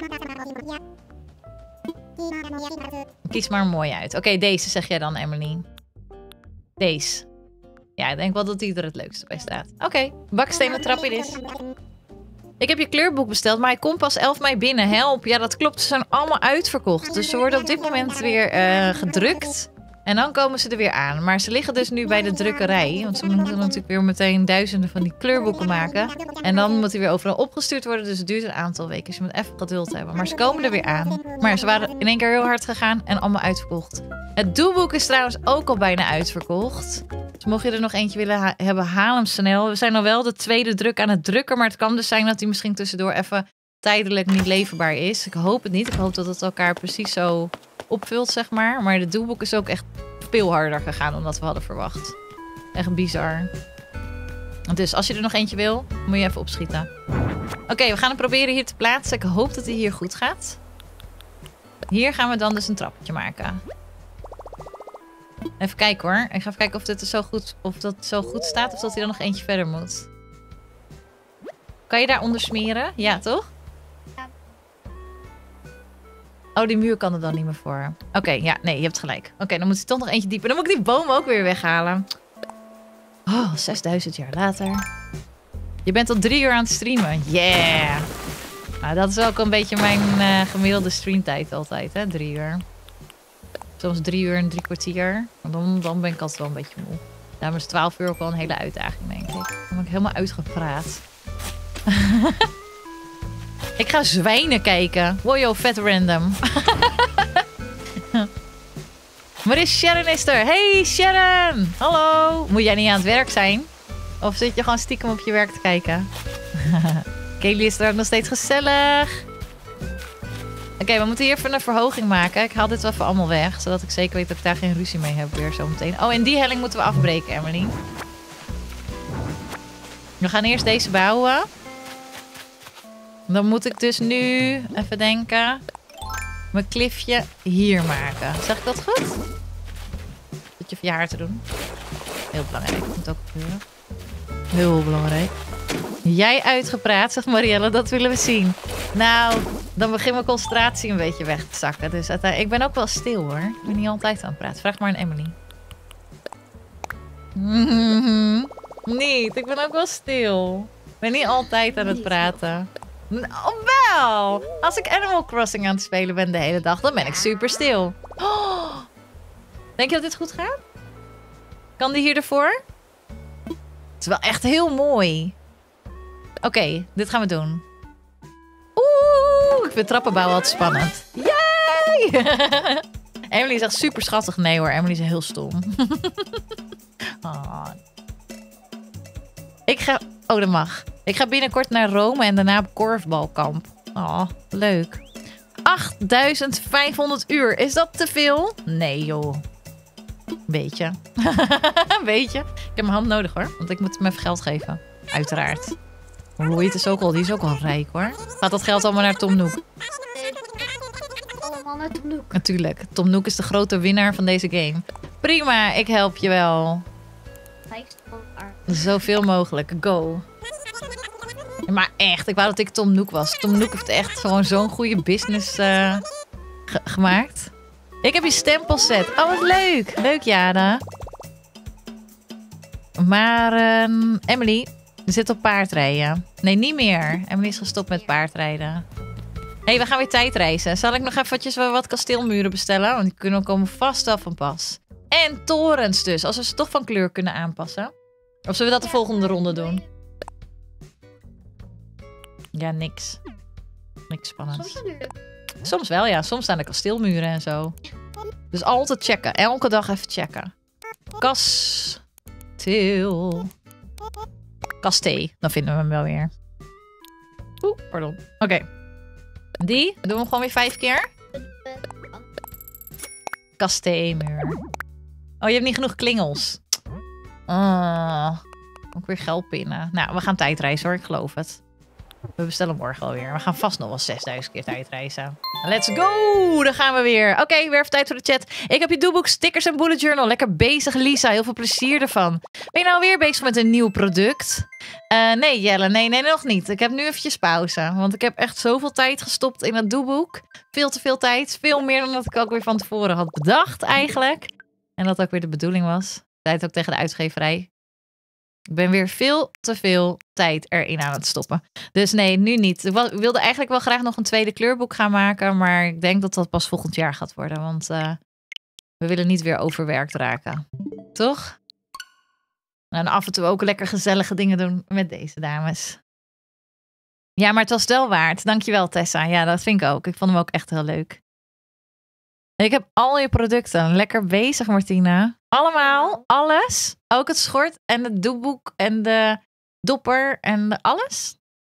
Kies maar mooi uit. Oké, deze zeg jij dan, Emily. Deze. Ja, ik denk wel dat die er het leukste bij staat. Oké, bakstenen trapje is. Ik heb je kleurboek besteld, maar hij komt pas 11 mei binnen. Help. Ja, dat klopt. Ze zijn allemaal uitverkocht. Dus ze worden op dit moment weer gedrukt. En dan komen ze er weer aan. Maar ze liggen dus nu bij de drukkerij. Want ze moeten natuurlijk weer meteen duizenden van die kleurboeken maken. En dan moet die weer overal opgestuurd worden. Dus het duurt een aantal weken. Dus je moet even geduld hebben. Maar ze komen er weer aan. Maar ze waren in één keer heel hard gegaan en allemaal uitverkocht. Het doelboek is trouwens ook al bijna uitverkocht. Dus mocht je er nog eentje willen hebben, haal hem snel. We zijn al wel de tweede druk aan het drukken. Maar het kan dus zijn dat die misschien tussendoor even tijdelijk niet leverbaar is. Ik hoop het niet. Ik hoop dat het elkaar precies zo opvult, zeg maar. Maar de doelboek is ook echt veel harder gegaan dan dat we hadden verwacht. Echt bizar. Dus als je er nog eentje wil, moet je even opschieten. Oké, we gaan hem proberen hier te plaatsen. Ik hoop dat hij hier goed gaat. Hier gaan we dan dus een trappetje maken. Even kijken hoor. Ik ga even kijken of dit er zo goed staat of dat hij dan nog eentje verder moet. Kan je daar onder smeren? Ja, toch? Oh, die muur kan er dan niet meer voor. Oké, ja, nee, je hebt gelijk. Oké, dan moet hij toch nog eentje dieper. Dan moet ik die boom ook weer weghalen. Oh, 6000 jaar later. Je bent al 3 uur aan het streamen. Yeah! Nou, dat is ook een beetje mijn gemiddelde streamtijd altijd, hè? 3 uur. Soms 3 uur en 3 kwartier. Dan ben ik altijd wel een beetje moe. Daarom is 12 uur ook wel een hele uitdaging, denk ik. Dan ben ik helemaal uitgepraat. Ik ga zwijnen kijken. Wow, vet random. Maar is Sharon is er. Hey Sharon! Hallo! Moet jij niet aan het werk zijn? Of zit je gewoon stiekem op je werk te kijken? Kaylee is er ook nog steeds gezellig. Oké, we moeten hier even een verhoging maken. Ik haal dit wel even allemaal weg. Zodat ik zeker weet dat ik daar geen ruzie mee heb weer zometeen. Oh, en die helling moeten we afbreken, Emily. We gaan eerst deze bouwen. Dan moet ik dus nu, even denken, mijn klifje hier maken. Zeg ik dat goed? Dat je voor je haar te doen. Heel belangrijk, dat moet ook gebeuren. Heel belangrijk. Jij uitgepraat, zegt Marielle, dat willen we zien. Nou, dan begint mijn concentratie een beetje weg te zakken. Dus ik ben ook wel stil hoor. Ik ben niet altijd aan het praten. Vraag maar aan Emily. Niet, ik ben ook wel stil. Ik ben niet altijd aan het praten. Oh, wel! Als ik Animal Crossing aan het spelen ben de hele dag, dan ben ik super stil. Oh. Denk je dat dit goed gaat? Kan die hier ervoor? Het is wel echt heel mooi. Oké, dit gaan we doen. Oeh, ik vind trappenbouwen altijd spannend. Yay! Emily is echt super schattig. Nee hoor, Emily is heel stom. Oh. Oh, dat mag. Ik ga binnenkort naar Rome en daarna op korfbalkamp. Oh, leuk. 8500 uur. Is dat te veel? Nee, joh. Beetje. Beetje. Ik heb mijn hand nodig, hoor. Want ik moet hem even geld geven. Uiteraard. Lloyd is ook al, die is ook al rijk, hoor. Gaat dat geld allemaal naar Tom Nook? Nee, allemaal naar Tom Nook. Natuurlijk. Tom Nook is de grote winnaar van deze game. Prima, ik help je wel. Zoveel mogelijk. Go. Ja, maar echt, ik wou dat ik Tom Nook was. Tom Nook heeft echt gewoon zo'n goede business gemaakt. Ik heb je stempelset. Oh, wat leuk. Leuk, Jana. Maar Emily zit op paardrijden. Nee, niet meer. Emily is gestopt met paardrijden. Hé, we gaan weer tijdreizen. Zal ik nog eventjes wat kasteelmuren bestellen? Want die komen vast wel van pas. En torens dus. Als we ze toch van kleur kunnen aanpassen. Of zullen we dat de volgende ronde doen? Ja, niks. Niks spannends. Soms wel, ja. Soms staan er kasteelmuren en zo. Dus altijd checken. Elke dag even checken. Kasteel. Kastee. Dan vinden we hem wel weer. Oeh, pardon. Oké. Die. Doen we hem gewoon weer 5 keer. Kasteemuur. Oh, je hebt niet genoeg klingels. Ook weer geld pinnen. Nou, we gaan tijdreizen hoor. Ik geloof het. We bestellen morgen alweer. We gaan vast nog wel 6000 keer tijdreizen. Let's go! Daar gaan we weer. Oké, weer even tijd voor de chat. Ik heb je doeboek, stickers en bullet journal. Lekker bezig, Lisa. Heel veel plezier ervan. Ben je nou weer bezig met een nieuw product? Nee, Jelle. Nee, nog niet. Ik heb nu eventjes pauze. Want ik heb echt zoveel tijd gestopt in het doeboek. Veel te veel tijd. Veel meer dan dat ik ook weer van tevoren had bedacht eigenlijk. En dat ook weer de bedoeling was. Ik zei het ook tegen de uitgeverij. Ik ben weer veel te veel tijd erin aan het stoppen. Dus nee, nu niet. Ik wilde eigenlijk wel graag nog een tweede kleurboek gaan maken. Maar ik denk dat dat pas volgend jaar gaat worden. Want we willen niet weer overwerkt raken. Toch? En af en toe ook lekker gezellige dingen doen met deze dames. Ja, maar het was wel waard. Dankjewel, Tessa. Ja, dat vind ik ook. Ik vond hem ook echt heel leuk. Ik heb al je producten. Lekker bezig, Martina. Allemaal, alles. Ook het schort en het doekboek en de dopper en alles.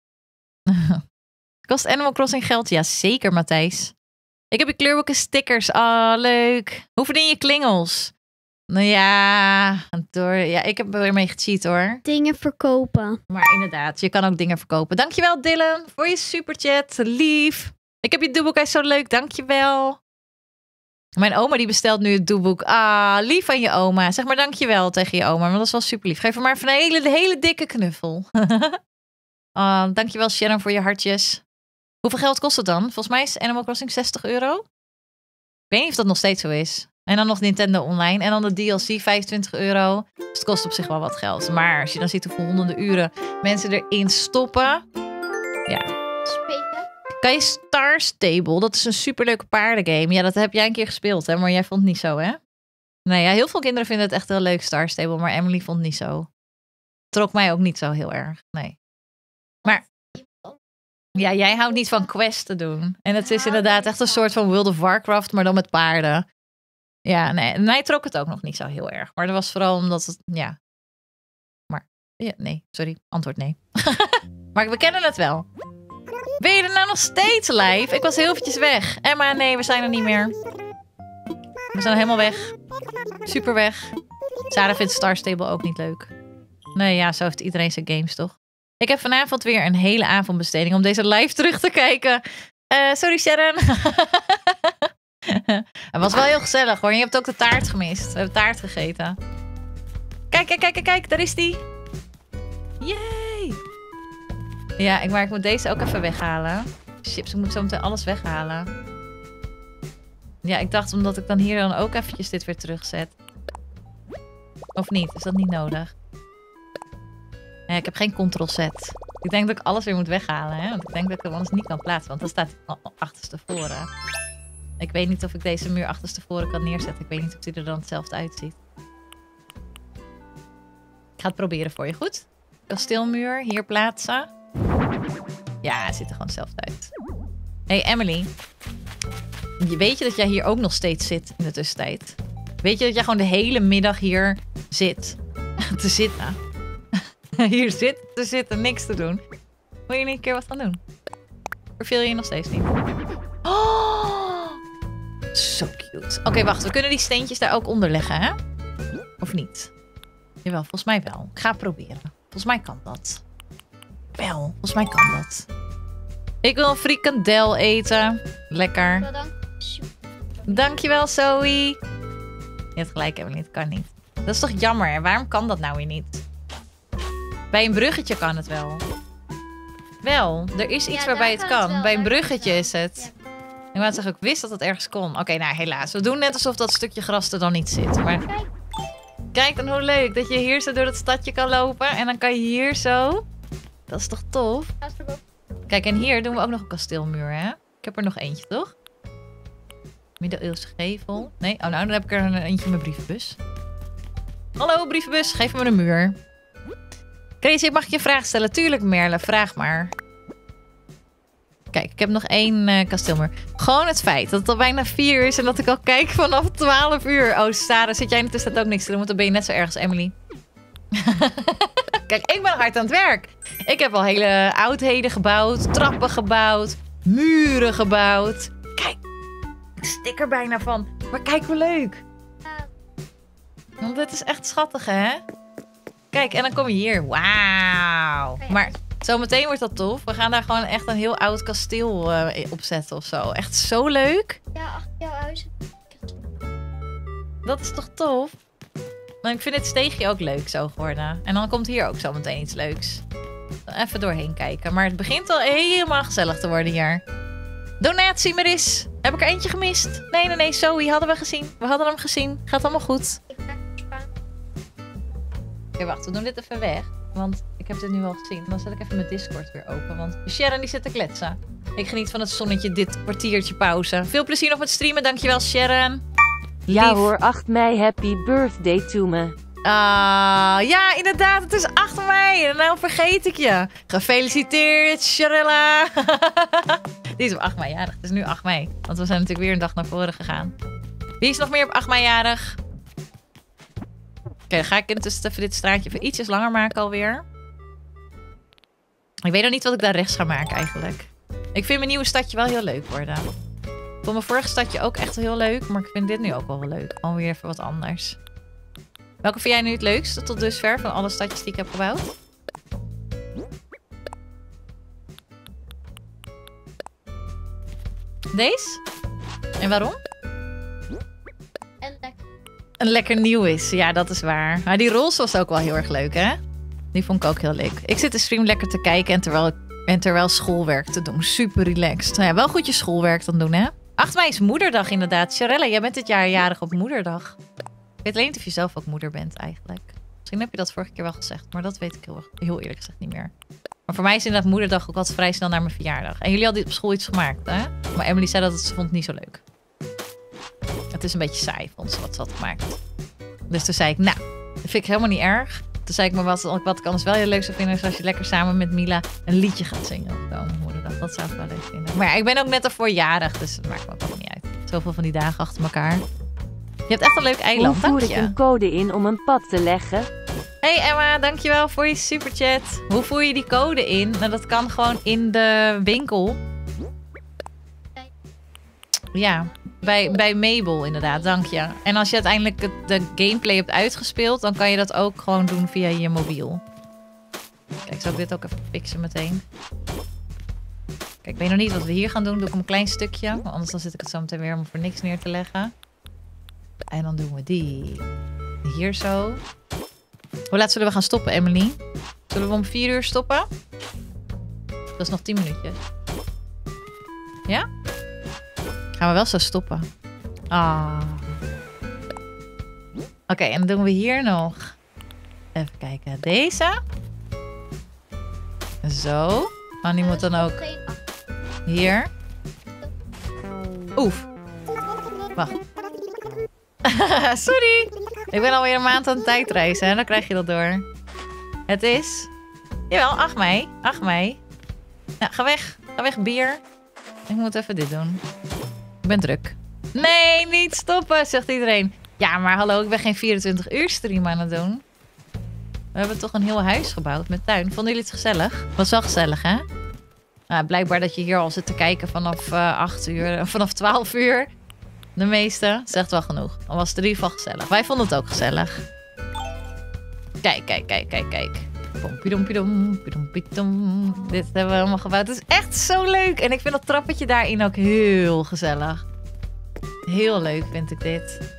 Kost Animal Crossing geld? Ja, zeker, Matthijs. Ik heb je kleurboeken stickers. Oh, leuk. Hoe verdien je klingels? Nou ja, ik heb er weer mee gecheat hoor. Dingen verkopen. Maar inderdaad, je kan ook dingen verkopen. Dankjewel Dylan voor je superchat. Lief. Ik heb je doeboek, hij is zo leuk. Dankjewel. Mijn oma die bestelt nu het doeboek. Ah, lief van je oma. Zeg maar dankjewel tegen je oma. Maar dat is wel super lief. Geef haar maar even een hele dikke knuffel. Dankjewel Sharon voor je hartjes. Hoeveel geld kost het dan? Volgens mij is Animal Crossing €60. Ik weet niet of dat nog steeds zo is. En dan nog Nintendo Online. En dan de DLC, €25. Dus het kost op zich wel wat geld. Maar als je dan ziet hoeveel honderden uren mensen erin stoppen. Ja. Spelen. Kan je Star Stable? Dat is een superleuke paardengame. Ja, dat heb jij een keer gespeeld, hè? Maar jij vond het niet zo, hè? Nee, ja, heel veel kinderen vinden het echt heel leuk, Star Stable. Maar Emily vond het niet zo. Trok mij ook niet zo heel erg. Nee. Maar ja, jij houdt niet van quests te doen. En het is inderdaad echt een soort van World of Warcraft, maar dan met paarden. Ja, nee. En mij trok het ook nog niet zo heel erg. Maar dat was vooral omdat het, ja. Maar, ja, nee, sorry. Antwoord nee. Maar we kennen het wel. Ben je er nou nog steeds live? Ik was heel eventjes weg. Emma, nee, we zijn er niet meer. We zijn helemaal weg. Super weg. Sarah vindt Star Stable ook niet leuk. Nee, ja, zo heeft iedereen zijn games, toch? Ik heb vanavond weer een hele avondbesteding om deze live terug te kijken. Sorry, Sharon. Het was wel heel gezellig, hoor. Je hebt ook de taart gemist. We hebben taart gegeten. Kijk. Daar is die. Yay. Ja, maar ik moet deze ook even weghalen. Chips, ik moet zo meteen alles weghalen. Ja, ik dacht omdat ik dan hier dan ook eventjes dit weer terugzet. Of niet? Is dat niet nodig? Ja, ik heb geen Ctrl-Z. Ik denk dat ik alles weer moet weghalen. Hè? Want ik denk dat ik hem anders niet kan plaatsen. Want dan staat hij achterstevoren. Ik weet niet of ik deze muur achterstevoren kan neerzetten. Ik weet niet of die er dan hetzelfde uitziet. Ik ga het proberen voor je. Goed? Kasteelmuur hier plaatsen. Ja, het ziet er gewoon hetzelfde uit. Hey Emily. Weet je dat jij hier ook nog steeds zit in de tussentijd? Weet je dat jij gewoon de hele middag hier zit? Te zitten. Hier zit te zitten, niks te doen. Wil je niet een keer wat gaan doen? Verveel je nog steeds niet? Oh, zo cute. Oké, wacht. We kunnen die steentjes daar ook onder leggen, hè? Of niet? Jawel, volgens mij wel. Ik ga het proberen. Volgens mij kan dat. Wel, volgens mij kan dat. Ik wil een frikandel eten. Lekker. Bedankt. Dankjewel, Zoe. Je hebt gelijk, Emily. Het kan niet. Dat is toch jammer? Waarom kan dat nou weer niet? Bij een bruggetje kan het wel. Wel, er is iets Ja, waarbij daar het kan het kan. wel, Bij een daar kan het bruggetje wel. is het. Ik wou zeggen, ik wist dat het ergens kon. Oké, nou helaas. We doen net alsof dat stukje gras er dan niet zit. Maar kijk dan hoe leuk dat je hier zo door het stadje kan lopen. En dan kan je hier zo. Dat is toch tof? Ga eens erboven. Kijk, en hier doen we ook nog een kasteelmuur, hè? Ik heb er nog eentje, toch? Middeleeuwse gevel. Nee? Oh, nou, dan heb ik er eentje in mijn brievenbus. Hallo, brievenbus. Geef me een muur. Crazy, mag ik je een vraag stellen? Tuurlijk, Merle. Vraag maar. Kijk, ik heb nog één kasteelmuur. Gewoon het feit dat het al bijna 4 is en dat ik al kijk vanaf 12 uur. Oh, Sarah, zit jij in de tussentijd ook niks te doen? Want dan ben je net zo erg als Emily. Kijk, ik ben hard aan het werk. Ik heb al hele oudheden gebouwd, trappen gebouwd, muren gebouwd. Kijk, ik stik er bijna van. Maar kijk hoe leuk. Want dit is echt schattig, hè? Kijk, en dan kom je hier. Wauw. Maar zometeen wordt dat tof. We gaan daar gewoon echt een heel oud kasteel op zetten of zo. Echt zo leuk. Ja, achter jouw huis. Dat is toch tof? Maar ik vind dit steegje ook leuk zo geworden. En dan komt hier ook zo meteen iets leuks. Even doorheen kijken. Maar het begint al helemaal gezellig te worden hier. Donatie, Maris. Heb ik er eentje gemist? Nee. Zoe hadden we gezien. We hadden hem gezien. Gaat allemaal goed. Ik maak het spaan. Oké, wacht. We doen dit even weg. Want ik heb dit nu al gezien. Dan zet ik even mijn Discord weer open. Want Sharon die zit te kletsen. Ik geniet van het zonnetje dit kwartiertje pauze. Veel plezier nog met streamen. Dankjewel, Sharon. Ja Lief. hoor, 8 mei, happy birthday to me. Ja, inderdaad. Het is 8 mei. En nou vergeet ik je. Gefeliciteerd, Sharella. Die is op 8 mei jarig. Het is nu 8 mei. Want we zijn natuurlijk weer een dag naar voren gegaan. Wie is nog meer op 8 mei jarig? Oké, dan ga ik intussen even dit straatje even ietsjes langer maken alweer. Ik weet nog niet wat ik daar rechts ga maken eigenlijk. Ik vind mijn nieuwe stadje wel heel leuk worden. Ik vond mijn vorige stadje ook echt heel leuk. Maar ik vind dit nu ook wel leuk. Gewoon weer even wat anders. Welke vind jij nu het leukste tot dusver van alle stadjes die ik heb gebouwd? Deze? En waarom? En lekker. Een lekker nieuw is. Ja, dat is waar. Maar die roze was ook wel heel erg leuk, hè? Die vond ik ook heel leuk. Ik zit de stream lekker te kijken en terwijl schoolwerk te doen. Super relaxed. Nou ja, wel goed je schoolwerk dan doen, hè? 8 mei is moederdag inderdaad. Sharella, jij bent dit jaar jarig op moederdag. Ik weet alleen niet of je zelf ook moeder bent eigenlijk. Misschien heb je dat vorige keer wel gezegd, maar dat weet ik heel eerlijk gezegd niet meer. Maar voor mij is inderdaad moederdag ook altijd vrij snel naar mijn verjaardag. En jullie hadden op school iets gemaakt, hè? Maar Emily zei dat ze vond het niet zo leuk. Het is een beetje saai, vond ze wat ze had gemaakt. Dus toen zei ik, nou, dat vind ik helemaal niet erg. Toen zei ik, maar wat ik anders wel heel leuk zou vinden... is als je lekker samen met Mila een liedje gaat zingen op de moederdag. Dat zou ik wel leuk vinden. Maar ja, ik ben ook net ervoor jarig, dus dat maakt me ook niet uit. Zoveel van die dagen achter elkaar. Je hebt echt een leuk eiland, Hoe voer dank ik je. een code in om een pad te leggen? Hey Emma, dankjewel voor je superchat. Hoe voer je die code in? Nou, dat kan gewoon in de winkel. Ja, bij Mabel inderdaad, dank je. En als je uiteindelijk de gameplay hebt uitgespeeld... dan kan je dat ook gewoon doen via je mobiel. Kijk, zal ik dit ook even fixen meteen. Kijk, ik weet nog niet wat we hier gaan doen. Doe ik een klein stukje. Want anders dan zit ik het zo meteen weer om voor niks neer te leggen. En dan doen we die hier zo. Hoe laat zullen we gaan stoppen, Emily? Zullen we om 4 uur stoppen? Dat is nog 10 minuutjes. Ja? Gaan we wel zo stoppen. Ah. Oké, en dan doen we hier nog. Even kijken. Deze. Zo. Maar die moet dan ook hier. Oef. Wacht. Sorry. Ik ben alweer een maand aan het tijdreizen. En dan krijg je dat door. Het is... Jawel, 8 mei. 8 mei. Nou, ga weg. Ga weg, bier. Ik moet even dit doen. Ik ben druk. Nee, niet stoppen, zegt iedereen. Ja, maar hallo, ik ben geen 24 uur stream aan het doen. We hebben toch een heel huis gebouwd met tuin. Vonden jullie het gezellig? Was wel gezellig, hè? Nou, blijkbaar dat je hier al zit te kijken vanaf 8 uur, vanaf 12 uur. De meeste. Zegt wel genoeg. Dan was het in ieder geval gezellig. Wij vonden het ook gezellig. Kijk, kijk, kijk, kijk, kijk. Pompiedom, piedom. Dit hebben we allemaal gebouwd. Het is echt zo leuk. En ik vind dat trappetje daarin ook heel gezellig. Heel leuk vind ik dit.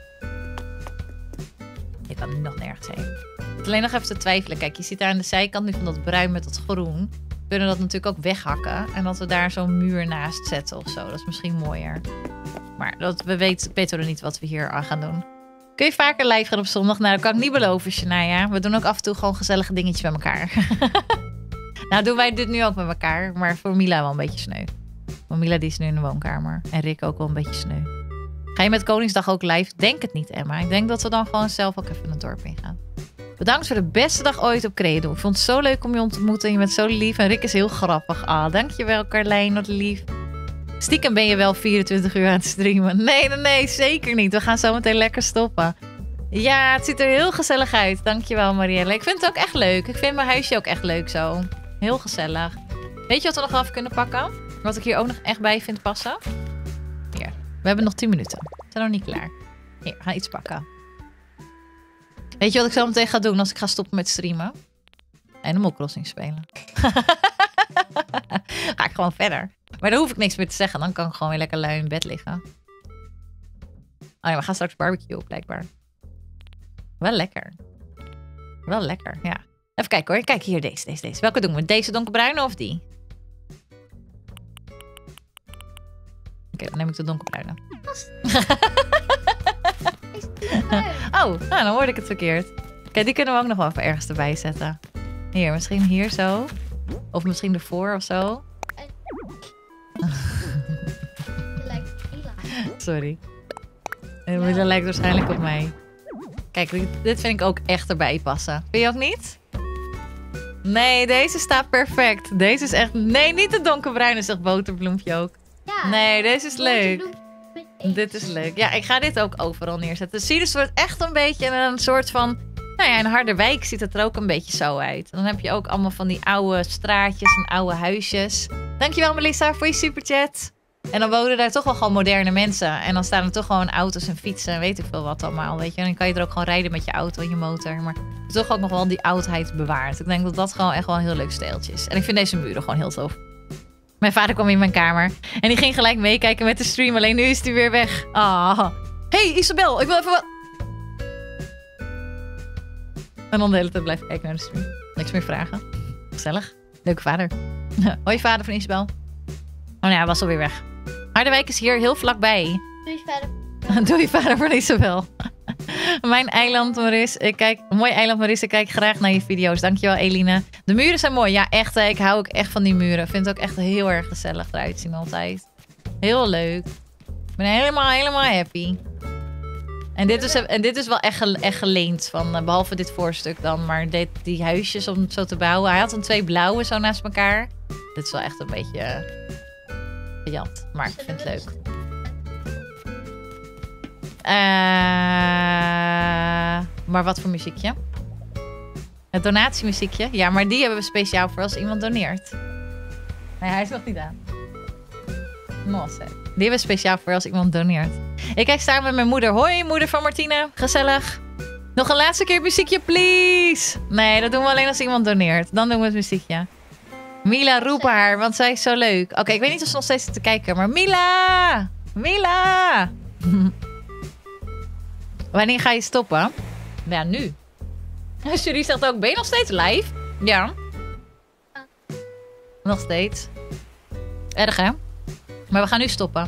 Ik kan nu nog nergens heen. Ik moet alleen nog even te twijfelen. Kijk, je ziet daar aan de zijkant nu van dat bruin met dat groen. We kunnen dat natuurlijk ook weghakken. En dat we daar zo'n muur naast zetten of zo. Dat is misschien mooier. Maar we weten er niet wat we hier aan gaan doen. Kun je vaker live gaan op zondag? Nou, dat kan ik niet beloven, Shania. We doen ook af en toe gewoon gezellige dingetjes met elkaar. Nou, doen wij dit nu ook met elkaar. Maar voor Mila wel een beetje sneu. Want Mila die is nu in de woonkamer. En Rick ook wel een beetje sneu. Ga je met Koningsdag ook live? Denk het niet, Emma. Ik denk dat we dan gewoon zelf ook even het dorp ingaan. Bedankt voor de beste dag ooit op Credo. Ik vond het zo leuk om je te ontmoeten. Je bent zo lief. En Rick is heel grappig. Ah, dankjewel, Carlijn. Wat lief. Stiekem ben je wel 24 uur aan het streamen. Nee, zeker niet. We gaan zo meteen lekker stoppen. Ja, het ziet er heel gezellig uit. Dankjewel, Marielle. Ik vind het ook echt leuk. Ik vind mijn huisje ook echt leuk zo. Heel gezellig. Weet je wat we nog even kunnen pakken? Wat ik hier ook nog echt bij vind passen? Hier. We hebben nog 10 minuten. We zijn nog niet klaar. Hier, we gaan iets pakken. Weet je wat ik zo meteen ga doen als ik ga stoppen met streamen? Animal Crossing spelen. Ga ik gewoon verder. Maar dan hoef ik niks meer te zeggen. Dan kan ik gewoon weer lekker lui in bed liggen. Oh ja, we gaan straks barbecue blijkbaar. Wel lekker. Wel lekker, ja. Even kijken hoor. Kijk hier, deze. Welke doen we? Deze donkerbruine of die? Oké, dan neem ik de donkerbruine. Oh, nou, dan hoorde ik het verkeerd. Kijk, die kunnen we ook nog wel even ergens erbij zetten. Hier, misschien hier zo. Of misschien ervoor of zo. Sorry. Mila lijkt waarschijnlijk op mij. Kijk, dit vind ik ook echt erbij passen. Vind je ook niet? Nee, deze staat perfect. Deze is echt... Nee, niet de donkerbruine, zegt Boterbloempje ook. Ja, Nee, deze is leuk. Dit is leuk. Ja, ik ga dit ook overal neerzetten. Zie je, dus het wordt echt een beetje een soort van... Nou ja, in Harderwijk ziet het er ook een beetje zo uit. Dan heb je ook allemaal van die oude straatjes en oude huisjes. Dankjewel Melissa voor je superchat. En dan wonen daar toch wel gewoon moderne mensen. En dan staan er toch gewoon auto's en fietsen en weet ik veel wat allemaal, weet je. En dan kan je er ook gewoon rijden met je auto en je motor. Maar toch ook nog wel die oudheid bewaard. Ik denk dat dat gewoon echt wel een heel leuk steeltje is. En ik vind deze muren gewoon heel tof. Mijn vader kwam in mijn kamer en die ging gelijk meekijken met de stream. Alleen nu is hij weer weg. Ah. Hey Isabel, ik wil even wat... En dan de hele tijd blijven kijken naar de stream. Niks meer vragen. Gezellig. Leuke vader. Hoi vader van Isabel. Oh nee, hij was alweer weg. Harderwijk is hier heel vlakbij. Doe je verder. Doe je vader voor Isabel. Mijn eiland, Maris. Een mooi eiland, Maris. Ik kijk graag naar je video's. Dankjewel, Eline. De muren zijn mooi. Ja, echt. Ik hou ook echt van die muren. Ik vind het ook echt heel erg gezellig eruit zien altijd. Heel leuk. Ik ben helemaal happy. En dit is wel echt geleend. Behalve dit voorstuk dan. Maar die huisjes om het zo te bouwen. Hij had dan 2 blauwe zo naast elkaar. Dit is wel echt een beetje gejat. Maar ik vind het leuk. Maar wat voor muziekje? Het donatiemuziekje? Ja, maar die hebben we speciaal voor als iemand doneert. Nee, hij is nog niet aan. Nossa. Die hebben we speciaal voor als iemand doneert. Ik kijk samen met mijn moeder. Hoi, moeder van Martine. Gezellig. Nog een laatste keer muziekje, please. Nee, dat doen we alleen als iemand doneert. Dan doen we het muziekje. Mila, roep haar, want zij is zo leuk. Oké, ik weet niet of ze nog steeds zit te kijken, maar Mila! Mila! Wanneer ga je stoppen? Ja, nu. Jury zegt ook, ben je nog steeds live? Ja. Nog steeds. Erg, hè? Maar we gaan nu stoppen.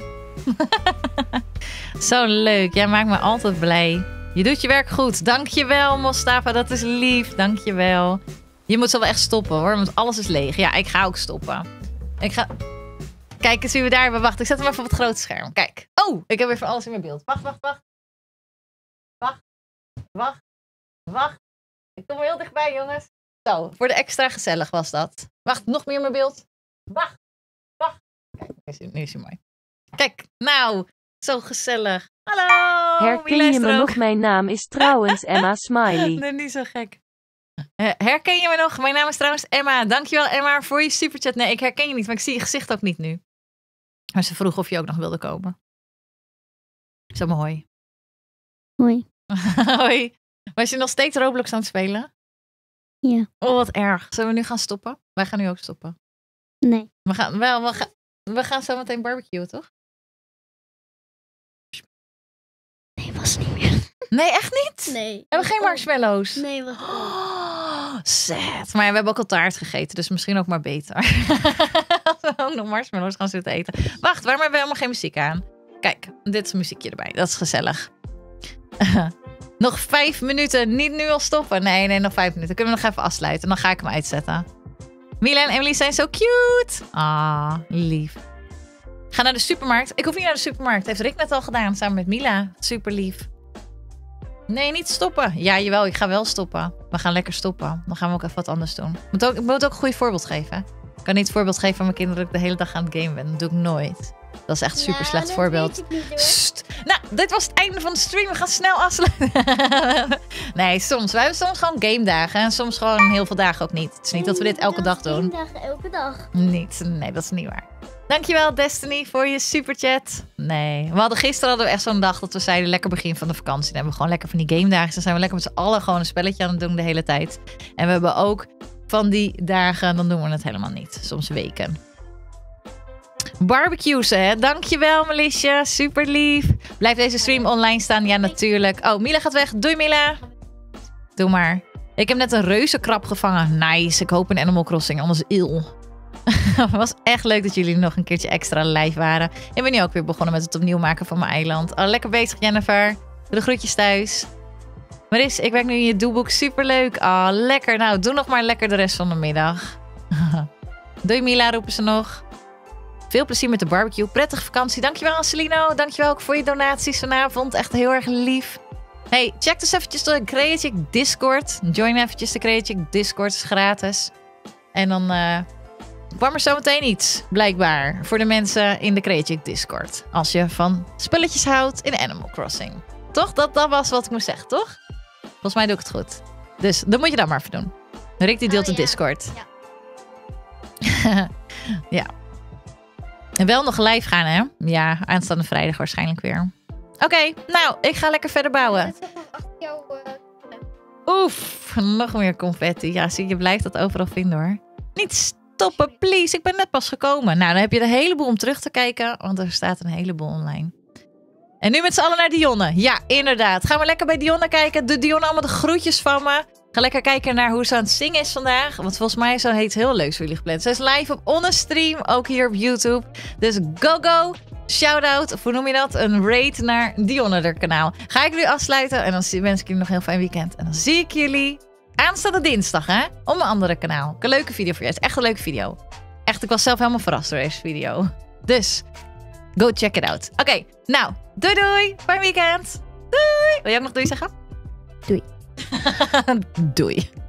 Zo leuk. Jij maakt me altijd blij. Je doet je werk goed. Dankjewel, Mostafa. Dat is lief. Dankjewel. Je moet zo wel echt stoppen, hoor. Want alles is leeg. Ja, ik ga ook stoppen. Kijk eens wie we daar hebben. Wacht, ik zet hem even op het grote scherm. Kijk. Oh, ik heb weer van alles in mijn beeld. Wacht. Ik kom heel dichtbij, jongens. Zo, voor de extra gezellig was dat. Wacht, nog meer in mijn beeld. Wacht. Kijk, nu is hij mooi. Kijk, nou, zo gezellig. Hallo. Herken je me nog? Mijn naam is trouwens Emma Smiley. Nee, niet zo gek. Herken je me nog? Mijn naam is trouwens Emma. Dankjewel, Emma, voor je superchat. Nee, ik herken je niet, maar ik zie je gezicht ook niet nu. Maar ze vroeg of je ook nog wilde komen. Zeg maar hoi. Hoi. Hoi. Was je nog steeds Roblox aan het spelen? Ja. Oh, wat erg. Zullen we nu gaan stoppen? Wij gaan nu ook stoppen. Nee. We gaan zo meteen barbecuen, toch? Nee, was niet meer. Nee, echt niet? Nee. Hebben we geen marshmallows? Nee, was Sad. Maar ja, we hebben ook al taart gegeten, dus misschien ook maar beter. Als we ook nog marshmallows gaan zitten eten. Wacht, waarom hebben we helemaal geen muziek aan? Kijk, dit is muziekje erbij. Dat is gezellig. Nog 5 minuten. Niet nu al stoppen. Nee, nog 5 minuten. Kunnen we nog even afsluiten. Dan ga ik hem uitzetten. Mila en Emily zijn zo cute. Ah, lief. Ga naar de supermarkt. Ik hoef niet naar de supermarkt. Heeft Rick net al gedaan. Samen met Mila. Super lief. Nee, niet stoppen. Ja, jawel. Ik ga wel stoppen. We gaan lekker stoppen. Dan gaan we ook even wat anders doen. Ik moet ook een goed voorbeeld geven. Ik kan niet het voorbeeld geven aan mijn kinderen dat ik de hele dag aan het gamen ben. Dat doe ik nooit. Dat is echt een super slecht voorbeeld. Nou, dit was het einde van de stream. We gaan snel afsluiten. Nee, soms. We hebben soms gewoon game dagen. En soms gewoon heel veel dagen ook niet. Het is niet dat we dit elke dag doen. Dagen elke dag. Niet. Nee, dat is niet waar. Dankjewel, Destiny, voor je superchat. Nee. Gisteren hadden we echt zo'n dag dat we zeiden lekker begin van de vakantie. Dan hebben we gewoon lekker van die game dagen. Dan zijn we lekker met z'n allen gewoon een spelletje aan het doen de hele tijd. En we hebben ook van die dagen, dan doen we het helemaal niet. Soms weken. Barbecues, hè? Dankjewel, Melisje. Super lief. Blijft deze stream online staan? Ja, natuurlijk. Oh, Mila gaat weg. Doei, Mila. Doe maar. Ik heb net een reuzenkrab gevangen. Nice. Ik hoop in Animal Crossing, anders il. Het was echt leuk dat jullie nog een keertje extra live waren. Ik ben nu ook weer begonnen met het opnieuw maken van mijn eiland. Oh, lekker bezig, Jennifer. Doe de groetjes thuis. Maris, ik werk nu in je doelboek. Superleuk. Oh, lekker. Nou, doe nog maar lekker de rest van de middag. Doei, Mila, roepen ze nog. Veel plezier met de barbecue. Prettige vakantie. Dankjewel, Anselino. Dankjewel ook voor je donaties vanavond. Echt heel erg lief. Hey, check dus eventjes de Creative Discord. Join eventjes de Creative Discord. Is gratis. En dan kwam er zometeen iets, blijkbaar. Voor de mensen in de Creative Discord. Als je van spulletjes houdt in Animal Crossing. Toch? Dat was wat ik moest zeggen, toch? Volgens mij doe ik het goed. Dus dat moet je dan maar even doen. Rick die deelt de Discord. Ja. Ja. En wel nog live gaan, hè? Ja, aanstaande vrijdag waarschijnlijk weer. Oké, nou, ik ga lekker verder bouwen. Net zo van achter jou. Oef, nog meer confetti. Ja, zie je, blijft dat overal vinden, hoor. Niet stoppen, please. Ik ben net pas gekomen. Nou, dan heb je een heleboel om terug te kijken, want er staat een heleboel online. En nu met z'n allen naar Dionne. Ja, inderdaad. Gaan we lekker bij Dionne kijken. Doe Dionne allemaal de groetjes van me. Ga lekker kijken naar hoe ze aan het zingen is vandaag. Want volgens mij is zo'n iets heel leuks voor jullie gepland. Ze is live op On A Stream, ook hier op YouTube. Dus go! shout-out, of hoe noem je dat? Een raid naar Dionne haar kanaal. Ga ik nu afsluiten en dan wens ik jullie nog een heel fijn weekend. En dan zie ik jullie aanstaande dinsdag, hè? Op mijn andere kanaal. Een leuke video voor je. Het is echt een leuke video. Echt, ik was zelf helemaal verrast door deze video. Dus, go check it out. Oké, nou, doei doei. Fijn weekend. Doei. Wil jij ook nog doei zeggen? Doei. Doei.